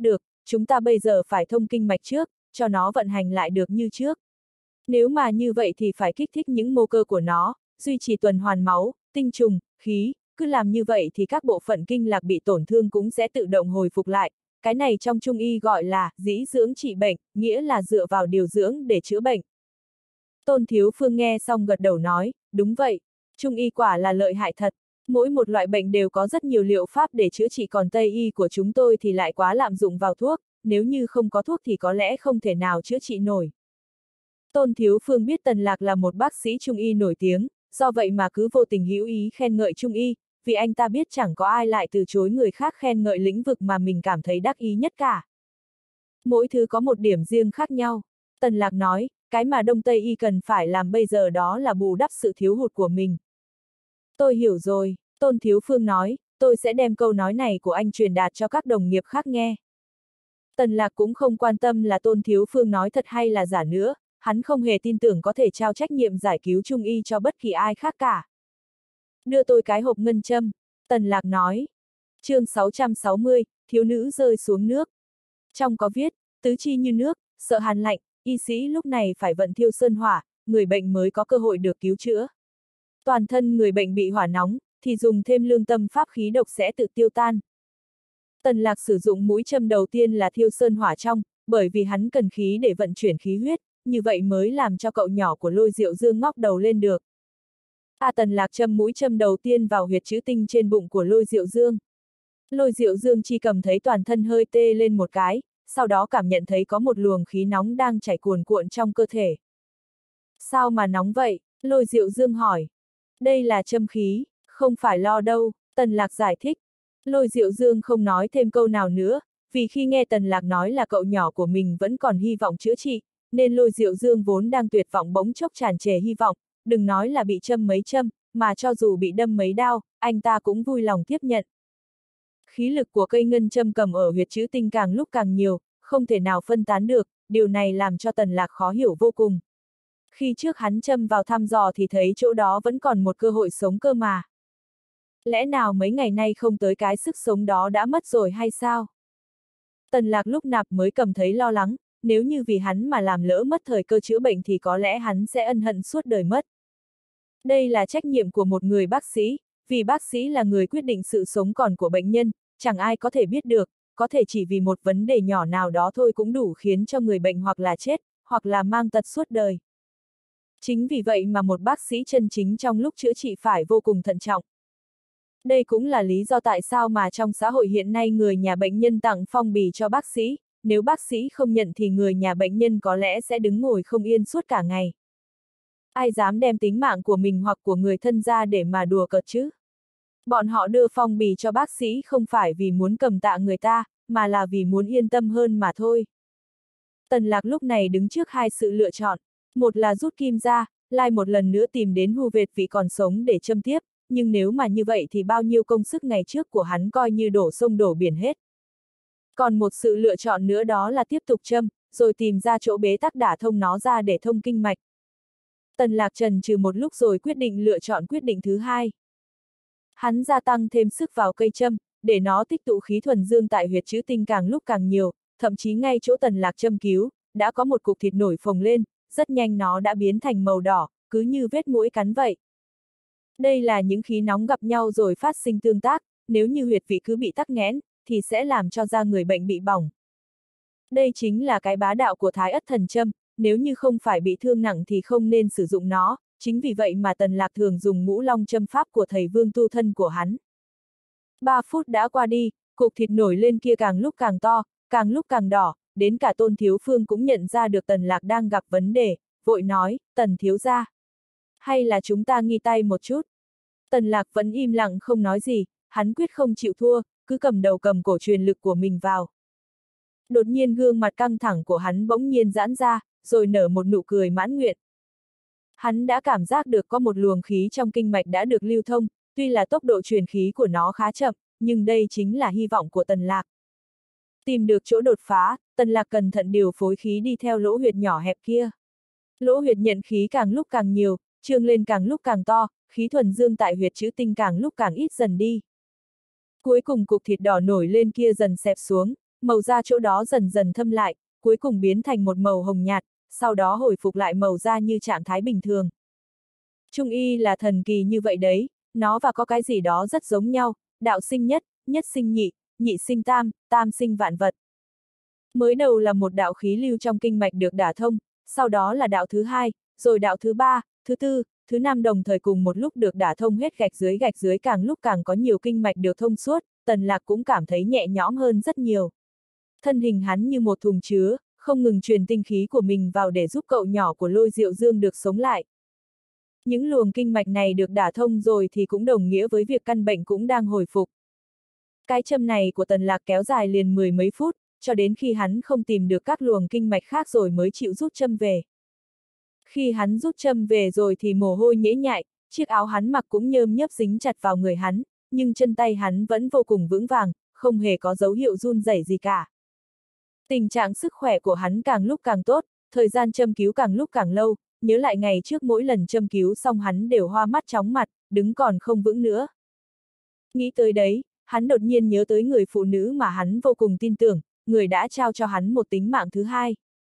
chúng ta bây giờ phải thông kinh mạch trước, cho nó vận hành lại được như trước. Nếu mà như vậy thì phải kích thích những mô cơ của nó, duy trì tuần hoàn máu, tinh trùng, khí, cứ làm như vậy thì các bộ phận kinh lạc bị tổn thương cũng sẽ tự động hồi phục lại. Cái này trong Trung y gọi là dĩ dưỡng trị bệnh, nghĩa là dựa vào điều dưỡng để chữa bệnh. Tôn Thiếu Phương nghe xong gật đầu nói, đúng vậy, Trung y quả là lợi hại thật. Mỗi một loại bệnh đều có rất nhiều liệu pháp để chữa trị, còn Tây y của chúng tôi thì lại quá lạm dụng vào thuốc, nếu như không có thuốc thì có lẽ không thể nào chữa trị nổi. Tôn Thiếu Phương biết Tần Lạc là một bác sĩ Trung y nổi tiếng, do vậy mà cứ vô tình hữu ý khen ngợi Trung y, vì anh ta biết chẳng có ai lại từ chối người khác khen ngợi lĩnh vực mà mình cảm thấy đắc ý nhất cả. Mỗi thứ có một điểm riêng khác nhau. Tần Lạc nói, cái mà Đông Tây y cần phải làm bây giờ đó là bù đắp sự thiếu hụt của mình. Tôi hiểu rồi, Tôn Thiếu Phương nói, tôi sẽ đem câu nói này của anh truyền đạt cho các đồng nghiệp khác nghe. Tần Lạc cũng không quan tâm là Tôn Thiếu Phương nói thật hay là giả nữa, hắn không hề tin tưởng có thể trao trách nhiệm giải cứu Trung y cho bất kỳ ai khác cả. Đưa tôi cái hộp ngân châm, Tần Lạc nói. Chương sáu trăm sáu mươi, thiếu nữ rơi xuống nước. Trong có viết, tứ chi như nước, sợ hàn lạnh, y sĩ lúc này phải vận thiêu sơn hỏa, người bệnh mới có cơ hội được cứu chữa. Toàn thân người bệnh bị hỏa nóng, thì dùng thêm lương tâm pháp khí độc sẽ tự tiêu tan. Tần Lạc sử dụng mũi châm đầu tiên là thiêu sơn hỏa trong, bởi vì hắn cần khí để vận chuyển khí huyết, như vậy mới làm cho cậu nhỏ của Lôi Diệu Dương ngóc đầu lên được. A Tần Lạc châm mũi châm đầu tiên vào huyệt trữ tinh trên bụng của Lôi Diệu Dương. Lôi Diệu Dương chỉ cầm thấy toàn thân hơi tê lên một cái, sau đó cảm nhận thấy có một luồng khí nóng đang chảy cuồn cuộn trong cơ thể. Sao mà nóng vậy? Lôi Diệu Dương hỏi. Đây là châm khí, không phải lo đâu, Tần Lạc giải thích. Lôi Diệu Dương không nói thêm câu nào nữa, vì khi nghe Tần Lạc nói là cậu nhỏ của mình vẫn còn hy vọng chữa trị, nên Lôi Diệu Dương vốn đang tuyệt vọng bỗng chốc tràn trề hy vọng, đừng nói là bị châm mấy châm, mà cho dù bị đâm mấy đao, anh ta cũng vui lòng tiếp nhận. Khí lực của cây ngân châm cầm ở huyệt trữ tinh càng lúc càng nhiều, không thể nào phân tán được, điều này làm cho Tần Lạc khó hiểu vô cùng. Khi trước hắn châm vào thăm dò thì thấy chỗ đó vẫn còn một cơ hội sống cơ mà. Lẽ nào mấy ngày nay không tới cái sức sống đó đã mất rồi hay sao? Tần Lạc lúc nạp mới cầm thấy lo lắng, nếu như vì hắn mà làm lỡ mất thời cơ chữa bệnh thì có lẽ hắn sẽ ân hận suốt đời mất. Đây là trách nhiệm của một người bác sĩ, vì bác sĩ là người quyết định sự sống còn của bệnh nhân, chẳng ai có thể biết được, có thể chỉ vì một vấn đề nhỏ nào đó thôi cũng đủ khiến cho người bệnh hoặc là chết, hoặc là mang tật suốt đời. Chính vì vậy mà một bác sĩ chân chính trong lúc chữa trị phải vô cùng thận trọng. Đây cũng là lý do tại sao mà trong xã hội hiện nay người nhà bệnh nhân tặng phong bì cho bác sĩ, nếu bác sĩ không nhận thì người nhà bệnh nhân có lẽ sẽ đứng ngồi không yên suốt cả ngày. Ai dám đem tính mạng của mình hoặc của người thân ra để mà đùa cợt chứ? Bọn họ đưa phong bì cho bác sĩ không phải vì muốn cầm tạ người ta, mà là vì muốn yên tâm hơn mà thôi. Tần Lạc lúc này đứng trước hai sự lựa chọn, một là rút kim ra, lai một lần nữa tìm đến Hu Vệt vị còn sống để châm tiếp, nhưng nếu mà như vậy thì bao nhiêu công sức ngày trước của hắn coi như đổ sông đổ biển hết. Còn một sự lựa chọn nữa đó là tiếp tục châm, rồi tìm ra chỗ bế tắc đả thông nó ra để thông kinh mạch. Tần Lạc chần chừ một lúc rồi quyết định lựa chọn quyết định thứ hai. Hắn gia tăng thêm sức vào cây châm, để nó tích tụ khí thuần dương tại huyệt trữ tinh càng lúc càng nhiều, thậm chí ngay chỗ Tần Lạc châm cứu, đã có một cục thịt nổi phồng lên, rất nhanh nó đã biến thành màu đỏ, cứ như vết muỗi cắn vậy. Đây là những khí nóng gặp nhau rồi phát sinh tương tác, nếu như huyệt vị cứ bị tắc nghẽn, thì sẽ làm cho da người bệnh bị bỏng. Đây chính là cái bá đạo của Thái Ất Thần Châm, nếu như không phải bị thương nặng thì không nên sử dụng nó, chính vì vậy mà Tần Lạc thường dùng ngũ long châm pháp của thầy Vương tu thân của hắn. Ba phút đã qua đi, cục thịt nổi lên kia càng lúc càng to, càng lúc càng đỏ, đến cả Tôn Thiếu Phương cũng nhận ra được Tần Lạc đang gặp vấn đề, vội nói, Tần thiếu gia, hay là chúng ta nghi tay một chút. Tần Lạc vẫn im lặng không nói gì, hắn quyết không chịu thua, cứ cầm đầu cầm cổ truyền lực của mình vào. Đột nhiên gương mặt căng thẳng của hắn bỗng nhiên giãn ra, rồi nở một nụ cười mãn nguyện. Hắn đã cảm giác được có một luồng khí trong kinh mạch đã được lưu thông, tuy là tốc độ truyền khí của nó khá chậm, nhưng đây chính là hy vọng của Tần Lạc. Tìm được chỗ đột phá, Tần Lạc cẩn thận điều phối khí đi theo lỗ huyệt nhỏ hẹp kia. Lỗ huyệt nhận khí càng lúc càng nhiều, trương lên càng lúc càng to, khí thuần dương tại huyệt trữ tinh càng lúc càng ít dần đi. Cuối cùng cục thịt đỏ nổi lên kia dần xẹp xuống, màu da chỗ đó dần dần thâm lại, cuối cùng biến thành một màu hồng nhạt, sau đó hồi phục lại màu da như trạng thái bình thường. Trung y là thần kỳ như vậy đấy, nó và có cái gì đó rất giống nhau, đạo sinh nhất, nhất sinh nhị, nhị sinh tam, tam sinh vạn vật. Mới đầu là một đạo khí lưu trong kinh mạch được đả thông, sau đó là đạo thứ hai, rồi đạo thứ ba, thứ tư, thứ năm đồng thời cùng một lúc được đả thông hết gạch dưới gạch dưới càng lúc càng có nhiều kinh mạch được thông suốt, Tần Lạc cũng cảm thấy nhẹ nhõm hơn rất nhiều. Thân hình hắn như một thùng chứa, không ngừng truyền tinh khí của mình vào để giúp cậu nhỏ của Lôi Diệu Dương được sống lại. Những luồng kinh mạch này được đả thông rồi thì cũng đồng nghĩa với việc căn bệnh cũng đang hồi phục. Cái châm này của Tần Lạc kéo dài liền mười mấy phút, cho đến khi hắn không tìm được các luồng kinh mạch khác rồi mới chịu rút châm về. Khi hắn rút châm về rồi thì mồ hôi nhễ nhại, chiếc áo hắn mặc cũng nhơm nhớp dính chặt vào người hắn, nhưng chân tay hắn vẫn vô cùng vững vàng, không hề có dấu hiệu run rẩy gì cả. Tình trạng sức khỏe của hắn càng lúc càng tốt, thời gian châm cứu càng lúc càng lâu, nhớ lại ngày trước mỗi lần châm cứu xong hắn đều hoa mắt chóng mặt, đứng còn không vững nữa. Nghĩ tới đấy, hắn đột nhiên nhớ tới người phụ nữ mà hắn vô cùng tin tưởng, người đã trao cho hắn một tính mạng thứ hai.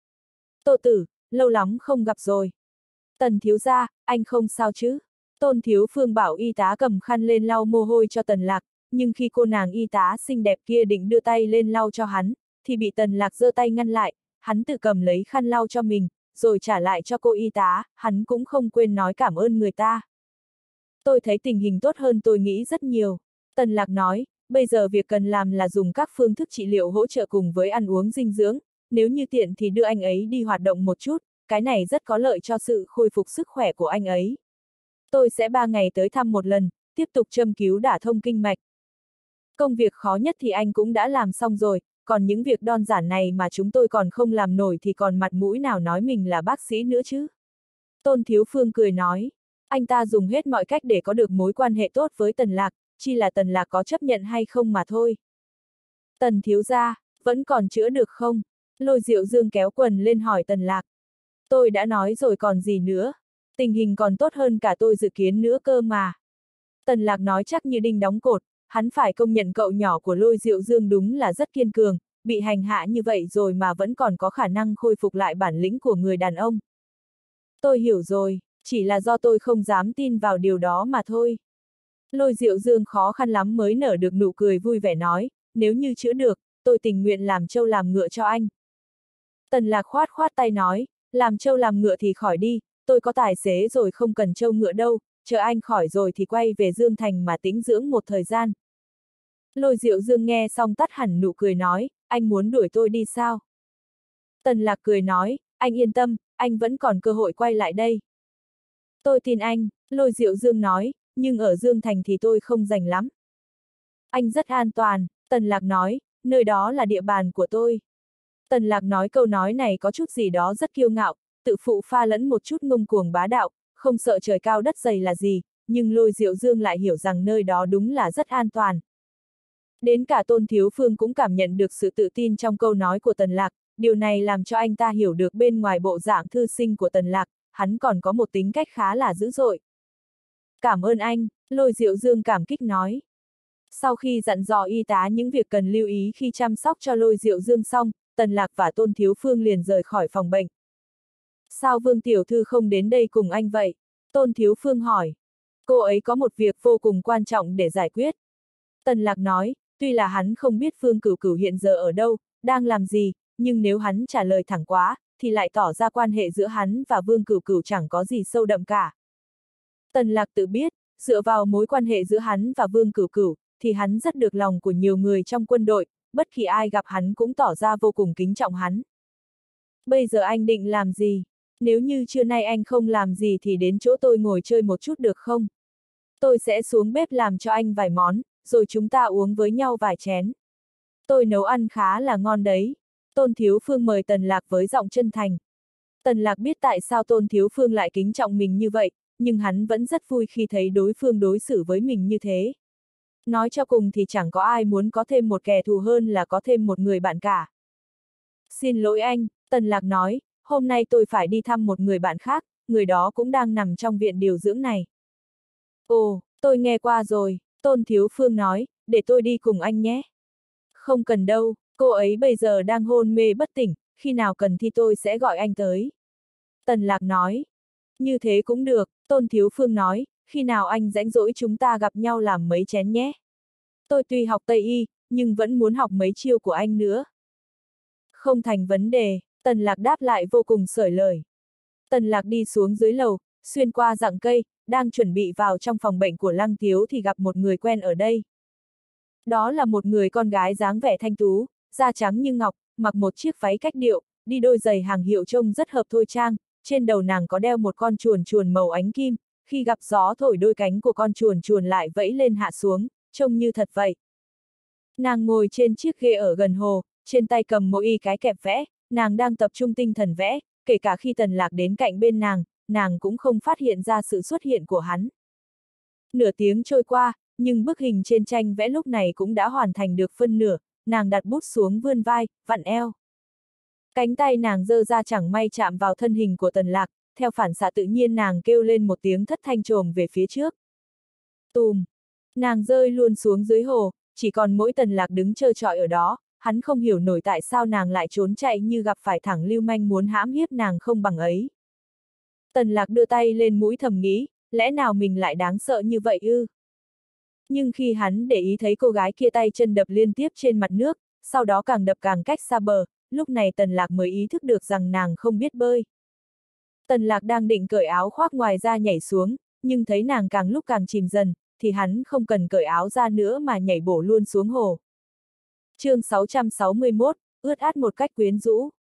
Tô Tử, lâu lắm không gặp rồi. Tần thiếu gia, anh không sao chứ? Tôn Thiếu Phương bảo y tá cầm khăn lên lau mồ hôi cho Tần Lạc, nhưng khi cô nàng y tá xinh đẹp kia định đưa tay lên lau cho hắn, thì bị Tần Lạc giơ tay ngăn lại, hắn tự cầm lấy khăn lau cho mình, rồi trả lại cho cô y tá, hắn cũng không quên nói cảm ơn người ta. Tôi thấy tình hình tốt hơn tôi nghĩ rất nhiều. Tần Lạc nói, bây giờ việc cần làm là dùng các phương thức trị liệu hỗ trợ cùng với ăn uống dinh dưỡng, nếu như tiện thì đưa anh ấy đi hoạt động một chút, cái này rất có lợi cho sự khôi phục sức khỏe của anh ấy. Tôi sẽ ba ngày tới thăm một lần, tiếp tục châm cứu đả thông kinh mạch. Công việc khó nhất thì anh cũng đã làm xong rồi, còn những việc đơn giản này mà chúng tôi còn không làm nổi thì còn mặt mũi nào nói mình là bác sĩ nữa chứ. Tôn Thiếu Phương cười nói, anh ta dùng hết mọi cách để có được mối quan hệ tốt với Tần Lạc, chỉ là Tần Lạc có chấp nhận hay không mà thôi. Tần thiếu gia, vẫn còn chữa được không? Lôi Diệu Dương kéo quần lên hỏi Tần Lạc. Tôi đã nói rồi còn gì nữa, tình hình còn tốt hơn cả tôi dự kiến nữa cơ mà. Tần Lạc nói chắc như đinh đóng cột, hắn phải công nhận cậu nhỏ của Lôi Diệu Dương đúng là rất kiên cường, bị hành hạ như vậy rồi mà vẫn còn có khả năng khôi phục lại bản lĩnh của người đàn ông. Tôi hiểu rồi, chỉ là do tôi không dám tin vào điều đó mà thôi. Lôi Diệu Dương khó khăn lắm mới nở được nụ cười vui vẻ nói, nếu như chữa được, tôi tình nguyện làm trâu làm ngựa cho anh. Tần Lạc khoát khoát tay nói, làm trâu làm ngựa thì khỏi đi, tôi có tài xế rồi không cần trâu ngựa đâu, chờ anh khỏi rồi thì quay về Dương Thành mà tĩnh dưỡng một thời gian. Lôi Diệu Dương nghe xong tắt hẳn nụ cười nói, anh muốn đuổi tôi đi sao? Tần Lạc cười nói, anh yên tâm, anh vẫn còn cơ hội quay lại đây. Tôi tin anh, Lôi Diệu Dương nói, nhưng ở Dương Thành thì tôi không rành lắm. Anh rất an toàn, Tần Lạc nói, nơi đó là địa bàn của tôi. Tần Lạc nói câu nói này có chút gì đó rất kiêu ngạo, tự phụ pha lẫn một chút ngông cuồng bá đạo, không sợ trời cao đất dày là gì, nhưng Lôi Diệu Dương lại hiểu rằng nơi đó đúng là rất an toàn. Đến cả Tôn Thiếu Phương cũng cảm nhận được sự tự tin trong câu nói của Tần Lạc, điều này làm cho anh ta hiểu được bên ngoài bộ dạng thư sinh của Tần Lạc, hắn còn có một tính cách khá là dữ dội. Cảm ơn anh, Lôi Diệu Dương cảm kích nói. Sau khi dặn dò y tá những việc cần lưu ý khi chăm sóc cho Lôi Diệu Dương xong, Tần Lạc và Tôn Thiếu Phương liền rời khỏi phòng bệnh. Sao Vương Tiểu Thư không đến đây cùng anh vậy? Tôn Thiếu Phương hỏi. Cô ấy có một việc vô cùng quan trọng để giải quyết. Tần Lạc nói, tuy là hắn không biết Phương Cửu Cửu hiện giờ ở đâu, đang làm gì, nhưng nếu hắn trả lời thẳng quá, thì lại tỏ ra quan hệ giữa hắn và Vương Cửu Cửu chẳng có gì sâu đậm cả. Tần Lạc tự biết, dựa vào mối quan hệ giữa hắn và Vương Cửu Cửu, thì hắn rất được lòng của nhiều người trong quân đội, bất kỳ ai gặp hắn cũng tỏ ra vô cùng kính trọng hắn. Bây giờ anh định làm gì? Nếu như trưa nay anh không làm gì thì đến chỗ tôi ngồi chơi một chút được không? Tôi sẽ xuống bếp làm cho anh vài món, rồi chúng ta uống với nhau vài chén. Tôi nấu ăn khá là ngon đấy. Tôn Thiếu Phương mời Tần Lạc với giọng chân thành. Tần Lạc biết tại sao Tôn Thiếu Phương lại kính trọng mình như vậy, nhưng hắn vẫn rất vui khi thấy đối phương đối xử với mình như thế. Nói cho cùng thì chẳng có ai muốn có thêm một kẻ thù hơn là có thêm một người bạn cả. Xin lỗi anh, Tần Lạc nói, hôm nay tôi phải đi thăm một người bạn khác, người đó cũng đang nằm trong viện điều dưỡng này. Ồ, tôi nghe qua rồi, Tôn Thiếu Phương nói, để tôi đi cùng anh nhé. Không cần đâu, Cô ấy bây giờ đang hôn mê bất tỉnh, khi nào cần thì tôi sẽ gọi anh tới. Tần Lạc nói. Như thế cũng được, Tôn Thiếu Phương nói, khi nào anh rảnh rỗi chúng ta gặp nhau làm mấy chén nhé. Tôi tuy học Tây Y, nhưng vẫn muốn học mấy chiêu của anh nữa. Không thành vấn đề, Tần Lạc đáp lại vô cùng xởi lời. Tần Lạc đi xuống dưới lầu, xuyên qua rặng cây, đang chuẩn bị vào trong phòng bệnh của Lăng Thiếu thì gặp một người quen ở đây. Đó là một người con gái dáng vẻ thanh tú, da trắng như ngọc, mặc một chiếc váy cách điệu, đi đôi giày hàng hiệu trông rất hợp thôi trang, trên đầu nàng có đeo một con chuồn chuồn màu ánh kim, khi gặp gió thổi đôi cánh của con chuồn chuồn lại vẫy lên hạ xuống, trông như thật vậy. Nàng ngồi trên chiếc ghế ở gần hồ, trên tay cầm một y cái kẹp vẽ, nàng đang tập trung tinh thần vẽ, kể cả khi Tần Lạc đến cạnh bên nàng, nàng cũng không phát hiện ra sự xuất hiện của hắn. Nửa tiếng trôi qua, nhưng bức hình trên tranh vẽ lúc này cũng đã hoàn thành được phân nửa, nàng đặt bút xuống vươn vai, vặn eo. Cánh tay nàng giơ ra chẳng may chạm vào thân hình của Tần Lạc, theo phản xạ tự nhiên nàng kêu lên một tiếng thất thanh trồm về phía trước. Tùm! Nàng rơi luôn xuống dưới hồ, chỉ còn mỗi Tần Lạc đứng trơ trọi ở đó, hắn không hiểu nổi tại sao nàng lại trốn chạy như gặp phải thẳng lưu manh muốn hãm hiếp nàng không bằng ấy. Tần Lạc đưa tay lên mũi thầm nghĩ, lẽ nào mình lại đáng sợ như vậy ư? Nhưng khi hắn để ý thấy cô gái kia tay chân đập liên tiếp trên mặt nước, sau đó càng đập càng cách xa bờ, lúc này Tần Lạc mới ý thức được rằng nàng không biết bơi. Tần Lạc đang định cởi áo khoác ngoài ra nhảy xuống, nhưng thấy nàng càng lúc càng chìm dần, thì hắn không cần cởi áo ra nữa mà nhảy bổ luôn xuống hồ. Chương sáu trăm sáu mươi mốt, ướt át một cách quyến rũ.